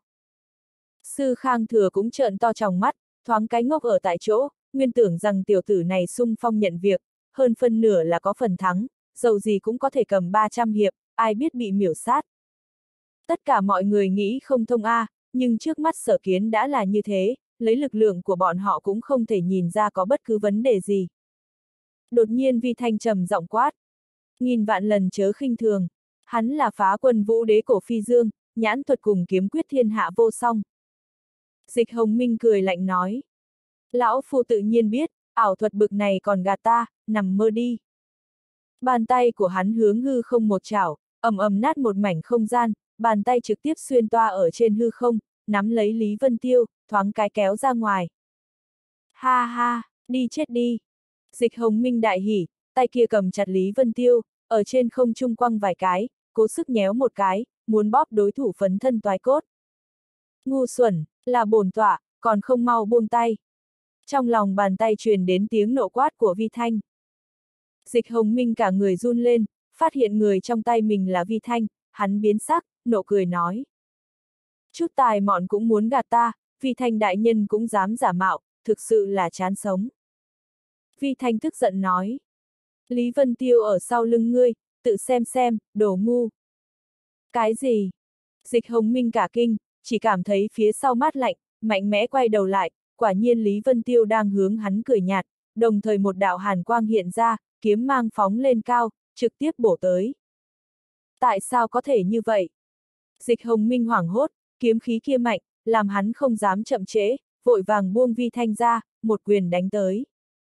Sư Khang Thừa cũng trợn to tròng mắt, thoáng cái ngốc ở tại chỗ, nguyên tưởng rằng tiểu tử này xung phong nhận việc, hơn phân nửa là có phần thắng, dầu gì cũng có thể cầm 300 hiệp, ai biết bị miểu sát. Tất cả mọi người nghĩ không thông nhưng trước mắt Sở Kiến đã là như thế, lấy lực lượng của bọn họ cũng không thể nhìn ra có bất cứ vấn đề gì. Đột nhiên Vi Thanh trầm giọng quát. Nghìn vạn lần chớ khinh thường, hắn là Phá Quân Vũ Đế cổ Phi Dương, nhãn thuật cùng kiếm quyết thiên hạ vô song. Dịch Hồng Minh cười lạnh nói. Lão phu tự nhiên biết, ảo thuật bực này còn gạt ta, nằm mơ đi. Bàn tay của hắn hướng hư không một chảo, ầm ầm nát một mảnh không gian, bàn tay trực tiếp xuyên toa ở trên hư không, nắm lấy Lý Vân Tiêu, thoáng cái kéo ra ngoài. Ha ha, đi chết đi. Dịch Hồng Minh đại hỉ, tay kia cầm chặt Lý Vân Tiêu, ở trên không trung quăng vài cái, cố sức nhéo một cái, muốn bóp đối thủ phấn thân toái cốt. Ngu xuẩn, là bổn tọa, còn không mau buông tay. Trong lòng bàn tay truyền đến tiếng nộ quát của Vi Thanh. Dịch Hồng Minh cả người run lên, phát hiện người trong tay mình là Vi Thanh, hắn biến sắc, nộ cười nói. Chút tài mọn cũng muốn gạt ta, Vi Thanh đại nhân cũng dám giả mạo, thực sự là chán sống. Vi Thanh tức giận nói. Lý Vân Tiêu ở sau lưng ngươi, tự xem, đồ ngu. Cái gì? Dịch Hồng Minh cả kinh, chỉ cảm thấy phía sau mát lạnh, mạnh mẽ quay đầu lại, quả nhiên Lý Vân Tiêu đang hướng hắn cười nhạt, đồng thời một đạo hàn quang hiện ra, kiếm mang phóng lên cao, trực tiếp bổ tới. Tại sao có thể như vậy? Dịch Hồng Minh hoảng hốt, kiếm khí kia mạnh, làm hắn không dám chậm trễ, vội vàng buông Vi Thanh ra, một quyền đánh tới.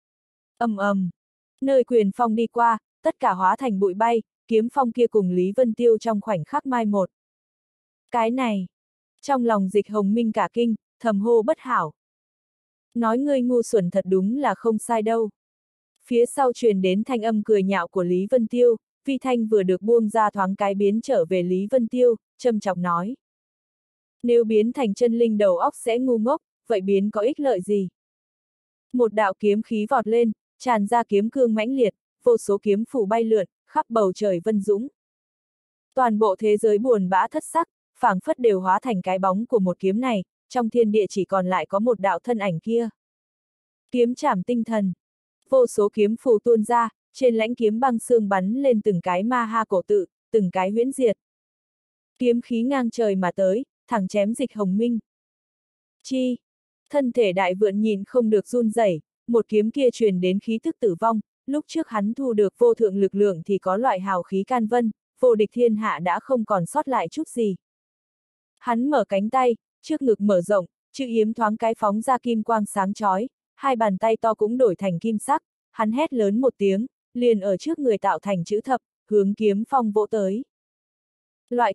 Ầm, nơi quyền phong đi qua, tất cả hóa thành bụi bay, kiếm phong kia cùng Lý Vân Tiêu trong khoảnh khắc mai một. Cái này, trong lòng Dịch Hồng Minh cả kinh, thầm hô bất hảo. Nói ngươi ngu xuẩn thật đúng là không sai đâu. Phía sau truyền đến thanh âm cười nhạo của Lý Vân Tiêu, Vi Thanh vừa được buông ra thoáng cái biến trở về Lý Vân Tiêu, châm chọc nói. Nếu biến thành chân linh đầu óc sẽ ngu ngốc, vậy biến có ích lợi gì? Một đạo kiếm khí vọt lên, tràn ra kiếm cương mãnh liệt, vô số kiếm phủ bay lượn, khắp bầu trời vân dũng. Toàn bộ thế giới buồn bã thất sắc, phảng phất đều hóa thành cái bóng của một kiếm này, trong thiên địa chỉ còn lại có một đạo thân ảnh kia. Kiếm trảm tinh thần. Vô số kiếm phù tuôn ra, trên lãnh kiếm băng xương bắn lên từng cái ma ha cổ tự, từng cái huyễn diệt. Kiếm khí ngang trời mà tới, thẳng chém Dịch Hồng Minh. Chi! Thân thể đại vượn nhìn không được run rẩy, một kiếm kia truyền đến khí tức tử vong, lúc trước hắn thu được vô thượng lực lượng thì có loại hào khí can vân, vô địch thiên hạ đã không còn sót lại chút gì. Hắn mở cánh tay, trước ngực mở rộng, chữ yếm thoáng cái phóng ra kim quang sáng chói, hai bàn tay to cũng đổi thành kim sắc, hắn hét lớn một tiếng, liền ở trước người tạo thành chữ thập, hướng kiếm phong vỗ tới. Loại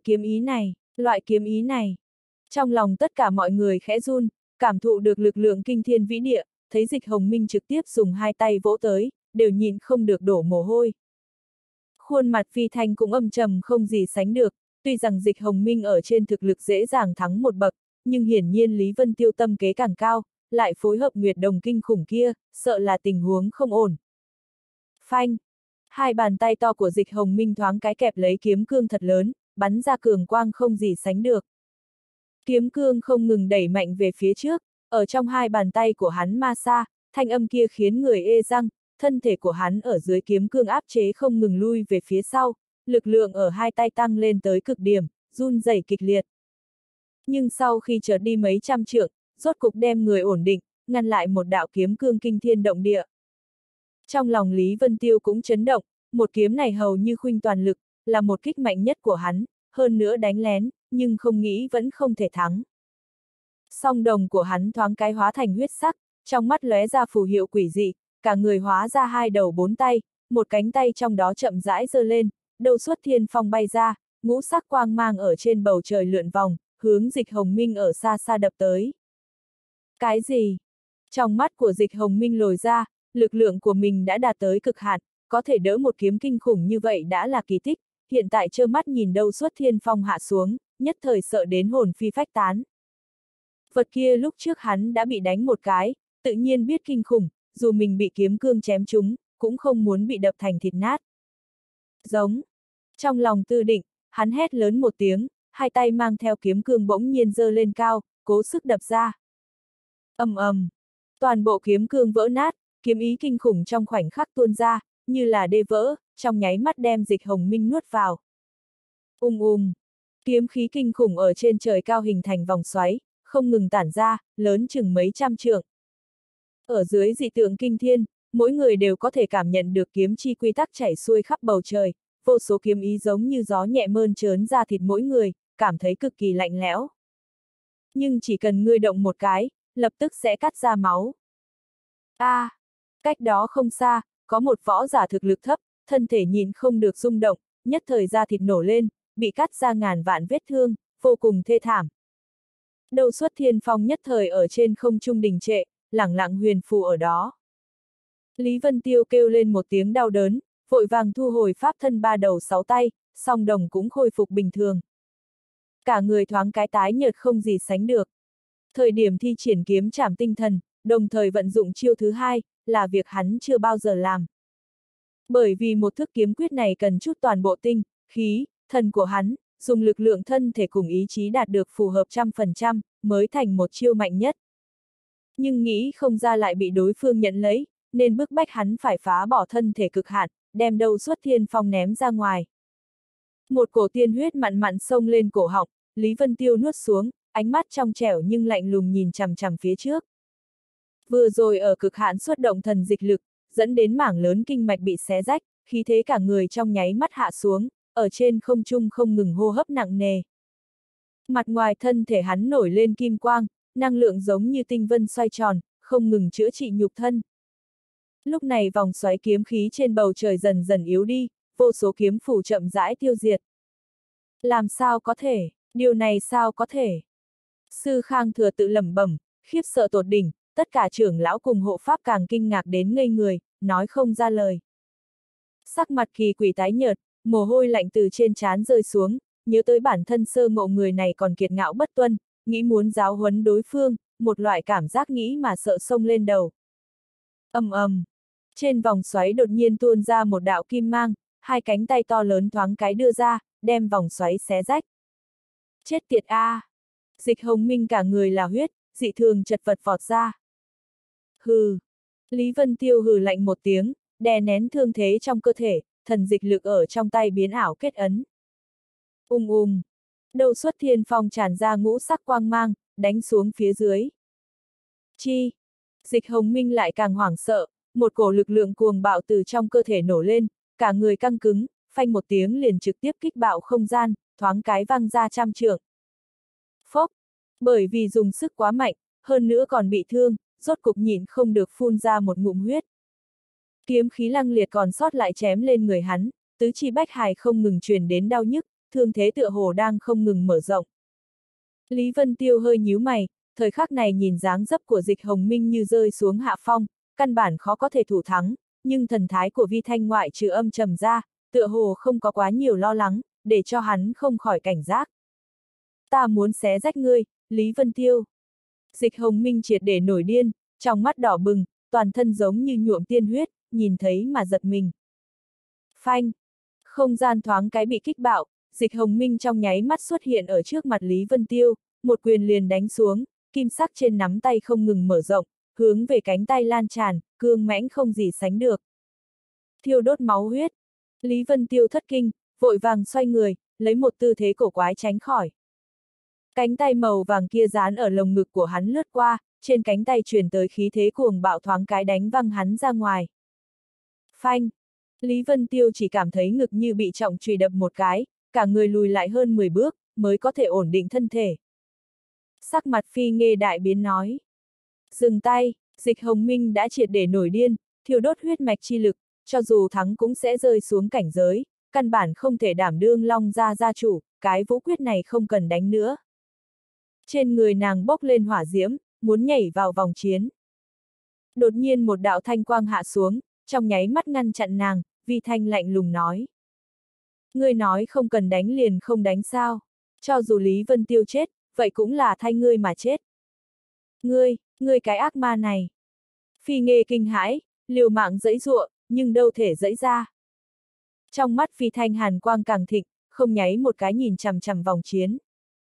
kiếm ý này. Trong lòng tất cả mọi người khẽ run, cảm thụ được lực lượng kinh thiên vĩ địa, thấy Dịch Hồng Minh trực tiếp dùng hai tay vỗ tới, đều nhìn không được đổ mồ hôi. Khuôn mặt Vi Thanh cũng âm trầm không gì sánh được, tuy rằng Dịch Hồng Minh ở trên thực lực dễ dàng thắng một bậc, nhưng hiển nhiên Lý Vân Tiêu tâm kế càng cao, lại phối hợp Nguyệt Đồng kinh khủng kia, sợ là tình huống không ổn. Phanh! Hai bàn tay to của Dịch Hồng Minh thoáng cái kẹp lấy kiếm cương thật lớn, bắn ra cường quang không gì sánh được. Kiếm cương không ngừng đẩy mạnh về phía trước, ở trong hai bàn tay của hắn ma xa, thanh âm kia khiến người ê răng, thân thể của hắn ở dưới kiếm cương áp chế không ngừng lui về phía sau, lực lượng ở hai tay tăng lên tới cực điểm, run rẩy kịch liệt. Nhưng sau khi chợt đi mấy trăm trượng, rốt cục đem người ổn định, ngăn lại một đạo kiếm cương kinh thiên động địa. Trong lòng Lý Vân Tiêu cũng chấn động, một kiếm này hầu như khuynh toàn lực, là một kích mạnh nhất của hắn, hơn nữa đánh lén, nhưng không nghĩ vẫn không thể thắng. Song đồng của hắn thoáng cái hóa thành huyết sắc, trong mắt lóe ra phù hiệu quỷ dị, cả người hóa ra hai đầu bốn tay, một cánh tay trong đó chậm rãi giơ lên, đầu xuất thiên phong bay ra, ngũ sắc quang mang ở trên bầu trời lượn vòng, hướng Dịch Hồng Minh ở xa xa đập tới. Cái gì? Trong mắt của Dịch Hồng Minh lồi ra, lực lượng của mình đã đạt tới cực hạn, có thể đỡ một kiếm kinh khủng như vậy đã là kỳ tích, hiện tại trơ mắt nhìn đâu xuất thiên phong hạ xuống, nhất thời sợ đến hồn phi phách tán. Vật kia lúc trước hắn đã bị đánh một cái, tự nhiên biết kinh khủng, dù mình bị kiếm cương chém trúng, cũng không muốn bị đập thành thịt nát. Giống. Trong lòng tư định, hắn hét lớn một tiếng, hai tay mang theo kiếm cương bỗng nhiên giơ lên cao, cố sức đập ra. Ầm. Toàn bộ kiếm cương vỡ nát, kiếm ý kinh khủng trong khoảnh khắc tuôn ra, như là đê vỡ, trong nháy mắt đem Dịch Hồng Minh nuốt vào. Kiếm khí kinh khủng ở trên trời cao hình thành vòng xoáy, không ngừng tản ra, lớn chừng mấy trăm trượng. Ở dưới dị tượng kinh thiên, mỗi người đều có thể cảm nhận được kiếm chi quy tắc chảy xuôi khắp bầu trời, vô số kiếm ý giống như gió nhẹ mơn trớn ra thịt mỗi người, cảm thấy cực kỳ lạnh lẽo. Nhưng chỉ cần ngươi động một cái, lập tức sẽ cắt ra máu. Cách đó không xa, có một võ giả thực lực thấp, thân thể nhìn không được rung động, nhất thời da thịt nổ lên, bị cắt ra ngàn vạn vết thương, vô cùng thê thảm. Đầu xuất thiên phong nhất thời ở trên không trung đình trệ, lẳng lặng huyền phù ở đó. Lý Vân Tiêu kêu lên một tiếng đau đớn, vội vàng thu hồi pháp thân ba đầu sáu tay, song đồng cũng khôi phục bình thường. Cả người thoáng cái tái nhợt không gì sánh được. Thời điểm thi triển kiếm trảm tinh thần, đồng thời vận dụng chiêu thứ hai, là việc hắn chưa bao giờ làm. Bởi vì một thức kiếm quyết này cần chút toàn bộ tinh, khí, thần của hắn, dùng lực lượng thân thể cùng ý chí đạt được phù hợp 100%, mới thành một chiêu mạnh nhất. Nhưng nghĩ không ra lại bị đối phương nhận lấy, nên bức bách hắn phải phá bỏ thân thể cực hạn, đem đầu xuất thiên phong ném ra ngoài. Một cổ tiên huyết mặn mặn xông lên cổ họng, Lý Vân Tiêu nuốt xuống, ánh mắt trong trẻo nhưng lạnh lùng nhìn chằm chằm phía trước. Vừa rồi ở cực hạn xuất động thần dịch lực, dẫn đến mảng lớn kinh mạch bị xé rách, khí thế cả người trong nháy mắt hạ xuống, ở trên không trung không ngừng hô hấp nặng nề. Mặt ngoài thân thể hắn nổi lên kim quang, năng lượng giống như tinh vân xoay tròn, không ngừng chữa trị nhục thân. Lúc này vòng xoáy kiếm khí trên bầu trời dần dần yếu đi, vô số kiếm phủ chậm rãi tiêu diệt. Làm sao có thể, điều này sao có thể? Sư Khang Thừa tự lẩm bẩm, khiếp sợ tột đỉnh, tất cả trưởng lão cùng hộ pháp càng kinh ngạc đến ngây người, nói không ra lời. Sắc mặt Kỳ Quỷ tái nhợt, mồ hôi lạnh từ trên trán rơi xuống, nhớ tới bản thân sơ ngộ người này còn kiệt ngạo bất tuân, nghĩ muốn giáo huấn đối phương, một loại cảm giác nghĩ mà sợ xông lên đầu. Ầm ầm, trên vòng xoáy đột nhiên tuôn ra một đạo kim mang, hai cánh tay to lớn thoáng cái đưa ra, đem vòng xoáy xé rách. Chết tiệt a! Dịch Hồng Minh cả người là huyết, dị thường chật vật vọt ra. Hừ! Lý Vân Tiêu hừ lạnh một tiếng, đè nén thương thế trong cơ thể, thần dịch lực ở trong tay biến ảo kết ấn. Đầu xuất thiên phong tràn ra ngũ sắc quang mang, đánh xuống phía dưới. Chi! Dịch Hồng Minh lại càng hoảng sợ, một cổ lực lượng cuồng bạo từ trong cơ thể nổ lên, cả người căng cứng, phanh một tiếng liền trực tiếp kích bạo không gian, thoáng cái văng ra trăm trượng. Phốc! Bởi vì dùng sức quá mạnh, hơn nữa còn bị thương, rốt cục nhịn không được phun ra một ngụm huyết. Kiếm khí lăng liệt còn sót lại chém lên người hắn, tứ chi bách hài không ngừng truyền đến đau nhức, thương thế tựa hồ đang không ngừng mở rộng. Lý Vân Tiêu hơi nhíu mày, thời khắc này nhìn dáng dấp của Dịch Hồng Minh như rơi xuống hạ phong, căn bản khó có thể thủ thắng, nhưng thần thái của Vi Thanh ngoại trừ âm trầm ra, tựa hồ không có quá nhiều lo lắng, để cho hắn không khỏi cảnh giác. Ta muốn xé rách ngươi, Lý Vân Tiêu. Dịch Hồng Minh triệt để nổi điên, trong mắt đỏ bừng, toàn thân giống như nhuộm tiên huyết, nhìn thấy mà giật mình. Phanh! Không gian thoáng cái bị kích bạo, Dịch Hồng Minh trong nháy mắt xuất hiện ở trước mặt Lý Vân Tiêu, một quyền liền đánh xuống, kim sắc trên nắm tay không ngừng mở rộng, hướng về cánh tay lan tràn, cương mãnh không gì sánh được. Thiêu đốt máu huyết. Lý Vân Tiêu thất kinh, vội vàng xoay người, lấy một tư thế cổ quái tránh khỏi. Cánh tay màu vàng kia dán ở lồng ngực của hắn lướt qua, trên cánh tay truyền tới khí thế cuồng bạo thoáng cái đánh văng hắn ra ngoài. Phanh! Lý Vân Tiêu chỉ cảm thấy ngực như bị trọng chùy đập một cái, cả người lùi lại hơn 10 bước, mới có thể ổn định thân thể. Sắc mặt Phi Nghê đại biến nói. Dừng tay! Dịch Hồng Minh đã triệt để nổi điên, thiêu đốt huyết mạch chi lực, cho dù thắng cũng sẽ rơi xuống cảnh giới, căn bản không thể đảm đương Long gia gia chủ, cái vũ quyết này không cần đánh nữa. Trên người nàng bốc lên hỏa diễm, muốn nhảy vào vòng chiến. Đột nhiên một đạo thanh quang hạ xuống, trong nháy mắt ngăn chặn nàng, Vi Thanh lạnh lùng nói. Ngươi nói không cần đánh liền không đánh sao, cho dù Lý Vân Tiêu chết, vậy cũng là thay ngươi mà chết. Ngươi cái ác ma này. Phi Nghê kinh hãi, liều mạng giãy giụa, nhưng đâu thể giãy ra. Trong mắt Phi Thanh hàn quang càng thịnh, không nháy một cái nhìn chằm chằm vòng chiến.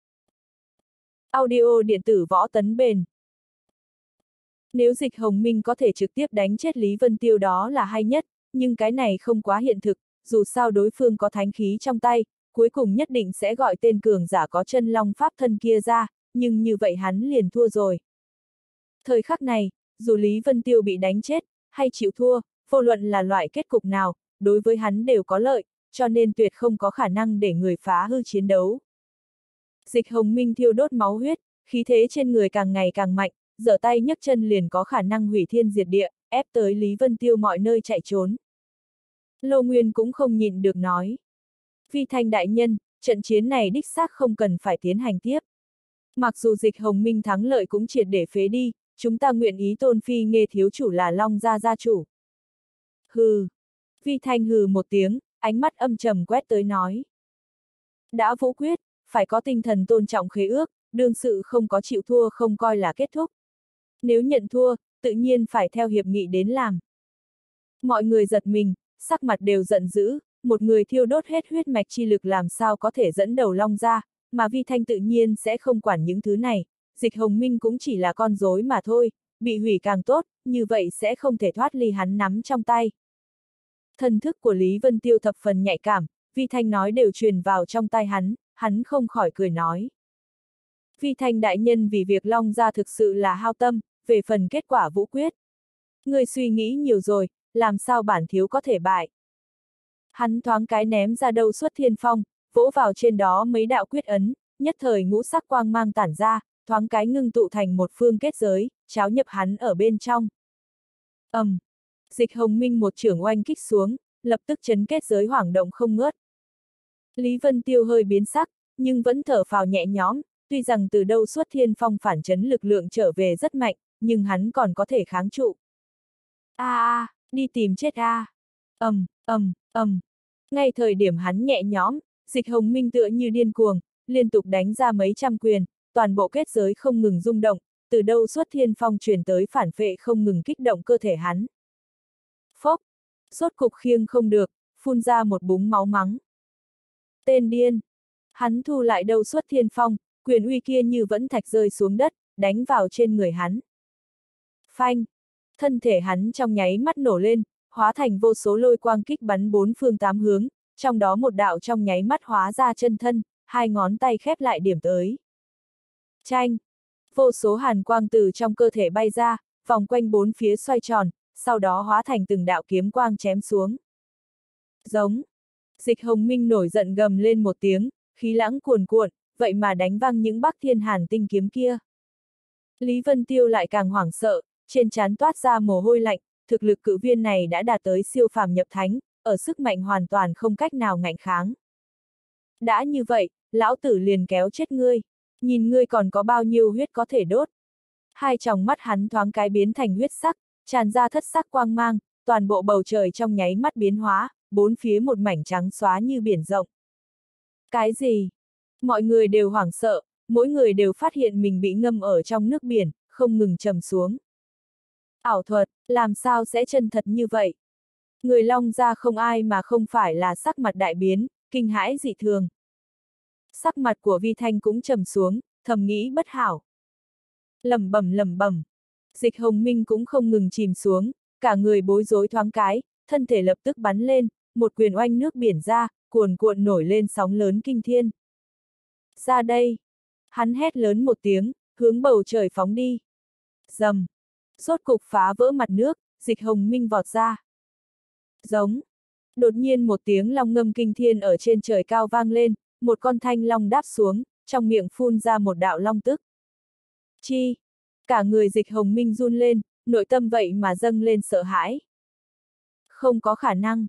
Audio điện tử Võ Tấn Bền. Nếu Dịch Hồng Minh có thể trực tiếp đánh chết Lý Vân Tiêu đó là hay nhất, nhưng cái này không quá hiện thực, dù sao đối phương có thánh khí trong tay, cuối cùng nhất định sẽ gọi tên cường giả có chân long pháp thân kia ra, nhưng như vậy hắn liền thua rồi. Thời khắc này, dù Lý Vân Tiêu bị đánh chết, hay chịu thua, vô luận là loại kết cục nào, đối với hắn đều có lợi, cho nên tuyệt không có khả năng để người phá hư chiến đấu. Dịch Hồng Minh thiêu đốt máu huyết, khí thế trên người càng ngày càng mạnh, giở tay nhấc chân liền có khả năng hủy thiên diệt địa, ép tới Lý Vân Tiêu mọi nơi chạy trốn. Lô Nguyên cũng không nhịn được nói. Vi Thanh đại nhân, trận chiến này đích xác không cần phải tiến hành tiếp. Mặc dù Dịch Hồng Minh thắng lợi cũng triệt để phế đi, chúng ta nguyện ý tôn Phi Nghê thiếu chủ là Long gia gia chủ. Hừ. Vi Thanh hừ một tiếng, ánh mắt âm trầm quét tới nói. Đã vũ quyết, phải có tinh thần tôn trọng khế ước, đương sự không có chịu thua không coi là kết thúc. Nếu nhận thua, tự nhiên phải theo hiệp nghị đến làm. Mọi người giật mình, sắc mặt đều giận dữ, một người thiêu đốt hết huyết mạch chi lực làm sao có thể dẫn đầu Long ra, mà Vi Thanh tự nhiên sẽ không quản những thứ này, Dịch Hồng Minh cũng chỉ là con rối mà thôi, bị hủy càng tốt, như vậy sẽ không thể thoát ly hắn nắm trong tay. Thần thức của Lý Vân Tiêu thập phần nhạy cảm, Vi Thanh nói đều truyền vào trong tai hắn không khỏi cười nói. Vi Thanh đại nhân vì việc Long gia thực sự là hao tâm, về phần kết quả vũ quyết. Người suy nghĩ nhiều rồi, làm sao bản thiếu có thể bại. Hắn thoáng cái ném ra đâu xuất thiên phong, vỗ vào trên đó mấy đạo quyết ấn, nhất thời ngũ sắc quang mang tản ra, thoáng cái ngưng tụ thành một phương kết giới, cháo nhập hắn ở bên trong. Dịch Hồng Minh một chưởng oanh kích xuống, lập tức chấn kết giới hoảng động không ngớt. Lý Vân Tiêu hơi biến sắc, nhưng vẫn thở phào nhẹ nhõm, tuy rằng từ đâu xuất thiên phong phản chấn lực lượng trở về rất mạnh, nhưng hắn còn có thể kháng trụ. Đi tìm chết Ngay thời điểm hắn nhẹ nhõm, Dịch Hồng Minh tựa như điên cuồng, liên tục đánh ra mấy trăm quyền, toàn bộ kết giới không ngừng rung động, từ đâu xuất thiên phong truyền tới phản phệ không ngừng kích động cơ thể hắn. Phốc, sốt cục khiêng không được, phun ra một búng máu mắng. Tên điên! Hắn thu lại đâu xuất thiên phong, quyền uy kia như vẫn thạch rơi xuống đất, đánh vào trên người hắn. Phanh! Thân thể hắn trong nháy mắt nổ lên, hóa thành vô số lôi quang kích bắn bốn phương tám hướng, trong đó một đạo trong nháy mắt hóa ra chân thân, hai ngón tay khép lại điểm tới. Chanh! Vô số hàn quang từ trong cơ thể bay ra, vòng quanh bốn phía xoay tròn, sau đó hóa thành từng đạo kiếm quang chém xuống. Giống! Dịch Hồng Minh nổi giận gầm lên một tiếng, khí lãng cuồn cuộn, vậy mà đánh văng những Bắc Thiên Hàn tinh kiếm kia. Lý Vân Tiêu lại càng hoảng sợ, trên trán toát ra mồ hôi lạnh, thực lực cự viên này đã đạt tới siêu phàm nhập thánh, ở sức mạnh hoàn toàn không cách nào ngạnh kháng. Đã như vậy, lão tử liền kéo chết ngươi, nhìn ngươi còn có bao nhiêu huyết có thể đốt. Hai tròng mắt hắn thoáng cái biến thành huyết sắc, tràn ra thất sắc quang mang, toàn bộ bầu trời trong nháy mắt biến hóa, bốn phía một mảnh trắng xóa như biển rộng. Cái gì? Mọi người đều hoảng sợ, mỗi người đều phát hiện mình bị ngâm ở trong nước biển, không ngừng trầm xuống. Ảo thuật, làm sao sẽ chân thật như vậy? Người Long gia không ai mà không phải là sắc mặt đại biến, kinh hãi dị thường. Sắc mặt của Vi Thanh cũng trầm xuống, thầm nghĩ bất hảo. Lẩm bẩm. Dịch Hồng Minh cũng không ngừng chìm xuống, cả người bối rối thoáng cái, thân thể lập tức bắn lên, một quyền oanh nước biển ra, cuồn cuộn nổi lên sóng lớn kinh thiên. Ra đây! Hắn hét lớn một tiếng, hướng bầu trời phóng đi. Rầm! Rốt cục phá vỡ mặt nước, Dịch Hồng Minh vọt ra. Giống! Đột nhiên một tiếng long ngâm kinh thiên ở trên trời cao vang lên, một con thanh long đáp xuống, trong miệng phun ra một đạo long tức. Chi! Cả người Dịch Hồng Minh run lên, nội tâm vậy mà dâng lên sợ hãi. Không có khả năng,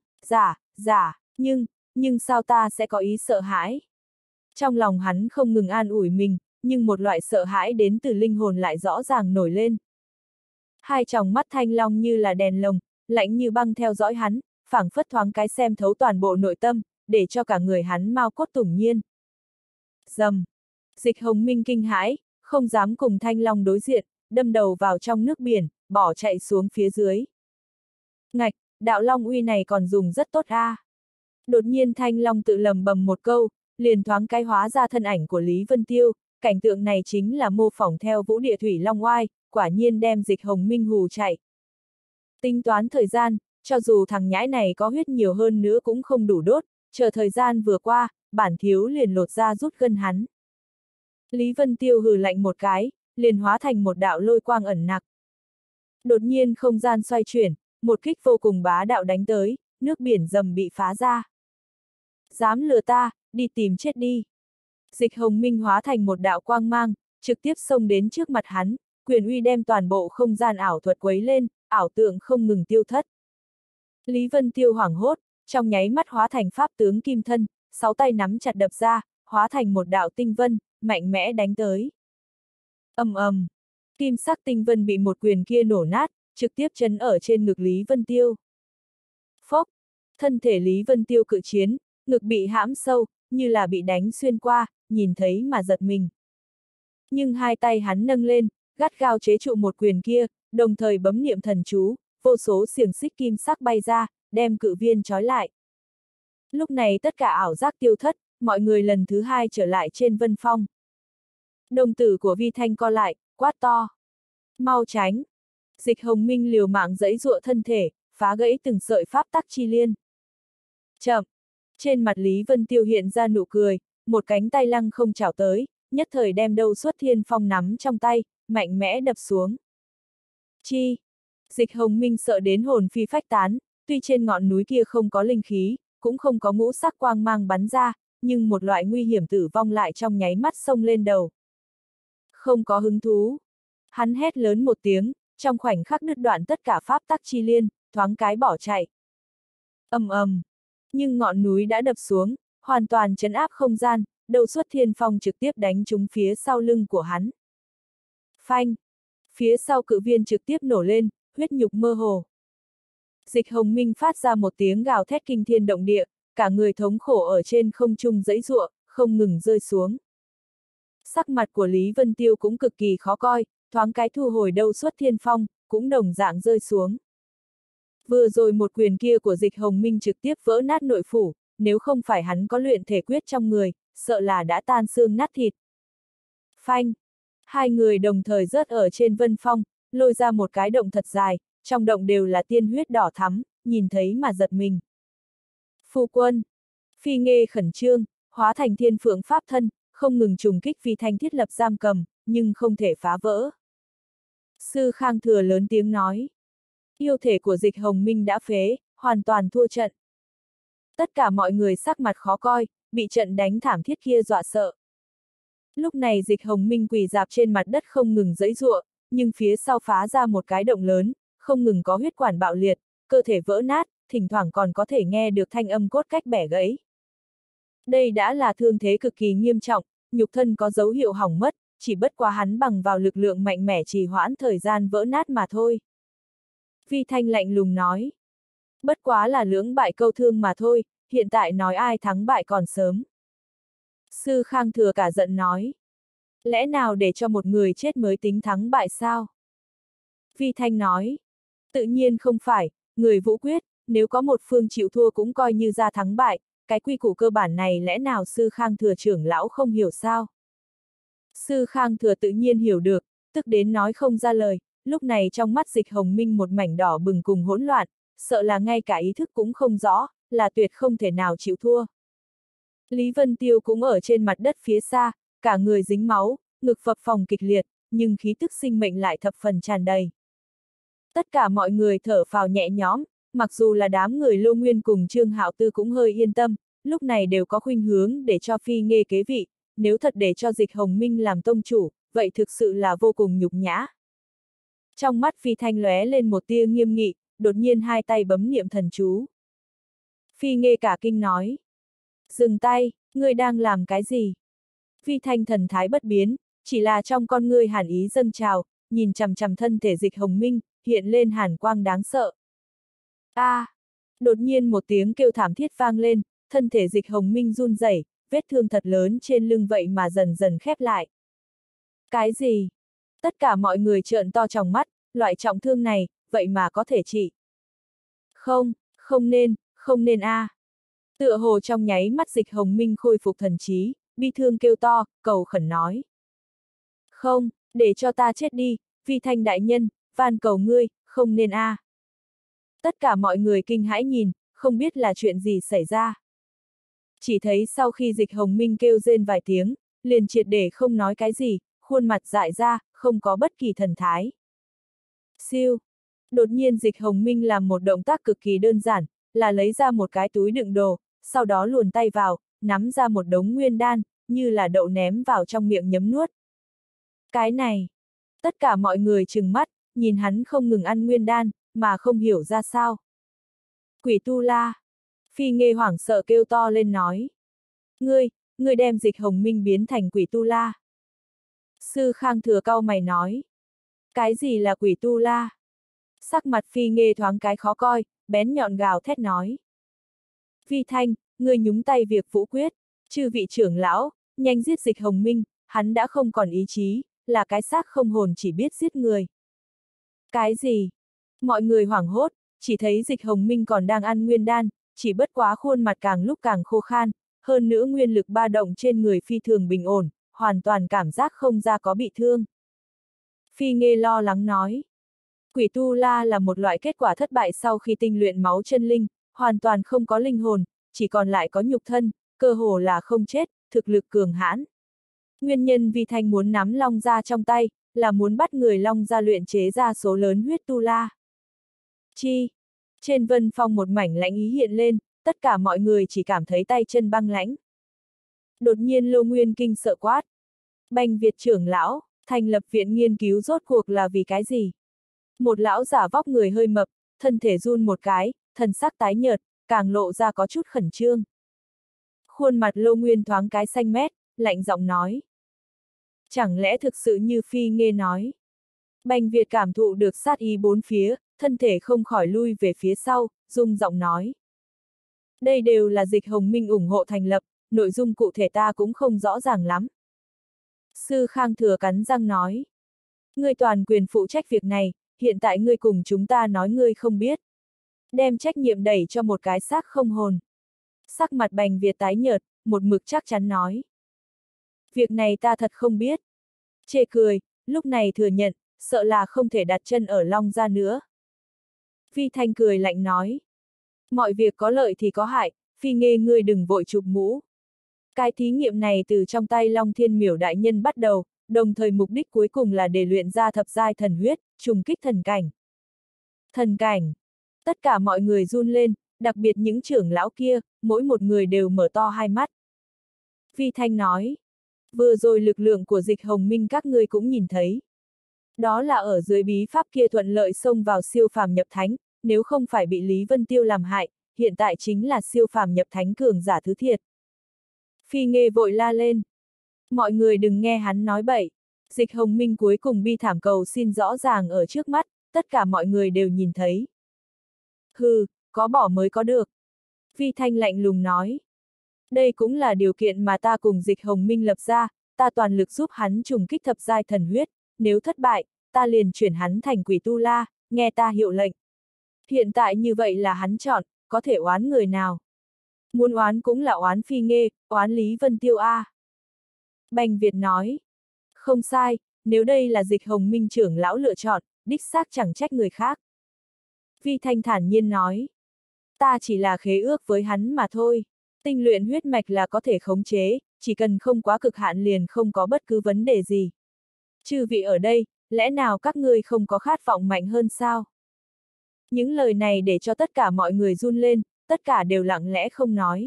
nhưng sao ta sẽ có ý sợ hãi? Trong lòng hắn không ngừng an ủi mình, nhưng một loại sợ hãi đến từ linh hồn lại rõ ràng nổi lên. Hai tròng mắt thanh long như là đèn lồng, lạnh như băng theo dõi hắn, phảng phất thoáng cái xem thấu toàn bộ nội tâm, để cho cả người hắn mau cốt tủng nhiên. Rầm! Dịch Hồng Minh kinh hãi, không dám cùng thanh long đối diện, đâm đầu vào trong nước biển, bỏ chạy xuống phía dưới. Ngạch, đạo long uy này còn dùng rất tốt a. Đột nhiên thanh long tự lầm bầm một câu, liền thoáng cái hóa ra thân ảnh của Lý Vân Tiêu, cảnh tượng này chính là mô phỏng theo Vũ Địa Thủy Long oai, quả nhiên đem Dịch Hồng Minh hù chạy. Tính toán thời gian, cho dù thằng nhãi này có huyết nhiều hơn nữa cũng không đủ đốt, chờ thời gian vừa qua, bản thiếu liền lột ra rút gân hắn. Lý Vân Tiêu hừ lạnh một cái, liền hóa thành một đạo lôi quang ẩn nặc. Đột nhiên không gian xoay chuyển, một kích vô cùng bá đạo đánh tới, nước biển rầm bị phá ra. Dám lừa ta, đi tìm chết đi. Dịch Hồng Minh hóa thành một đạo quang mang, trực tiếp xông đến trước mặt hắn, quyền uy đem toàn bộ không gian ảo thuật quấy lên, ảo tượng không ngừng tiêu thất. Lý Vân Tiêu hoảng hốt, trong nháy mắt hóa thành pháp tướng kim thân, sáu tay nắm chặt đập ra, hóa thành một đạo tinh vân, mạnh mẽ đánh tới. Ầm. Kim sắc tinh vân bị một quyền kia nổ nát, trực tiếp chấn ở trên ngực Lý Vân Tiêu. Phốc! Thân thể Lý Vân Tiêu cự chiến, ngực bị hãm sâu, như là bị đánh xuyên qua, nhìn thấy mà giật mình. Nhưng hai tay hắn nâng lên, gắt gao chế trụ một quyền kia, đồng thời bấm niệm thần chú, vô số xiềng xích kim sắc bay ra, đem cự viên trói lại. Lúc này tất cả ảo giác tiêu thất, mọi người lần thứ hai trở lại trên vân phong. Đồng tử của Vi Thanh co lại, quát to. Mau tránh! Dịch Hồng Minh liều mạng giãy giụa thân thể, phá gãy từng sợi pháp tắc chi liên. Chậm! Trên mặt Lý Vân Tiêu hiện ra nụ cười, một cánh tay lăng không chảo tới, nhất thời đem Đâu Xuất Thiên Phong nắm trong tay, mạnh mẽ đập xuống. Chi! Dịch Hồng Minh sợ đến hồn phi phách tán, tuy trên ngọn núi kia không có linh khí, cũng không có ngũ sắc quang mang bắn ra, nhưng một loại nguy hiểm tử vong lại trong nháy mắt xông lên đầu. Không có hứng thú. Hắn hét lớn một tiếng, trong khoảnh khắc đứt đoạn tất cả pháp tắc chi liên, thoáng cái bỏ chạy. Ầm ầm. Nhưng ngọn núi đã đập xuống, hoàn toàn trấn áp không gian, Đâu Xuất Thiên Phong trực tiếp đánh trúng phía sau lưng của hắn. Phanh! Phía sau cự viên trực tiếp nổ lên, huyết nhục mơ hồ. Dịch Hồng Minh phát ra một tiếng gào thét kinh thiên động địa, cả người thống khổ ở trên không trung giãy giụa, không ngừng rơi xuống. Sắc mặt của Lý Vân Tiêu cũng cực kỳ khó coi, thoáng cái thu hồi Đâu Xuất Thiên Phong, cũng đồng dạng rơi xuống. Vừa rồi một quyền kia của Dịch Hồng Minh trực tiếp vỡ nát nội phủ, nếu không phải hắn có luyện thể quyết trong người, sợ là đã tan xương nát thịt. Phanh! Hai người đồng thời rớt ở trên vân phong, lôi ra một cái động thật dài, trong động đều là tiên huyết đỏ thắm, nhìn thấy mà giật mình. Phu quân! Phi Nghê khẩn trương, hóa thành thiên phượng pháp thân, không ngừng trùng kích Vi Thanh thiết lập giam cầm, nhưng không thể phá vỡ. Sư Khang Thừa lớn tiếng nói. Yêu thể của Dịch Hồng Minh đã phế, hoàn toàn thua trận. Tất cả mọi người sắc mặt khó coi, bị trận đánh thảm thiết kia dọa sợ. Lúc này Dịch Hồng Minh quỳ rạp trên mặt đất không ngừng giãy giụa, nhưng phía sau phá ra một cái động lớn, không ngừng có huyết quản bạo liệt, cơ thể vỡ nát, thỉnh thoảng còn có thể nghe được thanh âm cốt cách bẻ gãy. Đây đã là thương thế cực kỳ nghiêm trọng, nhục thân có dấu hiệu hỏng mất, chỉ bất quá hắn bằng vào lực lượng mạnh mẽ trì hoãn thời gian vỡ nát mà thôi. Vi Thanh lạnh lùng nói. Bất quá là lưỡng bại câu thương mà thôi, hiện tại nói ai thắng bại còn sớm. Sư Khang Thừa cả giận nói. Lẽ nào để cho một người chết mới tính thắng bại sao? Vi Thanh nói. Tự nhiên không phải, người vũ quyết, nếu có một phương chịu thua cũng coi như ra thắng bại, cái quy củ cơ bản này lẽ nào Sư Khang Thừa trưởng lão không hiểu sao? Sư Khang Thừa tự nhiên hiểu được, tức đến nói không ra lời, lúc này trong mắt Dịch Hồng Minh một mảnh đỏ bừng cùng hỗn loạn, sợ là ngay cả ý thức cũng không rõ, là tuyệt không thể nào chịu thua. Lý Vân Tiêu cũng ở trên mặt đất phía xa, cả người dính máu, ngực phập phồng kịch liệt, nhưng khí tức sinh mệnh lại thập phần tràn đầy. Tất cả mọi người thở phào nhẹ nhõm, mặc dù là đám người Lô Nguyên cùng Trương Hạo Tư cũng hơi yên tâm, lúc này đều có khuynh hướng để cho Phi Nghê kế vị, nếu thật để cho Dịch Hồng Minh làm tông chủ, vậy thực sự là vô cùng nhục nhã. Trong mắt Phi Thanh lóe lên một tia nghiêm nghị, đột nhiên hai tay bấm niệm thần chú. Phi Nghê cả kinh nói. Dừng tay, ngươi đang làm cái gì? Phi Thanh thần thái bất biến, chỉ là trong con ngươi hàn ý dâng trào, nhìn chằm chằm thân thể Dịch Hồng Minh, hiện lên hàn quang đáng sợ. Đột nhiên một tiếng kêu thảm thiết vang lên, thân thể Dịch Hồng Minh run rẩy, vết thương thật lớn trên lưng vậy mà dần dần khép lại. Cái gì? Tất cả mọi người trợn to tròng mắt, loại trọng thương này, vậy mà có thể trị. Không nên a. Tựa hồ trong nháy mắt Dịch Hồng Minh khôi phục thần trí, bi thương kêu to, cầu khẩn nói. Không, để cho ta chết đi, Vi Thanh đại nhân, van cầu ngươi, không nên a. Tất cả mọi người kinh hãi nhìn, không biết là chuyện gì xảy ra. Chỉ thấy sau khi Dịch Hồng Minh kêu rên vài tiếng, liền triệt để không nói cái gì, khuôn mặt dại ra, không có bất kỳ thần thái. Siêu! Đột nhiên Dịch Hồng Minh làm một động tác cực kỳ đơn giản, là lấy ra một cái túi đựng đồ, sau đó luồn tay vào, nắm ra một đống nguyên đan, như là đậu ném vào trong miệng nhấm nuốt. Cái này! Tất cả mọi người trừng mắt, nhìn hắn không ngừng ăn nguyên đan, mà không hiểu ra sao. Quỷ tu la! Phi Nghê hoảng sợ kêu to lên nói. Ngươi đem Dịch Hồng Minh biến thành quỷ tu la. Sư Khang Thừa cau mày nói. Cái gì là quỷ tu la? Sắc mặt Phi Nghê thoáng cái khó coi, bén nhọn gào thét nói. Vi Thanh, ngươi nhúng tay việc vũ quyết, chư vị trưởng lão, nhanh giết Dịch Hồng Minh, hắn đã không còn ý chí, là cái xác không hồn chỉ biết giết người. Cái gì? Mọi người hoảng hốt, chỉ thấy Dịch Hồng Minh còn đang ăn nguyên đan, chỉ bất quá khuôn mặt càng lúc càng khô khan, hơn nữa nguyên lực ba động trên người phi thường bình ổn, hoàn toàn cảm giác không ra có bị thương. Phi Nghê lo lắng nói. Quỷ tu la là một loại kết quả thất bại sau khi tinh luyện máu chân linh, hoàn toàn không có linh hồn, chỉ còn lại có nhục thân, cơ hồ là không chết, thực lực cường hãn. Nguyên nhân Vi Thanh muốn nắm long gia trong tay, là muốn bắt người long gia luyện chế ra số lớn huyết tu la. Chi? Trên vân phong một mảnh lãnh ý hiện lên, tất cả mọi người chỉ cảm thấy tay chân băng lãnh. Đột nhiên Lô Nguyên kinh sợ quát. Bành Việt trưởng lão, thành lập viện nghiên cứu rốt cuộc là vì cái gì? Một lão giả vóc người hơi mập, thân thể run một cái, thần sắc tái nhợt, càng lộ ra có chút khẩn trương. Khuôn mặt Lô Nguyên thoáng cái xanh mét, lạnh giọng nói. Chẳng lẽ thực sự như Phi Nghê nói? Bành Việt cảm thụ được sát ý bốn phía, thân thể không khỏi lui về phía sau, rung giọng nói. Đây đều là Dịch Hồng Minh ủng hộ thành lập, nội dung cụ thể ta cũng không rõ ràng lắm. Sư Khang Thừa cắn răng nói. Ngươi toàn quyền phụ trách việc này, hiện tại ngươi cùng chúng ta nói ngươi không biết. Đem trách nhiệm đẩy cho một cái xác không hồn. Sắc mặt Bành Việt tái nhợt, một mực chắc chắn nói. Việc này ta thật không biết. Chê cười, lúc này thừa nhận, sợ là không thể đặt chân ở Long gia nữa. Vi Thanh cười lạnh nói. Mọi việc có lợi thì có hại, Phi Nghê ngươi đừng vội chụp mũ. Cái thí nghiệm này từ trong tay Long Thiên Miểu đại nhân bắt đầu, đồng thời mục đích cuối cùng là để luyện ra thập giai thần huyết, trùng kích thần cảnh. Thần cảnh. Tất cả mọi người run lên, đặc biệt những trưởng lão kia, mỗi một người đều mở to hai mắt. Vi Thanh nói. Vừa rồi lực lượng của Dịch Hồng Minh các ngươi cũng nhìn thấy. Đó là ở dưới bí pháp kia thuận lợi xông vào siêu phàm nhập thánh, nếu không phải bị Lý Vân Tiêu làm hại, hiện tại chính là siêu phàm nhập thánh cường giả thứ thiệt. Phi Nghê vội la lên. Mọi người đừng nghe hắn nói bậy. Dịch Hồng Minh cuối cùng bi thảm cầu xin rõ ràng ở trước mắt, tất cả mọi người đều nhìn thấy. Hừ, có bỏ mới có được. Vi Thanh lạnh lùng nói. Đây cũng là điều kiện mà ta cùng Dịch Hồng Minh lập ra, ta toàn lực giúp hắn trùng kích thập giai thần huyết, nếu thất bại, ta liền chuyển hắn thành quỷ tu la, nghe ta hiệu lệnh. Hiện tại như vậy là hắn chọn, có thể oán người nào. Muốn oán cũng là oán Phi Nghê, oán Lý Vân Tiêu a. Bành Việt nói. Không sai, nếu đây là Dịch Hồng Minh trưởng lão lựa chọn, đích xác chẳng trách người khác. Vi Thanh thản nhiên nói. Ta chỉ là khế ước với hắn mà thôi. Tinh luyện huyết mạch là có thể khống chế, chỉ cần không quá cực hạn liền không có bất cứ vấn đề gì. Chư vị ở đây, lẽ nào các ngươi không có khát vọng mạnh hơn sao? Những lời này để cho tất cả mọi người run lên, tất cả đều lặng lẽ không nói.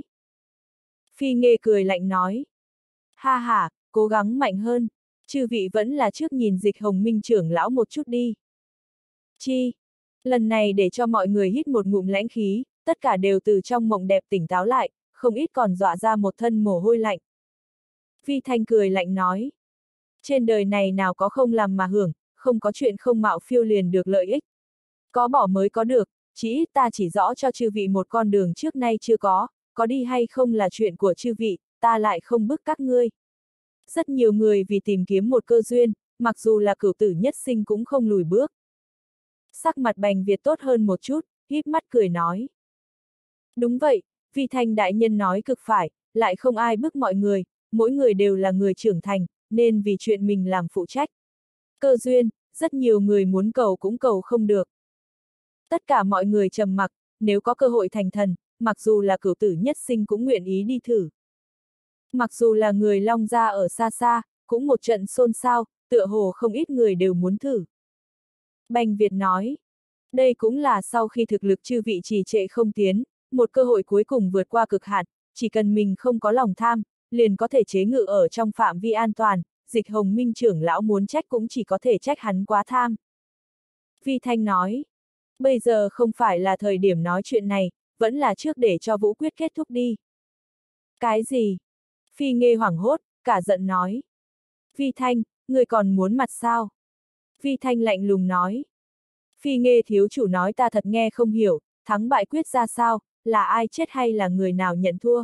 Phi Nghê cười lạnh nói. Ha ha, cố gắng mạnh hơn, chư vị vẫn là trước nhìn Dịch Hồng Minh trưởng lão một chút đi. Chi? Lần này để cho mọi người hít một ngụm lãnh khí, tất cả đều từ trong mộng đẹp tỉnh táo lại, không ít còn dọa ra một thân mồ hôi lạnh. Vi Thanh cười lạnh nói. Trên đời này nào có không làm mà hưởng, không có chuyện không mạo phiêu liền được lợi ích. Có bỏ mới có được, chỉ ít ta chỉ rõ cho chư vị một con đường trước nay chưa có đi hay không là chuyện của chư vị, ta lại không bức các ngươi. Rất nhiều người vì tìm kiếm một cơ duyên, mặc dù là cửu tử nhất sinh cũng không lùi bước. Sắc mặt Bành Việt tốt hơn một chút, híp mắt cười nói. Đúng vậy, Vi Thanh đại nhân nói cực phải, lại không ai bức mọi người, mỗi người đều là người trưởng thành, nên vì chuyện mình làm phụ trách. Cơ duyên, rất nhiều người muốn cầu cũng cầu không được. Tất cả mọi người trầm mặc, nếu có cơ hội thành thần, mặc dù là cửu tử nhất sinh cũng nguyện ý đi thử. Mặc dù là người Long gia ở xa xa, cũng một trận xôn xao, tựa hồ không ít người đều muốn thử. Bành Việt nói, đây cũng là sau khi thực lực chư vị trì trệ không tiến, một cơ hội cuối cùng vượt qua cực hạn, chỉ cần mình không có lòng tham, liền có thể chế ngự ở trong phạm vi an toàn, Dịch Hồng Minh trưởng lão muốn trách cũng chỉ có thể trách hắn quá tham. Vi Thanh nói, bây giờ không phải là thời điểm nói chuyện này, vẫn là trước để cho Vũ Quyết kết thúc đi. Cái gì? Phi Nghê hoảng hốt, cả giận nói. Vi Thanh, người còn muốn mặt sao? Vi Thanh lạnh lùng nói. Phi Nghê thiếu chủ nói ta thật nghe không hiểu, thắng bại quyết ra sao, là ai chết hay là người nào nhận thua?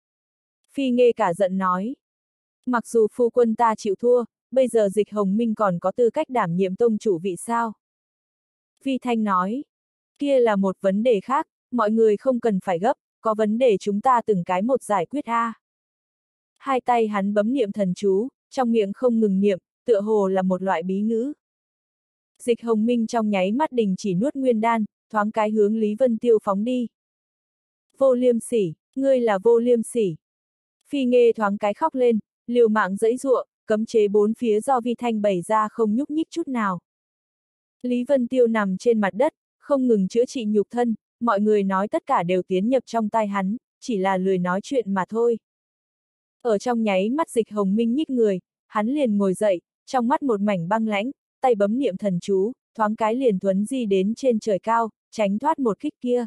Phi Nghê cả giận nói. Mặc dù phu quân ta chịu thua, bây giờ Dịch Hồng Minh còn có tư cách đảm nhiệm tông chủ vị sao? Vi Thanh nói. Kia là một vấn đề khác, mọi người không cần phải gấp, có vấn đề chúng ta từng cái một giải quyết a. Hai tay hắn bấm niệm thần chú, trong miệng không ngừng niệm, tựa hồ là một loại bí ngữ. Dịch Hồng Minh trong nháy mắt đình chỉ nuốt nguyên đan, thoáng cái hướng Lý Vân Tiêu phóng đi. Vô liêm sỉ, ngươi là vô liêm sỉ. Phi Nghê thoáng cái khóc lên, liều mạng giãy giụa, cấm chế bốn phía do Vi Thanh bày ra không nhúc nhích chút nào. Lý Vân Tiêu nằm trên mặt đất, không ngừng chữa trị nhục thân, mọi người nói tất cả đều tiến nhập trong tai hắn, chỉ là lười nói chuyện mà thôi. Ở trong nháy mắt Dịch Hồng Minh nhích người, hắn liền ngồi dậy, trong mắt một mảnh băng lãnh, tay bấm niệm thần chú, thoáng cái liền thuấn di đến trên trời cao, tránh thoát một kích kia.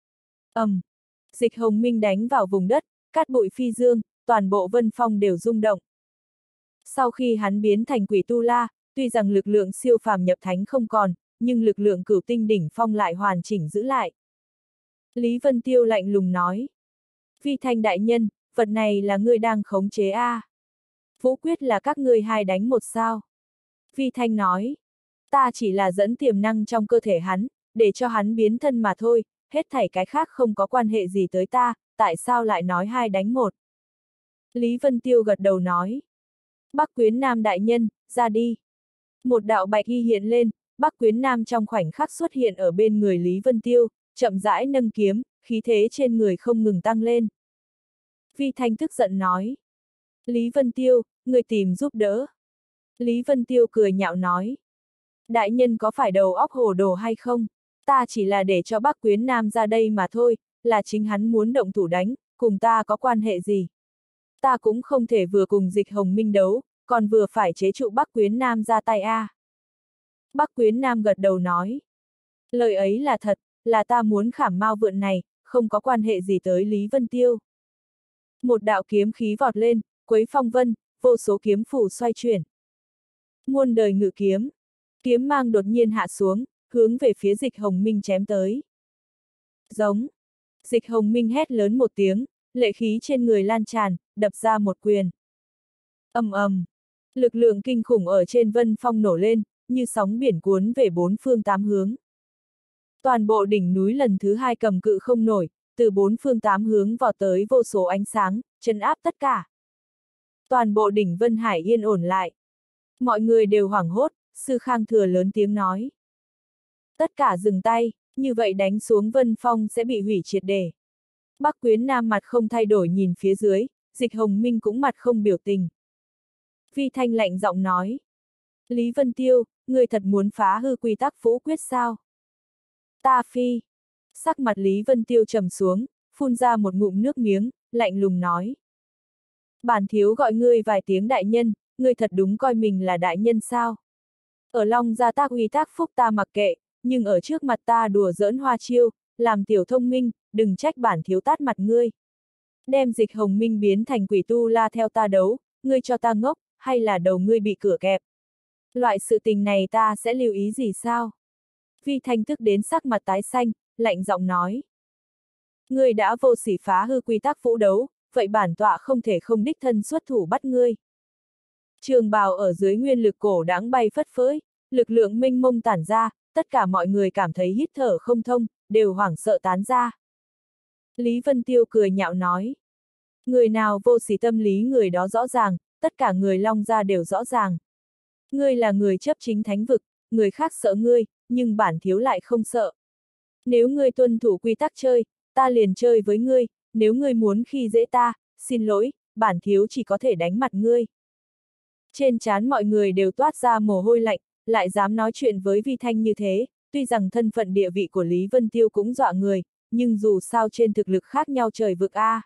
Dịch Hồng Minh đánh vào vùng đất, cát bụi phi dương, toàn bộ vân phong đều rung động. Sau khi hắn biến thành quỷ tu la, tuy rằng lực lượng siêu phàm nhập thánh không còn, nhưng lực lượng cửu tinh đỉnh phong lại hoàn chỉnh giữ lại. Lý Vân Tiêu lạnh lùng nói. Vi Thanh đại nhân, vật này là ngươi đang khống chế a. Vũ quyết là các ngươi hai đánh một sao. Vi Thanh nói. Ta chỉ là dẫn tiềm năng trong cơ thể hắn, để cho hắn biến thân mà thôi, hết thảy cái khác không có quan hệ gì tới ta, tại sao lại nói hai đánh một. Lý Vân Tiêu gật đầu nói. Bắc Quyến Nam đại nhân, ra đi. Một đạo bạch y hiện lên, Bắc Quyến Nam trong khoảnh khắc xuất hiện ở bên người Lý Vân Tiêu, chậm rãi nâng kiếm, khí thế trên người không ngừng tăng lên. Vi Thanh tức giận nói. Lý Vân Tiêu, người tìm giúp đỡ. Lý Vân Tiêu cười nhạo nói. Đại nhân có phải đầu óc hồ đồ hay không? Ta chỉ là để cho Bắc Quyến Nam ra đây mà thôi, là chính hắn muốn động thủ đánh, cùng ta có quan hệ gì? Ta cũng không thể vừa cùng Dịch Hồng Minh đấu, còn vừa phải chế trụ Bắc Quyến Nam ra tay a. Bắc Quyến Nam gật đầu nói. Lời ấy là thật, là ta muốn khảm mao vượn này, không có quan hệ gì tới Lý Vân Tiêu. Một đạo kiếm khí vọt lên, quấy phong vân, vô số kiếm phủ xoay chuyển. Muôn đời ngự kiếm. Kiếm mang đột nhiên hạ xuống, hướng về phía Dịch Hồng Minh chém tới. Giống. Dịch Hồng Minh hét lớn một tiếng, lệ khí trên người lan tràn, đập ra một quyền. Lực lượng kinh khủng ở trên vân phong nổ lên, như sóng biển cuốn về bốn phương tám hướng. Toàn bộ đỉnh núi lần thứ hai cầm cự không nổi, từ bốn phương tám hướng vọt tới vô số ánh sáng, trấn áp tất cả. Toàn bộ đỉnh Vân Hải yên ổn lại. Mọi người đều hoảng hốt, Sư Khang Thừa lớn tiếng nói. Tất cả dừng tay, như vậy đánh xuống vân phong sẽ bị hủy triệt để. Bắc Quyến Nam mặt không thay đổi nhìn phía dưới, Dịch Hồng Minh cũng mặt không biểu tình. Vi Thanh lạnh giọng nói. Lý Vân Tiêu, người thật muốn phá hư quy tắc Vũ quyết sao? Ta phi. Sắc mặt Lý Vân Tiêu trầm xuống, phun ra một ngụm nước miếng, lạnh lùng nói. Bản thiếu gọi ngươi vài tiếng đại nhân, ngươi thật đúng coi mình là đại nhân sao? Ở Long gia tác uy tác phúc ta mặc kệ, nhưng ở trước mặt ta đùa giỡn hoa chiêu, làm tiểu thông minh, đừng trách bản thiếu tát mặt ngươi. Đem Dịch Hồng Minh biến thành quỷ tu la theo ta đấu, ngươi cho ta ngốc, hay là đầu ngươi bị cửa kẹp? Loại sự tình này ta sẽ lưu ý gì sao? Vi Thanh tức đến sắc mặt tái xanh, lạnh giọng nói. Ngươi đã vô sỉ phá hư quy tắc vũ đấu, vậy bản tọa không thể không đích thân xuất thủ bắt ngươi. Trường bào ở dưới nguyên lực cổ đãng bay phất phới, lực lượng mênh mông tản ra, tất cả mọi người cảm thấy hít thở không thông, đều hoảng sợ tán ra. Lý Vân Tiêu cười nhạo nói. Người nào vô sỉ tâm lý người đó rõ ràng, tất cả người Long gia đều rõ ràng. Ngươi là người chấp chính thánh vực, người khác sợ ngươi, nhưng bản thiếu lại không sợ. Nếu ngươi tuân thủ quy tắc chơi, ta liền chơi với ngươi, nếu ngươi muốn khi dễ ta, xin lỗi, bản thiếu chỉ có thể đánh mặt ngươi. Trên trán mọi người đều toát ra mồ hôi lạnh, lại dám nói chuyện với Vi Thanh như thế, tuy rằng thân phận địa vị của Lý Vân Tiêu cũng dọa người, nhưng dù sao trên thực lực khác nhau trời vực a.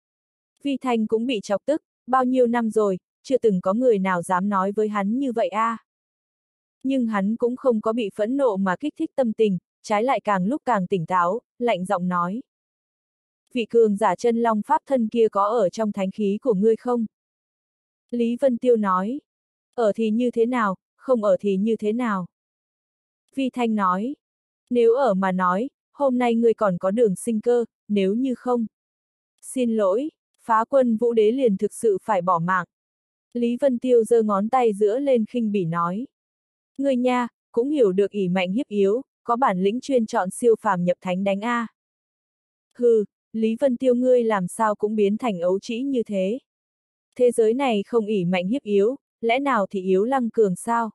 Vi Thanh cũng bị chọc tức, bao nhiêu năm rồi, chưa từng có người nào dám nói với hắn như vậy a. Nhưng hắn cũng không có bị phẫn nộ mà kích thích tâm tình, trái lại càng lúc càng tỉnh táo, lạnh giọng nói. Vị cường giả chân long pháp thân kia có ở trong thánh khí của ngươi không? Lý Vân Tiêu nói. Ở thì như thế nào, không ở thì như thế nào? Vi Thanh nói. Nếu ở mà nói, hôm nay ngươi còn có đường sinh cơ, nếu như không. Xin lỗi, phá quân vũ đế liền thực sự phải bỏ mạng. Lý Vân Tiêu giơ ngón tay giữa lên khinh bỉ nói. Ngươi nha, cũng hiểu được ỷ mạnh hiếp yếu, có bản lĩnh chuyên chọn siêu phàm nhập thánh đánh a. Hừ, Lý Vân Tiêu ngươi làm sao cũng biến thành ấu trĩ như thế. Thế giới này không ỷ mạnh hiếp yếu, lẽ nào thì yếu lăng cường sao?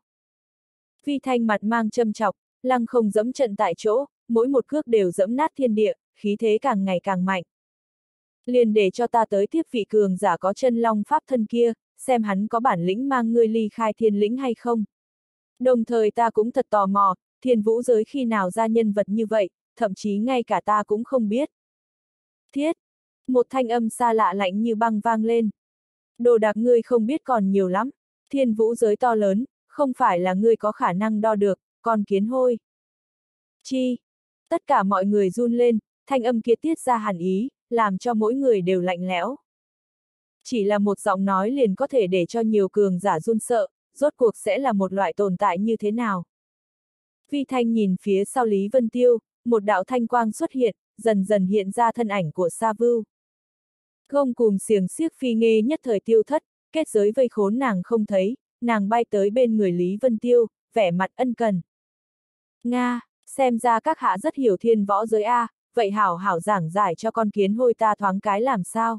Vi Thanh mặt mang châm chọc, lăng không dẫm trận tại chỗ, mỗi một cước đều dẫm nát thiên địa, khí thế càng ngày càng mạnh. Liền để cho ta tới tiếp vị cường giả có chân long pháp thân kia, xem hắn có bản lĩnh mang ngươi ly khai thiên lĩnh hay không. Đồng thời ta cũng thật tò mò, thiên vũ giới khi nào ra nhân vật như vậy, thậm chí ngay cả ta cũng không biết. Thiết! Một thanh âm xa lạ lạnh như băng vang lên. Đồ đạc ngươi không biết còn nhiều lắm, thiên vũ giới to lớn, không phải là ngươi có khả năng đo được, con kiến hôi. Chi! Tất cả mọi người run lên, thanh âm kia tiết ra hàn ý, làm cho mỗi người đều lạnh lẽo. Chỉ là một giọng nói liền có thể để cho nhiều cường giả run sợ, rốt cuộc sẽ là một loại tồn tại như thế nào. Vi Thanh nhìn phía sau Lý Vân Tiêu, một đạo thanh quang xuất hiện, dần dần hiện ra thân ảnh của Sa Vưu. Gông cùm xiềng xiếc phi nghê nhất thời tiêu thất, kết giới vây khốn nàng không thấy, nàng bay tới bên người Lý Vân Tiêu, vẻ mặt ân cần. Nga, xem ra các hạ rất hiểu thiên võ giới a, vậy hảo hảo giảng giải cho con kiến hôi ta thoáng cái làm sao.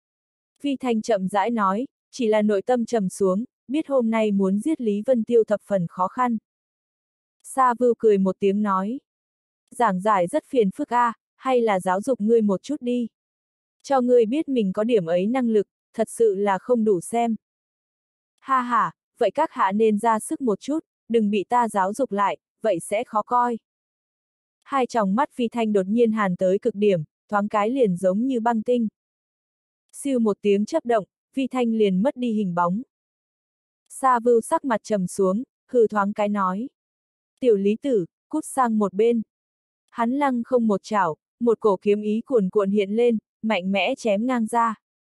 Vi Thanh chậm rãi nói, chỉ là nội tâm trầm xuống, biết hôm nay muốn giết Lý Vân Tiêu thập phần khó khăn. Sa Vưu cười một tiếng nói. Giảng giải rất phiền phức a, hay là giáo dục ngươi một chút đi. Cho ngươi biết mình có điểm ấy năng lực, thật sự là không đủ xem. Ha ha, vậy các hạ nên ra sức một chút, đừng bị ta giáo dục lại, vậy sẽ khó coi. Hai tròng mắt Vi Thanh đột nhiên hàn tới cực điểm, thoáng cái liền giống như băng tinh. Siêu một tiếng chớp động, Vi Thanh liền mất đi hình bóng. Sa Vưu sắc mặt trầm xuống, hừ thoáng cái nói. Tiểu Lý Tử, cút sang một bên. Hắn lăng không một chảo, một cổ kiếm ý cuồn cuộn hiện lên, mạnh mẽ chém ngang ra.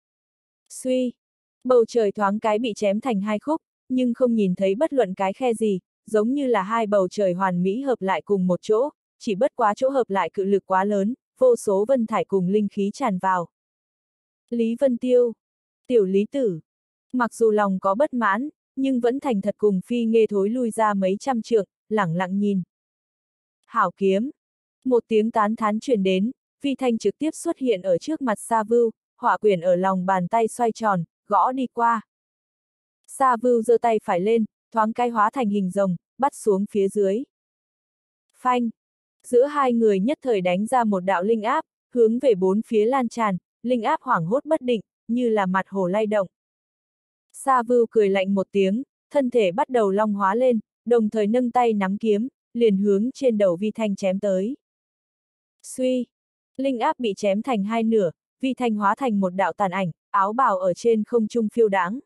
Suy! Bầu trời thoáng cái bị chém thành hai khúc, nhưng không nhìn thấy bất luận cái khe gì, giống như là hai bầu trời hoàn mỹ hợp lại cùng một chỗ, chỉ bất quá chỗ hợp lại cự lực quá lớn, vô số vân thải cùng linh khí tràn vào. Lý Vân Tiêu! Tiểu Lý Tử! Mặc dù lòng có bất mãn, nhưng vẫn thành thật cùng phi nghê thối lui ra mấy trăm trượng, lẳng lặng nhìn. Hảo kiếm! Một tiếng tán thán truyền đến, Vi Thanh trực tiếp xuất hiện ở trước mặt Sa Vưu, hỏa quyển ở lòng bàn tay xoay tròn, gõ đi qua. Sa Vưu giơ tay phải lên, thoáng cái hóa thành hình rồng, bắt xuống phía dưới. Phanh! Giữa hai người nhất thời đánh ra một đạo linh áp, hướng về bốn phía lan tràn, linh áp hoảng hốt bất định, như là mặt hồ lay động. Sa Vưu cười lạnh một tiếng, thân thể bắt đầu long hóa lên, đồng thời nâng tay nắm kiếm, liền hướng trên đầu Vi Thanh chém tới. Suy! Linh áp bị chém thành hai nửa, Vi Thanh hóa thành một đạo tàn ảnh, áo bào ở trên không trung phiêu đãng.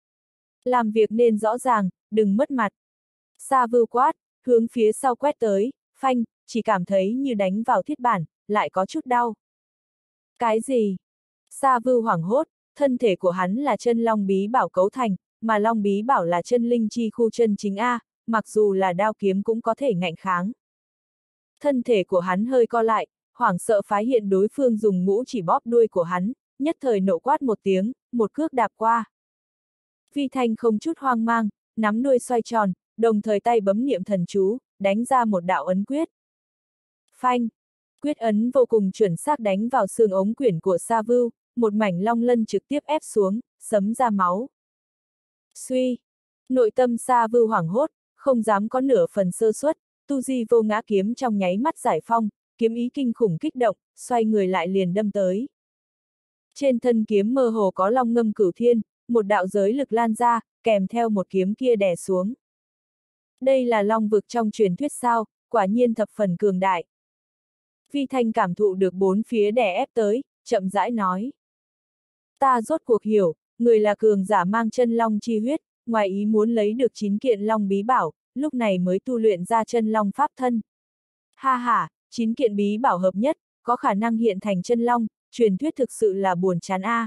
Làm việc nên rõ ràng, đừng mất mặt. Sa Vưu quát, hướng phía sau quét tới, phanh, chỉ cảm thấy như đánh vào thiết bản, lại có chút đau. Cái gì? Sa Vưu hoảng hốt, thân thể của hắn là chân long bí bảo cấu thành, mà long bí bảo là chân linh chi khu chân chính A, mặc dù là đao kiếm cũng có thể ngạnh kháng. Thân thể của hắn hơi co lại, hoảng sợ phái hiện đối phương dùng mũ chỉ bóp đuôi của hắn, nhất thời nộ quát một tiếng, một cước đạp qua. Vi Thanh không chút hoang mang, nắm đuôi xoay tròn, đồng thời tay bấm niệm thần chú, đánh ra một đạo ấn quyết. Phanh! Quyết ấn vô cùng chuẩn xác đánh vào xương ống quyển của Sa Vưu, một mảnh long lân trực tiếp ép xuống, sấm ra máu. Suy! Nội tâm Sa Vưu hoảng hốt, không dám có nửa phần sơ suất, tu di vô ngã kiếm trong nháy mắt giải phong, kiếm ý kinh khủng kích động, xoay người lại liền đâm tới. Trên thân kiếm mơ hồ có long ngâm cửu thiên, một đạo giới lực lan ra, kèm theo một kiếm kia đè xuống. Đây là long vực trong truyền thuyết sao, quả nhiên thập phần cường đại. Vi Thanh cảm thụ được bốn phía đè ép tới, chậm rãi nói. Ta rốt cuộc hiểu, người là cường giả mang chân long chi huyết, ngoài ý muốn lấy được 9 kiện long bí bảo, lúc này mới tu luyện ra chân long pháp thân. Ha ha, 9 kiện bí bảo hợp nhất, có khả năng hiện thành chân long, truyền thuyết thực sự là buồn chán a.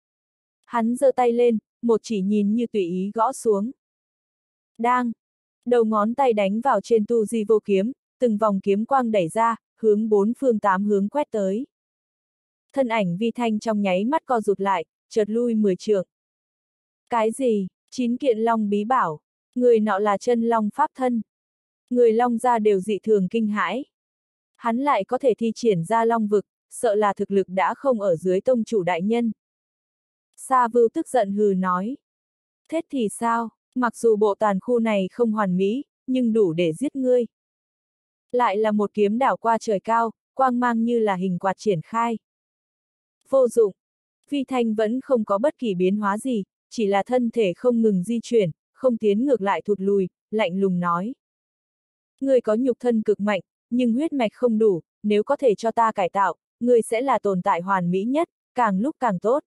Hắn giơ tay lên, một chỉ nhìn như tùy ý gõ xuống. Đang! Đầu ngón tay đánh vào trên tu di vô kiếm, từng vòng kiếm quang đẩy ra, hướng bốn phương tám hướng quét tới. Thân ảnh Vi Thanh trong nháy mắt co rụt lại, chợt lui 10 trượng. Cái gì? 9 kiện long bí bảo, người nọ là chân long pháp thân. Người long gia đều dị thường kinh hãi. Hắn lại có thể thi triển ra long vực, sợ là thực lực đã không ở dưới tông chủ đại nhân. Sa Vưu tức giận hừ nói. Thế thì sao, mặc dù bộ tàn khu này không hoàn mỹ, nhưng đủ để giết ngươi. Lại là một kiếm đảo qua trời cao, quang mang như là hình quạt triển khai. Vô dụng. Vi Thanh vẫn không có bất kỳ biến hóa gì, chỉ là thân thể không ngừng di chuyển, không tiến ngược lại thụt lùi, lạnh lùng nói. Ngươi có nhục thân cực mạnh, nhưng huyết mạch không đủ, nếu có thể cho ta cải tạo, ngươi sẽ là tồn tại hoàn mỹ nhất, càng lúc càng tốt.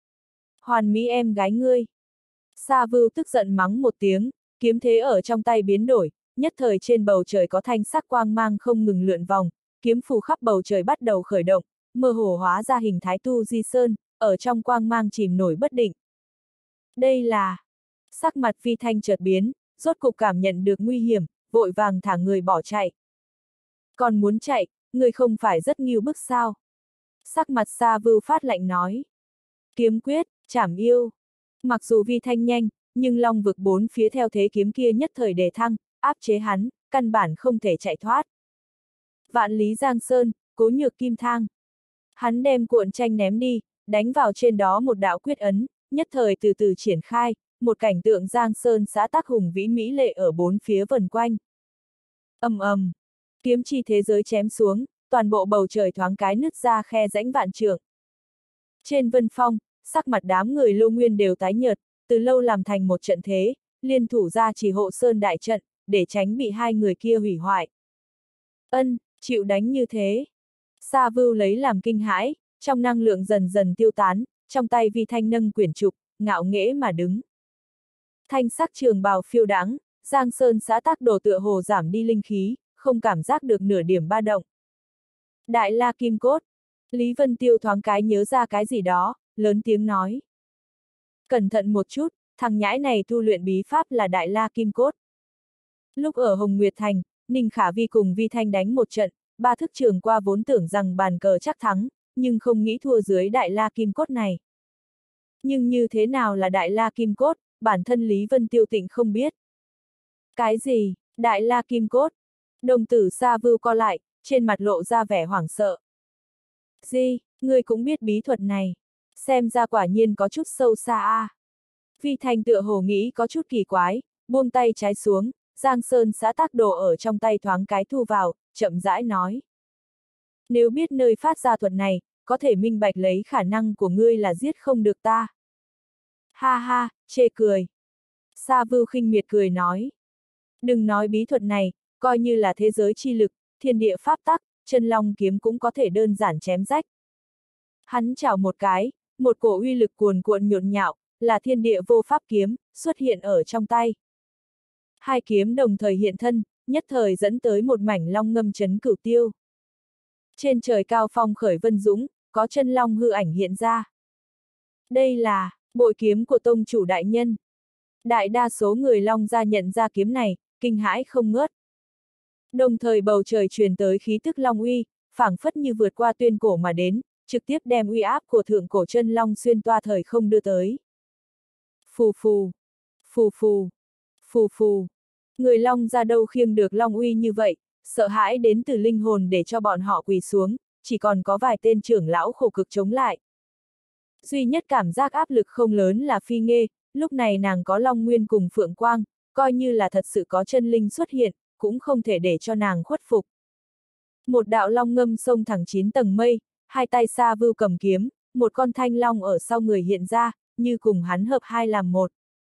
Hoàn mỹ em gái ngươi. Sa Vưu tức giận mắng một tiếng, kiếm thế ở trong tay biến đổi, nhất thời trên bầu trời có thanh sắc quang mang không ngừng lượn vòng, kiếm phù khắp bầu trời bắt đầu khởi động, mơ hồ hóa ra hình thái Tu Di Sơn, ở trong quang mang chìm nổi bất định. Đây là... Sắc mặt Vi Thanh chợt biến, rốt cục cảm nhận được nguy hiểm, vội vàng thả người bỏ chạy. Còn muốn chạy, người không phải rất nghiêu bức sao? Sắc mặt Sa Vưu phát lạnh nói. Kiếm quyết, chảm yêu. Mặc dù Vi Thanh nhanh, nhưng long vực bốn phía theo thế kiếm kia nhất thời đề thăng, áp chế hắn, căn bản không thể chạy thoát. Vạn Lý Giang Sơn, Cố Nhược Kim Thang. Hắn đem cuộn tranh ném đi, đánh vào trên đó một đạo quyết ấn, nhất thời từ từ triển khai, một cảnh tượng Giang Sơn xã tắc hùng vĩ mỹ lệ ở bốn phía vần quanh. Ầm ầm, kiếm chi thế giới chém xuống, toàn bộ bầu trời thoáng cái nứt ra khe rãnh vạn trượng. Trên vân phong, sắc mặt đám người Lô Nguyên đều tái nhợt, từ lâu làm thành một trận thế, liên thủ ra chỉ hộ sơn đại trận, để tránh bị hai người kia hủy hoại. Ân, chịu đánh như thế. Sa Vưu lấy làm kinh hãi, trong năng lượng dần dần tiêu tán, trong tay Vi Thanh nâng quyển trục, ngạo nghễ mà đứng. Thanh sắc trường bào phiêu đãng, Giang Sơn xã tắc đồ tựa hồ giảm đi linh khí, không cảm giác được nửa điểm ba động. Đại La Kim Cốt. Lý Vân Tiêu thoáng cái nhớ ra cái gì đó, lớn tiếng nói. Cẩn thận một chút, thằng nhãi này tu luyện bí pháp là Đại La Kim Cốt. Lúc ở Hồng Nguyệt Thành, Ninh Khả Vi cùng Vi Thanh đánh một trận, ba thức trường qua vốn tưởng rằng bàn cờ chắc thắng, nhưng không nghĩ thua dưới Đại La Kim Cốt này. Nhưng như thế nào là Đại La Kim Cốt, bản thân Lý Vân Tiêu Tịnh không biết. Cái gì, Đại La Kim Cốt? Đồng tử Sa Vưu co lại, trên mặt lộ ra vẻ hoảng sợ. Gì, ngươi cũng biết bí thuật này. Xem ra quả nhiên có chút sâu xa a. Vi Thanh tựa hồ nghĩ có chút kỳ quái, buông tay trái xuống, Giang Sơn xã tắc đồ ở trong tay thoáng cái thu vào, chậm rãi nói. Nếu biết nơi phát ra thuật này, có thể minh bạch lấy khả năng của ngươi là giết không được ta. Ha ha, chê cười. Sa Vưu khinh miệt cười nói. Đừng nói bí thuật này, coi như là thế giới chi lực, thiên địa pháp tắc, chân long kiếm cũng có thể đơn giản chém rách. Hắn chảo một cái, một cổ uy lực cuồn cuộn nhộn nhạo, là thiên địa vô pháp kiếm, xuất hiện ở trong tay. Hai kiếm đồng thời hiện thân, nhất thời dẫn tới một mảnh long ngâm chấn cửu tiêu. Trên trời cao phong khởi vân dũng, có chân long hư ảnh hiện ra. Đây là bội kiếm của tông chủ đại nhân. Đại đa số người Long gia nhận ra kiếm này, kinh hãi không ngớt. Đồng thời bầu trời truyền tới khí tức long uy, phảng phất như vượt qua tuyên cổ mà đến, trực tiếp đem uy áp của thượng cổ chân long xuyên toa thời không đưa tới. Phù phù, phù phù, phù phù. Người Long gia đâu khiêng được long uy như vậy, sợ hãi đến từ linh hồn để cho bọn họ quỳ xuống, chỉ còn có vài tên trưởng lão khổ cực chống lại. Duy nhất cảm giác áp lực không lớn là Phi Nghê, lúc này nàng có Long Nguyên cùng Phượng Quang, coi như là thật sự có chân linh xuất hiện, cũng không thể để cho nàng khuất phục. Một đạo long ngâm xông thẳng 9 tầng mây, hai tay Sa Vưu cầm kiếm, một con thanh long ở sau người hiện ra, như cùng hắn hợp hai làm một.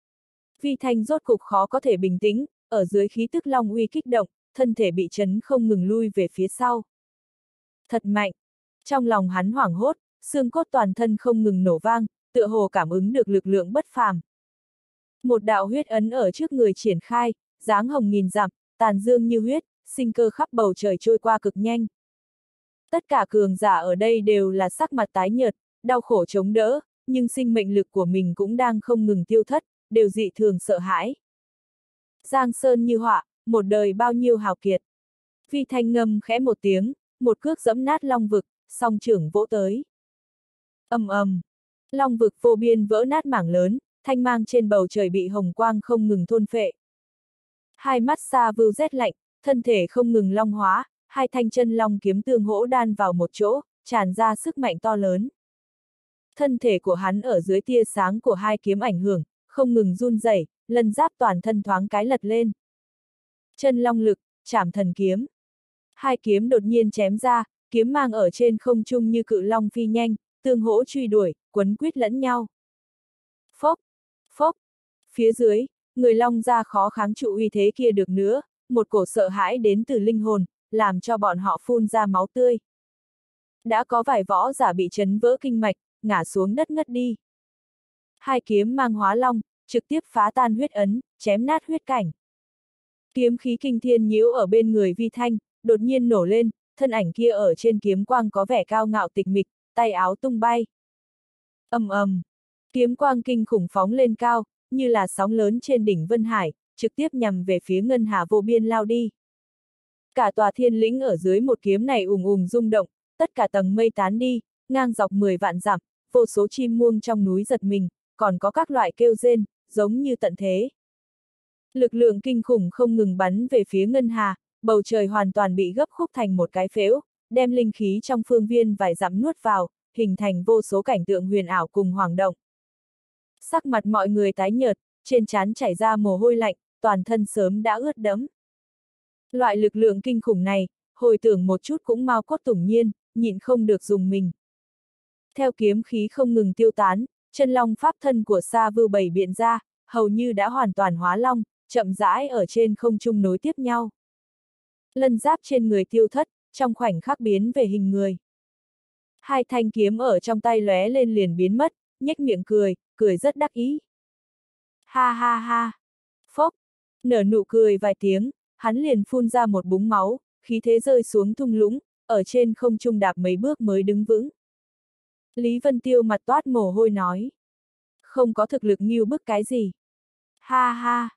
Vi Thanh rốt cục khó có thể bình tĩnh, ở dưới khí tức long uy kích động, thân thể bị chấn không ngừng lui về phía sau. Thật mạnh! Trong lòng hắn hoảng hốt, xương cốt toàn thân không ngừng nổ vang, tựa hồ cảm ứng được lực lượng bất phàm. Một đạo huyết ấn ở trước người triển khai, dáng hồng nghìn dặm, tàn dương như huyết, sinh cơ khắp bầu trời trôi qua cực nhanh. Tất cả cường giả ở đây đều là sắc mặt tái nhợt, đau khổ chống đỡ, nhưng sinh mệnh lực của mình cũng đang không ngừng tiêu thất, đều dị thường sợ hãi. Giang sơn như họa, một đời bao nhiêu hào kiệt. Vi Thanh ngâm khẽ một tiếng, một cước giẫm nát long vực, song trưởng vỗ tới. Ầm ầm, long vực vô biên vỡ nát mảng lớn, thanh mang trên bầu trời bị hồng quang không ngừng thôn phệ. Hai mắt Sa Vưu rét lạnh, thân thể không ngừng long hóa, hai thanh chân long kiếm tương hỗ đan vào một chỗ, tràn ra sức mạnh to lớn. Thân thể của hắn ở dưới tia sáng của hai kiếm ảnh hưởng, không ngừng run rẩy, lân giáp toàn thân thoáng cái lật lên. Chân long lực, trảm thần kiếm. Hai kiếm đột nhiên chém ra, kiếm mang ở trên không trung như cự long phi nhanh, tương hỗ truy đuổi, quấn quýt lẫn nhau. Phốc, phốc, phía dưới, người long ra khó kháng trụ uy thế kia được nữa, một cổ sợ hãi đến từ linh hồn, làm cho bọn họ phun ra máu tươi. Đã có vài võ giả bị chấn vỡ kinh mạch, ngã xuống đất ngất đi. Hai kiếm mang hóa long, trực tiếp phá tan huyết ấn, chém nát huyết cảnh. Kiếm khí kinh thiên nhiễu ở bên người Vi Thanh, đột nhiên nổ lên, thân ảnh kia ở trên kiếm quang có vẻ cao ngạo tịch mịch, tay áo tung bay. Ầm ầm, kiếm quang kinh khủng phóng lên cao, như là sóng lớn trên đỉnh Vân Hải, trực tiếp nhằm về phía ngân hà vô biên lao đi. Cả tòa thiên lĩnh ở dưới một kiếm này ùng ùng rung động, tất cả tầng mây tán đi, ngang dọc 10 vạn dặm, vô số chim muông trong núi giật mình, còn có các loại kêu rên, giống như tận thế. Lực lượng kinh khủng không ngừng bắn về phía ngân hà, bầu trời hoàn toàn bị gấp khúc thành một cái phễu, đem linh khí trong phương viên vài dặm nuốt vào, hình thành vô số cảnh tượng huyền ảo cùng hoảng động. Sắc mặt mọi người tái nhợt, trên trán chảy ra mồ hôi lạnh, toàn thân sớm đã ướt đẫm. Loại lực lượng kinh khủng này, hồi tưởng một chút cũng mau cốt tủng nhiên, nhịn không được dùng mình. Theo kiếm khí không ngừng tiêu tán, chân long pháp thân của Sa Vưu bày biện ra, hầu như đã hoàn toàn hóa long, chậm rãi ở trên không trung nối tiếp nhau. Lân giáp trên người tiêu thất, trong khoảnh khắc biến về hình người. Hai thanh kiếm ở trong tay lóe lên liền biến mất, nhếch miệng cười, cười rất đắc ý. Ha ha ha! Phốc! Nở nụ cười vài tiếng, hắn liền phun ra một búng máu, khí thế rơi xuống thung lũng, ở trên không trung đạp mấy bước mới đứng vững. Lý Vân Tiêu mặt toát mồ hôi nói. Không có thực lực nghiêu bức cái gì. Ha ha!